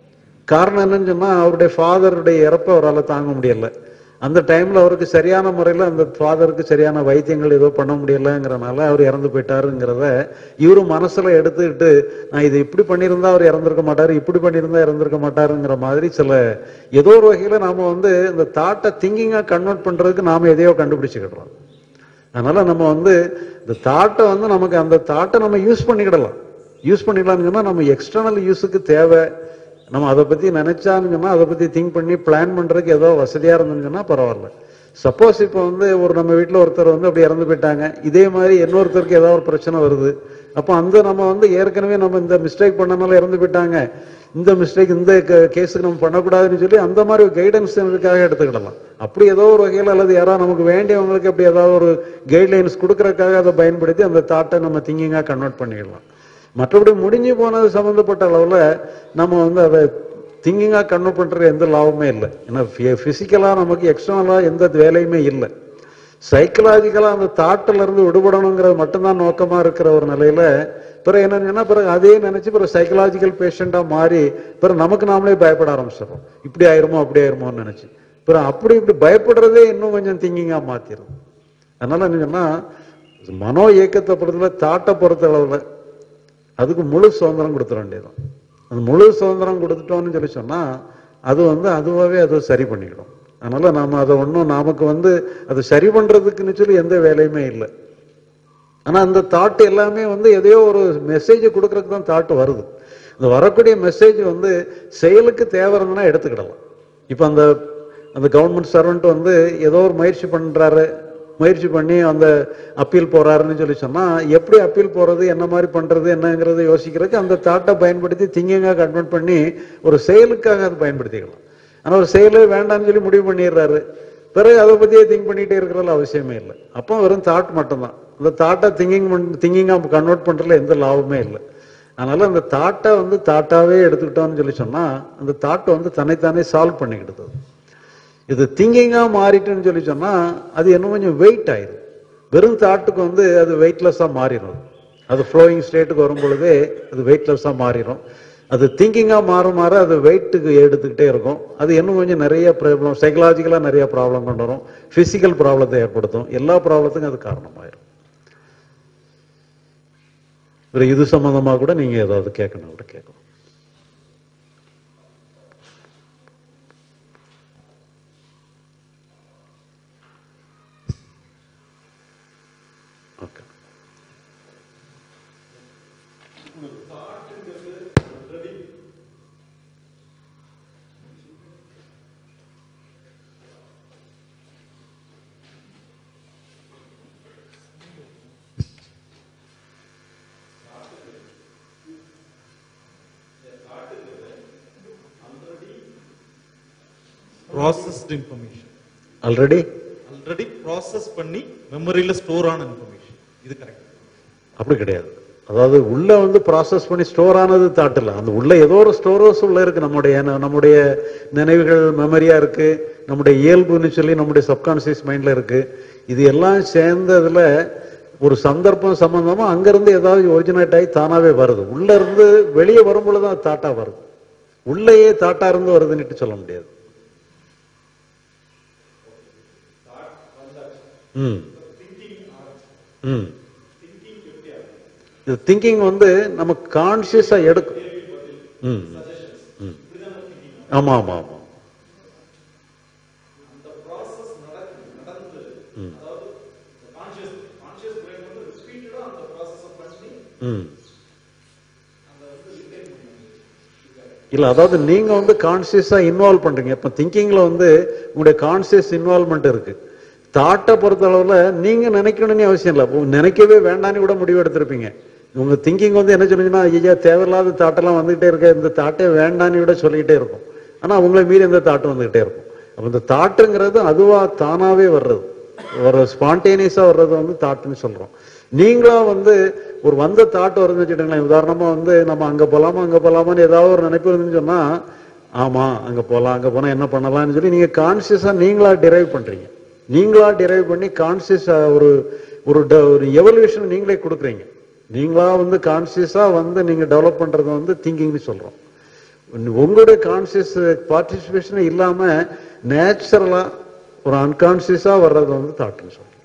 காரணம் என்னன்னு சொன்னா, அவருடைய ஃபாதருடைய இறப்பை அவரால் தாங்க முடியல. அந்த டைம்ல அவருக்கு சரியான முறையில் அந்த ஃபாதருக்கு சரியான வைத்தியங்கள் ஏதோ பண்ண முடியலங்கிறனால அவர் இறந்து போயிட்டாருங்கிறத இவரு மனசுல எடுத்துக்கிட்டு, நான் இது இப்படி பண்ணியிருந்தா அவர் இறந்திருக்க மாட்டாரு, இப்படி பண்ணியிருந்தா இறந்திருக்க மாட்டாருங்கிற மாதிரி சில ஏதோ ஒரு வகையில நாம வந்து இந்த தாட்டை திங்கிங்கா கன்வெர்ட் பண்றதுக்கு நாம எதையோ கண்டுபிடிச்சுக்கிடுறோம். அதனால நம்ம வந்து இந்த தாட்டை வந்து நமக்கு அந்த தாட்டை நம்ம யூஸ் பண்ணிக்கிடலாம். யூஸ் பண்ணிக்கலாம்னு சொன்னா நம்ம எக்ஸ்டர்னல் யூஸுக்கு தேவை, நம்ம அதை பத்தி நினைச்சான்னு சொன்னா அதை பத்தி திங்க் பண்ணி பிளான் பண்றதுக்கு ஏதோ வசதியா இருந்துன்னு சொன்னா பரவாயில்ல. சப்போஸ் இப்போ வந்து ஒரு நம்ம வீட்டில் ஒருத்தர் வந்து அப்படி இறந்து போயிட்டாங்க, இதே மாதிரி இன்னொருத்தருக்கு ஏதாவது ஒரு பிரச்சனை வருது, அப்போ அந்த நம்ம வந்து ஏற்கனவே நம்ம இந்த மிஸ்டேக் பண்ணனால இறந்து போயிட்டாங்க, இந்த மிஸ்டேக் இந்த கேஸுக்கு நம்ம பண்ணக்கூடாதுன்னு சொல்லி அந்த மாதிரி ஒரு கைடன்ஸ் இதுக்காக எடுத்துக்கிடலாம். அப்படி ஏதோ ஒரு வகையில் அல்லது யாராவது நமக்கு வேண்டியவங்களுக்கு அப்படி ஏதாவது ஒரு கைட்லைன்ஸ் கொடுக்கறதுக்காக அதை பயன்படுத்தி அந்த தாட்டை நம்ம திங்கிங்காக கன்வெர்ட் பண்ணிடலாம். மற்றபடி முடிஞ்சு போனது சம்பந்தப்பட்ட அளவில் நம்ம வந்து அதை திங்கிங்காக கன்வெர்ட் பண்ணுறது எந்த லாபமே இல்லை. ஏன்னா ஃபிசிக்கலாக நமக்கு எக்ஸ்டர்னலாக எந்த வேலையுமே இல்லை. சைக்கலாஜிக்கலாக அந்த தாட்டில் இருந்து விடுபடணுங்கிறது மட்டும்தான் நோக்கமாக இருக்கிற ஒரு நிலையில பிறகு என்னன்னா, பிறகு அதே நினைச்சு பிறகு சைக்கலாஜிக்கல் பேஷண்டாக மாறி பிறகு நமக்கு நாமளே பயப்பட ஆரம்பிச்சிடறோம், இப்படி ஆயிருமோ அப்படி ஆயிருமோன்னு நினைச்சு. பிறகு அப்படி இப்படி பயப்படுறதே இன்னும் கொஞ்சம் திங்கிங்காக மாற்றிடும். அதனால என்னன்னா, மனோ இயக்கத்தை பொறுத்தல தாட்டை பொறுத்த அளவில் அதுக்கு முழு சுதந்திரம் கொடுத்துட வேண்டியதுதான். அந்த முழு சுதந்திரம் கொடுத்துட்டோம்னு சொல்லி சொன்னா அது வந்து அதுவாகவே அதை சரி பண்ணிக்கிடும். அதனால நாம அதை ஒன்றும் நமக்கு வந்து அதை சரி பண்றதுக்குன்னு சொல்லி எந்த வேலையுமே இல்லை. ஆனா அந்த தாட் எல்லாமே வந்து எதையோ ஒரு மெசேஜ் கொடுக்கறதுக்கு தான் தாட் வருது. அந்த வரக்கூடிய மெசேஜ் வந்து செயலுக்கு தேவை இருந்ததுன்னா எடுத்துக்கிடலாம். இப்ப அந்த அந்த கவர்மெண்ட் சர்வெண்ட் வந்து ஏதோ ஒரு முயற்சி பண்றாரு, முயற்சி பண்ணி அந்த அப்பீல் போறாருன்னு சொல்லி சொன்னா எப்படி அப்பீல் போறது, என்ன மாதிரி பண்றது என்னங்கிறத யோசிக்கிறதுக்கு அந்த தாட்டை பயன்படுத்தி திங்கிங்காக கன்வெர்ட் பண்ணி ஒரு செயலுக்காக அதை பயன்படுத்திக்கலாம். ஆனா ஒரு செயலே வேண்டாம்னு சொல்லி முடிவு பண்ணிடுறாரு, பிறகு அதை பத்தியே திங்க் பண்ணிட்டே இருக்கிறதுல அவசியமே இல்லை. அப்போ வெறும் தாட் மட்டும்தான். அந்த தாட்டை திங்கிங் திங்கிங்காக கன்வெர்ட் பண்றதுல எந்த லாபமே இல்லை. அதனால அந்த தாட்டை வந்து தாட்டாவே எடுத்துக்கிட்டோம்னு சொல்லி சொன்னா அந்த தாட்டை வந்து தன்னைத்தானே சால்வ் பண்ணிக்கிடுது. இது திங்கிங்கா மாறிட்டுன்னு சொல்லி சொன்னா அது இன்னும் கொஞ்சம் வெயிட் ஆயிடும். வெறும் தாட்டுக்கு வந்து அது வெயிட்லெஸ்ஸா மாறிடும். அது ஃப்ளோயிங் ஸ்டேட்டுக்கு வரும் பொழுதே அது வெயிட்லெஸ்ஸா மாறிடும். அது திங்கிங்கா மாற மாற அது வெயிட்டுக்கு எடுத்துக்கிட்டே இருக்கும். அது இன்னும் கொஞ்சம் நிறைய ப்ராப்ளம், சைக்கலாஜிக்கலா நிறைய ப்ராப்ளம் கொண்டு வரும், பிசிக்கல் ப்ராப்ளத்தை ஏற்படுத்தும், எல்லா ப்ராப்ளத்துக்கும் அது காரணமாயிரும். இது சம்பந்தமா கூட நீங்க ஏதாவது கேட்கணும் கூட கேட்கணும். Processed information. Already already process பண்ணி மெமரியில ஸ்டோர் ஆன இன்ஃபர்மேஷன். இது கரெக்ட்? அப்படி கிடையாது. அதாவது உள்ள வந்து ப்ராசஸ் பண்ணி ஸ்டோர் ஆனது தாட் இல்லை. அந்த உள்ள ஏதோ ஒரு ஸ்டோரஸ் உள்ள இருக்கு. நம்முடைய நம்முடைய நினைவுகள் மெமரியா இருக்கு, நம்முடைய இயல்புன்னு சொல்லி நம்முடைய சப்கான்சியஸ் மைண்ட்ல இருக்கு. இது எல்லாம் சேர்ந்ததுல ஒரு சந்தர்ப்பம் சம்பந்தமா அங்கிருந்து ஏதாவது ஒரிஜினேட் ஆகி தானாவே வருது. உள்ள இருந்து வெளியே வரும்பொழுதுதான் தாட்டா வருது. உள்ளேயே தாட்டா இருந்து வருதுன்னு சொல்ல முடியாது. ம் ம் இது திங்கிங் வந்து நம்ம கான்சியஸா எடுக்கும். ம் ம் ஆமா ஆமா ஆமா ம் இல்ல, அதாவது நீங்க வந்து கான்சியஸா இன்வால்வ் பண்றீங்க. இப்ப திங்கிங்ல வந்து உங்களுடைய கான்சியஸ் இன்வால்வ்மெண்ட் இருக்கு. தாட்டை பொறுத்த அளவுல நீங்க நினைக்கணும்னு அவசியம் இல்லை. நினைக்கவே வேண்டான்னு கூட முடிவு எடுத்திருப்பீங்க. உங்க திங்கிங் வந்து என்ன சொல்லுங்கன்னா, ஐயா தேவையில்லாத தாட்டெல்லாம் வந்துகிட்டே இருக்க, இந்த தாட்டே வேண்டான்னு கூட சொல்லிக்கிட்டே இருக்கும். ஆனா உங்களை மீறி இந்த தாட்டு வந்துகிட்டே இருக்கும். அப்ப இந்த தாட்டுங்கிறது அதுவா தானாவே வர்றது, ஒரு ஸ்பான்டேனியஸா வர்றது வந்து தாட்டுன்னு சொல்றோம். நீங்களா வந்து ஒரு வந்த தாட் வருதுன்னு வச்சுட்டீங்களேன். உதாரணமா வந்து நம்ம அங்க போலாமா அங்க போலாமான்னு ஏதாவது ஒரு நினைப்பு இருந்துன்னு சொன்னா, ஆமா அங்க போலாம், அங்க போனா என்ன பண்ணலாம்னு சொல்லி நீங்க கான்சியஸா நீங்களா டிரைவ் பண்றீங்க. நீங்களா டிரைவ் பண்ணி கான்சியஸ் ஒரு ஒரு எவல்யூஷன் நீங்களே கொடுக்குறீங்க. நீங்களா வந்து கான்சியஸா வந்து நீங்க டெவலப் பண்றது வந்து திங்கிங்னு சொல்றோம். உங்களுடைய கான்சியஸ் பார்ட்டிசிபேஷன் இல்லாம நேச்சுரலா ஒரு அன்கான்சியஸா வர்றது வந்து தாட்டுன்னு சொல்றோம்.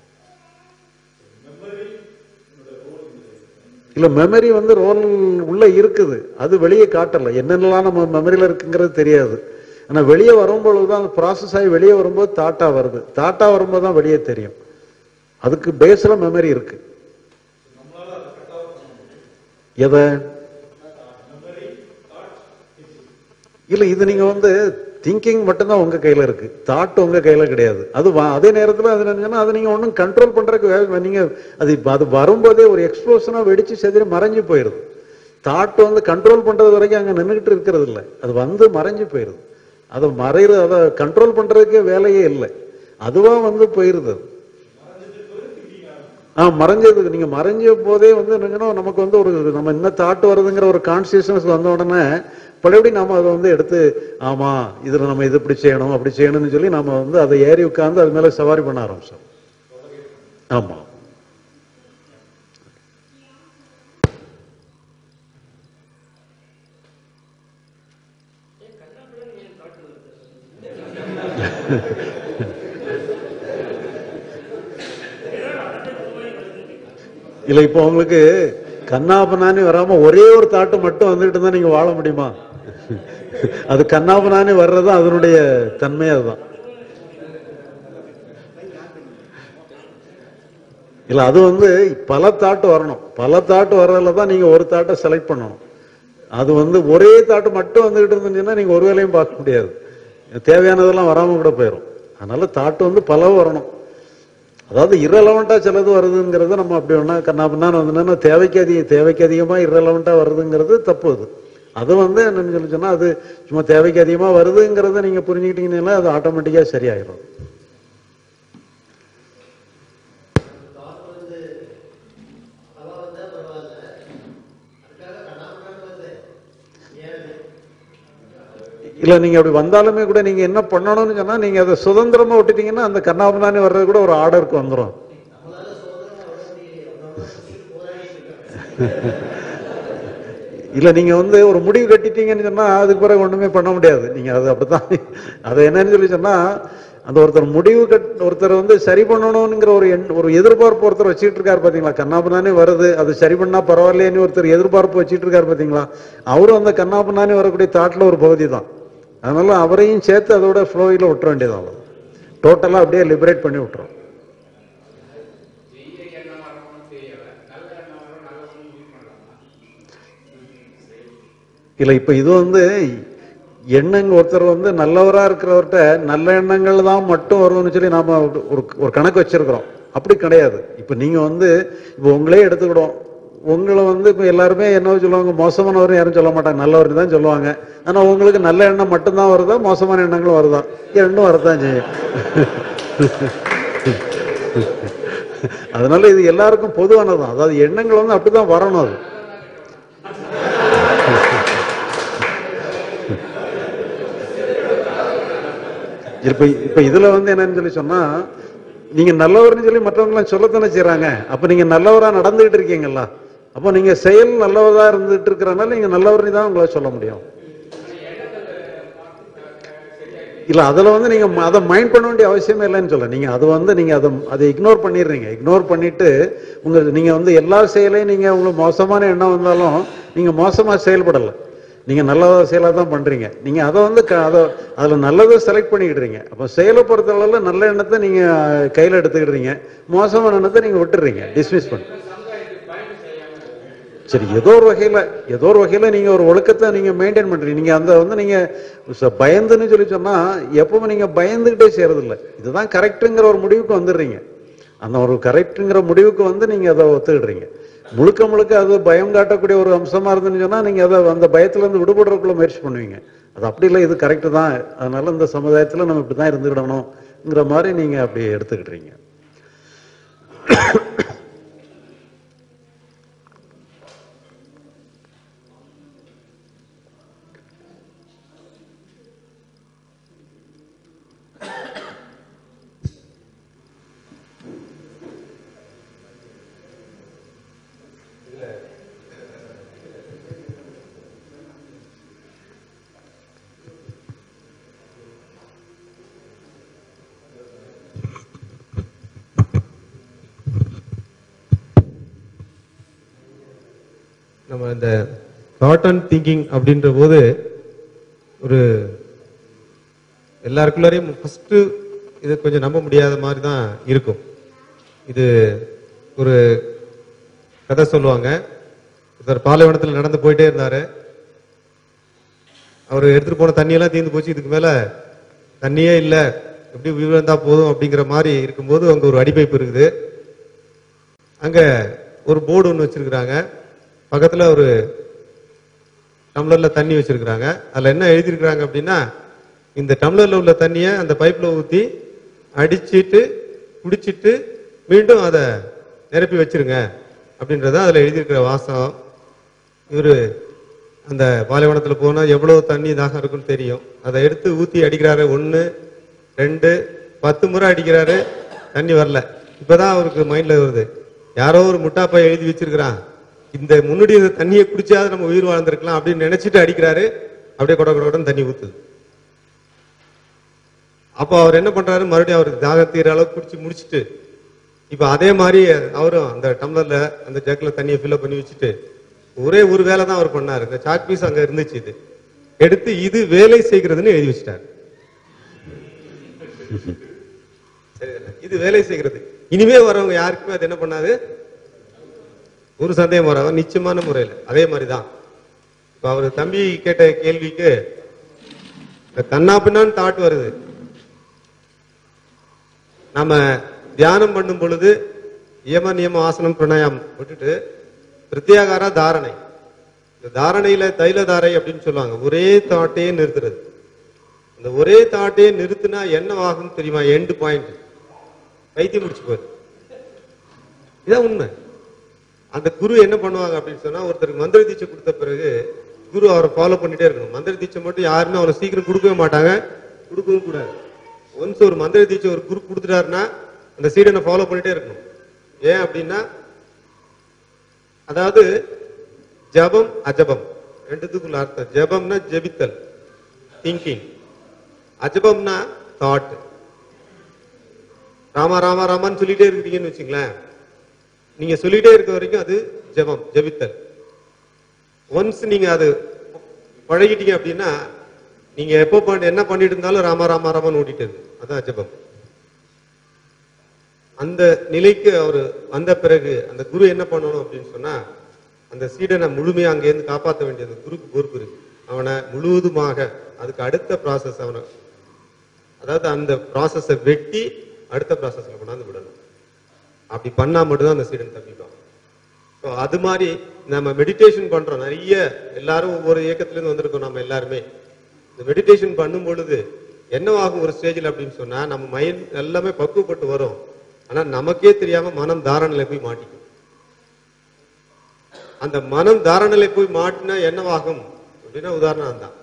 இல்ல, மெமரி வந்து ரோல் உள்ள இருக்குது, அது வெளியே காட்டல. என்னென்னலாம் நம்ம மெமரியில இருக்குங்கிறது தெரியாது. ஆனா வெளியே வரும்பொழுதுதான் ப்ராசஸ் ஆகி வெளியே வரும்போது தாட்டா வருது. தாட்டா வரும்போது தான் வெளியே தெரியும். அதுக்கு பேஸ்ல மெமரி இருக்கு. எதை இல்ல, இது நீங்க வந்து திங்கிங் மட்டும்தான் உங்க கையில இருக்கு, தாட் உங்க கையில கிடையாது. அது அதே நேரத்தில் அது நினைச்சா அதை நீங்க ஒன்றும் கண்ட்ரோல் பண்றதுக்கு நீங்க அது அது வரும்போதே ஒரு எக்ஸ்ப்ளோஷனா வெடிச்சு செதிரி மறைஞ்சு போயிருது. தாட் வந்து கண்ட்ரோல் பண்றது வரைக்கும் அங்க நின்றுகிட்டு இருக்கிறது இல்லை, அது வந்து மறைஞ்சு போயிருது. அதை மறையிற அதை கண்ட்ரோல் பண்றதுக்கே வேலையே இல்லை, அதுவா வந்து போயிருது. ஆஹ் மறைஞ்சதுக்கு நீங்க மறைஞ்ச போதே வந்து என்னங்கன்னா நமக்கு வந்து ஒரு நம்ம என்ன தாட் வருதுங்கிற ஒரு கான்சியஸ்னஸ் வந்த உடனே பழையபடி நாம அதை வந்து எடுத்து ஆமா இதுல நம்ம இது இப்படி செய்யணும் அப்படி செய்யணும்னு சொல்லி நம்ம வந்து அதை ஏறி உட்கார்ந்து அது மேல சவாரி பண்ண ஆரம்பிச்சோம். ஆமா, இல்ல இப்ப உங்களுக்கு கண்ணாபனானே வராம ஒரே ஒரு தாட்டு மட்டும் வந்துட்டு இருந்தா நீங்க வாழ முடியுமா? அது கண்ணாபனானே வர்றது அதனுடைய தன்மை. அதுதான் இல்ல, அது வந்து பல தாட்டு வரணும். பல தாட்டு வர்றதுல தான் நீங்க ஒரு தாட்டை செலக்ட் பண்ணணும். அது வந்து ஒரே தாட்டு மட்டும் வந்துகிட்டு இருந்துச்சுன்னா நீங்க ஒரு வேலையும் பார்க்க முடியாது, தேவையானதெல்லாம் வராம கூட போயிடும். அதனால தாட்டு வந்து பல வரணும். அதாவது இரலவெண்டா சிலது வருதுங்கிறத நம்ம அப்படி ஒன்னா கண்ணாபின்னா வந்து தேவைக்கு அதிக தேவைக்கு அதிகமா இரலவெண்டா வருதுங்கிறது தப்பு. அது அது வந்து என்னன்னு சொல்லி சொன்னா அது சும்மா தேவைக்கு அதிகமா வருதுங்கிறத நீங்க புரிஞ்சுக்கிட்டீங்கன்னா அது ஆட்டோமேட்டிக்கா சரியாயிரும். இல்ல, நீங்க அப்படி வந்தாலுமே கூட நீங்க என்ன பண்ணணும்னு சொன்னா நீங்க அதை சுதந்திரமா விட்டுட்டீங்கன்னா அந்த கண்ணாபுனானி வர்றது கூட ஒரு ஆர்டருக்கு வந்துடும். இல்ல, நீங்க வந்து ஒரு முடிவு கட்டிட்டீங்கன்னு சொன்னா அதுக்கு பிறகு ஒண்ணுமே பண்ண முடியாது. நீங்க அது அப்படித்தான் அதை என்னன்னு சொல்லி சொன்னா அந்த ஒருத்தர் முடிவு கட் ஒருத்தர் வந்து சரி பண்ணணும்ங்கிற ஒரு ஒரு எதிர்பார்ப்பு ஒருத்தர் வச்சுட்டு இருக்காரு பாத்தீங்களா. கண்ணாபுனானே வருது, அது சரி பண்ணா பரவாயில்லைன்னு ஒருத்தர் எதிர்பார்ப்பு வச்சுட்டு இருக்காரு பாத்தீங்களா. அவரும் அந்த கண்ணாபுனானே வரக்கூடிய தாட்ல ஒரு பகுதி தான். அதனால அவரையும் சேர்த்து அதோட ஃப்ளோயில விட்டுற வேண்டியதான். டோட்டலா அப்படியே லிபரேட் பண்ணி விட்டுரும். இல்ல, இப்ப இது வந்து எண்ணங்கள் ஒருத்தர் வந்து நல்லவரா இருக்கிறவர்கிட்ட நல்ல எண்ணங்கள் தான் மட்டும் வரும்னு சொல்லி நாம ஒரு ஒரு கணக்கு வச்சிருக்கிறோம். அப்படி கிடையாது. இப்ப நீங்க வந்து இப்ப உங்களே எடுத்துக்கிடும், உங்களை வந்து இப்போ எல்லாருமே என்ன சொல்லுவாங்க, மோசமானவர் யாரும் சொல்ல மாட்டாங்க, நல்லவர் தான் சொல்லுவாங்க. ஆனா உங்களுக்கு நல்ல எண்ணம் மட்டும்தான் வருதா, மோசமான எண்ணங்களும் வருதா? ரெண்டும் வரத்தான் செய்யும். அதனால இது எல்லாருக்கும் பொதுவானதான். அதாவது எண்ணங்கள் வந்து அப்படிதான் வரணும். அது இப்ப இப்ப இதுல வந்து என்னன்னு சொல்லி சொன்னா, நீங்க நல்லவர்னு சொல்லி மற்றவங்க எல்லாம் சொல்லத்தானே செய்யறாங்க. அப்ப நீங்க நல்லவரா நடந்துகிட்டு இருக்கீங்களா? அப்ப நீங்க செயல் நல்லவரா இருந்துட்டு இருக்கிறனால நீங்க நல்லவர்னு தான் உங்களை சொல்ல முடியும். இல்ல அதுல வந்து நீங்க அதை மைண்ட் பண்ண வேண்டிய அவசியமே இல்லைன்னு சொல்ல. நீங்க அது வந்து நீங்க அதை அதை இக்னோர் பண்ணிடுறீங்க. இக்னோர் பண்ணிட்டு உங்க நீங்க வந்து எல்லா செயலையும் நீங்க உங்களுக்கு மோசமான எண்ணம் வந்தாலும் நீங்க மோசமா செயல்படலை. நீங்க நல்ல செயலா தான் பண்றீங்க. நீங்க அதை வந்து அதை அதுல நல்லதை செலக்ட் பண்ணிக்கிடுறீங்க. அப்ப செயலை பொறுத்த அளவுல நல்ல எண்ணத்தை நீங்க கையில எடுத்துக்கிடுறீங்க, மோசமான எண்ணத்தை நீங்க விட்டுடுறீங்க, டிஸ்மிஸ் பண்ண. சரி, ஏதோ ஒரு வகையில ஏதோ ஒரு வகையில நீங்க ஒரு ஒழுக்கத்தை நீங்க மெயின்டைன் பண்றீங்க. நீங்க அந்த வந்து நீங்க பயந்துன்னு சொல்லி சொன்னா எப்பவும் நீங்க பயந்துகிட்டே செய்யறது இல்லை. இதுதான் கரெக்டுங்கிற ஒரு முடிவுக்கு வந்துடுறீங்க. அந்த ஒரு கரெக்டுங்கிற முடிவுக்கு வந்து நீங்க அதை ஒத்துக்கிடுறீங்க. முழுக்க முழுக்க அது பயம் காட்டக்கூடிய ஒரு அம்சமா இருந்துன்னு சொன்னா நீங்க அதை அந்த பயத்துல இருந்து விடுபடுறதுக்குள்ள முயற்சி பண்ணுவீங்க. அது அப்படி இல்லை, இது கரெக்டு தான், அதனால இந்த சமுதாயத்துல நம்ம இப்படிதான் இருந்துக்கிடணும்ங்கிற மாதிரி நீங்க அப்படி எடுத்துக்கிட்டுறீங்க. நம்ம இந்த தாட் அண்ட் திங்கிங் அப்படின்ற போது ஒரு எல்லாருக்குள்ளாரையும் ஃபர்ஸ்ட் இது கொஞ்சம் நம்ப முடியாத மாதிரி தான் இருக்கும். இது ஒரு கதை சொல்லுவாங்க. ஒருத்தர் பாலைவனத்தில் நடந்து போயிட்டே இருந்தாரு. அவர் எடுத்துட்டு போன தண்ணியெல்லாம் தீர்ந்து போச்சு, இதுக்கு மேல தண்ணியே இல்லை, எப்படி உயிர் வந்தா போதும் அப்படிங்கிற மாதிரி இருக்கும்போது அங்க ஒரு அடிப்பைப்பு இருக்குது. அங்க ஒரு போர்டு ஒன்று வச்சிருக்கிறாங்க. பக்கத்துல ஒரு டம்ளர்ல தண்ணி வச்சிருக்கிறாங்க. அதுல என்ன எழுதியிருக்கிறாங்க அப்படின்னா, இந்த டம்ளர்ல உள்ள தண்ணியை அந்த பைப்ல ஊத்தி அடிச்சிட்டு குடிச்சிட்டு மீண்டும் அதை நிரப்பி வச்சிருங்க அப்படின்றத அதுல எழுதியிருக்கிற வாசகம். இவரு அந்த பாலைவனத்துல போனா எவ்வளவு தண்ணி தாகம் இருக்குன்னு தெரியும். அதை எடுத்து ஊத்தி அடிக்கிறாரு. ஒன்னு ரெண்டு பத்து முறை அடிக்கிறாரு, தண்ணி வரல. இப்பதான் அவருக்கு மைண்ட்ல வருது, யாரோ ஒரு முட்டாப்பை எழுதி வச்சிருக்கிறான், இந்த முன்னாடி தண்ணியை குடிச்சாவது நம்ம உயிர் வாழ்ந்திருக்கலாம் அப்படின்னு நினைச்சிட்டு அடிக்கிறாரு. அப்படியே கொட கொட தண்ணி ஊத்துது. அப்போ அவர் என்ன பண்றாரு, மறுபடியும் அவருக்கு தாகம் தீர அளவுக்கு குடிச்சு முடிச்சுட்டு இப்ப அதே மாதிரி அவரும் அந்த டம்ளர்ல அந்த ஜக்ல தண்ணியை ஃபில்அப் பண்ணி வச்சுட்டு ஒரே ஒரு வேலை தான் அவர் பண்ணாரு. இந்த சாக் பீஸ் அங்க இருந்துச்சு, இது எடுத்து இது வேலை செய்கிறதுன்னு எழுதி வச்சிட்டாரு. இது வேலை செய்கிறது. இனிமே வரவங்க யாருக்குமே அது என்ன பண்ணாது, ஒரு சந்தேகம் வர நிச்சயமான முறையில். அதே மாதிரிதான் இப்ப அவர் தம்பி கேட்ட கேள்விக்கு கண்ணா பின்னான்னு தாட் வருது. நம்ம தியானம் பண்ணும் பொழுது யம நியம ஆசனம் பிரணாயம் விட்டுட்டு பிரத்யாகார தாரணை, இந்த தாரணையில தைலதாரை அப்படின்னு சொல்லுவாங்க, ஒரே தாட்டையே நிறுத்துறது. இந்த ஒரே தாட்டையே நிறுத்தினா என்ன ஆகும் தெரியுமா? எண்டு பாயிண்ட் வைத்தியம் முடிச்சு போகுது. இதான் உண்மை. அந்த குரு என்ன பண்ணுவாங்க அப்படின்னு சொன்னா, ஒருத்தருக்கு மந்திர தீட்சை கொடுத்த பிறகு குரு அவரை ஃபாலோ பண்ணிட்டே இருக்கணும். மந்திர தீட்சை மட்டும் யாருமே அவரை சீக்கிரம் கொடுக்கவே மாட்டாங்க, கொடுக்கவும் கூடாது. ஒன்ஸ் ஒரு மந்திர தீட்சை ஒரு குரு கொடுத்துட்டாருன்னா அந்த சீடனை ஃபாலோ பண்ணிட்டே இருக்கணும். ஏன் அப்படின்னா, அதாவது ஜபம் அஜபம் ரெண்டுத்துக்குள்ள அர்த்தம். ஜபம்னா ஜெபித்தல், திங்கிங். அஜபம்னா தாட். ராமா ராமா ராமான்னு சொல்லிட்டே இருக்கீங்கன்னு வச்சுங்களேன், நீங்க சொல்லிட்டே இருக்க வரைக்கும் அது ஜபம், ஜபித்தல். ஒன்ஸ் நீங்க அது பழகிட்டீங்க அப்படின்னா நீங்க எப்போ என்ன பண்ணிட்டு இருந்தாலும் ராமா ராமா ராமான்னு ஓடிட்டு இருக்கு, அதான் ஜபம். அந்த நிலைக்கு அவர் வந்த பிறகு அந்த குரு என்ன பண்ணணும் அப்படின்னு சொன்னா, அந்த சீடனை முழுமையா அங்க இருந்து காப்பாற்ற வேண்டியது குருக்கு பொறுப்பு இருக்கு. அவனை முழுவதுமாக அதுக்கு அடுத்த ப்ராசஸ், அவனை அதாவது அந்த ப்ராசஸை வெட்டி அடுத்த ப்ராசஸ்ல கொண்டாந்து விடணும். அப்படி பண்ணா மட்டும்தான் அந்த சீடன் தப்பிப்பான். So, அது மாதிரி நம்ம மெடிடேஷன் பண்றோம். நிறைய எல்லாரும் ஒவ்வொரு இயக்கத்திலிருந்து வந்திருக்கோம். நம்ம எல்லாருமே இந்த மெடிடேஷன் பண்ணும் பொழுது என்னவாகும் ஒரு ஸ்டேஜில் அப்படின்னு சொன்னா நம்ம மைண்ட் எல்லாமே பக்குவப்பட்டு வரும். ஆனா நமக்கே தெரியாம மனம் தாரணை போய் மாட்டிக்கும். அந்த மனம் தாரணை போய் மாட்டினா என்னவாகும் அப்படின்னா உதாரணம் தான்.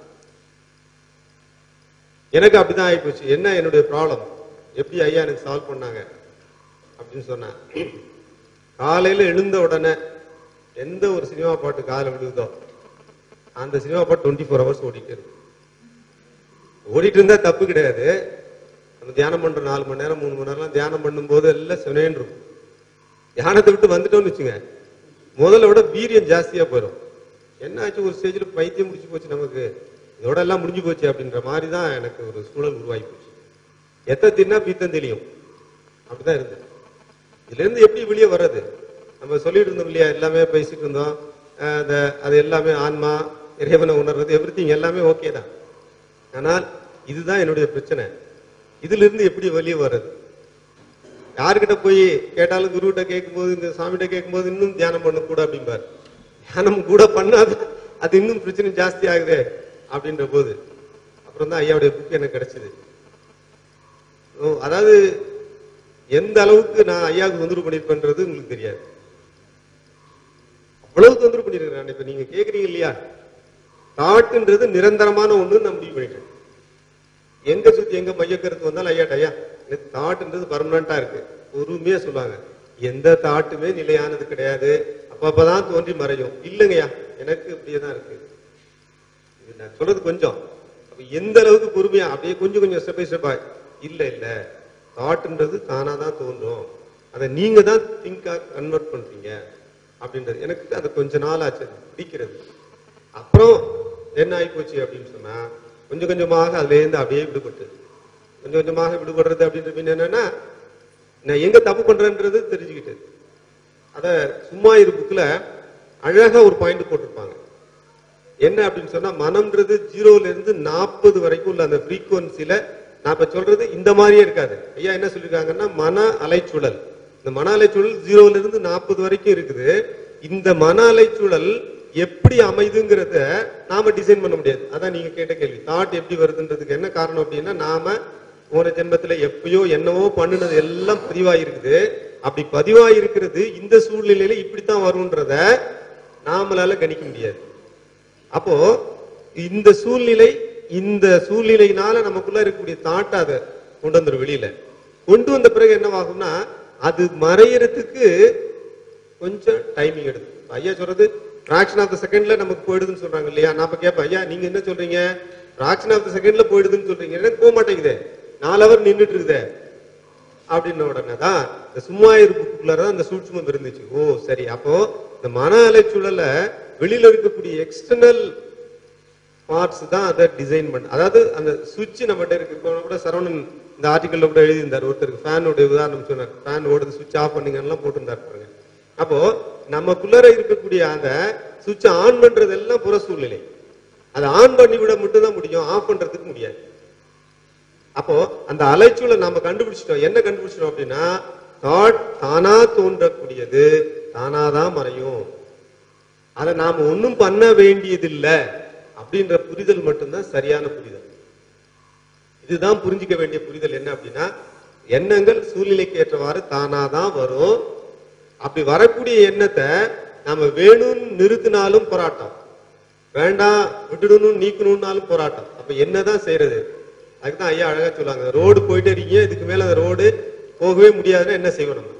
எனக்கு அப்படிதான் ஆயிப்போச்சு. என்ன என்னுடைய ப்ராப்ளம் எப்படி ஐயா எனக்கு சால்வ் பண்ணாங்க அப்படின்னு சொன்னா, காலையில எழுந்த உடனே எந்த ஒரு சினிமா பாட்டு காலைல விழுதோ அந்த சினிமா பாட்டு டுவெண்ட்டி ஃபோர் ஹவர்ஸ் ஓடிட்டு இருக்கு. ஓடிட்டு இருந்தா தப்பு கிடையாது. நம்ம தியானம் பண்ற நாலு மணி நேரம் மூணு மணி நேரம் தியானம் பண்ணும் போது எல்லாம் செவனேன்னு இருக்கும். தியானத்தை விட்டு வந்துட்டோம்னு வச்சுங்க, முதல்ல விட வீரியம் ஜாஸ்தியா போயிடும். என்ன ஆச்சு, ஒரு ஸ்டேஜில் பைத்தியம் முடிச்சு போச்சு, நமக்கு இதோட எல்லாம் முடிஞ்சு போச்சு அப்படின்ற மாதிரி தான் எனக்கு ஒரு சூழல் உருவாகி போச்சு. எத்த தின்னா பீத்தம் தெரியும், அப்படிதான் இருந்தது. இதுல இருந்து எப்படி வெளியே வர்றது? நம்ம சொல்லிட்டு இருந்தோம் இல்லையா, எல்லாமே பேசிட்டு இருந்தோம். அது எல்லாமே ஆன்மா, இறைவனை உணர்றது, எவ்ரி திங் எல்லாமே ஓகே தான். ஆனால் இதுதான் என்னுடைய பிரச்சனை. இதுல இருந்து எப்படி வெளியே வர்றது? யாருக்கிட்ட போய் கேட்டாலும் குருகிட்ட கேட்கும் போது, இந்த சாமிகிட்ட கேட்கும் போது இன்னும் தியானம் பண்ண கூட அப்படிம்பாரு. தியானம் கூட பண்ணாது, அது இன்னும் பிரச்சனை ஜாஸ்தி ஆகுது அப்படின்ற போது அப்புறம் தான் ஐயாவுடைய புக் எனக்கு கிடைச்சது. அதாவது எந்த அளவுக்கு நான் ஐயாவுக்கு தொந்தரவு பண்ணிருப்பேன்றது உங்களுக்கு தெரியாது. அவ்வளவு தொந்தரவு பண்ணிருக்கிறேன். இப்ப நீங்க கேக்குறீங்க இல்லையா, தாட்டுன்றது நிரந்தரமான ஒண்ணு நான் முடிவு பண்ணிட்டேன். எங்க சுத்தி எங்க மைய கருத்து வந்தாலும் ஐயாட்ட, ஐயா தாட்டுன்றது பர்மனண்டா இருக்கு. பொறுமையா சொல்லுவாங்க, எந்த தாட்டுமே நிலையானது கிடையாது, அப்பப்பதான் தோன்றி மறையும். இல்லைங்கய்யா, எனக்கு இப்படியேதான் இருக்கு. நான் சொல்றது கொஞ்சம் எந்த அளவுக்கு பொறுமையா அப்படியே கொஞ்சம் கொஞ்சம் ஸ்டெப் பை ஸ்டெப்பா, இல்ல இல்ல தாட்ன்றது தானாதான் தோன்றும், அதை நீங்க தான் திங்கா கன்வெர்ட் பண்றீங்க அப்படின்றது. எனக்கு அது கொஞ்ச நாள் ஆச்சு பிடிக்கிறது. அப்புறம் என்ன ஆகி போச்சு அப்படின்னு சொன்னா, கொஞ்சம் கொஞ்சமாக அதுல இருந்து அப்படியே விடுபட்டு கொஞ்சம் கொஞ்சமாக விடுபடுறது அப்படின்றது என்னன்னா, நான் எங்க தப்பு பண்றேன்றது தெரிஞ்சுக்கிட்டு. அத சும்மா இரு புக்ல அழகா ஒரு பாயிண்ட் போட்டிருப்பாங்க. என்ன அப்படின்னு சொன்னா, மனம்ன்றது ஜீரோல இருந்து நாற்பது வரைக்கும் உள்ள அந்த ஃப்ரீக்குவன்சில, நான் இப்ப சொல்றது இந்த மாதிரியே இருக்காது. ஐயா என்ன சொல்லிருக்காங்கன்னா, மன அலைச்சூழல். இந்த மன அலைச்சூழல் ஜீரோல இருந்து நாற்பது வரைக்கும் இருக்குது. இந்த மன அலைச்சூழல் எப்படி அமைதுங்கிறத நாம டிசைன் பண்ண முடியாது. அதான் நீங்க கேட்ட கேள்வி, தாட் எப்படி வருதுன்றதுக்கு என்ன காரணம் அப்படின்னா, நாம போன ஜென்மத்துல எப்பயோ என்னவோ பண்ணுனது எல்லாம் பதிவாயிருக்குது. அப்படி பதிவாயிருக்கிறது இந்த சூழ்நிலையில இப்படித்தான் வரும்ன்றத நாமளால கணிக்க முடியாது. அப்போ இந்த சூழ்நிலை, இந்த சூழ்நிலையினால நமக்குள்ள இருக்கக்கூடிய தாட்டை அதை கொண்டு வந்துடும். வெளியில கொண்டு வந்த பிறகு என்னவாகும்னா, அது மறையறதுக்கு கொஞ்சம் டைமிங் எடுக்கும். ஐயா சொல்றது ஃபிராக்ஷன் ஆஃப் த செகண்ட்ல நமக்கு போயிடுதுன்னு சொல்றாங்க இல்லையா. நான் இப்ப கேட்பேன், ஐயா நீங்க என்ன சொல்றீங்க, ஃபிராக்ஷன் ஆஃப் த செகண்ட்ல போயிடுதுன்னு சொல்றீங்க, எனக்கு போக மாட்டேங்குது, நாலு அவர் நின்றுட்டு இருக்குதே அப்படின்ன உடனே தான் இந்த சும்மா இருப்புக்குள்ளாரதான் இந்த சூட்சுமம் இருந்துச்சு. ஓ சரி, அப்போ இந்த மன அலைச்சூழல வெளியில இருக்கக்கூடிய எக்ஸ்டர்னல் பார்ட்ஸ் தான் அதை டிசைன் பண்ண. அதாவது அந்த சுவிட்ச் நம்மகிட்ட இருக்கு. இப்போ கூட சரவணன் இந்த ஆர்டிக்கல்ல கூட எழுதியிருந்தார், ஒருத்தருக்கு ஃபேனோட உதாரணம் சொன்னார். ஃபேன் ஓடுது, சுவிட்ச் ஆஃப் பண்ணீங்கன்னா போட்டிருந்தாரு பாருங்க. அப்போ நமக்குள்ளார இருக்கக்கூடிய அந்த சுவிட்ச் ஆன் பண்றது எல்லாம் புற சூழ்நிலை. அதை ஆன் பண்ணி விட மட்டும் தான் முடியும், ஆஃப் பண்றதுக்கு முடியாது. அப்போ அந்த அலைச்சூழலை நாம கண்டுபிடிச்சிட்டோம். என்ன கண்டுபிடிச்சிட்டோம் அப்படின்னா, தாட் தானா தோன்றக்கூடியது தானாதான் மறையும், அதை நாம ஒன்னும் பண்ண வேண்டியதில்லை அப்படின்ற புரிதல் மட்டும்தான் சரியான புரிதல். இதுதான் புரிஞ்சிக்க வேண்டிய புரிதல். என்ன அப்படின்னா, எண்ணங்கள் சூழ்நிலைக்கு ஏற்றவாறு தானாதான் வரும். அப்படி வரக்கூடிய எண்ணத்தை நாம வேணும்னு நிறுத்தினாலும் போராட்டம், வேண்டாம் விட்டுடணும் நீக்கணும்னாலும் போராட்டம். அப்ப என்னதான் செய்யறது? அதுக்குதான் ஐயா அழகா சொல்லுவாங்க, ரோடு போயிட்டே இருக்கீங்க, இதுக்கு மேல அந்த ரோடு போகவே முடியாதுன்னா என்ன செய்வோம்? நம்ம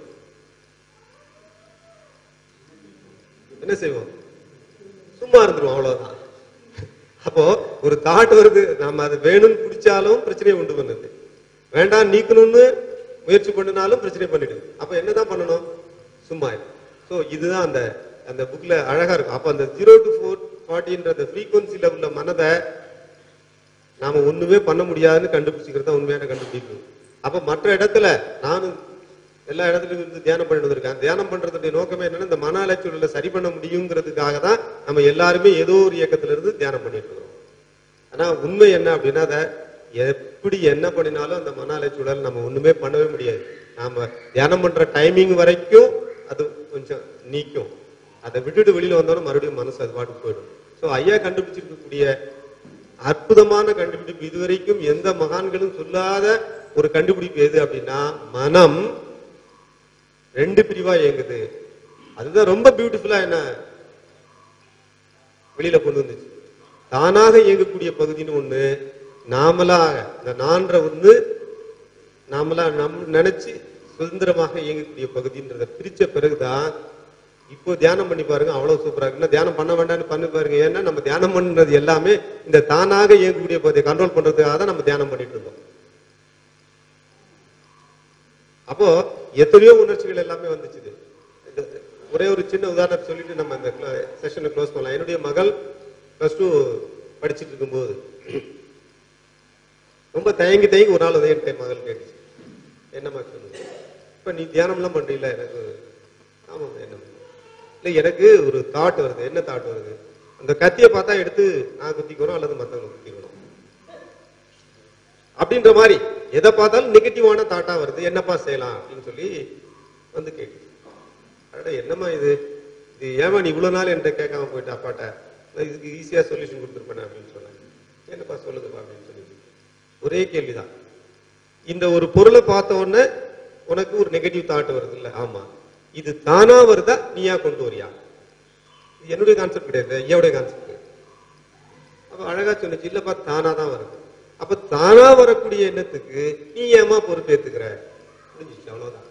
என்ன செய்வோம்? சும்மா இருந்துருவோம், அவ்வளவுதான். அப்போ ஒரு தாட் வருது, நாம அது வேணும்னு பிடிச்சாலும் பிரச்சனையை உண்டு பண்ணுது, வேண்டாம் நீக்கணும்னு முயற்சி பண்ணினாலும் பிரச்சனை பண்ணிடுது. அப்ப என்னதான் பண்ணணும்? சும்மா. சோ இதுதான் அந்த அந்த புக்ல அழகா இருக்கும். அப்ப அந்த ஜீரோ டு ஃபோர் ஃபார்ட்டின்ற அந்த ஃப்ரீக்வன்சில உள்ள மனதை நாம ஒண்ணுமே பண்ண முடியாதுன்னு கண்டுபிடிச்சிக்கிறது தான் உண்மையான கண்டுபிடிப்பு. அப்ப மற்ற இடத்துல நானும் எல்லா இடத்துலயும் இருந்து தியானம் பண்ணிட்டு வந்திருக்கேன். தியானம் பண்றதுடைய நோக்கமே என்னன்னா, இந்த மன அலைச்சூழலை சரி பண்ண முடியுங்கிறதுக்காக தான் நம்ம எல்லாருமே ஏதோ ஒரு இயக்கத்துல இருந்து தியானம் பண்ணிட்டு இருக்கோம். ஆனா உண்மை என்ன அப்படின்னா, அதை எப்படி என்ன பண்ணினாலும் அந்த மன அலைச்சூழல் நம்ம ஒண்ணுமே பண்ணவே முடியாது. நாம தியானம் பண்ற டைமிங் வரைக்கும் அது கொஞ்சம் நீக்கும். அதை விட்டுட்டு வெளியில வந்தோம்னா மறுபடியும் மனசு அது பாட்டுக்கு போயிடும். ஸோ ஐயா கண்டுபிடிச்சிருக்கக்கூடிய அற்புதமான கண்டுபிடிப்பு, இதுவரைக்கும் எந்த மகான்களும் சொல்லாத ஒரு கண்டுபிடிப்பு எது அப்படின்னா, மனம் ரெண்டு பிரிவா இயங்குது. அதுதான் ரொம்ப பியூட்டிஃபுல்லா என்ன வெளியில கொண்டு வந்துச்சு. தானாக இயங்கக்கூடிய பகுதின்னு ஒண்ணு, நாமளாக இந்த நான்ற ஒண்ணு நாமளா நம் நினைச்சு சுதந்திரமாக இயங்கக்கூடிய பகுதின்றத பிரிச்ச பிறகுதான் இப்போ தியானம் பண்ணி பாருங்க, அவ்வளவு சூப்பரா இருக்கு. தியானம் பண்ண வேண்டாம்னு பண்ணி பாருங்க. ஏன்னா நம்ம தியானம் பண்றது எல்லாமே இந்த தானாக இயங்கக்கூடிய பகுதியை கண்ட்ரோல் பண்றதுக்காக தான் நம்ம தியானம் பண்ணிட்டு இருந்தோம். அப்போ எத்தனையோ உணர்ச்சிகள் எல்லாமே வந்துச்சு. ஒரே ஒரு சின்ன உதாரணத்தை சொல்லிட்டு நம்ம இந்த செஷனை க்ளோஸ் பண்ணலாம். என்னுடைய மகள் பிளஸ் டூ படிச்சுட்டு இருக்கும்போது ரொம்ப தயங்கி தயங்கி ஒரு நாள் என் மகள் கேட்டுச்சு, என்னம்மா சொல்லுங்க, இப்ப நீ தியானம் எல்லாம் பண்றீங்களா? எனக்கு ஆமா என்ன இல்ல, எனக்கு ஒரு தாட் வருது. என்ன தாட் வருது? அந்த கத்தியை பார்த்தா எடுத்து நான் குத்திக்கணும் அல்லது மத்தவங்க குத்திக்கணும் அப்படின்ற மாதிரி எதை பார்த்தாலும் நெகட்டிவான தாட்டா வருது. என்னப்பா செய்யலாம் அப்படின்னு சொல்லி வந்து கேட்டு, அட என்னம்மா இது இது ஏமா நீ இவ்வளவு நாள் என்கிட்ட கேட்காம போயிட்டு அப்பாட்ட, இதுக்கு ஈஸியா சொல்யூஷன் கொடுத்துருப்பேன் அப்படின்னு சொன்னாங்க. என்னப்பா சொல்லுங்கப்பா அப்படின்னு சொல்லி ஒரே கேள்விதான். இந்த ஒரு பொருளை பார்த்த உடனே உனக்கு ஒரு நெகட்டிவ் தாட் வருது இல்ல? ஆமா. இது தானா வருதா நீயா கொண்டு வரியா? இது என்னுடைய கான்செப்ட் கிடையாது, ஐயாவுடைய கான்செப்ட். அப்ப அழகா சொன்னிச்சு, இல்லப்பா தானா தான் வருது. அப்ப தானா வரக்கூடிய எண்ணத்துக்கு நீ ஏமா பொறுப்பேத்துக்கிற? புரிஞ்சிச்சு, அவ்வளவுதான்.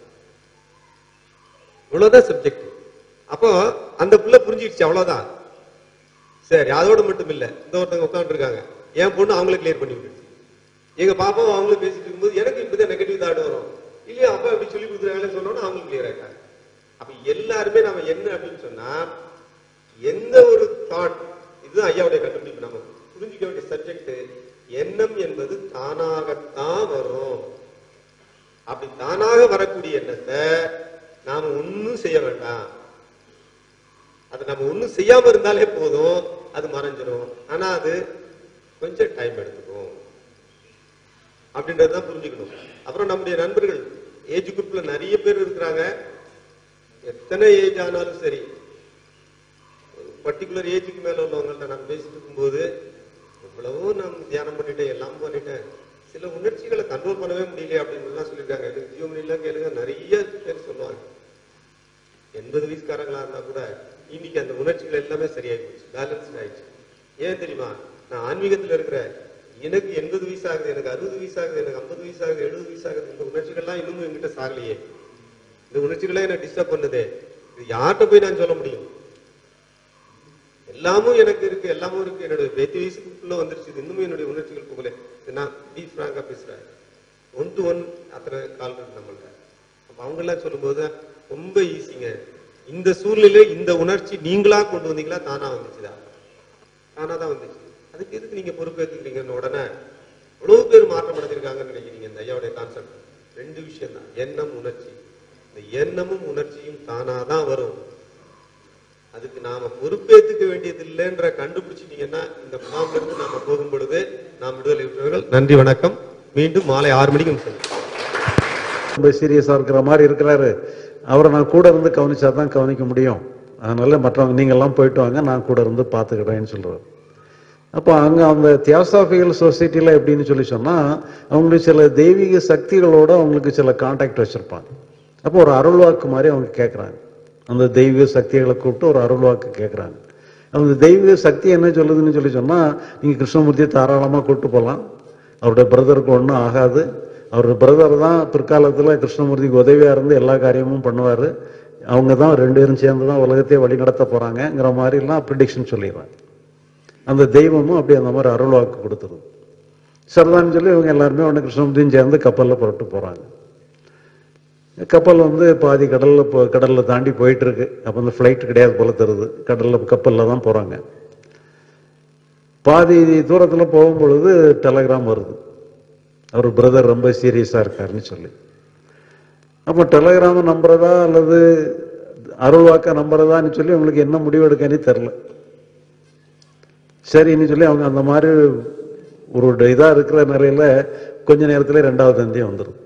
இவ்வளவுதான் சப்ஜெக்ட். அப்போ அந்த புள்ள புரிஞ்சிடுச்சு, அவ்வளவுதான். சரி, அதோட மட்டும் இல்ல, இந்த ஒருத்தவங்க உட்காந்து இருக்காங்க, என் பொண்ணு அவங்களை கிளியர் பண்ணி விட்டுருச்சு. எங்க பாப்பாவும் அவங்களும் பேசிட்டு இருக்கும்போது எனக்கு இப்பதான் நெகட்டிவ் தாட் வரும் இல்லையா, அப்பா எப்படி சொல்லி கொடுக்குறாங்கன்னு சொன்னோன்னா அவங்களுக்கு கிளியர் ஆயிட்டாங்க. அப்ப எல்லாருமே நம்ம என்ன அப்படின்னு சொன்னா, எந்த ஒரு தாட், இதுதான் ஐயாவுடைய கண்டுபிடிப்பு. நம்ம புரிஞ்சுக்க வேண்டிய சப்ஜெக்ட், எண்ணம் என்பது தானாகத்தான் வரும். அப்படி தானாக வரக்கூடிய எண்ணத்தை நாம ஒன்னும் செய்ய வேண்டாம். அதை நம்ம ஒன்னும் செய்யாம இருந்தாலே போதும், அது மறைஞ்சிடும். ஆனா அது கொஞ்சம் டைம் எடுத்துக்கும் அப்படின்றதான் புரிஞ்சுக்கணும். அப்புறம் நம்முடைய நண்பர்கள் ஏஜ் குரூப்ல நிறைய பேர் இருக்கிறாங்க. எத்தனை ஏஜ் ஆனாலும் சரி, பர்டிகுலர் ஏஜுக்கு மேல உள்ளவங்கள்ட்ட நான் பேசிட்டு இருக்கும்போது, எவ்வளவோ நான் தியானம் பண்ணிட்டேன், எல்லாம் பண்ணிட்டேன், சில உணர்ச்சிகளை கண்ட்ரோல் பண்ணவே முடியல அப்படின்னு சொல்லியிருக்காங்க. எனக்கு ஜியோமணிலாம் கேளுங்க, நிறைய பேர் சொல்லுவாங்க. எண்பது வயசுக்காரங்களா இருந்தா கூட இன்னைக்கு அந்த உணர்ச்சிகள் எல்லாமே சரியாயி போச்சு, பேலன்ஸ்ட் ஆயிடுச்சு. ஏன் தெரியுமா? நான் ஆன்மீகத்துல இருக்கிறேன், எனக்கு எண்பது வயசு ஆகுது, எனக்கு அறுபது வயசு ஆகுது, எனக்கு ஐம்பது வயசு ஆகுது, எழுபது வயசு ஆகுது. இந்த உணர்ச்சிகள்லாம் இன்னமும் என்கிட்ட சாகலையே, இந்த உணர்ச்சிகளே என்ன டிஸ்டர்ப் பண்ணுதே, இது யார்கிட்ட போய் நான் சொல்ல முடியும்? எல்லாமும் எனக்கு இருக்கு, எல்லாமும் இருக்கு. என்னுடைய பேத்தி வயசுக்குள்ள வந்துருச்சு, இன்னும் என்னுடைய உணர்ச்சிகள் போகல. நான் டீப் ஃப்ராங்கா பேசுறேன், ஒன் டு ஒன் அத்தனை கால் இருக்கு நம்மள்ட்ட. அப்ப அவங்க எல்லாம் சொல்லும் போது ரொம்ப ஈஸிங்க. இந்த சூழ்நிலை, இந்த உணர்ச்சி நீங்களா கொண்டு வந்தீங்களா, தானா வந்துச்சுதா? தானா தான் வந்துச்சு. அதுக்கு எதுக்கு நீங்க பொறுப்பேற்றுக்கிறீங்கன்னு உடனே எவ்வளவு பேர் மாற்றம் அடைஞ்சிருக்காங்கன்னு நினைக்கிறீங்க. இந்த ஐயாவுடைய கான்செப்ட் ரெண்டு விஷயம் தான், எண்ணம் உணர்ச்சி. இந்த எண்ணமும் உணர்ச்சியும் தானாதான் வரும். அதுக்கு நாம பொறுப்பேற்றுக்க வேண்டியது இல்லைன்ற கண்டுபிடிச்சிட்டீங்கன்னா இந்த முகாம்ல இருந்து நாம போகும் பொழுது நாம் விடுதலை பெற்றவர்கள். நன்றி, வணக்கம். மீண்டும் மாலை ஆறு மணிக்கு ரொம்ப சீரியஸா இருக்கிற மாதிரி இருக்கிறாரு. அவரை நான் கூட இருந்து கவனிச்சா தான் கவனிக்க முடியும். அதனால மற்றவங்க நீங்க எல்லாம் போயிட்டு வாங்க, நான் கூட இருந்து பாத்துக்கிறேன்னு சொல்றாரு. அப்போ அங்க அந்த தியோசாபிக்கல் சொசைட்டில எப்படின்னு சொல்லி சொன்னா, அவங்களுக்கு சில தெய்வீக சக்திகளோட அவங்களுக்கு சில கான்டாக்ட் வச்சிருப்பாங்க. அப்போ ஒரு அருள்வாக்கு மாதிரி அவங்க கேட்கறாங்க. அந்த தெய்வீக சக்திகளை கூப்பிட்டு ஒரு அருள்வாக்கு கேட்கறாங்க. அந்த தெய்வீக சக்தி என்ன சொல்லுதுன்னு சொல்லி சொன்னா, நீங்க கிருஷ்ணமூர்த்தியை தாராளமா கூப்பிட்டு போகலாம், அவருடைய பிரதருக்கு ஒன்றும் ஆகாது, அவருடைய பிரதர் தான் பிற்காலத்துல கிருஷ்ணமூர்த்திக்கு உதவியா இருந்து எல்லா காரியமும் பண்ணுவாரு, அவங்க தான் ரெண்டு பேரும் சேர்ந்து தான் உலகத்தையே வழி நடத்த போறாங்கிற மாதிரி எல்லாம் ப்ரிடிக்ஷன் சொல்லிடுறாங்க. அந்த தெய்வமும் அப்படி அந்த மாதிரி அருள்வாக்கு கொடுத்துருது. சரிதான்னு சொல்லி இவங்க எல்லாருமே ஒன்று கிருஷ்ணமூர்த்தியும் சேர்ந்து கப்பலில் புறட்டு போறாங்க. கப்பல் வந்து பாதி கடல்ல கடல்ல தாண்டி போயிட்டு இருக்கு. அப்போ வந்து ஃப்ளைட் கிடையாது போல தருது, கடல்ல கப்பல்ல தான் போறாங்க. பாதி தூரத்துல போகும் பொழுது டெலகிராம் வருது, அவர் பிரதர் ரொம்ப சீரியஸா இருக்காருன்னு சொல்லி. அப்போ டெலகிராம நம்புறதா அல்லது அருள்வாக்க நம்புறதான்னு சொல்லி அவங்களுக்கு என்ன முடிவு எடுக்கன்னு தெரியல. சரின்னு சொல்லி அவங்க அந்த மாதிரி ஒரு இதா இருக்கிற நிலையில கொஞ்ச நேரத்துல ரெண்டாவது தந்தியம் வந்துடும்,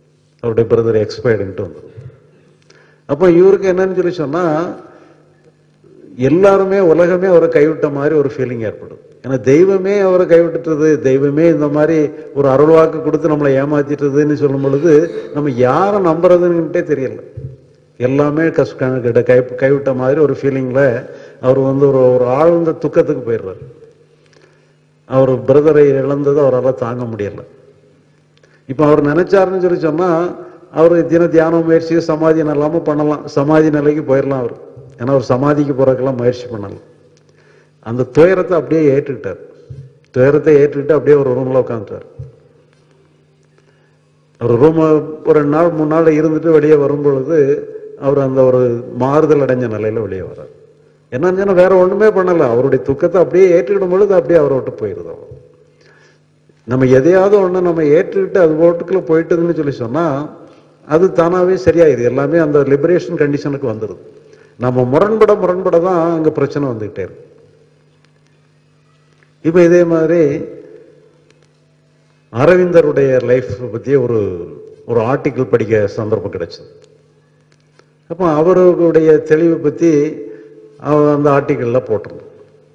அவருடைய பிரதர் எக்ஸ்பயர்டுன்ட்டு வந்துடும். அப்போ இவருக்கு என்னன்னு சொல்லி சொன்னா, எல்லாருமே உலகமே அவரை கைவிட்ட மாதிரி ஒரு ஃபீலிங் ஏற்படும். ஏன்னா தெய்வமே அவரை கைவிட்டுறது, தெய்வமே இந்த மாதிரி ஒரு அருள்வாக்கு கொடுத்து நம்மளை ஏமாத்திட்டுறதுன்னு சொல்லும் பொழுது நம்ம யாரை நம்புறதுன்னுட்டே தெரியல. எல்லாமே கஷ்ட கை கைவிட்ட மாதிரி ஒரு ஃபீலிங்ல அவர் வந்து ஒரு ஒரு ஆழ்ந்த துக்கத்துக்கு போயிடுறாரு. அவர் பிரதரை இழந்தது அவரால் தாங்க முடியல. இப்ப அவர் நினைச்சாருன்னு சொல்லி சொன்னா அவர் தின தியான முயற்சி சமாதி இல்லாம பண்ணலாம், சமாதி நிலைக்கு போயிடலாம் அவர். ஏன்னா அவர் சமாதிக்கு போறதுக்கெல்லாம் முயற்சி பண்ணலாம். அந்த துயரத்தை அப்படியே ஏற்றுக்கிட்டார். துயரத்தை ஏற்றுக்கிட்டு அப்படியே ஒரு ரூம்ல உட்காந்துட்டார். ஒரு ரூம் ஒரு ரெண்டு நாள் மூணு நாள் இருந்துட்டு வெளியே வரும் பொழுது அவர் அந்த ஒரு மாறுதல் அடைஞ்ச நிலையில வெளியே வர்றார். என்னன்னு வேற ஒண்ணுமே பண்ணல, அவருடைய துக்கத்தை அப்படியே ஏற்றுக்கிடும் பொழுது அப்படியே அவரை விட்டு போயிருது. நம்ம எதையாவது ஒண்ணு நம்ம ஏற்றுக்கிட்டு அது ஓட்டுக்குள்ள போயிட்டுதுன்னு சொல்லி சொன்னா அது தானாவே சரியாயிருது. எல்லாமே அந்த லிபரேஷன் கண்டிஷனுக்கு வந்துடுது. நம்ம முரண்பட முரண்பட தான் அங்க பிரச்சனை வந்துகிட்டே இருக்கு. இப்ப இதே மாதிரி அரவிந்தருடைய லைஃப் பத்தி ஒரு ஒரு ஆர்டிக்கிள் படிக்க சந்தர்ப்பம் கிடைச்சது. அப்போ அவருடைய தெளிவை பத்தி அந்த ஆர்டிக்கிள்ல போட்டிருந்தோம்.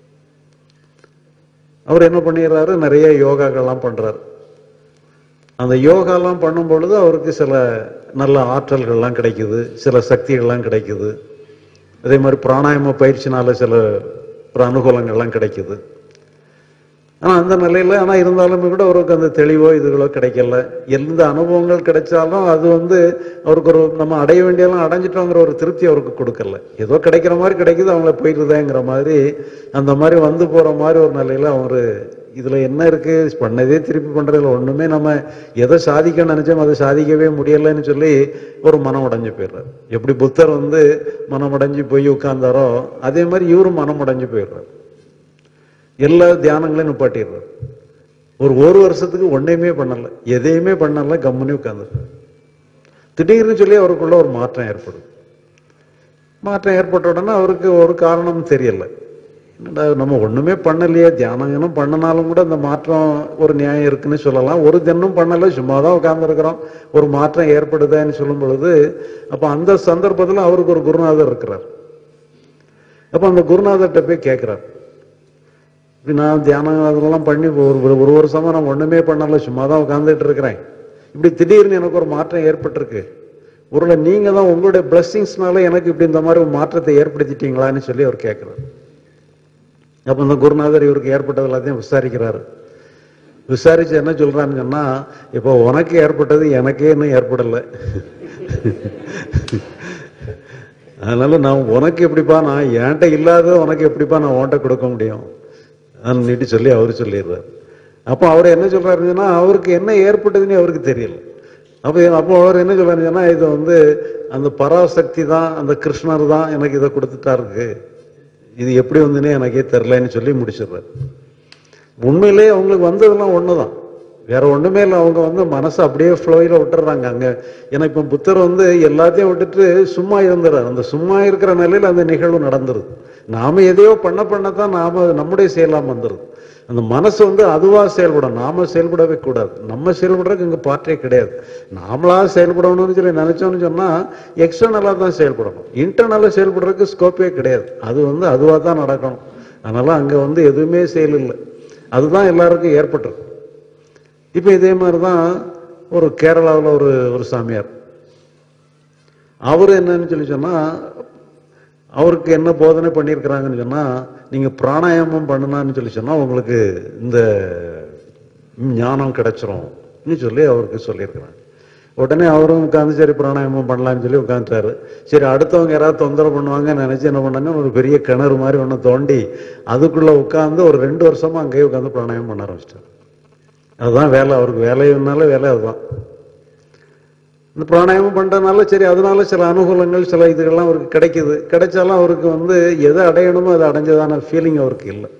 அவர் என்ன பண்ணிடுறாரு, நிறைய யோகாக்கள்லாம் பண்றாரு. அந்த யோகாலாம் பண்ணும் பொழுது அவருக்கு சில நல்ல ஆற்றல்கள்லாம் கிடைக்குது, சில சக்திகள்லாம் கிடைக்குது. அதே மாதிரி பிராணாயாம பயிற்சினால சில அனுகூலங்கள்லாம் கிடைக்குது. ஆனா அந்த நிலையில ஆனா இருந்தாலுமே கூட அவருக்கு அந்த தெளிவோ இதுகளோ கிடைக்கல. எந்த அனுபவங்கள் கிடைச்சாலும் அது வந்து அவருக்கு ஒரு நம்ம அடைய வேண்டியெல்லாம் அடைஞ்சிட்டோங்கிற ஒரு திருப்தி அவருக்கு கொடுக்கல. ஏதோ கிடைக்கிற மாதிரி கிடைக்குது, அவங்கள போயிடுதேங்கிற மாதிரி அந்த மாதிரி வந்து போற மாதிரி ஒரு நிலையில அவரு இதுல என்ன இருக்கு, பண்ணதே திருப்பி பண்றதுல ஒண்ணுமே நம்ம எதை சாதிக்க நினைச்சோம் அதை சாதிக்கவே முடியலன்னு சொல்லி ஒரு மனம் உடைஞ்சு போயிடுறாரு. எப்படி புத்தர் வந்து மனம் அடைஞ்சு போய் உட்கார்ந்தாரோ அதே மாதிரி இவரும் மனம் அடைஞ்சு போயிடுறாரு. எல்லா தியானங்களையும் நிப்பாட்டிடுறாரு. ஒரு ஒரு வருஷத்துக்கு ஒன்னையுமே பண்ணல, எதையுமே பண்ணல, கம்முனே உட்கார்ந்து. திடீர்னு சொல்லி அவருக்குள்ள ஒரு மாற்றம் ஏற்படும். மாற்றம் ஏற்பட்ட உடனே அவருக்கு ஒரு காரணம் தெரியல. என்னடா நம்ம ஒண்ணுமே பண்ணலையே, தியானம் பண்ணனாலும் கூட அந்த மாற்றம் ஒரு நியாயம் இருக்குன்னு சொல்லலாம். ஒரு தினம் பண்ணல, சும்மாதான் உட்கார்ந்து இருக்கிறோம், ஒரு மாற்றம் ஏற்படுதுன்னு சொல்லும் பொழுது அப்ப அந்த சந்தர்ப்பத்துல அவருக்கு ஒரு குருநாதர் இருக்கிறார். அப்ப அந்த குருநாதர்கிட்ட போய் கேட்கிறார், நான் தியானம் அதெல்லாம் பண்ணி ஒரு ஒரு வருஷமா நான் ஒண்ணுமே பண்ணல, சும்மாதான் உட்கார்ந்துட்டு இருக்கிறேன், இப்படி திடீர்னு எனக்கு ஒரு மாற்றம் ஏற்பட்டிருக்கு, ஒருவேளை நீங்க தான் உங்களுடைய பிளஸ்ஸிங்ஸ்னால எனக்கு இப்படி இந்த மாதிரி ஒரு மாற்றத்தை ஏற்படுத்திட்டீங்களான்னு சொல்லி அவர் கேட்கிறார். அப்ப இந்த குருநாதர் இவருக்கு ஏற்பட்டது எல்லாத்தையும் விசாரிக்கிறாரு. விசாரிச்சு என்ன சொல்றான்னு சொன்னா, இப்போ உனக்கு ஏற்பட்டது எனக்கே இன்னும் ஏற்படலை, அதனால நான் உனக்கு எப்படிப்பா, நான் என்கிட்ட இல்லாத உனக்கு எப்படிப்பா நான் உன்கிட்ட கொடுக்க முடியும் நீட்டு சொல்லி அவரு சொல்லிடுறாரு. அப்போ அவர் என்ன சொல்றாருன்னா, அவருக்கு என்ன ஏற்பட்டதுன்னு அவருக்கு தெரியல. அப்போ அப்போ அவர் என்ன சொல்றாருன்னா, இது வந்து அந்த பராசக்தி தான், அந்த கிருஷ்ணர் தான் எனக்கு இதை கொடுத்துட்டாருக்கு, இது எப்படி வந்துன்னே எனக்கே தெரிலன்னு சொல்லி முடிச்சிடுறாரு. உண்மையிலே அவங்களுக்கு வந்ததெல்லாம் ஒண்ணுதான், வேற ஒண்ணுமே இல்லை. அவங்க வந்து மனசை அப்படியே ஃப்ளோயில விட்டுறாங்க அங்க. ஏன்னா இப்ப புத்தர் வந்து எல்லாத்தையும் விட்டுட்டு சும்மா இருந்துறாரு. அந்த சும்மா இருக்கிற நிலையில அந்த நிகழ்வு நடந்துருது. நாம எதையோ பண்ண பண்ணத்தான் நாம நம்முடைய செயலாம் வந்துருது. அந்த மனசு வந்து அதுவா செயல்படும், நாம செயல்படவே கூடாது. நம்ம செயல்படுறதுக்கு இங்க பாற்றே கிடையாது. நாமளா செயல்படணும்னு சொல்லி நினைச்சோம்னு சொன்னா எக்ஸ்டர்னலா தான் செயல்படணும், இன்டர்னலா செயல்படுறதுக்கு ஸ்கோப்பே கிடையாது. அது வந்து அதுவா தான் நடக்கணும். அதனால அங்க வந்து எதுவுமே செயல் இல்லை, அதுதான் எல்லாருக்கும் ஏற்பட்டிருக்கு. இப்ப இதே மாதிரிதான் ஒரு கேரளாவில் ஒரு ஒரு சாமியார், அவரு என்னன்னு சொல்லி சொன்னா, அவருக்கு என்ன போதனை பண்ணியிருக்கிறாங்கன்னு சொன்னா, நீங்க பிராணாயாமம் பண்ணுனான்னு சொல்லி சொன்னா உங்களுக்கு இந்த ஞானம் கிடைச்சிரும் சொல்லி அவருக்கு சொல்லியிருக்கிறாங்க. உடனே அவரும் உட்காந்து சரி பிராணாயாமம் பண்ணலாம்னு சொல்லி உட்காந்துட்டாரு. சரி அடுத்தவங்க யாராவது தொந்தரவு பண்ணுவாங்கன்னு நினைச்சு என்ன பண்ணாங்க, ஒரு பெரிய கிணறு மாதிரி ஒன்று தோண்டி அதுக்குள்ள உட்காந்து ஒரு ரெண்டு வருஷமா அங்கேயே உட்காந்து பிராணாயாமம் பண்ண ஆரம்பிச்சிட்டாரு. அதுதான் வேலை, அவருக்கு வேலைனால வேலை அதுதான். இந்த பிராணாயாமம் பண்றதுனால சரி அதனால சில அனுகூலங்கள் சில இதுகள்லாம் அவருக்கு கிடைக்குது. கிடைச்சாலும் அவருக்கு வந்து எதை அடையணுமோ அதை அடைஞ்சதான ஃபீலிங் அவருக்கு இல்லை.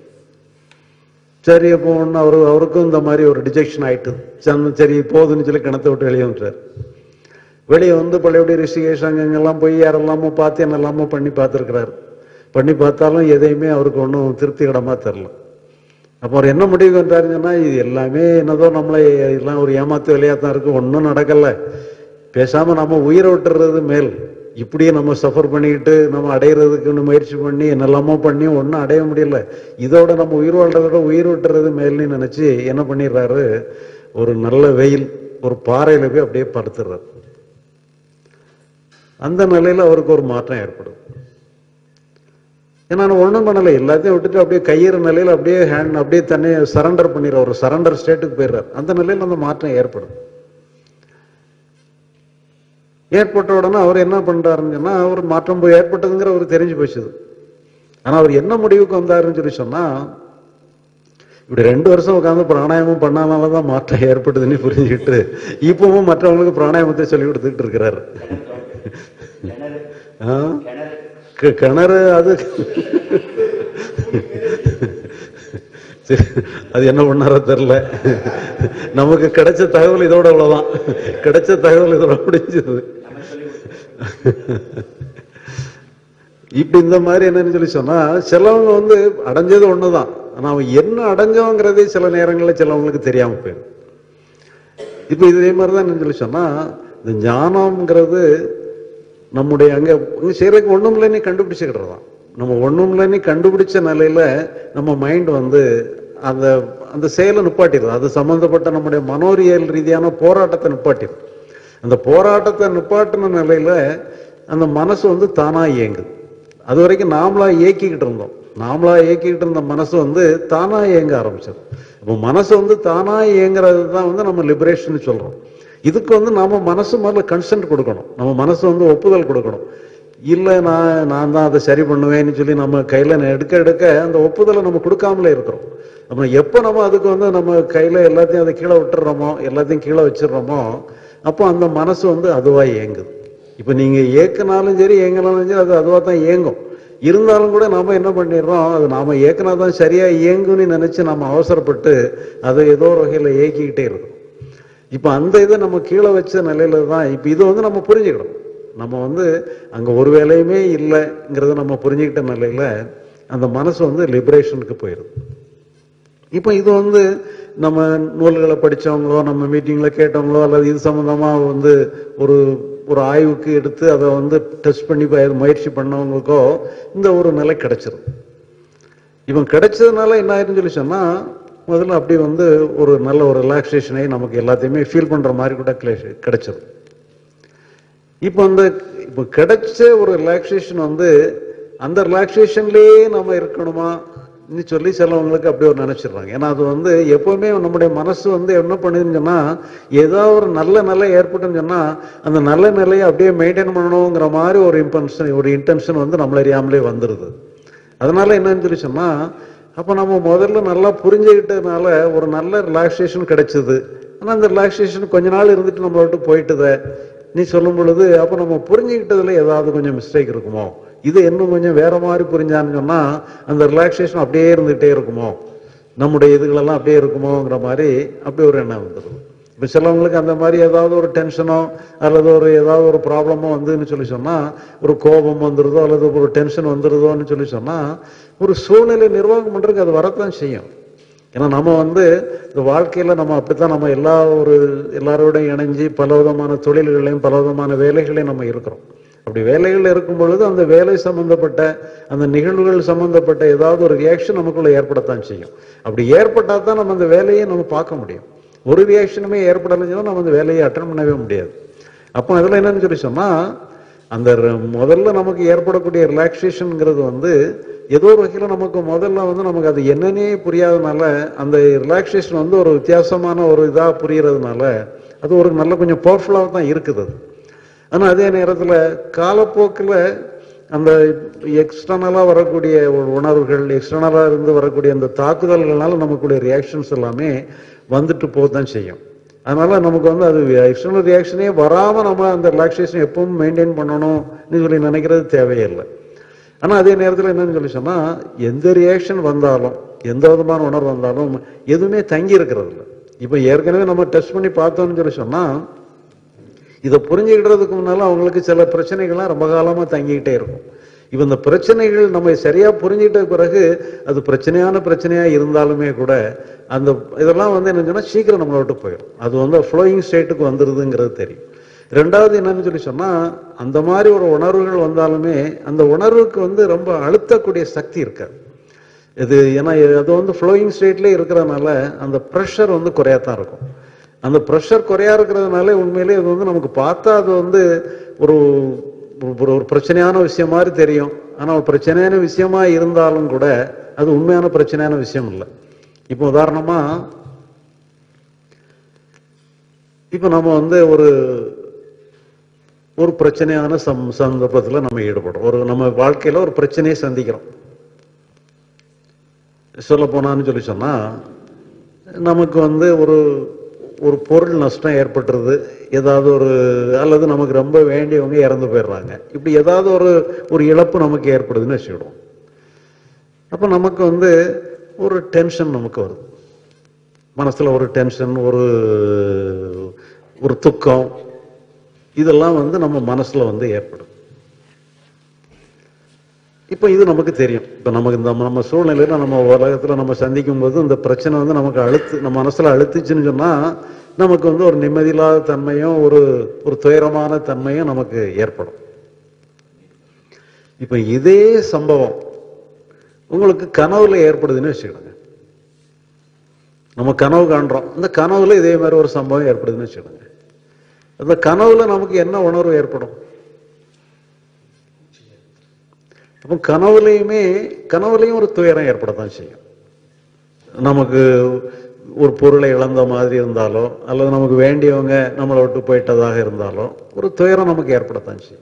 சரி அப்போ ஒன்று அவரு அவருக்கும் இந்த மாதிரி ஒரு டிஜெக்ஷன் ஆயிட்டு சரி போதுன்னு சொல்லி கிணத்தை விட்டு வெளியே வந்துட்டார். வெளியே வந்து பழையபடி ரிஷிகேஷ் அங்கெல்லாம் போய் யாரெல்லாமோ பார்த்து என்னெல்லாமோ பண்ணி பார்த்துருக்கிறாரு. பண்ணி பார்த்தாலும் எதையுமே அவருக்கு ஒன்றும் திருப்திகரமா தெரில. அப்போ அவர் என்ன முடிவு பண்றாருங்கன்னா, இது எல்லாமே என்னதோ நம்மளை எல்லாம் ஒரு ஏமாத்து வேலையா தான் இருக்கு, ஒன்றும் நடக்கல, பேசாம நம்ம உயிரை விட்டுறது மேல் இப்படியே நம்ம சஃபர் பண்ணிக்கிட்டு நம்ம அடையிறதுக்குன்னு முயற்சி பண்ணி என்னெல்லாமோ பண்ணி ஒன்றும் அடைய முடியல, இதோட நம்ம உயிர் வாழ்றதோட உயிர் விட்டுறது மேல்னு நினைச்சு என்ன பண்ணிடுறாரு, ஒரு நல்ல வெயில் ஒரு பாறையில போய் அப்படியே படுத்துடுறாரு. அந்த நிலையில அவருக்கு ஒரு மாற்றம் ஏற்படும். ஏன்னா ஒன்றும் பண்ணலை, எல்லாத்தையும் விட்டுட்டு அப்படியே கையேற நிலையில அப்படியே ஹேண்ட் அப்படியே தன்னை சரண்டர் பண்ணிடுற ஒரு சரண்டர் ஸ்டேட்டுக்கு போயிடுறாரு. அந்த நிலையில அந்த மாற்றம் ஏற்படும். ஏற்பட்ட உடனே அவர் என்ன பண்றாருன்னு சொன்னா, அவர் மாற்றம் போய் ஏற்பட்டதுங்கிற அவர் தெரிஞ்சு போச்சுது. ஆனா அவர் என்ன முடிவுக்கு வந்தாருன்னு சொல்லி சொன்னா, இப்படி ரெண்டு வருஷம் உட்காந்து பிராணாயாமம் பண்ணாமதான் மாற்றம் ஏற்பட்டதுன்னு புரிஞ்சுக்கிட்டு இப்பவும் மற்றவங்களுக்கு பிராணாயாமத்தை சொல்லி கொடுத்துட்டு இருக்கிறாரு. கிணறு அது அது என்ன பண்ணாரோ தெரியல. நமக்கு கிடைச்ச தகவல் இதோட அவ்வளவுதான், கிடைச்ச தகவல் இதோட முடிஞ்சது. இப்படி இந்த மாதிரி என்னன்னு சொல்லி சொன்னா, சிலவங்க வந்து அடைஞ்சது ஒண்ணுதான், ஆனா அவன் என்ன அடைஞ்சோங்கிறதே சில நேரங்களில் சிலவங்களுக்கு தெரியாம போயிடும். இப்ப இதே மாதிரிதான் என்னன்னு சொல்லி சொன்னா, இந்த ஞானம்ங்கிறது நம்முடைய அங்க செய்யறதுக்கு ஒண்ணும் இல்லைன்னு கண்டுபிடிச்சுக்கிட்டு தான். நம்ம ஒண்ணும் இல்லைன்னு கண்டுபிடிச்ச நிலையில நம்ம மைண்ட் வந்து அந்த அந்த செயலை நிப்பாட்டிடுது. அது சம்பந்தப்பட்ட நம்முடைய மனோரியல் ரீதியான போராட்டத்தை நிப்பாட்டிடும். அந்த போராட்டத்தை நிப்பாட்டின நிலையில அந்த மனசு வந்து தானா இயங்குது. அது வரைக்கும் நாமளா இயக்கிக்கிட்டு இருந்தோம், நாமளா இயக்கிக்கிட்டு இருந்த மனசு வந்து தானா இயங்க ஆரம்பிச்சது. இப்போ மனசு வந்து தானா இயங்குறது தான் வந்து நம்ம லிபரேஷன் சொல்றோம். இதுக்கு வந்து நாம மனசு முதல்ல கன்சென்ட் கொடுக்கணும், நம்ம மனசு வந்து ஒப்புதல் கொடுக்கணும். இல்லை நான் நான் தான் அதை சரி பண்ணுவேன்னு சொல்லி நம்ம கையில எடுக்க எடுக்க அந்த ஒப்புதலை நம்ம கொடுக்காமலே இருக்கிறோம். நம்ம எப்போ நம்ம அதுக்கு வந்து நம்ம கையில எல்லாத்தையும் அதை கீழே விட்டுறோமோ, எல்லாத்தையும் கீழே வச்சிடறோமோ, அப்போ அந்த மனசு வந்து அதுவா இயங்குது. இப்போ நீங்க ஏக்கினாலும் சரி இயங்கினாலும் சரி அது அதுவா தான் இயங்கும். இருந்தாலும் கூட நாம என்ன பண்ணிடுறோம், அது நாம ஏக்கினாதான் சரியா இயங்குன்னு நினைச்சு நம்ம அவசரப்பட்டு அதை ஏதோ ஒரு வகையில இயக்கிக்கிட்டே இருக்கோம். இப்ப அந்த இதை நம்ம கீழே வச்ச நிலையில தான் இப்ப இது வந்து நம்ம புரிஞ்சுக்கணும். நம்ம வந்து அங்க ஒரு வேலையுமே இல்லைங்கிறத நம்ம புரிஞ்சுக்கிட்ட நிலையில அந்த மனசு வந்து லிபரேஷனுக்கு போயிடுது. இப்ப இது வந்து நம்ம நூல்களை படிச்சவங்களோ நம்ம மீட்டிங்ல கேட்டவங்களோ அல்லது இது சம்பந்தமா வந்து ஒரு ஒரு ஆய்வுக்கு எடுத்து அதை வந்து டெஸ்ட் பண்ணி முயற்சி பண்ணவங்களுக்கோ இந்த ஒரு நிலை கிடைச்சிரும். இவன் கிடைச்சதுனால என்ன ஆயிருன்னு சொல்லி சொன்னா, முதல்ல அப்படி வந்து ஒரு நல்ல ஒரு ரிலாக்ஸேஷனை நமக்கு எல்லாத்தையுமே ஃபீல் பண்ற மாதிரி கூட கிடைச்சிடும். இப்போ அந்த இப்போ கிடைச்ச ஒரு ரிலாக்ஸேஷன் வந்து அந்த ரிலாக்ஸேஷன்லயே நம்ம இருக்கணுமா சொல்லி சிலவங்களுக்கு அப்படி ஒரு நினைச்சிடுறாங்க. ஏன்னா அது வந்து எப்பவுமே நம்முடைய மனசு வந்து என்ன பண்ணுதுன்னு சொன்னா, ஏதாவது ஒரு நல்ல நிலை ஏற்பட்டுன்னு சொன்னா அந்த நல்ல நிலையை அப்படியே மெயின்டைன் பண்ணணுங்கிற மாதிரி ஒரு இம்பன்ஷன் ஒரு இன்டென்ஷன் வந்து நம்மள அறியாமலே வந்துடுது. அதனால என்னன்னு சொல்லி சொன்னா, அப்போ நம்ம முதல்ல நல்லா புரிஞ்சுக்கிட்டதுனால ஒரு நல்ல ரிலாக்ஸேஷன் கிடைச்சது. ஆனால் அந்த ரிலாக்ஸேஷன் கொஞ்ச நாள் இருந்துட்டு நம்மள விட்டு போயிட்டுத நீ சொல்லும் பொழுது, அப்போ நம்ம புரிஞ்சுக்கிட்டதுல ஏதாவது கொஞ்சம் மிஸ்டேக் இருக்குமோ, இது இன்னும் கொஞ்சம் வேற மாதிரி புரிஞ்சான்னு சொன்னா அந்த ரிலாக்ஸேஷன் அப்படியே இருந்துகிட்டே இருக்குமோ, நம்முடைய இதுகளெல்லாம் அப்படியே இருக்குமோங்கிற மாதிரி அப்படி ஒரு எண்ணம் வந்துடுது. இப்போ சிலவங்களுக்கு அந்த மாதிரி ஏதாவது ஒரு டென்ஷனோ அல்லது ஒரு ஏதாவது ஒரு ப்ராப்ளமோ வந்துன்னு சொல்லி சொன்னா ஒரு கோபம் வந்துடுதோ அல்லது ஒரு டென்ஷன் வந்துடுதோன்னு சொல்லி சொன்னா ஒரு சூழ்நிலை நிர்வாகம் பண்றதுக்கு அது வரத்தான் செய்யும். ஏன்னா நம்ம வந்து இந்த வாழ்க்கையில நம்ம அப்படித்தான் நம்ம எல்லா ஒரு எல்லாரோடையும் இணைஞ்சு பல விதமான தொழில்களையும் பல விதமான வேலைகளையும் நம்ம இருக்கிறோம். அப்படி வேலைகள் இருக்கும் பொழுது அந்த வேலை சம்பந்தப்பட்ட அந்த நிகழ்வுகள் சம்பந்தப்பட்ட ஏதாவது ஒரு ரியாக்ஷன் நமக்குள்ள ஏற்படத்தான் செய்யும். அப்படி ஏற்பட்டா தான் நம்ம அந்த வேலையை நம்ம பார்க்க முடியும். ஒரு ரியாக்ஷனுமே ஏற்படலைன்னா நம்ம அந்த வேலையை அட்டன் பண்ணவே முடியாது. அப்போ அதில் என்னன்னு சொல்லி சொன்னா, அந்த முதல்ல நமக்கு ஏற்படக்கூடிய ரிலாக்ஸேஷன்ங்கிறது வந்து ஏதோ ஒரு வகையில் நமக்கு முதல்ல வந்து நமக்கு அது என்னன்னே புரியாதனால அந்த ரிலாக்ஸேஷன் வந்து ஒரு வித்தியாசமான ஒரு இதாக புரியறதுனால அது ஒரு நல்ல கொஞ்சம் பவர்ஃபுல்லாக தான் இருக்குது அது. ஆனால் அதே நேரத்தில் காலப்போக்கில் அந்த எக்ஸ்டர்னலாக வரக்கூடிய உணர்வுகள் எக்ஸ்டர்னலாக இருந்து வரக்கூடிய அந்த தாக்குதல்கள்னால நமக்குடைய ரியாக்ஷன்ஸ் எல்லாமே வந்துட்டு போதான் செய்யும். அதனால நமக்கு வந்து அது எக்ஸ்டர்னல் ரியாக்ஷனே வராமல் நம்ம அந்த ரிலாக்ஸேஷன் எப்பவும் மெயின்டைன் பண்ணணும்னு சொல்லி நினைக்கிறது தேவையில்லை. ஆனால் அதே நேரத்தில் என்னன்னு சொல்லி சொன்னால், எந்த ரியாக்ஷன் வந்தாலும் எந்த விதமான உணர்வு வந்தாலும் எதுவுமே தங்கி இருக்கிறது இல்லை. இப்போ ஏற்கனவே நம்ம டெஸ்ட் பண்ணி பார்த்தோம்னு சொல்லி சொன்னால், இதை புரிஞ்சுக்கிட்டதுக்கு முன்னால அவங்களுக்கு சில பிரச்சனைகள்லாம் ரொம்ப காலமாக தங்கிக்கிட்டே இருக்கும். இப்போ இந்த பிரச்சனைகள் நம்ம சரியா புரிஞ்சுக்கிட்ட பிறகு அது பிரச்சனையான பிரச்சனையா இருந்தாலுமே கூட அந்த இதெல்லாம் வந்து என்னன்னா சீக்கிரம் நம்மளை விட்டு போயிடும். அது வந்து ஃப்ளோயிங் ஸ்டேட்டுக்கு வந்துடுதுங்கிறது தெரியும். ரெண்டாவது என்னன்னு சொல்லி சொன்னா, அந்த மாதிரி ஒரு உணர்வுகள் வந்தாலுமே அந்த உணர்வுக்கு வந்து ரொம்ப அழுத்தக்கூடிய சக்தி இருக்காது. இது ஏன்னா அது வந்து ஃப்ளோயிங் ஸ்டேட்லேயே இருக்கிறதுனால அந்த ப்ரெஷர் வந்து குறையாதான் இருக்கும். அந்த ப்ரெஷர் குறையா இருக்கிறதுனால உண்மையிலேயே அது வந்து நமக்கு பார்த்தா அது வந்து ஒரு ஒரு பிரச்சனையான விஷயம் மாதிரி தெரியும். ஆனால் ஒரு பிரச்சனையான விஷயமா இருந்தாலும் கூட அது உண்மையான பிரச்சனையான விஷயம் இல்லை. இப்போ உதாரணமா இப்போ நம்ம வந்து ஒரு ஒரு பிரச்சனையான சம் சந்தர்ப்பத்தில் நம்ம ஈடுபடுறோம். ஒரு நம்ம வாழ்க்கையில் ஒரு பிரச்சனையை சந்திக்கிறோம். சொல்ல போனான்னு சொல்லி சொன்னா, நமக்கு வந்து ஒரு ஒரு பொருள் நஷ்டம் ஏற்பட்டுருது, ஏதாவது ஒரு அல்லது நமக்கு ரொம்ப வேண்டியவங்க இறந்து போயிடுறாங்க, இப்படி ஏதாவது ஒரு ஒரு இழப்பு நமக்கு ஏற்படுதுன்னு வச்சுக்கிடுவோம். அப்போ நமக்கு வந்து ஒரு டென்ஷன் நமக்கு வருது, மனசுல ஒரு டென்ஷன், ஒரு ஒரு துக்கம், இதெல்லாம் வந்து நம்ம மனசுல வந்து ஏற்படும். இப்போ இது நமக்கு தெரியும். இப்போ நமக்கு இந்த நம்ம சூழ்நிலையில நம்ம உலகத்துல நம்ம சந்திக்கும் போது இந்த பிரச்சனை வந்து நமக்கு அழுத்து நம்ம மனசுல அழுத்துச்சுன்னு சொன்னா நமக்கு வந்து ஒரு நிம்மதியில்லாத தன்மையும் ஒரு ஒரு துயரமான தன்மையும் நமக்கு ஏற்படும். இப்போ இதே சம்பவம் உங்களுக்கு கனவுல ஏற்படுதுன்னு வச்சுக்கிடுங்க. நம்ம கனவு காண்றோம், இந்த கனவுல இதே மாதிரி ஒரு சம்பவம் ஏற்படுதுன்னு வச்சுக்கிடுங்க. அந்த கனவுல நமக்கு என்ன உணர்வு ஏற்படும்? அப்போ கனவுலையுமே கனவுலையும் ஒரு துயரம் ஏற்படத்தான் செய்யும். நமக்கு ஒரு பொருளை இழந்த மாதிரி இருந்தாலோ அல்லது நமக்கு வேண்டியவங்க நம்மளை விட்டு போயிட்டதாக இருந்தாலோ ஒரு துயரம் நமக்கு ஏற்படத்தான் செய்யும்.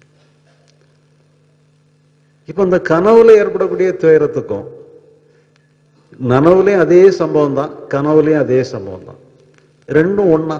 இப்ப இந்த கனவுல ஏற்படக்கூடிய துயரத்துக்கும் நனவுலையும் அதே சம்பவம் தான், கனவுலையும் அதே சம்பவம் தான், ரெண்டும் ஒன்னா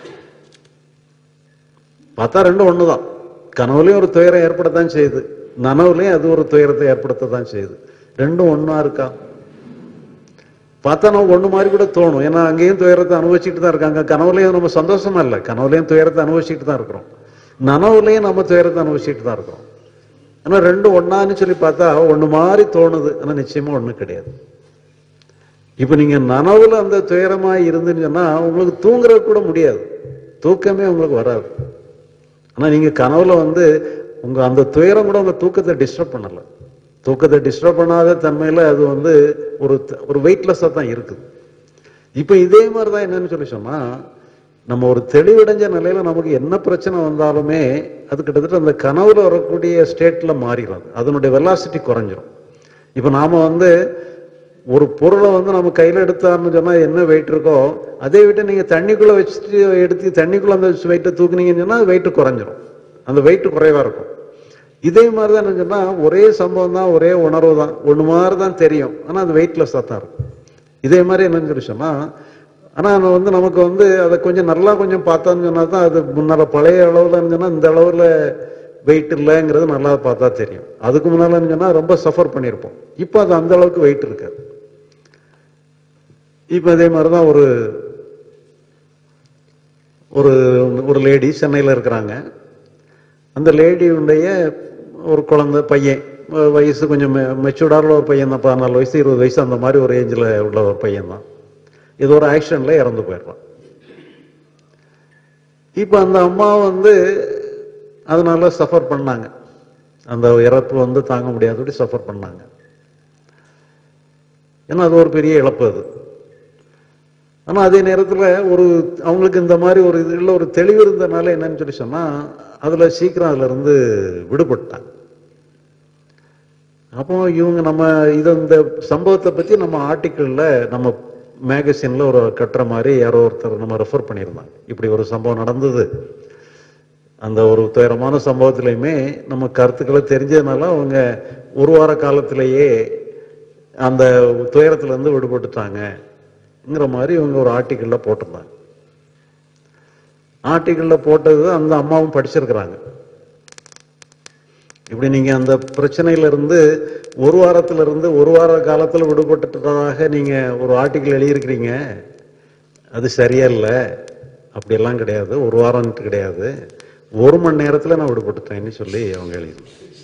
பார்த்தா ரெண்டும் ஒண்ணுதான். கனவுலையும் ஒரு துயரம் ஏற்படத்தான் செய்யுது, நனவுலையும் அது ஒரு துயரத்தை ஏற்படுத்தத்தான் செய்யுது. ரெண்டும் ஒன்னா இருக்கா? பார்த்தா நமக்கு ஒண்ணு மாதிரி கூட தோணும். ஏன்னா அங்கேயும் துயரத்தை அனுபவிச்சுட்டு தான் இருக்காங்க. கனவுலையும் நம்ம சந்தோஷமா இல்லை, கனவுலையும் துயரத்தை அனுபவிச்சுட்டு தான் இருக்கிறோம், நனவுலையும் நம்ம துயரத்தை அனுபவிச்சுட்டு தான் இருக்கிறோம். ஆனா ரெண்டும் ஒன்னான்னு சொல்லி பார்த்தா ஒண்ணு மாதிரி தோணுது, ஆனா நிச்சயமா ஒண்ணு கிடையாது. இப்ப நீங்க நனவுல அந்த துயரமா இருந்துன்னு சொன்னா உங்களுக்கு தூங்குறது கூட முடியாது, தூக்கமே உங்களுக்கு வராது. ஆனா நீங்க கனவுல வந்து உங்க அந்த துயரம் கூட உங்க தூக்கத்தை டிஸ்டர்ப் பண்ணல, தூக்கத்தை டிஸ்டர்ப் பண்ணாத தன்மையில அது வந்து ஒரு ஒரு வெயிட்லெஸ்ஸா தான் இருக்குது. இப்ப இதே மாதிரிதான் என்னன்னு சொல்லி சொன்னா, நம்ம ஒரு தெளிவடைஞ்ச நிலையில நமக்கு என்ன பிரச்சனை வந்தாலுமே அது கிட்டத்தட்ட அந்த கனவுல வரக்கூடிய ஸ்டேட்ல மாறிடும், அதனுடைய வெலாசிட்டி குறைஞ்சிரும். இப்ப நாம வந்து ஒரு பொருளை வந்து நம்ம கையில எடுத்தாருன்னு சொன்னா என்ன வெயிட் இருக்கோ அதே வெயிட்டை நீங்க தண்ணிக்குள்ள வச்சுட்டு எடுத்து தண்ணிக்குள்ள அந்த வெயிட்டை தூக்குனீங்கன்னு சொன்னா வெயிட் குறைஞ்சிரும், அந்த வெயிட் குறைவா இருக்கும். இதே மாதிரிதான் என்ன சொன்னா ஒரே சம்பவம் தான், ஒரே உணர்வு தான், ஒண்ணு மாதிரி தான் தெரியும், ஆனா அது வெயிட்லெஸ்ஸா தான் இருக்கும். இதே மாதிரி என்னன்னு சொல்லி சொன்னா, ஆனா வந்து நமக்கு வந்து அதை கொஞ்சம் நல்லா கொஞ்சம் பார்த்தான்னு சொன்னா தான் அது முன்னால பழைய அளவுல சொன்னா இந்த அளவுல வெயிட் இல்லைங்கிறது நல்லா பார்த்தா தெரியும். அதுக்கு முன்னால சொன்னா ரொம்ப சஃபர் பண்ணியிருப்போம், இப்போ அது அந்த அளவுக்கு வெயிட் இருக்காது. இப்ப இதே மாதிரிதான் ஒரு ஒரு ஒரு லேடி சென்னையில இருக்கிறாங்க. அந்த லேடியுடைய ஒரு குழந்தை பையன், வயசு கொஞ்சம் மெச்சூர்டான ஒரு பையன் தான், பதினாலு வயசு இருபது வயசு அந்த மாதிரி ஒரு ஏஞ்சில் உள்ள ஒரு பையன் தான். இது ஒரு ஆக்சிடென்ட்ல இறந்து போயிடுறான். இப்ப அந்த அம்மா வந்து அதனால சஃபர் பண்ணாங்க, அந்த இறப்பு வந்து தாங்க முடியாதபடி சஃபர் பண்ணாங்க. ஏன்னா அது ஒரு பெரிய இழப்பு அது. ஆனா அதே நேரத்துல ஒரு அவங்களுக்கு இந்த மாதிரி ஒரு இதுல ஒரு தெளிவு இருந்தனால என்னன்னு சொல்லி சொன்னா அதுல சீக்கிரம் அதுல இருந்து விடுபட்டாங்க. அப்போ இவங்க நம்ம இத இந்த சம்பவத்தை பத்தி நம்ம ஆர்டிக்கிள்ல நம்ம மேகசின்ல ஒரு கட்டுற மாதிரி யாரோ ஒருத்தர் நம்ம ரெஃபர் பண்ணியிருந்தாங்க. இப்படி ஒரு சம்பவம் நடந்தது, அந்த ஒரு துயரமான சம்பவத்திலையுமே நம்ம கருத்துக்களை தெரிஞ்சதுனால அவங்க ஒரு வார காலத்திலேயே அந்த துயரத்துல இருந்து விடுபட்டுட்டாங்கங்கிற மாதிரி இவங்க ஒரு ஆர்டிக்கிள்ல போட்டிருந்தாங்க. ஆர்டிக்கிள்ல போட்டது அந்த அம்மாவும் படிச்சிருக்கிறாங்க. இப்படி நீங்க அந்த பிரச்சனையில இருந்து ஒரு வாரத்துல இருந்து ஒரு வார காலத்துல விடுபட்டுட்டதாக நீங்க ஒரு ஆர்டிக்கிள் எழுதியிருக்கிறீங்க, அது சரியா இல்லை, அப்படியெல்லாம் கிடையாது, ஒரு வாரம் கிடையாது, ஒரு மணி நேரத்துல நான் விடுபட்டுட்டேன்னு சொல்லி அவங்க எழுதி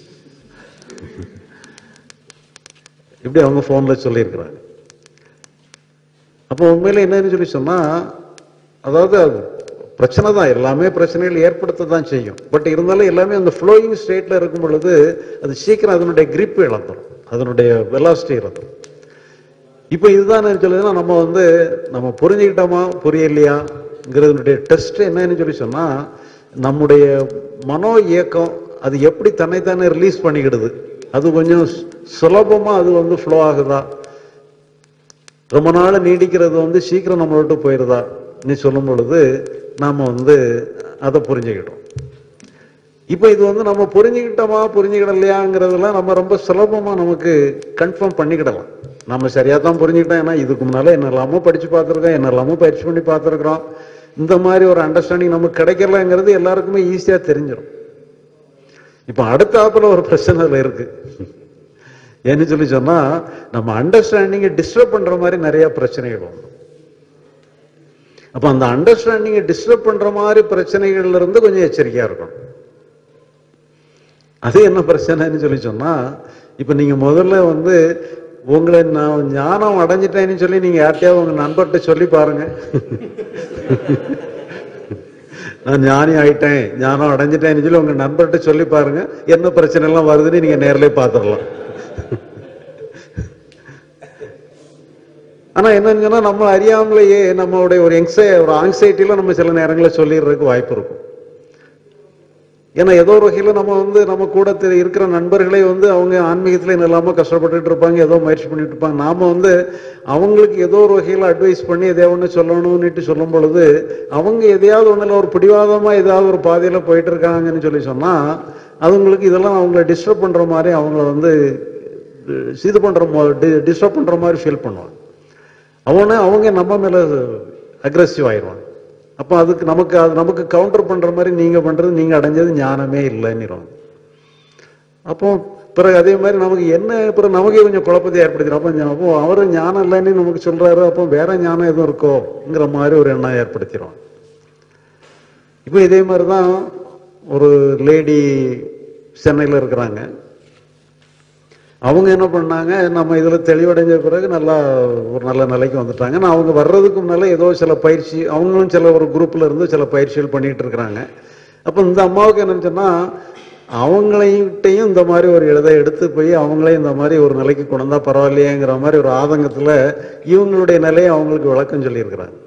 இப்படி அவங்க போன்ல சொல்லியிருக்கிறாங்க. அப்போ உண்மையில என்னன்னு சொல்லி சொன்னா, அதாவது பிரச்சனை தான், எல்லாமே பிரச்சனைகள் ஏற்படுத்த தான் செய்யும். பட் இருந்தாலும் எல்லாமே அந்த ஃப்ளோயிங் ஸ்டேட்ல இருக்கும் பொழுது அது சீக்கிரம் அதனுடைய கிரிப் இழந்துடும், அதனுடைய வெலாசிட்டி இழந்துடும். இப்போ இதுதான் சொல்லுதுன்னா, நம்ம வந்து நம்ம புரிஞ்சுக்கிட்டோமா புரியலையாங்கிறதுனுடைய டெஸ்ட் என்னன்னு சொல்லி சொன்னா, நம்முடைய மனோ இயக்கம் அது எப்படி தன்னைத்தானே ரிலீஸ் பண்ணிக்கிடுது, அது கொஞ்சம் சுலபமா அது வந்து ஃப்ளோ ஆகுதா, ரொம்ப நாள் நீடிக்கிறது வந்து சீக்கிரம் நம்ம விட்டு போயிருதா நீ சொல்லும் பொழுது நாம வந்து அதை புரிஞ்சுக்கிட்டோம். இப்போ இது வந்து நம்ம புரிஞ்சுக்கிட்டோமா புரிஞ்சுக்கிடலையாங்கிறதுலாம் நம்ம ரொம்ப சுலபமா நமக்கு கன்ஃபார்ம் பண்ணிக்கிடலாம். நம்ம சரியா தான் புரிஞ்சுக்கிட்டோம், ஏன்னா இதுக்கு முன்னால என்னெல்லாமோ படிச்சு பார்த்துருக்கோம், என்னெல்லாமோ பயிற்சி பண்ணி பார்த்துருக்குறோம். இந்த மாதிரி ஒரு அண்டர்ஸ்டாண்டிங் நமக்கு கிடைக்கலங்கிறது எல்லாருக்குமே ஈஸியா தெரிஞ்சிடும். இப்ப அடுத்த ஆப்புல ஒரு பிரச்சனை அதுல இருக்கு. ஏன்னு சொல்லி சொன்னா, நம்ம அண்டர்ஸ்டாண்டிங்கை டிஸ்டர்ப் பண்ற மாதிரி நிறைய பிரச்சனைகள் வரும். அப்ப அந்த அண்டர்ஸ்டாண்டிங்கை டிஸ்டர்ப் பண்ற மாதிரி பிரச்சனைகள்ல இருந்து கொஞ்சம் எச்சரிக்கையா இருக்கணும். அது என்ன பிரச்சனைன்னு சொல்லி சொன்னா, இப்ப நீங்க முதல்ல வந்து உங்களை நான் ஞானம் அடைஞ்சிட்டேன்னு சொல்லி நீங்க யார்ட்டையாவது உங்க நண்பர்கிட்ட சொல்லி பாருங்க, நான் ஞானி ஆயிட்டேன் ஞானம் அடைஞ்சிட்டேன்னு சொல்லி உங்க நண்பர்கிட்ட சொல்லி பாருங்க, என்ன பிரச்சனை எல்லாம் வருதுன்னு நீங்க நேரிலே பார்த்துடலாம். ஆனா என்னன்னு சொன்னா, நம்ம அறியாமலேயே நம்மளுடைய ஒரு எங்ஸை ஒரு ஆங்ஸைட்டில நம்ம சில நேரங்களில் சொல்லிடுறதுக்கு வாய்ப்பு இருக்கும். ஏன்னா ஏதோ ஒரு வகையில நம்ம வந்து நம்ம கூட இருக்கிற நண்பர்களே வந்து அவங்க ஆன்மீகத்துல இல்லாம கஷ்டப்பட்டுட்டு இருப்பாங்க, ஏதோ முயற்சி பண்ணிட்டு இருப்பாங்க. நாம வந்து அவங்களுக்கு ஏதோ ஒரு வகையில அட்வைஸ் பண்ணி எதையோ ஒண்ணு சொல்லணும்னுட்டு சொல்லும் பொழுது அவங்க எதையாவது ஒண்ணுல ஒரு பிடிவாதமா ஏதாவது ஒரு பாதையில போயிட்டு இருக்காங்கன்னு சொல்லி சொன்னா, அவங்களுக்கு இதெல்லாம் அவங்கள டிஸ்டர்ப் பண்ற மாதிரி அவங்கள வந்து இது பண்ற டிஸ்டர்ப் பண்ற மாதிரி ஃபீல் பண்ணுவாங்க. அவன அவங்க நம்ம மேல அக்ரெசிவ் ஆயிடுவாங்க. அப்போ அதுக்கு நமக்கு அது நமக்கு கவுண்டர் பண்ற மாதிரி நீங்க பண்றது நீங்க அடைஞ்சது ஞானமே இல்லைன்னு. அப்போ பிறகு அதே மாதிரி நமக்கு என்ன பிறகு நமக்கே கொஞ்சம் குழப்பத்தை ஏற்படுத்திடும். அப்போ அப்போ அவரு ஞானம் இல்லைன்னு நமக்கு சொல்றாரு, அப்போ வேற ஞானம் எதுவும் இருக்கோங்கிற மாதிரி ஒரு எண்ணம் ஏற்படுத்திடும். இப்போ இதே மாதிரிதான் ஒரு லேடி சென்னையில் இருக்கிறாங்க. அவங்க என்ன பண்ணாங்க, நம்ம இதுல தெளிவடைஞ்ச பிறகு நல்லா ஒரு நல்ல நிலைக்கு வந்துட்டாங்க. நான் அவங்க வர்றதுக்கு முன்னால ஏதோ சில பயிற்சி, அவங்களும் சில ஒரு குரூப்ல இருந்து சில பயிற்சிகள் பண்ணிட்டு இருக்கிறாங்க. அப்ப இந்த அம்மாவுக்கு என்னன்னு சொன்னா, அவங்களையும் இந்த மாதிரி ஒரு இதை எடுத்து போய் அவங்களையும் இந்த மாதிரி ஒரு நிலைக்கு கொண்டு வந்தா பரவாயில்லையேங்கிற மாதிரி ஒரு ஆதங்கத்துல இவங்களுடைய நிலையை அவங்களுக்கு விளக்கம் சொல்லியிருக்கிறாங்க.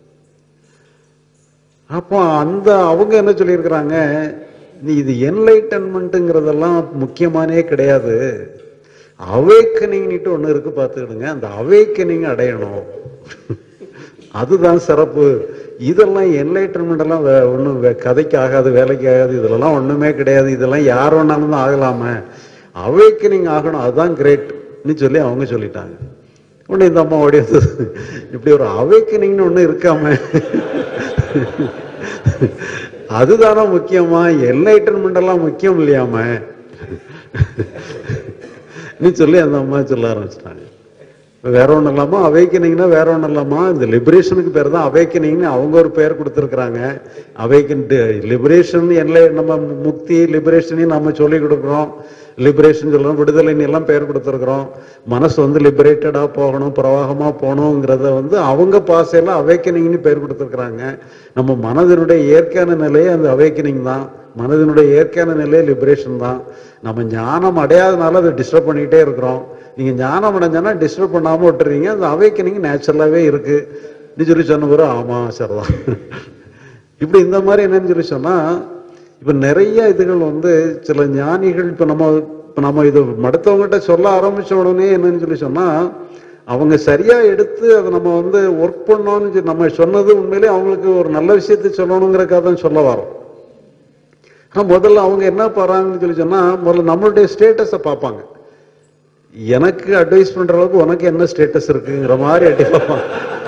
அப்போ அந்த அவங்க என்ன சொல்லியிருக்கிறாங்க, நீ இது என்லைட்டன்மெண்ட்டுங்கிறதெல்லாம் முக்கியமானே கிடையாது, அவேக்கனிங்ட்டு ஒண்ணு இருக்கு பார்த்துக்கிடுங்க, அந்த அவேக்கனிங் அடையணும், அதுதான் சிறப்பு. இதெல்லாம் என்லைட்டன்மெண்ட் எல்லாம் ஒன்றும் கதைக்கு ஆகாது, வேலைக்கு ஆகாது, இதெல்லாம் ஒண்ணுமே கிடையாது, இதெல்லாம் யார் வேணாலும் தான் ஆகலாம, அவேக்கனிங் ஆகணும், அதுதான் கிரேட்னு சொல்லி அவங்க சொல்லிட்டாங்க. உடனே இந்த அம்மா ஓடி வந்தது, இப்படி ஒரு அவேக்கனிங்னு ஒண்ணு இருக்காம அதுதானே முக்கியமா, என்லைட்டன்மெண்ட் எல்லாம் முக்கியம் இல்லையாம நீ சொல்லி அந்த அம்மா சொல்ல ஆரம்பிச்சிட்டாங்க. வேற ஒன்றும் இல்லாமா அவேக்கனிங்னா வேற ஒன்றும் இல்லாமா, இந்த லிபரேஷனுக்கு பேர் தான் அவேக்கனிங்னு அவங்க ஒரு பேர் கொடுத்துருக்குறாங்க. அவேக்கன் லிபரேஷன் என்ன, நம்ம முக்தி லிபரேஷனையும் நம்ம சொல்லி கொடுக்குறோம், லிபரேஷன் சொல்றோம், விடுதலைன்னு எல்லாம் பேர் கொடுத்துருக்குறோம். மனசு வந்து லிபரேட்டடா போகணும், பிரவாகமா போகணுங்கிறத வந்து அவங்க பாசையில அவேக்கனிங்னு பேர் கொடுத்துருக்குறாங்க. நம்ம மனதினுடைய இயற்கையான நிலையே அந்த அவேக்கனிங் தான், மனதினுடைய இயற்கையான நிலையே லிபரேஷன் தான். நம்ம ஞானம் அடையாதனால அதை டிஸ்டர்ப் பண்ணிக்கிட்டே இருக்கிறோம். நீங்க ஞானம் அடைஞ்சோன்னா டிஸ்டர்ப் பண்ணாம விட்டுறீங்க, அந்த அவேக்கனிங் நேச்சுரலாவே இருக்கு நீ சொல்லி சொன்ன ஒரு ஆமா சரிதான். இப்படி இந்த மாதிரி என்னன்னு சொல்லி சொன்னா, இப்ப நிறைய இதுகள் வந்து சில ஞானிகள் இப்ப நம்ம இப்ப நம்ம இது மடுத்தவங்ககிட்ட சொல்ல ஆரம்பிச்ச உடனே என்னன்னு சொல்லி சொன்னா, அவங்க சரியா எடுத்து அதை நம்ம வந்து ஒர்க் பண்ணோம்னு நம்ம சொன்னது உண்மையிலே அவங்களுக்கு ஒரு நல்ல விஷயத்தை சொல்லணுங்கிறக்காக தான் சொல்ல வரோம். முதல்ல அவங்க என்ன பாருங்கன்னு சொல்லி சொன்னா, முதல்ல நம்மளுடைய ஸ்டேட்டஸை பார்ப்பாங்க. எனக்கு அட்வைஸ் பண்ற அளவுக்கு உனக்கு என்ன ஸ்டேட்டஸ் இருக்குங்கிற மாதிரி அடி பார்ப்பாங்க.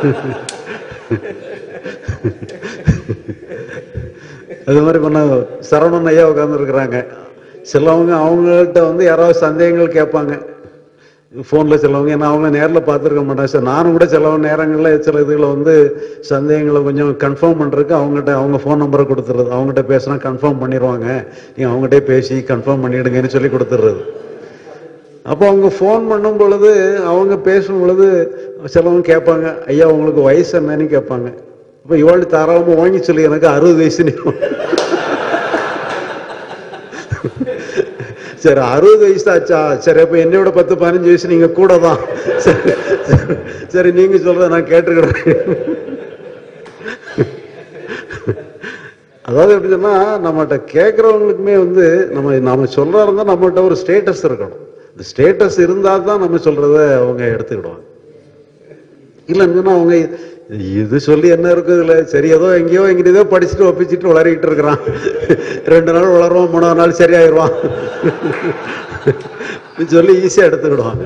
அது மாதிரி பண்ண சரவணன் ஐயா உட்கார்ந்து இருக்கிறாங்க. சிலவங்க அவங்கள்ட்ட வந்து யாராவது சந்தேகங்கள் கேட்பாங்க போன்ல, சிலவங்க ஏன்னா அவங்க நேர்ல பார்த்துருக்க மாட்டாங்க. சார் நானும் கூட சில நேரங்கள்ல சில இதுகளை வந்து சந்தேகங்களை கொஞ்சம் கன்ஃபார்ம் பண்றதுக்கு அவங்ககிட்ட அவங்க ஃபோன் நம்பரை கொடுத்துறது, அவங்ககிட்ட பேசினா கன்ஃபார்ம் பண்ணிடுவாங்க, நீங்க அவங்ககிட்ட பேசி கன்ஃபார்ம் பண்ணிடுங்கன்னு சொல்லி கொடுத்துடுறது. அப்போ அவங்க ஃபோன் பண்ணும் பொழுது அவங்க பேசும் பொழுது சிலவங்க கேட்பாங்க, ஐயா உங்களுக்கு வயசு என்னன்னு கேட்பாங்க. இப்ப இவாள் தாராளமா வாங்கி சொல்லி எனக்கு அறுபது வயசு சரி அறுபது வயசு ஆச்சா, சரி அப்ப என்னையோட பத்து பதினஞ்சு வயசு நீங்க கூட தான், சரி நீங்க சொல்றத நான் கேட்டுக்கிறேன். அதாவது எப்படி சொன்னா நம்மகிட்ட கேட்கறவங்களுக்குமே வந்து நம்ம நாம சொல்றா இருந்தா நம்மகிட்ட ஒரு ஸ்டேட்டஸ் இருக்கணும். இந்த ஸ்டேட்டஸ் இருந்தா தான் நம்ம சொல்றத அவங்க எடுத்துக்கிடுவாங்க. இல்லைன்னு சொன்னா அவங்க இது சொல்லி என்ன இருக்குது இல்லை, சரி ஏதோ எங்கேயோ எங்கேயோ படிச்சுட்டு ஒப்பிச்சுட்டு வளரிக்கிட்டு இருக்கிறான், ரெண்டு நாள் வளருவான், மூணாவது நாள் சரியாயிருவான் சொல்லி ஈஸியா எடுத்துக்கிடுவாங்க.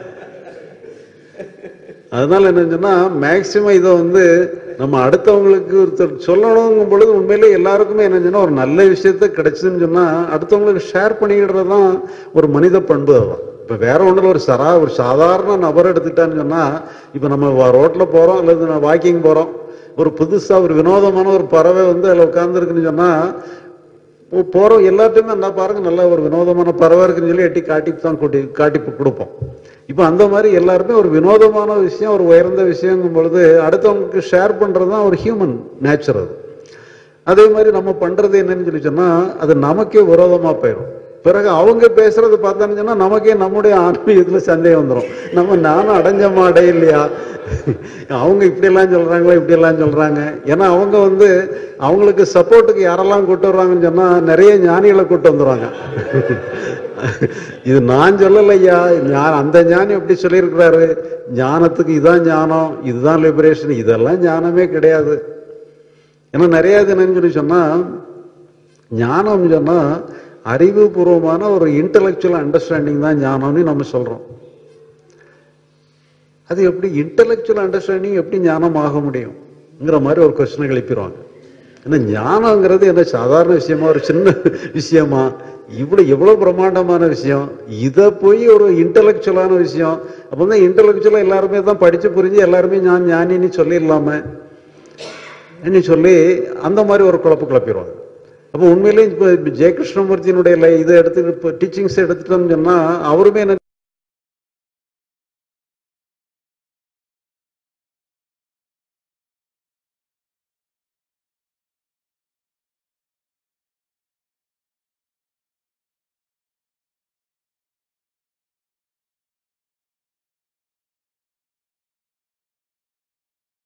அதனால என்னன்னு சொன்னா மேக்சிமம் இதை வந்து நம்ம அடுத்தவங்களுக்கு ஒருத்தர் சொல்லணுங்கும் பொழுது உண்மையிலே எல்லாருக்குமே என்ன சொன்னா ஒரு நல்ல விஷயத்த கிடைச்சதுன்னு சொன்னா அடுத்தவங்களுக்கு ஷேர் பண்ணிக்கிடுறதுதான் ஒரு மனித பண்பு. அதுதான். இப்ப வேற ஒண்ணுல ஒரு சரா ஒரு சாதாரண நபர் எடுத்துக்கிட்டான்னு சொன்னா இப்ப நம்ம ரோட்ல போறோம் அல்லது வாக்கிங் போறோம், ஒரு புதுசா ஒரு வினோதமான ஒரு பறவை வந்து அதுல உட்கார்ந்து இருக்குன்னு சொன்னா போறோம் எல்லாத்தையுமே என்ன பாருங்க நல்ல ஒரு வினோதமான பறவை இருக்குன்னு சொல்லி எட்டி காட்டி தான் கூட்டி காட்டி கொடுப்போம். இப்ப அந்த மாதிரி எல்லாருமே ஒரு வினோதமான விஷயம் ஒரு உயர்ந்த விஷயங்கும் பொழுது அடுத்தவங்களுக்கு ஷேர் பண்றதுதான் ஒரு ஹியூமன் நேச்சர். அது அதே மாதிரி நம்ம பண்றது என்னன்னு சொல்லி சொன்னா அது நமக்கே விரோதமா போயிடும். பிறகு அவங்க பேசுறது பார்த்தான்னு சொன்னா நமக்கே நம்முடைய ஆன்மீகத்துல சந்தேகம் வந்துடும், நம்ம நானும் அடைஞ்சமா அடையிலையா, அவங்க இப்படி எல்லாம் சொல்றாங்களா இப்படி எல்லாம் சொல்றாங்க. ஏன்னா அவங்க வந்து அவங்களுக்கு சப்போர்ட்டுக்கு யாரெல்லாம் கூட்டு வர்றாங்கன்னு சொன்னா நிறைய ஞானிகளை கூட்டு வந்துடுவாங்க. இது நான் சொல்லலையா, அந்த ஞானி எப்படி சொல்லியிருக்கிறாரு, ஞானத்துக்கு இதான் ஞானம் இதுதான் லிபரேஷன், இதெல்லாம் ஞானமே கிடையாது. ஏன்னா நிறைய என்னன்னு சொல்லி சொன்னா ஞானம் சொன்னா அறிவுபூர்வமான ஒரு இன்டலெக்சுவல் அண்டர்ஸ்டாண்டிங் தான் ஞானம்னு நம்ம சொல்றோம். அது எப்படி இன்டலெக்சுவல் அண்டர்ஸ்டாண்டிங் எப்படி ஞானம் ஆக முடியும்ங்கிற மாதிரி ஒரு கொஸ்டினை எழுப்பிடுவாங்க. ஏன்னா ஞானம்ங்கிறது என்ன சாதாரண விஷயமா ஒரு சின்ன விஷயமா, இவ்வளவு எவ்வளவு பிரம்மாண்டமான விஷயம், இதை போய் ஒரு இன்டலெக்சுவலான விஷயம். அப்ப வந்து இன்டலெக்சுவலா எல்லாருமே தான் படிச்சு புரிஞ்சு எல்லாருமே நான் ஞானின்னு சொல்லிடலாம என்ன சொல்லி அந்த மாதிரி ஒரு குழப்பு குழப்பிடுவாங்க. அப்போ உண்மையிலேயே இப்ப ஜெய கிருஷ்ணமூர்த்தியினுடைய இதை எடுத்து டீச்சிங்ஸ் எடுத்துட்டோம்னு சொன்னா அவருமே என்ன